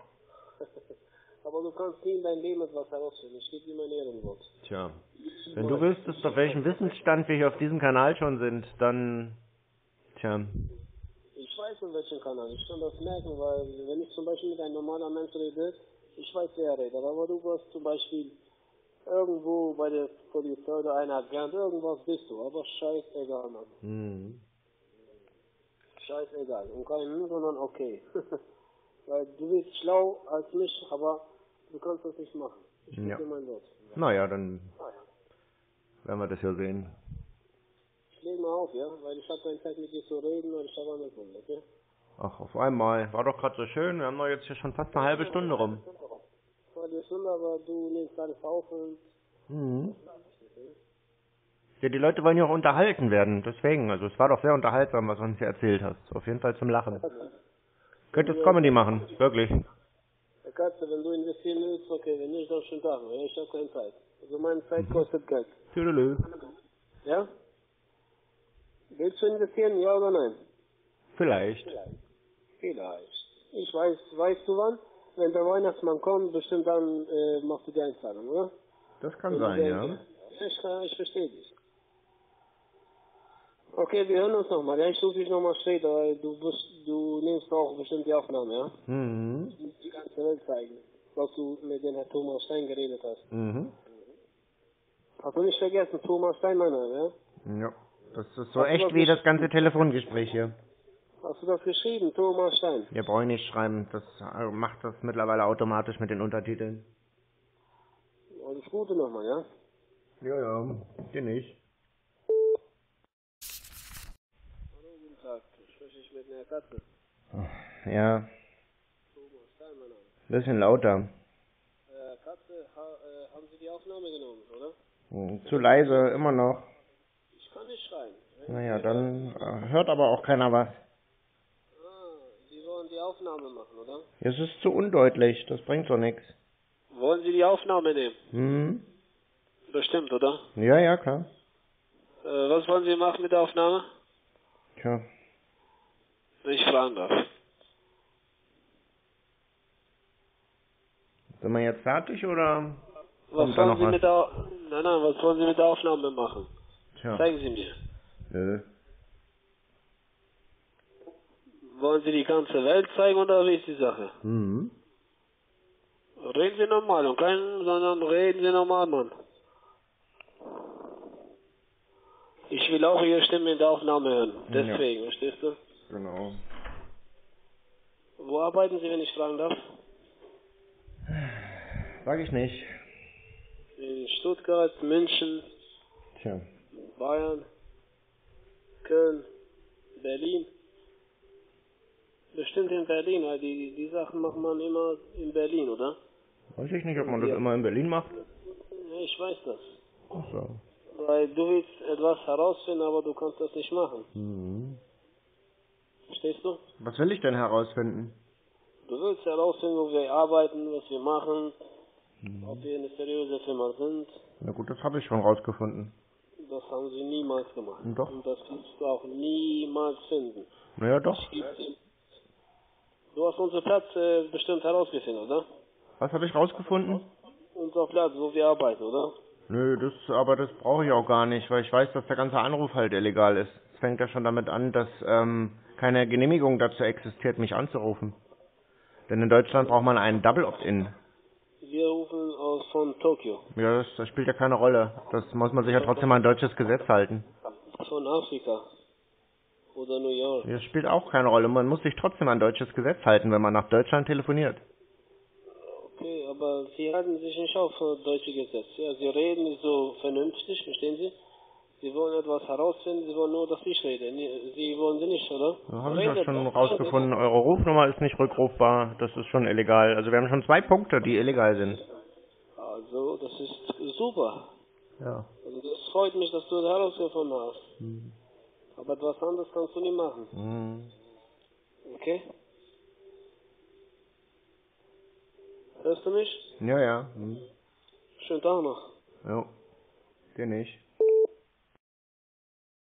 Aber du kannst nie in dein Leben etwas herausfinden. Ich gebe dir mein Ehrenwort. Tja, wenn du wüsstest, auf welchem Wissensstand wir hier auf diesem Kanal schon sind, dann, tja. Ich weiß, in welchem Kanal. Ich kann das merken, weil wenn ich zum Beispiel mit einem normalen Mensch rede, ich weiß, wer redet. Aber du wirst zum Beispiel irgendwo bei der Polizei oder einer Agent, irgendwas bist du. Aber scheißegal, Mann. Mhm. Scheißegal. Und kein, sondern okay. Weil du bist schlau als mich, aber du kannst das nicht machen. Ich gebe ja. dir mein Wort. Naja, dann werden wir das ja sehen. Ich lege mal auf, ja? Weil ich habe keine Zeit mit dir zu reden und ich habe eine Stunde, okay? Ach, auf einmal. War doch gerade so schön. Wir haben doch jetzt hier schon fast eine halbe Stunde rum. War die Stunde, aber du nimmst alles auf und... Mhm. Ja, die Leute wollen ja auch unterhalten werden. Deswegen, also es war doch sehr unterhaltsam, was du uns hier erzählt hast. Auf jeden Fall zum Lachen. Könntest Comedy machen, wirklich. Herr Katze, wenn du investieren willst, okay, wenn nicht, dann schon da. Ich habe keine Zeit. Also meine Zeit kostet Geld. Tüdelö. Ja? Willst du investieren, ja oder nein? Vielleicht. Vielleicht. Ich weiß, weißt du wann? Wenn der Weihnachtsmann kommt, bestimmt dann äh, machst du die Einzahlung, oder? Das kann Wenn sein, der, ja. Ich, äh, ich verstehe dich. Okay, wir hören uns nochmal. Ja, ich rufe dich nochmal später, weil du, bist, du nimmst auch bestimmt die Aufnahme, ja? Mhm. Die ganze Welt zeigen, was du mit dem Herrn Thomas Stein geredet hast. Mhm. Hast du nicht vergessen, Thomas Stein, mein Name, ja? Ja. Das ist so Hast du echt das wie das gesch- ganze Telefongespräch hier. Hast du das geschrieben, Thomas Stein? Wir brauchen nicht schreiben, das äh, macht das mittlerweile automatisch mit den Untertiteln. Alles Gute nochmal, ja? Ja, ja, dir nicht. Hallo, guten Tag. Spreche ich mit einer Katze? Ja, Thomas Stein, mein Name. bisschen lauter. Äh, Katze, ha, äh, haben Sie die Aufnahme genommen, oder? Hm, Zu leise, immer noch. Ich kann nicht schreien. Naja, dann äh, hört aber auch keiner was. Ah, Sie wollen die Aufnahme machen, oder? Es ist zu undeutlich, das bringt doch nichts. Wollen Sie die Aufnahme nehmen? Hm? Bestimmt, oder? Ja, ja, klar. Äh, was wollen Sie machen mit der Aufnahme? Tja, Wenn ich fragen darf. sind wir jetzt fertig oder Was kommt da wollen noch Sie was? mit der Nein, nein, was wollen Sie mit der Aufnahme machen? Tja, Zeigen Sie mir. nö. Wollen Sie die ganze Welt zeigen oder wie ist die Sache? Mhm. Reden Sie normal und kein, sondern reden Sie normal, Mann. Ich will auch Ihre Stimme in der Aufnahme hören. Deswegen, verstehst du? Genau. Wo arbeiten Sie, wenn ich fragen darf? Sag ich nicht. In Stuttgart, München, Tja. Bayern, Köln, Berlin. Bestimmt in Berlin, weil die, die Sachen macht man immer in Berlin, oder? Weiß ich nicht, ob man das Ja. immer in Berlin macht. Ja, ich weiß das. Ach so. Weil du willst etwas herausfinden, aber du kannst das nicht machen. Mhm. Verstehst du? Was will ich denn herausfinden? Du willst herausfinden, wo wir arbeiten, was wir machen, Mhm. ob wir eine seriöse Firma sind. Na gut, das habe ich schon rausgefunden. Das haben sie niemals gemacht. Doch. Und das kannst du auch niemals finden. Naja, doch. Du hast unseren Platz äh, bestimmt herausgefunden, oder? Was habe ich rausgefunden? Unser Platz, wo wir arbeiten, oder? Nö, das, aber das brauche ich auch gar nicht, weil ich weiß, dass der ganze Anruf halt illegal ist. Es fängt ja schon damit an, dass ähm, keine Genehmigung dazu existiert, mich anzurufen. Denn in Deutschland braucht man einen Double Opt-in. Wir rufen aus von Tokio. Ja, das, das spielt ja keine Rolle. Das muss man sich ja trotzdem an ein deutsches Gesetz halten. Von Afrika. Oder New York. Das spielt auch keine Rolle. Man muss sich trotzdem an ein deutsches Gesetz halten, wenn man nach Deutschland telefoniert. Okay, aber Sie halten sich nicht auf deutsche Gesetze. Ja, Sie reden nicht so vernünftig, verstehen Sie? Sie wollen etwas herausfinden, Sie wollen nur, dass ich rede. Nie- Sie wollen Sie nicht, oder? Da habe ich ja Redet schon doch. rausgefunden, eure Rufnummer ist nicht rückrufbar. Das ist schon illegal. Also wir haben schon zwei Punkte, die illegal sind. Also, das ist super. Ja. Also, das freut mich, dass du das herausgefunden hast. Hm. Aber etwas anderes kannst du nicht machen. Hm. Okay? Hörst du mich? Ja, ja. Hm. Schönen Tag noch. Jo. Dir nicht.